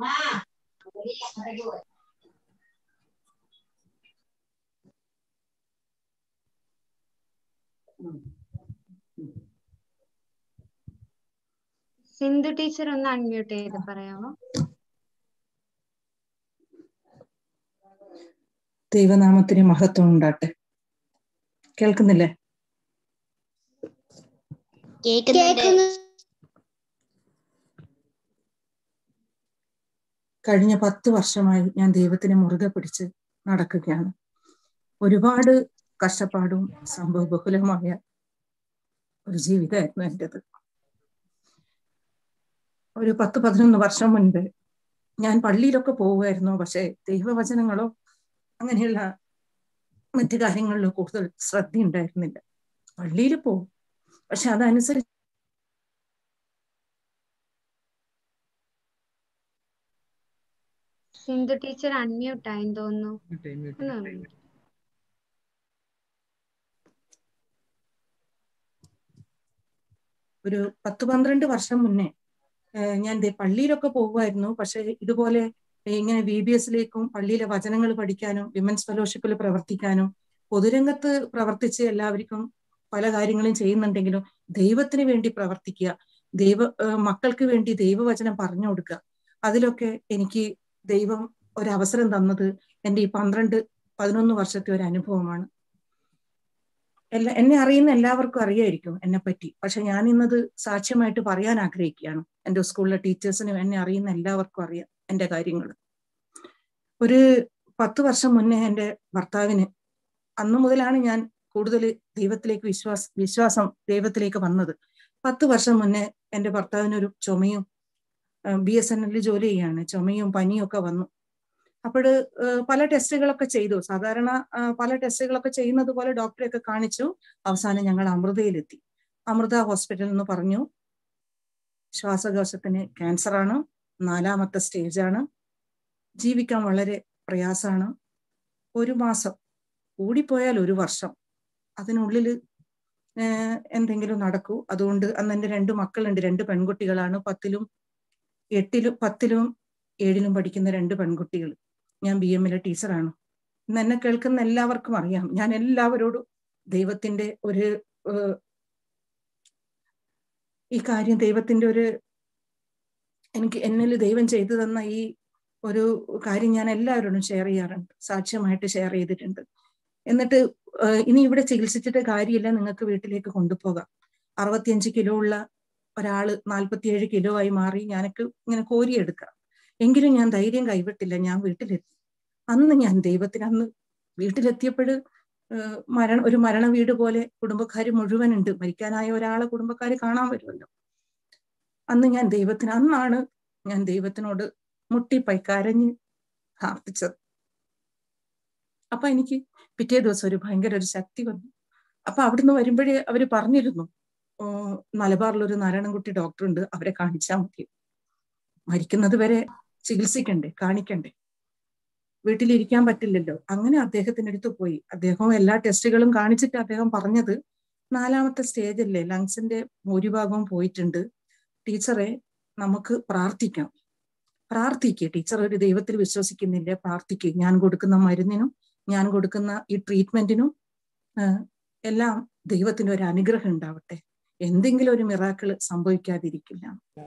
സിന്ധു ടീച്ചർ ഒന്ന് അൺമ്യൂട്ട് ചെയ്ത് പറയാമോ? ദൈവനാമത്തിന് മഹത്വം ഉണ്ടാട്ടെ. കേൾക്കുന്നില്ലേ? കഴിഞ്ഞ പത്ത് വർഷമായി ഞാൻ ദൈവത്തിനെ മുറുകെ പിടിച്ച് നടക്കുകയാണ്. ഒരുപാട് കഷ്ടപ്പാടും സംഭവബഹുലമായ ഒരു ജീവിതമായിരുന്നു എൻ്റെത്. ഒരു പത്ത് പതിനൊന്ന് വർഷം മുൻപ് ഞാൻ പള്ളിയിലൊക്കെ പോവുമായിരുന്നു. പക്ഷെ ദൈവവചനങ്ങളോ അങ്ങനെയുള്ള മറ്റു കാര്യങ്ങളിലോ കൂടുതൽ ശ്രദ്ധ ഉണ്ടായിരുന്നില്ല. പള്ളിയിൽ പോവും, പക്ഷെ അതനുസരിച്ച് സിന്ധു ടീച്ചർ അൺമ്യൂട്ട് ആയെന്ന് തോന്നുന്നു. ഒരു പത്ത് പന്ത്രണ്ട് വർഷം മുന്നേ ഞാൻ പള്ളിയിലൊക്കെ പോകുമായിരുന്നു. പക്ഷെ ഇതുപോലെ ഇങ്ങനെ വി ബി എസിലേക്കും പള്ളിയിലെ വചനങ്ങൾ പഠിക്കാനും വിമൻസ് ഫെലോഷിപ്പിൽ പ്രവർത്തിക്കാനും പൊതുരംഗത്ത് പ്രവർത്തിച്ച് എല്ലാവർക്കും പല കാര്യങ്ങളും ചെയ്യുന്നുണ്ടെങ്കിലും ദൈവത്തിന് വേണ്ടി പ്രവർത്തിക്കുക, ദൈവ മക്കൾക്ക് വേണ്ടി ദൈവവചനം പറഞ്ഞു കൊടുക്കുക, അതിലൊക്കെ എനിക്ക് ദൈവം ഒരവസരം തന്നത് എൻ്റെ ഈ പന്ത്രണ്ട് പതിനൊന്ന് വർഷത്തെ ഒരു അനുഭവമാണ്. എല്ലാ എന്നെ അറിയുന്ന എല്ലാവർക്കും അറിയായിരിക്കും എന്നെ പറ്റി. പക്ഷെ ഞാൻ ഇന്നത് സാക്ഷ്യമായിട്ട് പറയാൻ ആഗ്രഹിക്കുകയാണ്. എൻ്റെ സ്കൂളിലെ ടീച്ചേഴ്സിനും എന്നെ അറിയുന്ന എല്ലാവർക്കും അറിയാം എൻ്റെ കാര്യങ്ങൾ. ഒരു പത്ത് വർഷം മുന്നേ എൻ്റെ ഭർത്താവിന്, അന്നു മുതലാണ് ഞാൻ കൂടുതൽ ദൈവത്തിലേക്ക് വിശ്വാസ വിശ്വാസം ദൈവത്തിലേക്ക് വന്നത്. പത്ത് വർഷം മുന്നേ എൻ്റെ ഭർത്താവിനൊരു ചുമയും, ബി എസ് എൻ എല്ലിൽ ജോലി ചെയ്യാണ്, ചുമയും പനിയും ഒക്കെ വന്നു. അപ്പോൾ പല ടെസ്റ്റുകളൊക്കെ ചെയ്തു. സാധാരണ പല ടെസ്റ്റുകളൊക്കെ ചെയ്യുന്നത് പോലെ ഡോക്ടറെയൊക്കെ കാണിച്ചു. അവസാനം ഞങ്ങൾ അമൃതയിലെത്തി. അമൃത ഹോസ്പിറ്റലിൽ നിന്ന് പറഞ്ഞു, ശ്വാസകോശത്തിന് ക്യാൻസർ ആണ്, നാലാമത്തെ സ്റ്റേജാണ്, ജീവിക്കാൻ വളരെ പ്രയാസമാണ്, ഒരു മാസം കൂടിപ്പോയാൽ ഒരു വർഷം അതിനുള്ളിൽ എന്തെങ്കിലും നടക്കൂ. അതുകൊണ്ട് അന്ന് എൻ്റെ രണ്ട് മക്കളുണ്ട്, രണ്ട് പെൺകുട്ടികളാണ്, പത്തിലും എട്ടിലും പത്തിലും ഏഴിലും പഠിക്കുന്ന രണ്ട് പെൺകുട്ടികൾ. ഞാൻ ബി എമ്മിലെ ടീച്ചറാണ്. ഇന്ന് എന്നെ കേൾക്കുന്ന എല്ലാവർക്കും അറിയാം, ഞാൻ എല്ലാവരോടും ദൈവത്തിന്റെ ഒരു ഈ കാര്യം ദൈവത്തിന്റെ ഒരു എനിക്ക് എന്നിൽ ദൈവം ചെയ്തു തന്ന ഈ ഒരു കാര്യം ഞാൻ എല്ലാവരോടും ഷെയർ ചെയ്യാറുണ്ട്, സാക്ഷ്യമായിട്ട് ഷെയർ ചെയ്തിട്ടുണ്ട്. എന്നിട്ട് ഇനി ഇവിടെ ചികിത്സിച്ചിട്ട് കാര്യമില്ല, നിങ്ങൾക്ക് വീട്ടിലേക്ക് കൊണ്ടുപോകാം. അറുപത്തിയഞ്ച് കിലോ ഉള്ള ഒരാള് നാൽപ്പത്തിയേഴ് കിലോ ആയി മാറി. ഞാനൊക്കെ ഇങ്ങനെ കോരിയെടുക്കാം. എങ്കിലും ഞാൻ ധൈര്യം കൈവിട്ടില്ല. ഞാൻ വീട്ടിലെത്തി. അന്ന് ഞാൻ ദൈവത്തിന് അന്ന് വീട്ടിലെത്തിയപ്പോൾ മരണ ഒരു മരണ വീട് പോലെ കുടുംബക്കാർ മുഴുവനുണ്ട്. മരിക്കാനായ ഒരാളെ കുടുംബക്കാർ കാണാൻ വരുമല്ലോ. അന്ന് ഞാൻ ദൈവത്തിന് അന്നാണ് ഞാൻ ദൈവത്തിനോട് മുട്ടിപ്പൈ കരഞ്ഞ് പ്രാർത്ഥിച്ചത്. അപ്പൊ എനിക്ക് പിറ്റേ ദിവസം ഒരു ഭയങ്കര ഒരു ശക്തി വന്നു. അപ്പൊ അവിടുന്ന് വരുമ്പോഴേ അവര് പറഞ്ഞിരുന്നു, മലബാറിലൊരു നാരായണൻകുട്ടി ഡോക്ടർ ഉണ്ട്, അവരെ കാണിച്ചാൽ മതി, മരിക്കുന്നത് വരെ ചികിത്സിക്കണ്ടേ, കാണിക്കണ്ടേ, വീട്ടിലിരിക്കാൻ പറ്റില്ലല്ലോ. അങ്ങനെ അദ്ദേഹത്തിന്റെ അടുത്ത് പോയി. അദ്ദേഹം എല്ലാ ടെസ്റ്റുകളും കാണിച്ചിട്ട് അദ്ദേഹം പറഞ്ഞത്, നാലാമത്തെ സ്റ്റേജല്ലേ, ലങ്സിന്റെ ഭൂരിഭാഗവും പോയിട്ടുണ്ട്, ടീച്ചറെ നമുക്ക് പ്രാർത്ഥിക്കാം, പ്രാർത്ഥിക്കുക, ടീച്ചർ ഒരു ദൈവത്തിൽ വിശ്വസിക്കുന്നില്ല, പ്രാർത്ഥിക്കുക, ഞാൻ കൊടുക്കുന്ന മരുന്നിനും ഞാൻ കൊടുക്കുന്ന ഈ ട്രീറ്റ്മെന്റിനും എല്ലാം ദൈവത്തിന്റെ ഒരു അനുഗ്രഹം ഉണ്ടാവട്ടെ, എന്തെങ്കിലും ഒരു മിറാക്കിള് സംഭവിക്കാതിരിക്കില്ല.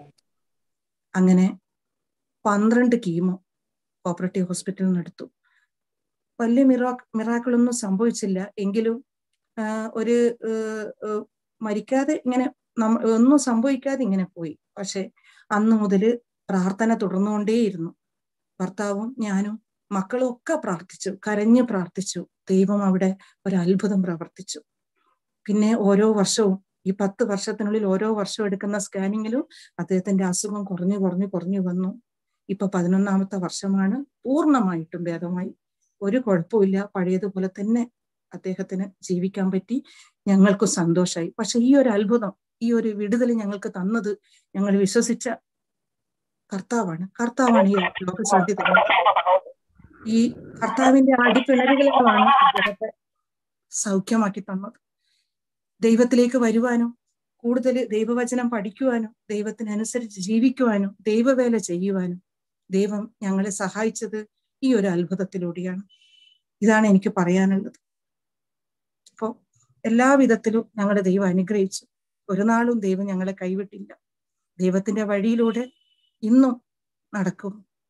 അങ്ങനെ പന്ത്രണ്ട് കീമോ കോപ്പറേറ്റീവ് ഹോസ്പിറ്റലിൽ നിന്ന് എടുത്തു. വലിയ മിറാ മിറാക്കിളൊന്നും സംഭവിച്ചില്ല. എങ്കിലും ഒരു മരിക്കാതെ ഇങ്ങനെ ഒന്നും സംഭവിക്കാതെ ഇങ്ങനെ പോയി. പക്ഷെ അന്ന് മുതല് പ്രാർത്ഥന തുടർന്നുകൊണ്ടേയിരുന്നു. ഭർത്താവും ഞാനും മക്കളും ഒക്കെ പ്രാർത്ഥിച്ചു, കരഞ്ഞ് പ്രാർത്ഥിച്ചു. ദൈവം അവിടെ ഒരു അത്ഭുതം പ്രവർത്തിച്ചു. പിന്നെ ഓരോ വർഷവും ഈ പത്ത് വർഷത്തിനുള്ളിൽ ഓരോ വർഷവും എടുക്കുന്ന സ്കാനിങ്ങിലും അദ്ദേഹത്തിന്റെ അസുഖം കുറഞ്ഞു കുറഞ്ഞു കുറഞ്ഞു വന്നു. ഇപ്പൊ പതിനൊന്നാമത്തെ വർഷമാണ്. പൂർണ്ണമായിട്ടും ഭേദമായി, ഒരു കുഴപ്പമില്ല, പഴയതുപോലെ തന്നെ അദ്ദേഹത്തിന് ജീവിക്കാൻ പറ്റി. ഞങ്ങൾക്ക് സന്തോഷമായി. പക്ഷെ ഈ ഒരു അത്ഭുതം, ഈ ഒരു വിടുതൽ ഞങ്ങൾക്ക് തന്നത് ഞങ്ങൾ വിശ്വസിച്ച കർത്താവാണ്. കർത്താവാണ് ഈ രോഗശാന്തി തന്നത്. ഈ കർത്താവിന്റെ അടിപ്പിണരുകളാണ് അദ്ദേഹത്തെ സൗഖ്യമാക്കി തന്നത്. ദൈവത്തിലേക്ക് വരുവാനും കൂടുതൽ ദൈവവചനം പഠിക്കുവാനും ദൈവത്തിനനുസരിച്ച് ജീവിക്കുവാനും ദൈവവേല ചെയ്യുവാനും ദൈവം ഞങ്ങളെ സഹായിച്ചത് ഈ ഒരു അത്ഭുതത്തിലൂടെയാണ്. ഇതാണ് എനിക്ക് പറയാനുള്ളത്. അപ്പോൾ എല്ലാ വിധത്തിലും ഞങ്ങളുടെ ദൈവം അനുഗ്രഹിച്ചു. ഒരു നാളും ദൈവം ഞങ്ങളെ കൈവിട്ടില്ല. ദൈവത്തിന്റെ വഴിയിലൂടെ ഇന്നും നടക്കും.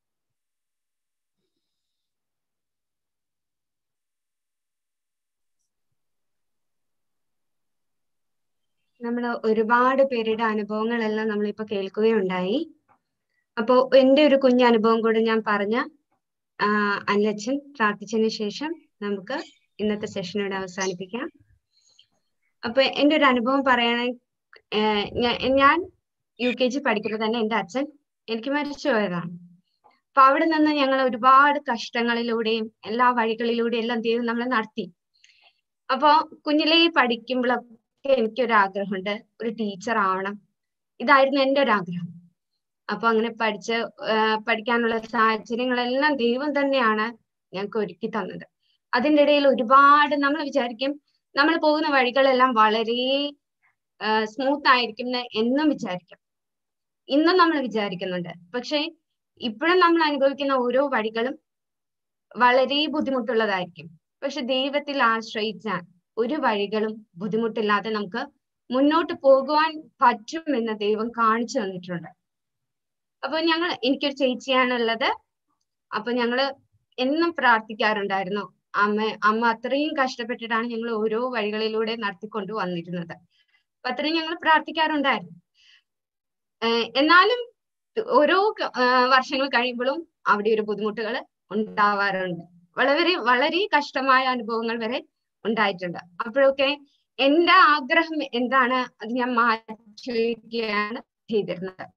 നമ്മൾ ഒരുപാട് പേരുടെ അനുഭവങ്ങളെല്ലാം നമ്മളിപ്പോ കേൾക്കുകയുണ്ടായി. അപ്പോ എന്റെ ഒരു കുഞ്ഞു അനുഭവം കൂടെ ഞാൻ പറഞ്ഞ ആ അല്ലച്ചൻ പ്രാർത്ഥിച്ചതിന് ശേഷം നമുക്ക് ഇന്നത്തെ സെഷൻ ഇവിടെ അവസാനിപ്പിക്കാം. അപ്പൊ എന്റെ ഒരു അനുഭവം പറയുകയാണെങ്കിൽ, ഞാൻ യു കെ ജി പഠിക്കുമ്പോൾ തന്നെ എന്റെ അച്ഛൻ എനിക്ക് മരിച്ചു പോയതാണ്. അപ്പൊ അവിടെ നിന്ന് ഞങ്ങൾ ഒരുപാട് കഷ്ടങ്ങളിലൂടെയും എല്ലാ വഴികളിലൂടെയും എല്ലാം ദൈവം നമ്മളെ നടത്തി. അപ്പൊ കുഞ്ഞിലേ പഠിക്കുമ്പോഴൊക്കെ എനിക്കൊരു ആഗ്രഹമുണ്ട്, ഒരു ടീച്ചർ ആവണം. ഇതായിരുന്നു എൻ്റെ ഒരു ആഗ്രഹം. അപ്പൊ അങ്ങനെ പഠിച്ച് പഠിക്കാനുള്ള സാഹചര്യങ്ങളെല്ലാം ദൈവം തന്നെയാണ് ഞങ്ങൾക്ക് ഒരുക്കി തന്നത്. അതിൻ്റെ ഇടയിൽ ഒരുപാട് നമ്മൾ വിചാരിക്കും നമ്മൾ പോകുന്ന വഴികളെല്ലാം വളരെ സ്മൂത്ത് ആയിരിക്കും എന്നും വിചാരിക്കും, ഇന്നും നമ്മൾ വിചാരിക്കുന്നുണ്ട്. പക്ഷെ ഇപ്പോഴും നമ്മൾ അനുഭവിക്കുന്ന ഓരോ വഴികളും വളരെ ബുദ്ധിമുട്ടുള്ളതായിരിക്കും. പക്ഷെ ദൈവത്തിൽ ആശ്രയിച്ചാൽ ഒരു വഴികളും ബുദ്ധിമുട്ടില്ലാതെ നമുക്ക് മുന്നോട്ട് പോകുവാൻ പറ്റുമെന്ന് ദൈവം കാണിച്ചു തന്നിട്ടുണ്ട്. അപ്പൊ ഞങ്ങൾ എനിക്കൊരു ചേച്ചിയാണുള്ളത്. അപ്പൊ ഞങ്ങള് എന്നും പ്രാർത്ഥിക്കാറുണ്ടായിരുന്നു. അമ്മ അമ്മ അത്രയും കഷ്ടപ്പെട്ടിട്ടാണ് ഞങ്ങൾ ഓരോ വഴികളിലൂടെ നടത്തിക്കൊണ്ട് വന്നിരുന്നത്. അപ്പൊ അത്രയും ഞങ്ങൾ പ്രാർത്ഥിക്കാറുണ്ടായിരുന്നു. എന്നാലും ഓരോ വർഷങ്ങൾ കഴിയുമ്പോഴും അവിടെ ഒരു ബുദ്ധിമുട്ടുകൾ ഉണ്ടാവാറുണ്ട്. വളരെ വളരെ കഷ്ടമായ അനുഭവങ്ങൾ വരെ ഉണ്ടായിട്ടുണ്ട്. അപ്പോഴൊക്കെ എന്റെ ആഗ്രഹം എന്താണ് അത് ഞാൻ മാറ്റി വയ്ക്കുകയാണ് ചെയ്തിരുന്നത്.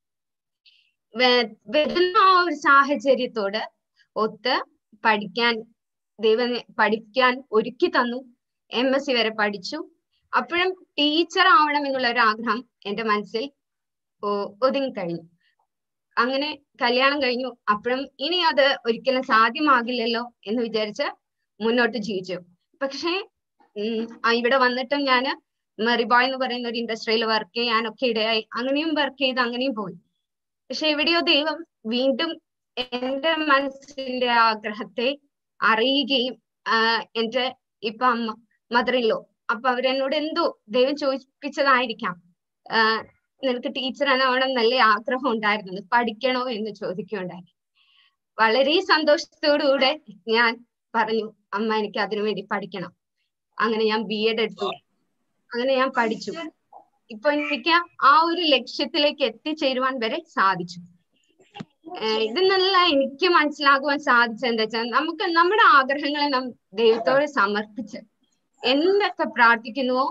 വരുന്ന ആ ഒരു സാഹചര്യത്തോട് ഒത്ത് പഠിക്കാൻ ദൈവം പഠിക്കാൻ ഒരുക്കി തന്നു. എം എസ് സി വരെ പഠിച്ചു. അപ്പോഴും ടീച്ചർ ആവണം എന്നുള്ള ഒരു ആഗ്രഹം എന്റെ മനസ്സിൽ ഒതുങ്ങിക്കഴിഞ്ഞു. അങ്ങനെ കല്യാണം കഴിഞ്ഞു. അപ്പോഴും ഇനി അത് ഒരിക്കലും സാധ്യമാകില്ലല്ലോ എന്ന് വിചാരിച്ച് മുന്നോട്ട് ജീവിച്ചു. പക്ഷേ ഉം ഇവിടെ വന്നിട്ടും ഞാൻ മെറിബോയ് എന്ന് പറയുന്ന ഒരു ഇൻഡസ്ട്രിയിൽ വർക്ക് ചെയ്യാനൊക്കെ ഇടയായി. അങ്ങനെയും വർക്ക് ചെയ്ത് അങ്ങനെയും പോയി. പക്ഷെ എവിടെയോ ദൈവം വീണ്ടും എന്റെ മനസ്സിന്റെ ആഗ്രഹത്തെ അറിയുകയും എന്റെ ഇപ്പൊ അമ്മ മദറിലോ അപ്പൊ അവരെന്നോട് എന്തോ ദൈവം ചോദിപ്പിച്ചതായിരിക്കാം, നിനക്ക് ടീച്ചർ ആവണം നല്ല ആഗ്രഹം ഉണ്ടായിരുന്നത്, പഠിക്കണോ എന്ന് ചോദിക്കുകയുണ്ടായി. വളരെ സന്തോഷത്തോടുകൂടെ ഞാൻ പറഞ്ഞു, അമ്മ എനിക്ക് അതിനു വേണ്ടി പഠിക്കണം. അങ്ങനെ ഞാൻ ബി എഡ് എടുത്തു. അങ്ങനെ ഞാൻ പഠിച്ചു. ഇപ്പൊ എനിക്ക് ആ ഒരു ലക്ഷ്യത്തിലേക്ക് എത്തിച്ചേരുവാൻ വരെ സാധിച്ചു. ഇതെന്നല്ല എനിക്ക് മനസ്സിലാക്കുവാൻ സാധിച്ചത് എന്താ വെച്ചാൽ, നമുക്ക് നമ്മുടെ ആഗ്രഹങ്ങളെ നാം ദൈവത്തോട് സമർപ്പിച്ച് എന്തൊക്കെ പ്രാർത്ഥിക്കുന്നുവോ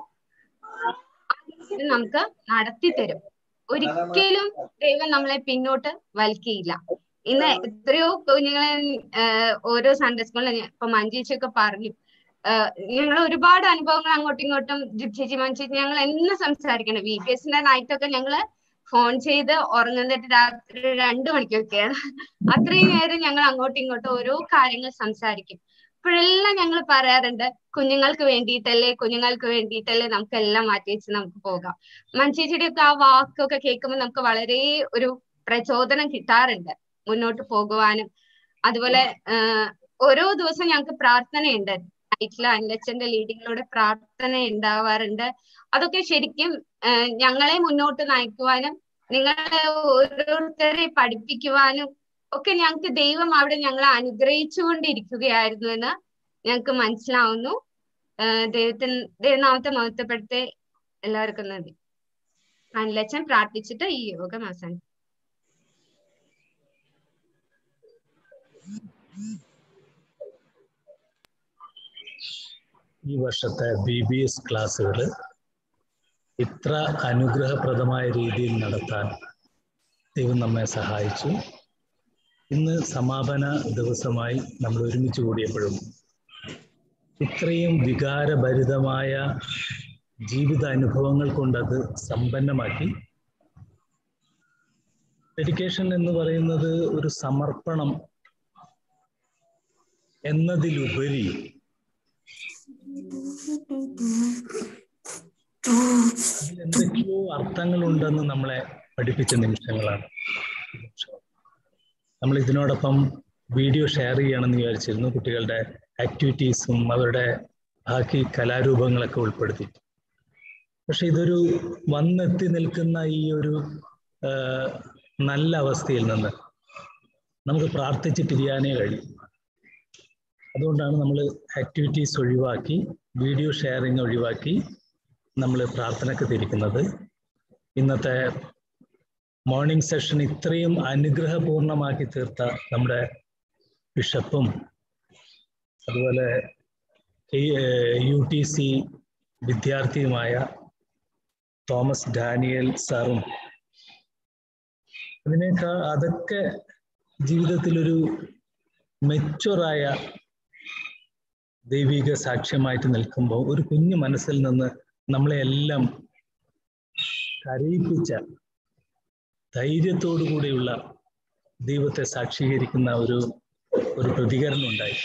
ഇത് നമുക്ക് നടത്തി തരും. ഒരിക്കലും ദൈവം നമ്മളെ പിന്നോട്ട് വലിക്കുകയില്ല. ഇന്ന് എത്രയോ കുഞ്ഞുങ്ങളെ ഓരോ സൺഡേ സ്കൂളിൽ ഇപ്പൊ മഞ്ചേച്ചിയൊക്കെ പറഞ്ഞു, ഞങ്ങൾ ഒരുപാട് അനുഭവങ്ങൾ അങ്ങോട്ടും ഇങ്ങോട്ടും ചേച്ചി മഞ്ചേച്ചി ഞങ്ങൾ എന്ന് സംസാരിക്കണം. വി പി എസിന്റെ നൈറ്റൊക്കെ ഞങ്ങള് ഫോൺ ചെയ്ത് ഉറങ്ങുന്നിട്ട് രാത്രി രണ്ടു മണിക്കൊക്കെയാണ്. അത്രയും നേരം ഞങ്ങൾ അങ്ങോട്ടും ഇങ്ങോട്ടും ഓരോ കാര്യങ്ങൾ സംസാരിക്കും. അപ്പോഴെല്ലാം ഞങ്ങൾ പറയാറുണ്ട്, കുഞ്ഞുങ്ങൾക്ക് വേണ്ടിയിട്ടല്ലേ കുഞ്ഞുങ്ങൾക്ക് വേണ്ടിയിട്ടല്ലേ നമുക്ക് എല്ലാം മാറ്റി വെച്ച് നമുക്ക് പോകാം. മഞ്ചേച്ചിയുടെ ഒക്കെ ആ വാക്കൊക്കെ കേൾക്കുമ്പോൾ നമുക്ക് വളരെ ഒരു പ്രചോദനം കിട്ടാറുണ്ട് മുന്നോട്ട് പോകുവാനും. അതുപോലെ ഓരോ ദിവസം ഞങ്ങൾക്ക് പ്രാർത്ഥനയുണ്ട്. നൈറ്റില് അല്ലച്ചന്റെ ലീഡിങ്ങിലൂടെ പ്രാർത്ഥന ഉണ്ടാവാറുണ്ട്. അതൊക്കെ ശരിക്കും ഞങ്ങളെ മുന്നോട്ട് നയിക്കുവാനും നിങ്ങളെ ഓരോരുത്തരെ പഠിപ്പിക്കുവാനും ഒക്കെ ഞങ്ങൾക്ക് ദൈവം അവിടെ ഞങ്ങളെ അനുഗ്രഹിച്ചുകൊണ്ടിരിക്കുകയായിരുന്നു എന്ന് ഞങ്ങൾക്ക് മനസ്സിലാവുന്നു. ദൈവത്തിന് ദൈവനാമത്തെ മഹത്വപ്പെടുത്തി. എല്ലാവർക്കും നന്ദി. അല്ലച്ചൻ പ്രാർത്ഥിച്ചിട്ട് ഈ യോഗം അവസാനിക്കും. ഈ വർഷത്തെ ബി ബി എസ് ക്ലാസ്സുകൾ ഇത്ര അനുഗ്രഹപ്രദമായ രീതിയിൽ നടത്താൻ ദൈവം നമ്മെ സഹായിച്ചു. ഇന്ന് സമാപന ദിവസമായി നമ്മൾ ഒരുമിച്ച് കൂടിയപ്പോഴും ഇത്രയും വികാരഭരിതമായ ജീവിത അനുഭവങ്ങൾ കൊണ്ടത് സമ്പന്നമാക്കി. ഡെഡിക്കേഷൻ എന്ന് പറയുന്നത് ഒരു സമർപ്പണം എന്നതിലുപരി എന്തൊക്കെയോ അർത്ഥങ്ങളുണ്ടെന്ന് നമ്മളെ പഠിപ്പിച്ച നിമിഷങ്ങളാണ്. നമ്മൾ ഇതിനോടൊപ്പം വീഡിയോ ഷെയർ ചെയ്യണമെന്ന് വിചാരിച്ചിരുന്നു, കുട്ടികളുടെ ആക്ടിവിറ്റീസും അവരുടെ ബാക്കി കലാരൂപങ്ങളൊക്കെ ഉൾപ്പെടുത്തി. പക്ഷെ ഇതൊരു വന്നെത്തി നിൽക്കുന്ന ഈ ഒരു നല്ല അവസ്ഥയിൽ നിന്ന് നമുക്ക് പ്രാർത്ഥിച്ച് പിരിയാനേ കഴിയും. അതുകൊണ്ടാണ് നമ്മൾ ആക്ടിവിറ്റീസ് ഒഴിവാക്കി, വീഡിയോ ഷെയറിങ് ഒഴിവാക്കി നമ്മൾ പ്രാർത്ഥനയ്ക്ക് തിരിക്കുന്നത്. ഇന്നത്തെ മോർണിംഗ് സെഷൻ ഇത്രയും അനുഗ്രഹപൂർണമാക്കി തീർത്ത നമ്മുടെ ബിഷപ്പും അതുപോലെ യു ടി സി വിദ്യാർത്ഥിയുമായ തോമസ് ഡാനിയൽ സാറും, അതിനേക്കാൾ അതൊക്കെ ജീവിതത്തിലൊരു മെച്ചുവറായ ദൈവിക സാക്ഷ്യമായിട്ട് നിൽക്കുമ്പോൾ ഒരു കുഞ്ഞു മനസ്സിൽ നിന്ന് നമ്മളെ എല്ലാം കരയിപ്പിച്ച ധൈര്യത്തോടു കൂടിയുള്ള ദൈവത്തെ സാക്ഷീകരിക്കുന്ന ഒരു ഒരു പ്രതികരണം ഉണ്ടായി.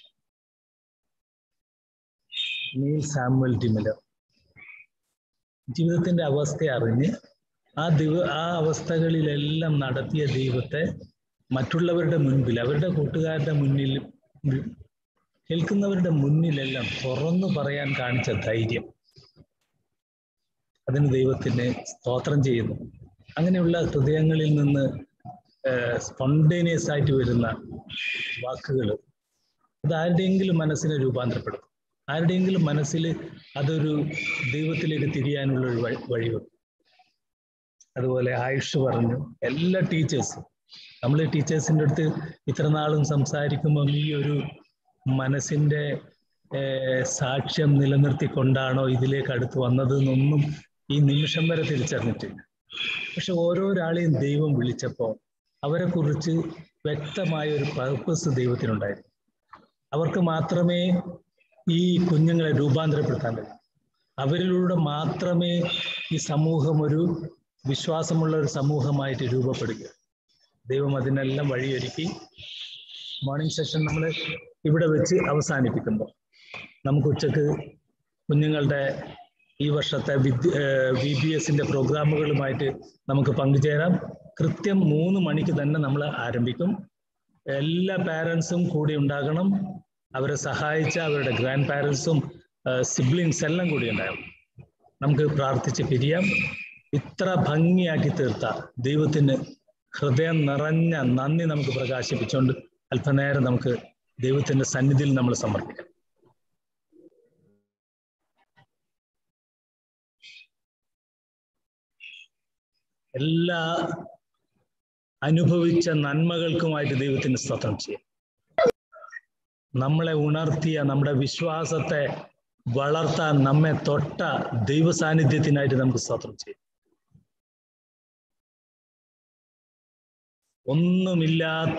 നീൽ സാമുവൽ ഡിമിലർ ജീവിതത്തിന്റെ അവസ്ഥ അറിഞ്ഞ് ആ ദിവ ആ അവസ്ഥകളിലെല്ലാം നടത്തിയ ദൈവത്തെ മറ്റുള്ളവരുടെ മുൻപിൽ, അവരുടെ കൂട്ടുകാരുടെ മുന്നിൽ, കേൾക്കുന്നവരുടെ മുന്നിലെല്ലാം തുറന്നു പറയാൻ കാണിച്ച ധൈര്യം, അതിന് ദൈവത്തിന് സ്തോത്രം ചെയ്യുന്നു. അങ്ങനെയുള്ള ഹൃദയങ്ങളിൽ നിന്ന് സ്പോണ്ടേനിയസ് ആയിട്ട് വരുന്ന വാക്കുകൾ അത് ആരുടെയെങ്കിലും മനസ്സിനെ രൂപാന്തരപ്പെടും, ആരുടെയെങ്കിലും മനസ്സിൽ അതൊരു ദൈവത്തിലേക്ക് തിരിയാനുള്ള ഒരു വഴി വഴിവെക്കും. അതുപോലെ ആയുഷ് പറഞ്ഞു, എല്ലാ ടീച്ചേഴ്സും, നമ്മൾ ടീച്ചേഴ്സിൻ്റെ അടുത്ത് ഇത്ര നാളും സംസാരിക്കുമ്പം ഈ ഒരു മനസ്സിൻ്റെ സാക്ഷ്യം നിലനിർത്തിക്കൊണ്ടാണോ ഇതിലേക്ക് അടുത്ത് വന്നതെന്നൊന്നും ഈ നിമിഷം വരെ തിരിച്ചറിഞ്ഞിട്ടില്ല. പക്ഷെ ഓരോരാളെയും ദൈവം വിളിച്ചപ്പോൾ അവരെ കുറിച്ച് വ്യക്തമായ ഒരു പർപ്പസ് ദൈവത്തിനുണ്ടായിരുന്നു. അവർക്ക് മാത്രമേ ഈ കുഞ്ഞുങ്ങളെ രൂപാന്തരപ്പെടുത്താൻ കഴിയും. അവരിലൂടെ മാത്രമേ ഈ സമൂഹം ഒരു വിശ്വാസമുള്ള ഒരു സമൂഹമായിട്ട് രൂപപ്പെടുക. ദൈവം അതിനെല്ലാം വഴിയൊരുക്കി. മോർണിംഗ് സെഷൻ നമ്മൾ ഇവിടെ വെച്ച് അവസാനിപ്പിക്കുമ്പോൾ നമുക്ക് ഉച്ചക്ക് കുഞ്ഞുങ്ങളുടെ ഈ വർഷത്തെ വിദ്യ വി ബി എസിന്റെ പ്രോഗ്രാമുകളുമായിട്ട് നമുക്ക് പങ്കുചേരാം. കൃത്യം മൂന്ന് മണിക്ക് തന്നെ നമ്മൾ ആരംഭിക്കും. എല്ലാ പാരൻസും കൂടി ഉണ്ടാകണം. അവരെ സഹായിച്ച അവരുടെ ഗ്രാൻഡ് പാരൻസും സിബ്ലിങ്സ് എല്ലാം കൂടി ഉണ്ടാകും. നമുക്ക് പ്രാർത്ഥിച്ച് പിരിയാം. ഇത്ര ഭംഗിയാക്കി തീർത്ത ദൈവത്തിന് ഹൃദയം നിറഞ്ഞ നന്ദി നമുക്ക് പ്രകാശിപ്പിച്ചുകൊണ്ട് അല്പനേരം നമുക്ക് ദൈവത്തിന്റെ സന്നിധിയിൽ നമ്മൾ സമർപ്പിക്കാം. എല്ലാ അനുഭവിച്ച നന്മകൾക്കുമായിട്ട് ദൈവത്തിന് സ്തോത്രം ചെയ്യാം. നമ്മളെ ഉണർത്തിയ, നമ്മുടെ വിശ്വാസത്തെ വളർത്താൻ നമ്മെ തൊട്ട ദൈവ സാന്നിധ്യത്തിനായിട്ട് നമുക്ക് സ്തോത്രം ചെയ്യാം. ഒന്നുമില്ലാത്ത,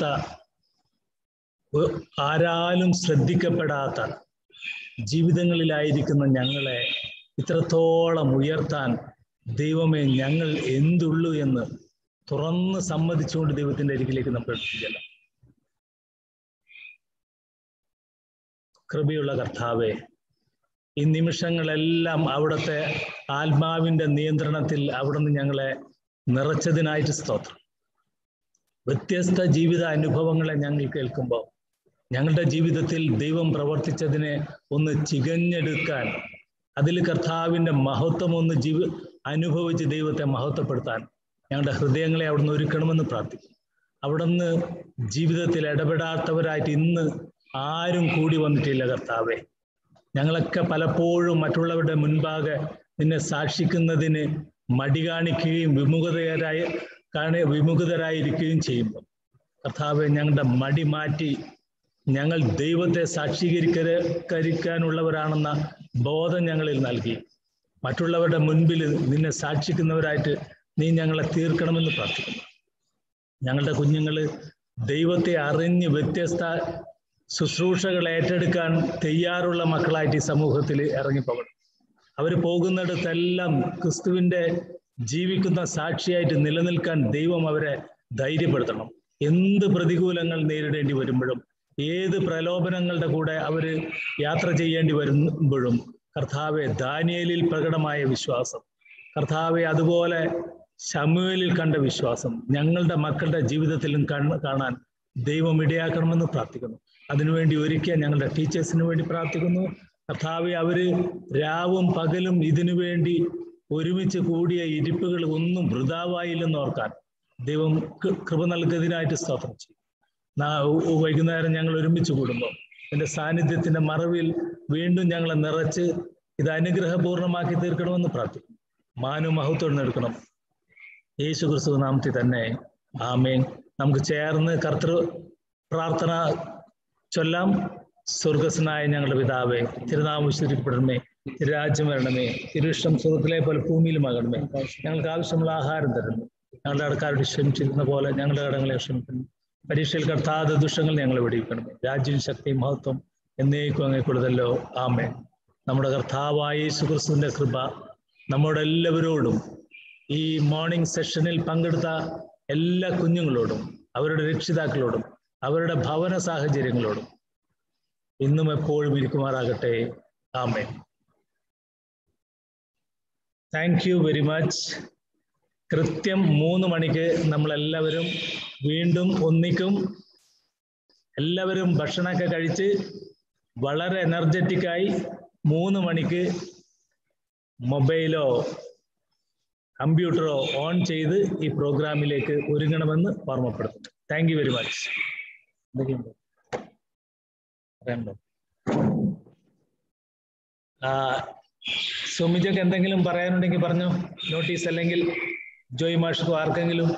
ആരാലും ശ്രദ്ധിക്കപ്പെടാത്ത ജീവിതങ്ങളിലായിരിക്കുന്ന ഞങ്ങളെ ഇത്രത്തോളം ഉയർത്താൻ ദൈവമേ ഞങ്ങൾ എന്തുള്ളൂ എന്ന് തുറന്ന് സമ്മതിച്ചുകൊണ്ട് ദൈവത്തിന്റെ അരികിലേക്ക് നമ്മൾ എടുത്തില്ല. കൃപയുള്ള കർത്താവേ, ഈ നിമിഷങ്ങളെല്ലാം അവിടുത്തെ ആത്മാവിന്റെ നിയന്ത്രണത്തിൽ അവിടുന്ന് ഞങ്ങളെ നിറച്ചതിനായിട്ട് സ്തോത്രം. വ്യത്യസ്ത ജീവിത അനുഭവങ്ങളെ ഞങ്ങൾ കേൾക്കുമ്പോൾ ഞങ്ങളുടെ ജീവിതത്തിൽ ദൈവം പ്രവർത്തിച്ചതിനെ ഒന്ന് ചികഞ്ഞെടുക്കാൻ, അതിൽ കർത്താവിൻ്റെ മഹത്വം ഒന്ന് ജീവ അനുഭവിച്ച് ദൈവത്തെ മഹത്വപ്പെടുത്താൻ ഞങ്ങളുടെ ഹൃദയങ്ങളെ അവിടുന്ന് ഒരുക്കണമെന്ന് പ്രാർത്ഥിക്കും. അവിടുന്ന് ജീവിതത്തിൽ ഇടപെടാത്തവരായിട്ട് ഇന്ന് ആരും കൂടി വന്നിട്ടില്ല കർത്താവേ. ഞങ്ങളൊക്കെ പലപ്പോഴും മറ്റുള്ളവരുടെ മുൻപാകെ നിന്നെ സാക്ഷിക്കുന്നതിന് മടി കാണിക്കുകയും വിമുഖതരായി കാണി വിമുഖതരായിരിക്കുകയും ചെയ്യുമ്പോൾ കർത്താവെ, ഞങ്ങളുടെ മടി മാറ്റി ഞങ്ങൾ ദൈവത്തെ സാക്ഷീകരിക്കാനുള്ളവരാണെന്ന ബോധം ഞങ്ങളിൽ നൽകി മറ്റുള്ളവരുടെ മുൻപിൽ നിന്നെ സാക്ഷിക്കുന്നവരായിട്ട് നീ ഞങ്ങളെ തീർക്കണമെന്ന് പ്രാർത്ഥിക്കുന്നു. ഞങ്ങളുടെ കുഞ്ഞുങ്ങൾ ദൈവത്തെ അറിഞ്ഞ് വ്യത്യസ്ത ശുശ്രൂഷകൾ ഏറ്റെടുക്കാൻ തയ്യാറുള്ള മക്കളായിട്ട് ഈ സമൂഹത്തിൽ ഇറങ്ങിപ്പോകണം. അവർ പോകുന്നിടത്തെല്ലാം ക്രിസ്തുവിൻ്റെ ജീവിക്കുന്ന സാക്ഷിയായിട്ട് നിലനിൽക്കാൻ ദൈവം അവരെ ധൈര്യപ്പെടുത്തണം. എന്ത് പ്രതികൂലങ്ങൾ നേരിടേണ്ടി വരുമ്പോഴും, ഏത് പ്രലോഭനങ്ങളുടെ കൂടെ അവർ യാത്ര ചെയ്യേണ്ടി വരുമ്പോഴും കർത്താവെ, ദാനിയേലിൽ പ്രകടമായ വിശ്വാസം, കർത്താവെ അതുപോലെ ശമൂവേലിൽ കണ്ട വിശ്വാസം ഞങ്ങളുടെ മക്കളുടെ ജീവിതത്തിലും കാണാൻ ദൈവം ഇടയാക്കണമെന്ന് പ്രാർത്ഥിക്കുന്നു. അതിനുവേണ്ടി ഒരുക്കിയ ഞങ്ങളുടെ ടീച്ചേഴ്സിന് വേണ്ടി പ്രാർത്ഥിക്കുന്നു. കർത്താവെ, അവര് രാവും പകലും ഇതിനു വേണ്ടി ഒരുമിച്ച് കൂടിയ ഇരിപ്പുകൾ ഒന്നും വൃഥാവായില്ലെന്ന് ഓർക്കാൻ ദൈവം കൃപ നൽകിയതിനായിട്ട് സ്തോത്രം ചെയ്യും. വൈകുന്നേരം ഞങ്ങൾ ഒരുമിച്ച് കൂടുമ്പോൾ എൻ്റെ സാന്നിധ്യത്തിന്റെ മറവിൽ വീണ്ടും ഞങ്ങളെ നിറച്ച് ഇത് അനുഗ്രഹപൂർണ്ണമാക്കി തീർക്കണമെന്ന് പ്രാർത്ഥിക്കുന്നു. മാനു മഹത്വം എടുക്കണം യേശു ക്രിസ്തു നാമത്തിൽ തന്നെ. ആമേൻ. നമുക്ക് ചേർന്ന് കർത്തൃ പ്രാർത്ഥന ചൊല്ലാം. സ്വർഗസ്നായ ഞങ്ങളുടെ പിതാവേ, തിരുനാമം വിശുദ്ധീകരിക്കപ്പെടണമേ, തിരുരാജ്യം വരണമേ, തിരുവിഷ്ടം സ്വർഗത്തിലെ പോലെ ഭൂമിയിലുമാകണമേ. ഞങ്ങൾക്ക് ആവശ്യമുള്ള ആഹാരം തരണം. ഞങ്ങളുടെ കടക്കാരോട് ക്ഷമിച്ചിരുന്ന പോലെ ഞങ്ങളുടെ കടങ്ങളെ ക്ഷമിക്കണം. പരീക്ഷയിൽ കടത്താതെ ദുഷ്ടങ്ങൾ ഞങ്ങളെ വെടിയിക്കണമേ. രാജ്യവും ശക്തിയും മഹത്വം എന്നേക്കും അങ്ങേ കൊടുത്തല്ലോ. ആമേൻ. നമ്മുടെ കർത്താവായ യേശു ക്രിസ്തുവിന്റെ കൃപ നമ്മുടെ എല്ലാവരോടും ഈ മോർണിംഗ് സെഷനിൽ പങ്കെടുത്ത എല്ലാ കുഞ്ഞുങ്ങളോടും അവരുടെ രക്ഷിതാക്കളോടും അവരുടെ ഭവന സാഹചര്യങ്ങളോടും ഇന്നും എപ്പോഴും ഇരിക്കുമാറാകട്ടെ. ആമേൻ. Thank you very much. കൃത്യം മൂന്ന് മണിക്ക് നമ്മളെല്ലാവരും വീണ്ടും ഒന്നിക്കും. എല്ലാവരും ഭക്ഷണമൊക്കെ കഴിച്ച് വളരെ എനർജറ്റിക്കായി മൂന്ന് മണിക്ക് മൊബൈലോ കമ്പ്യൂട്ടറോ ഓൺ ചെയ്ത് ഈ പ്രോഗ്രാമിലേക്ക് ഒരുങ്ങണമെന്ന് ഓർമ്മപ്പെടുത്തുന്നു. Thank you very much. സുമിജക്ക് എന്തെങ്കിലും പറയാനുണ്ടെങ്കിൽ പറഞ്ഞോ. നോട്ടീസ് അല്ലെങ്കിൽ ജോയ് മാഷ്ക്കോ ആർക്കെങ്കിലും.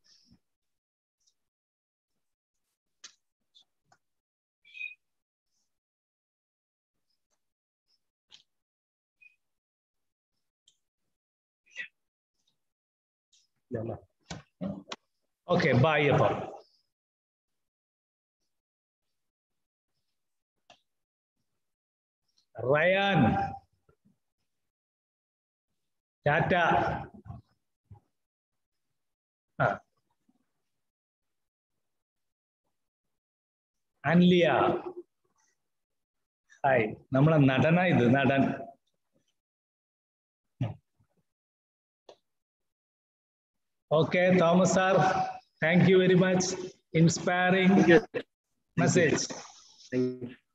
Okay, bye. അപ്പം റയാൻ, ടാറ്റ. ആ അൻലിയ, ഹായ്. നമ്മളെ നടനാ ഇത്, നടൻ. Okay, Thomas sir, thank you very much. Inspiring message.